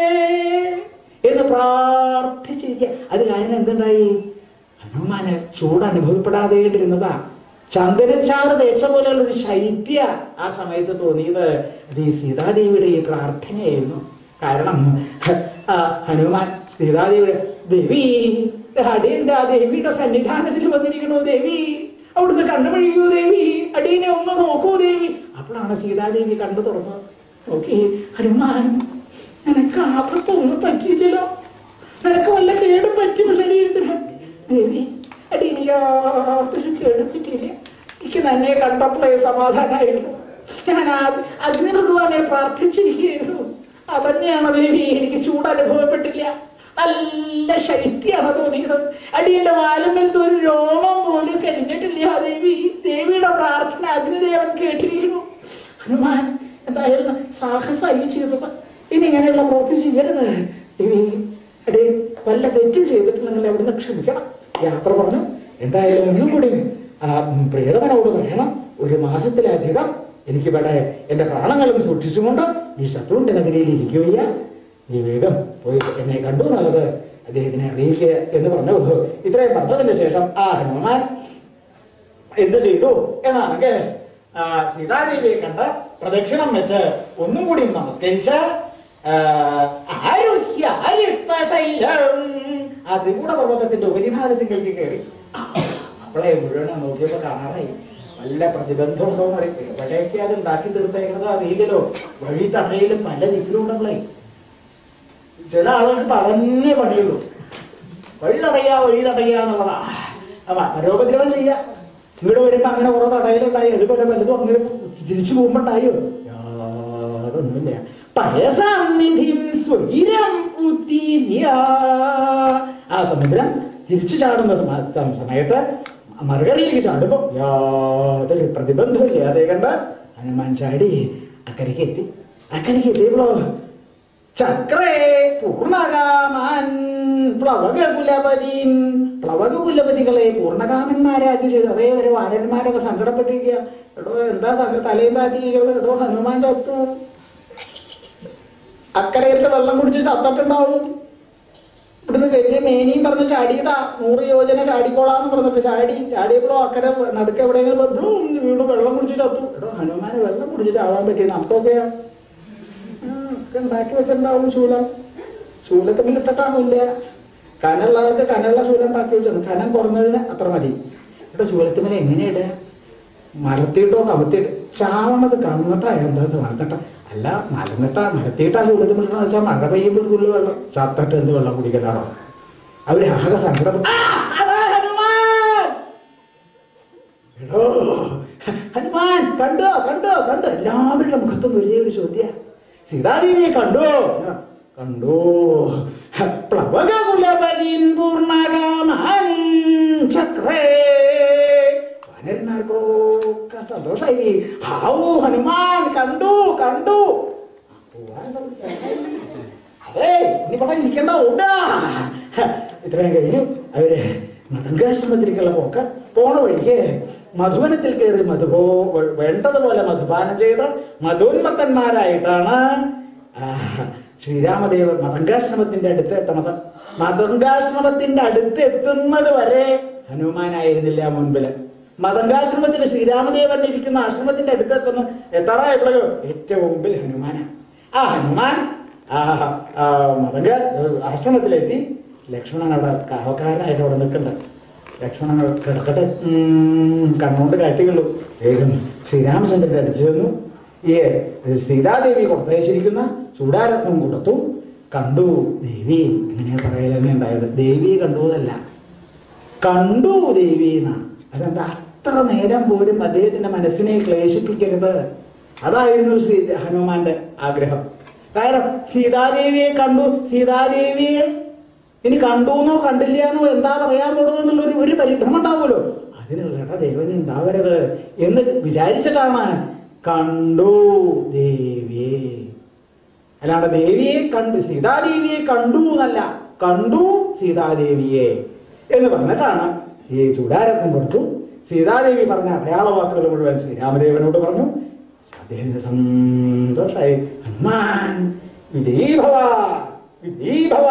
എന്ന് പ്രാർത്ഥിച്ചിരിക്കുക. അത് കാരണം എന്തുണ്ടായി? ഹനുമാന് ചൂട് അനുഭവപ്പെടാതെയിരുന്നതാ. ചന്ദനച്ചാറ് തേച്ച പോലെയുള്ള ഒരു ശൈത്യ ആ സമയത്ത് തോന്നിയത് അത് ഈ സീതാദേവിയുടെ ഈ പ്രാർത്ഥനയായിരുന്നു. കാരണം ഹനുമാൻ സീതാദേവിയുടെ, ദേവി അടിയന്താ ദേവിയുടെ സന്നിധാനത്തിൽ വന്നിരിക്കണോ ദേവി, അവിടുന്ന് കണ്ണുമഴിക്കൂ ദേവി, അടിയനെ ഒന്ന് നോക്കൂ ദേവി. അപ്പോഴാണ് സീതാദേവി കണ്ടു തുറന്നത്. നോക്കി, ഹനുമാൻ നിനക്ക് ആപത്തൊന്നും പറ്റിയില്ലല്ലോ, നിനക്ക് വല്ല കേടും പറ്റുമോ ശരീരത്തിന്? ദേവി അടിയന് യാതൊരു കേടും പറ്റിയില്ല, എനിക്ക് തന്നെ കണ്ടപ്പോഴേ സമാധാനമായിരുന്നു. ഞാൻ അഗ്നി ഭഗവാനെ പ്രാർത്ഥിച്ചിരിക്കുകയായിരുന്നു, അതന്നെയാണ് ദേവി, എനിക്ക് ചൂട് അനുഭവപ്പെട്ടില്ല, നല്ല ശൈത്യാണ് തോന്നിയത്. അടിയന്റെ വാലുമേലത്ത് ഒരു രോമം പോലും കരിഞ്ഞിട്ടില്ല ദേവി. ദേവിയുടെ പ്രാർത്ഥന അഗ്നിദേവൻ കേട്ടിരിക്കുന്നു. ഹനുമാൻ എന്തായാലും സാഹസമായി ചെയ്തത്, ഇനി ഇങ്ങനെയുള്ള പ്രവൃത്തി ചെയ്യരുത് ദേവി. അടേ വല്ല തെറ്റും ചെയ്തിട്ടുണ്ടെങ്കിൽ അവിടുന്ന് ക്ഷമിക്കണം. യാത്ര പറഞ്ഞു. എന്തായാലും ഒന്നും കൂടി പ്രിയതമനോട് പറയണം, 1 മാസത്തിലധികം എനിക്കിവിടെ എന്റെ പ്രാണങ്ങളും സൂക്ഷിച്ചുകൊണ്ട് ഈ ശത്രുവിന്റെ നഗരിയിൽ ഇരിക്കുകയ്യ, നീ വേഗം പോയി എന്നെ കണ്ടു എന്നുള്ളത് അദ്ദേഹത്തിനെ അറിയിക്കുക എന്ന് പറഞ്ഞു. ഇത്രയും പറഞ്ഞതിന് ശേഷം ആ ഹനുമാൻ എന്ത് ചെയ്തു എന്നാണെങ്കിൽ സീതാദേവിയെ കണ്ട് പ്രദക്ഷിണം വെച്ച് ഒന്നും കൂടി നമസ്കരിച്ച് ആ ത്രികൂട പർവ്വതത്തിന്റെ ഉപരിഭാഗത്തിലേക്ക് കയറി. അപ്പോളെ മുഴുവൻ നോക്കിയപ്പോ കാണാറായി. നല്ല പ്രതിബന്ധം ഉണ്ടോന്ന് അറിയില്ല. എവിടെയൊക്കെ അത് ഉണ്ടാക്കി തീർത്തേക്കുന്നത് അറിയില്ലല്ലോ. വഴി തടയിലും പല ദിക്കിലുണ്ടങ്ങളെ. ചില ആളുകൾക്ക് പറഞ്ഞേ പണിയുള്ളൂ, വഴി തടയുക എന്നുള്ളതാ. മനോപദ്രവം ചെയ്യാ. ഇവിടെ വരുമ്പോ അങ്ങനെ കുറെ തടയിലുണ്ടായി, അതുപോലെ പലതും അങ്ങനെ തിരിച്ചു പോകുമ്പോണ്ടായോ? യാതൊന്നുമില്ല. പരസാന്നിധിം സ്വൈരം ആ സമുദ്രം തിരിച്ചു ചാടുന്ന സമയത്ത് മറുകരയിലേക്ക് ചാടുമ്പോ യാതൊരു പ്രതിബന്ധമില്ലാതെ കണ്ട് ഹനുമാൻ ചാടി അക്കരയ്ക്ക് എത്തി. അക്കരയ്ക്ക് എത്തിയപ്പോഴോ ചക്രേ പൂർണ്ണകാമാൻ പ്ലവകുലപതികളെ പൂർണ്ണകാമന്മാരാക്കി ചെയ്തു. അതേവരെ വാനരന്മാരൊക്കെ സങ്കടപ്പെട്ടിരിക്കുക. എടോ എന്താ തലയും താത്തിയിരിക്കുന്നത്, എടോ ഹനുമാൻ ചത്തു, അക്കരയിലത്തെ വെള്ളം കുടിച്ച് ചത്തിട്ടുണ്ടാവും. ഇവിടുന്ന് വലിയ മേനിയും പറഞ്ഞ് ചാടിയതാ, 100 യോജന ചാടിക്കോളാന്ന് പറഞ്ഞിട്ട് ചാടിയപ്പോഴോ അക്കര നടുക്ക് എവിടെയെങ്കിലും വീട് വെള്ളം കുടിച്ച് ചത്തു. എടോ ഹനുമാന് വെള്ളം കുടിച്ച് ചാവാൻ പറ്റിയ നമുക്കൊക്കെ ഉണ്ടാക്കി വെച്ചിട്ടുണ്ടാവും. ശൂലത്തിൽ ഇട്ടിട്ടാവില്ല. കനമുള്ളവർക്ക് കനുള്ള ശൂലം ഉണ്ടാക്കി വെച്ചു. കനം കുറഞ്ഞതിന് അത്ര മതി. ഇവിടെ ശൂലത്തിമേൽ എങ്ങനെ ഇടുക? മലത്തിയിട്ടോ കമത്തിയിട്ട് ചാവണത് കന്നിട്ടാ എന്താ വളർത്തിട്ട അല്ല മലത്തിയിട്ടാ ശൂലത്തിമില്ലെന്ന് വെച്ചാൽ മഴ പെയ്യുമ്പോൾ തുള്ളി വെള്ളം ചത്തിട്ട് എന്ത് വെള്ളം കുടിക്കലാണോ? അവര് ആകെ സങ്കടം. എടോ ഹനുമാൻ കണ്ടോ എല്ലാവരുടെ മുഖത്തും വലിയൊരു ചോദ്യ. സീതാദേവിയെ കണ്ടോ? പ്ലവകുലപതിൻ പൂർണ്ണകാമൻ ചക്രേ. വാനരന്മാർക്കൊക്കെ സന്തോഷായി. ഹാവൂ ഹനുമാൻ കണ്ടു. അതെ ഇനി പടം ഇരിക്കണ്ട, ഓടാ. ഇത്രയും കഴിഞ്ഞു അവര് മതങ്കാശ്രമത്തിലേക്കുള്ള പോണ വഴിക്ക് മധുവനത്തിൽ കയറി വേണ്ടതുപോലെ മധുപാനം ചെയ്ത് മധോന്മത്തന്മാരായിട്ടാണ് ശ്രീരാമദേവൻ മതങ്കാശ്രമത്തിന്റെ അടുത്ത് എത്തുന്നത് വരെ ഹനുമാനായിരുന്നില്ല മുൻപില്. മതങ്കാശ്രമത്തിൽ ശ്രീരാമദേവൻ ഇരിക്കുന്ന ആശ്രമത്തിന്റെ അടുത്ത് എത്താറായപ്പോഴോ ഏറ്റവും മുമ്പിൽ ഹനുമാനാണ്. ആ ഹനുമാൻ ആശ്രമത്തിലെത്തി. ലക്ഷ്മണൻ അവിടെ കാവക്കാരനായിട്ട് അവിടെ നിൽക്കണ്ട. ലക്ഷ്മണൻ കിടക്കട്ടെ കണ്ണുകൊണ്ട് കാട്ടിയുള്ളൂ. വേഗം ശ്രീരാമചന്ദ്രന്റെ അടുത്ത് ചെന്നു. ഈ സീതാദേവി കൊടുത്തയച്ചിരിക്കുന്ന ചൂടാരത്നം കൊടുത്തു. കണ്ടു ദേവി, ഇങ്ങനെ പറയൽ തന്നെ ഉണ്ടായത്. ദേവി കണ്ടു എന്നല്ല, കണ്ടു ദേവി എന്നാണ്. അതെന്താ, അത്ര നേരം പോലും അദ്ദേഹത്തിന്റെ മനസ്സിനെ ക്ലേശിപ്പിക്കരുത്. അതായിരുന്നു ശ്രീ ഹനുമാന്റെ ആഗ്രഹം. കാരണം സീതാദേവിയെ കണ്ടു, സീതാദേവിയെ ഇനി കണ്ടുവെന്നോ കണ്ടില്ലാന്നോ എന്താ പറയാൻ പോകുന്നതെന്നുള്ള ഒരു പരിഭ്രമം ഉണ്ടാവുമല്ലോ, അതിനുള്ള ദേവന് ഉണ്ടാവരുത് എന്ന് വിചാരിച്ചിട്ടാണ് കണ്ടു ദേവിയെ. അല്ലാണ്ട് ദേവിയെ കണ്ടു, സീതാദേവിയെ കണ്ടു എന്നല്ല, കണ്ടു സീതാദേവിയെ എന്ന് പറഞ്ഞിട്ടാണ് ഈ ചൂടാരത്നം കൊടുത്തു. സീതാദേവി പറഞ്ഞ അടയാള വാക്കുകൾ മുഴുവൻ ശ്രീരാമദേവനോട് പറഞ്ഞു. അദ്ദേഹത്തിന് സന്തോഷായി. ഹനുമാൻ വിജയീഭവ, വിജയീഭവ,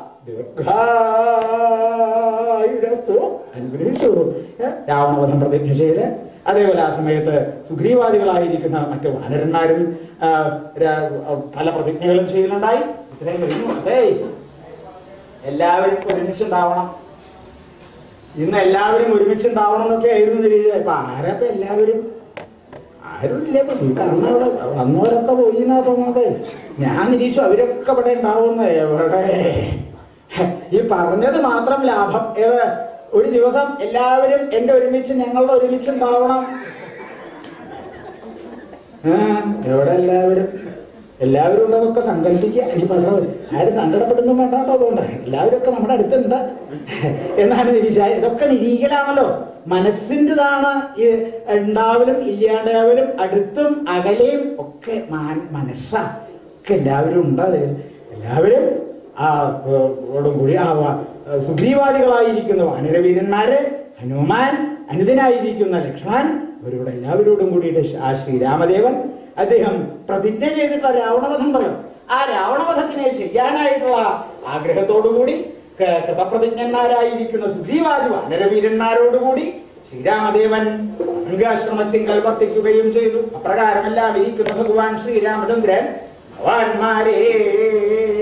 ദീർഘായുരസ്തു അനുഗ്രഹിച്ചു. രാവണവധം പ്രതിജ്ഞ ചെയ്ത് അതേപോലെ ആ സമയത്ത് സുഗ്രീവാദികളായിരിക്കുന്ന മറ്റു വാനരന്മാരും പല പ്രതിജ്ഞകളും ചെയ്യുന്നുണ്ടായി. ഇത്രയും കഴിഞ്ഞു. അതെ, എല്ലാവരും ഒരുമിച്ചുണ്ടാവണം, ഇന്ന് എല്ലാവരും ഒരുമിച്ചുണ്ടാവണം എന്നൊക്കെ ആയിരുന്നു രീതി. അപ്പൊ ആരപ്പ എല്ലാവരും? ആരും ഇല്ലേ? കാരണം അവിടെ വന്നവരൊക്കെ പോയി എന്നാ തോന്നുന്നത്. ഞാൻ നിരീക്ഷു അവരൊക്കെ ഇവിടെ ഉണ്ടാവുന്ന. എവിടെ ഈ പറഞ്ഞത് മാത്രം ലാഭം. ഏത് ഒരു ദിവസം എല്ലാവരും എന്റെ ഒരുമിച്ച്, ഞങ്ങളുടെ ഒരുമിച്ചുണ്ടാവണം. എവിടെ എല്ലാവരും? എല്ലാവരും ഉണ്ടെന്നൊക്കെ സങ്കല്പിക്കുക. ഇനി പറഞ്ഞത് ആരും സങ്കടപ്പെടുന്നു വേണ്ടാട്ടോ. അതുകൊണ്ട് എല്ലാവരും ഒക്കെ നമ്മുടെ അടുത്തുണ്ട് എന്നാണ് നിരീക്ഷ. ഇതൊക്കെ നിരീകലാണല്ലോ, മനസ്സിൻ്റെതാണ്. ഉണ്ടാവലും ഇല്ലാണ്ടാവലും അടുത്തും അകലെയും ഒക്കെ മനസ്സാ. ഒക്കെ എല്ലാവരും ഉണ്ട്. എല്ലാവരും ഓടും കൂടി സുഗ്രീവാദികളായിരിക്കുന്ന വാനരവീരന്മാര്, ഹനുമാൻ, അനുജനായിരിക്കുന്ന ലക്ഷ്മണൻ, അവരോട് എല്ലാവരോടും കൂടിയിട്ട് ആ ശ്രീരാമദേവൻ അദ്ദേഹം പ്രതിജ്ഞ ചെയ്തിട്ടുള്ള രാവണവധം പറയും. ആ രാവണവധത്തിനെ ചെയ്യാനായിട്ടുള്ള ആഗ്രഹത്തോടുകൂടി കൃതപ്രതിജ്ഞന്മാരായിരിക്കുന്ന സുഗ്രീവാദി വാനരവീരന്മാരോടുകൂടി ശ്രീരാമദേവൻ അംഗാശ്രമത്തിൽ കൽവർത്തിക്കുകയും ചെയ്തു. അപ്രകാരമെല്ലാം ഇരിക്കുന്ന ഭഗവാൻ ശ്രീരാമചന്ദ്രൻ ഭഗവാന്മാരേ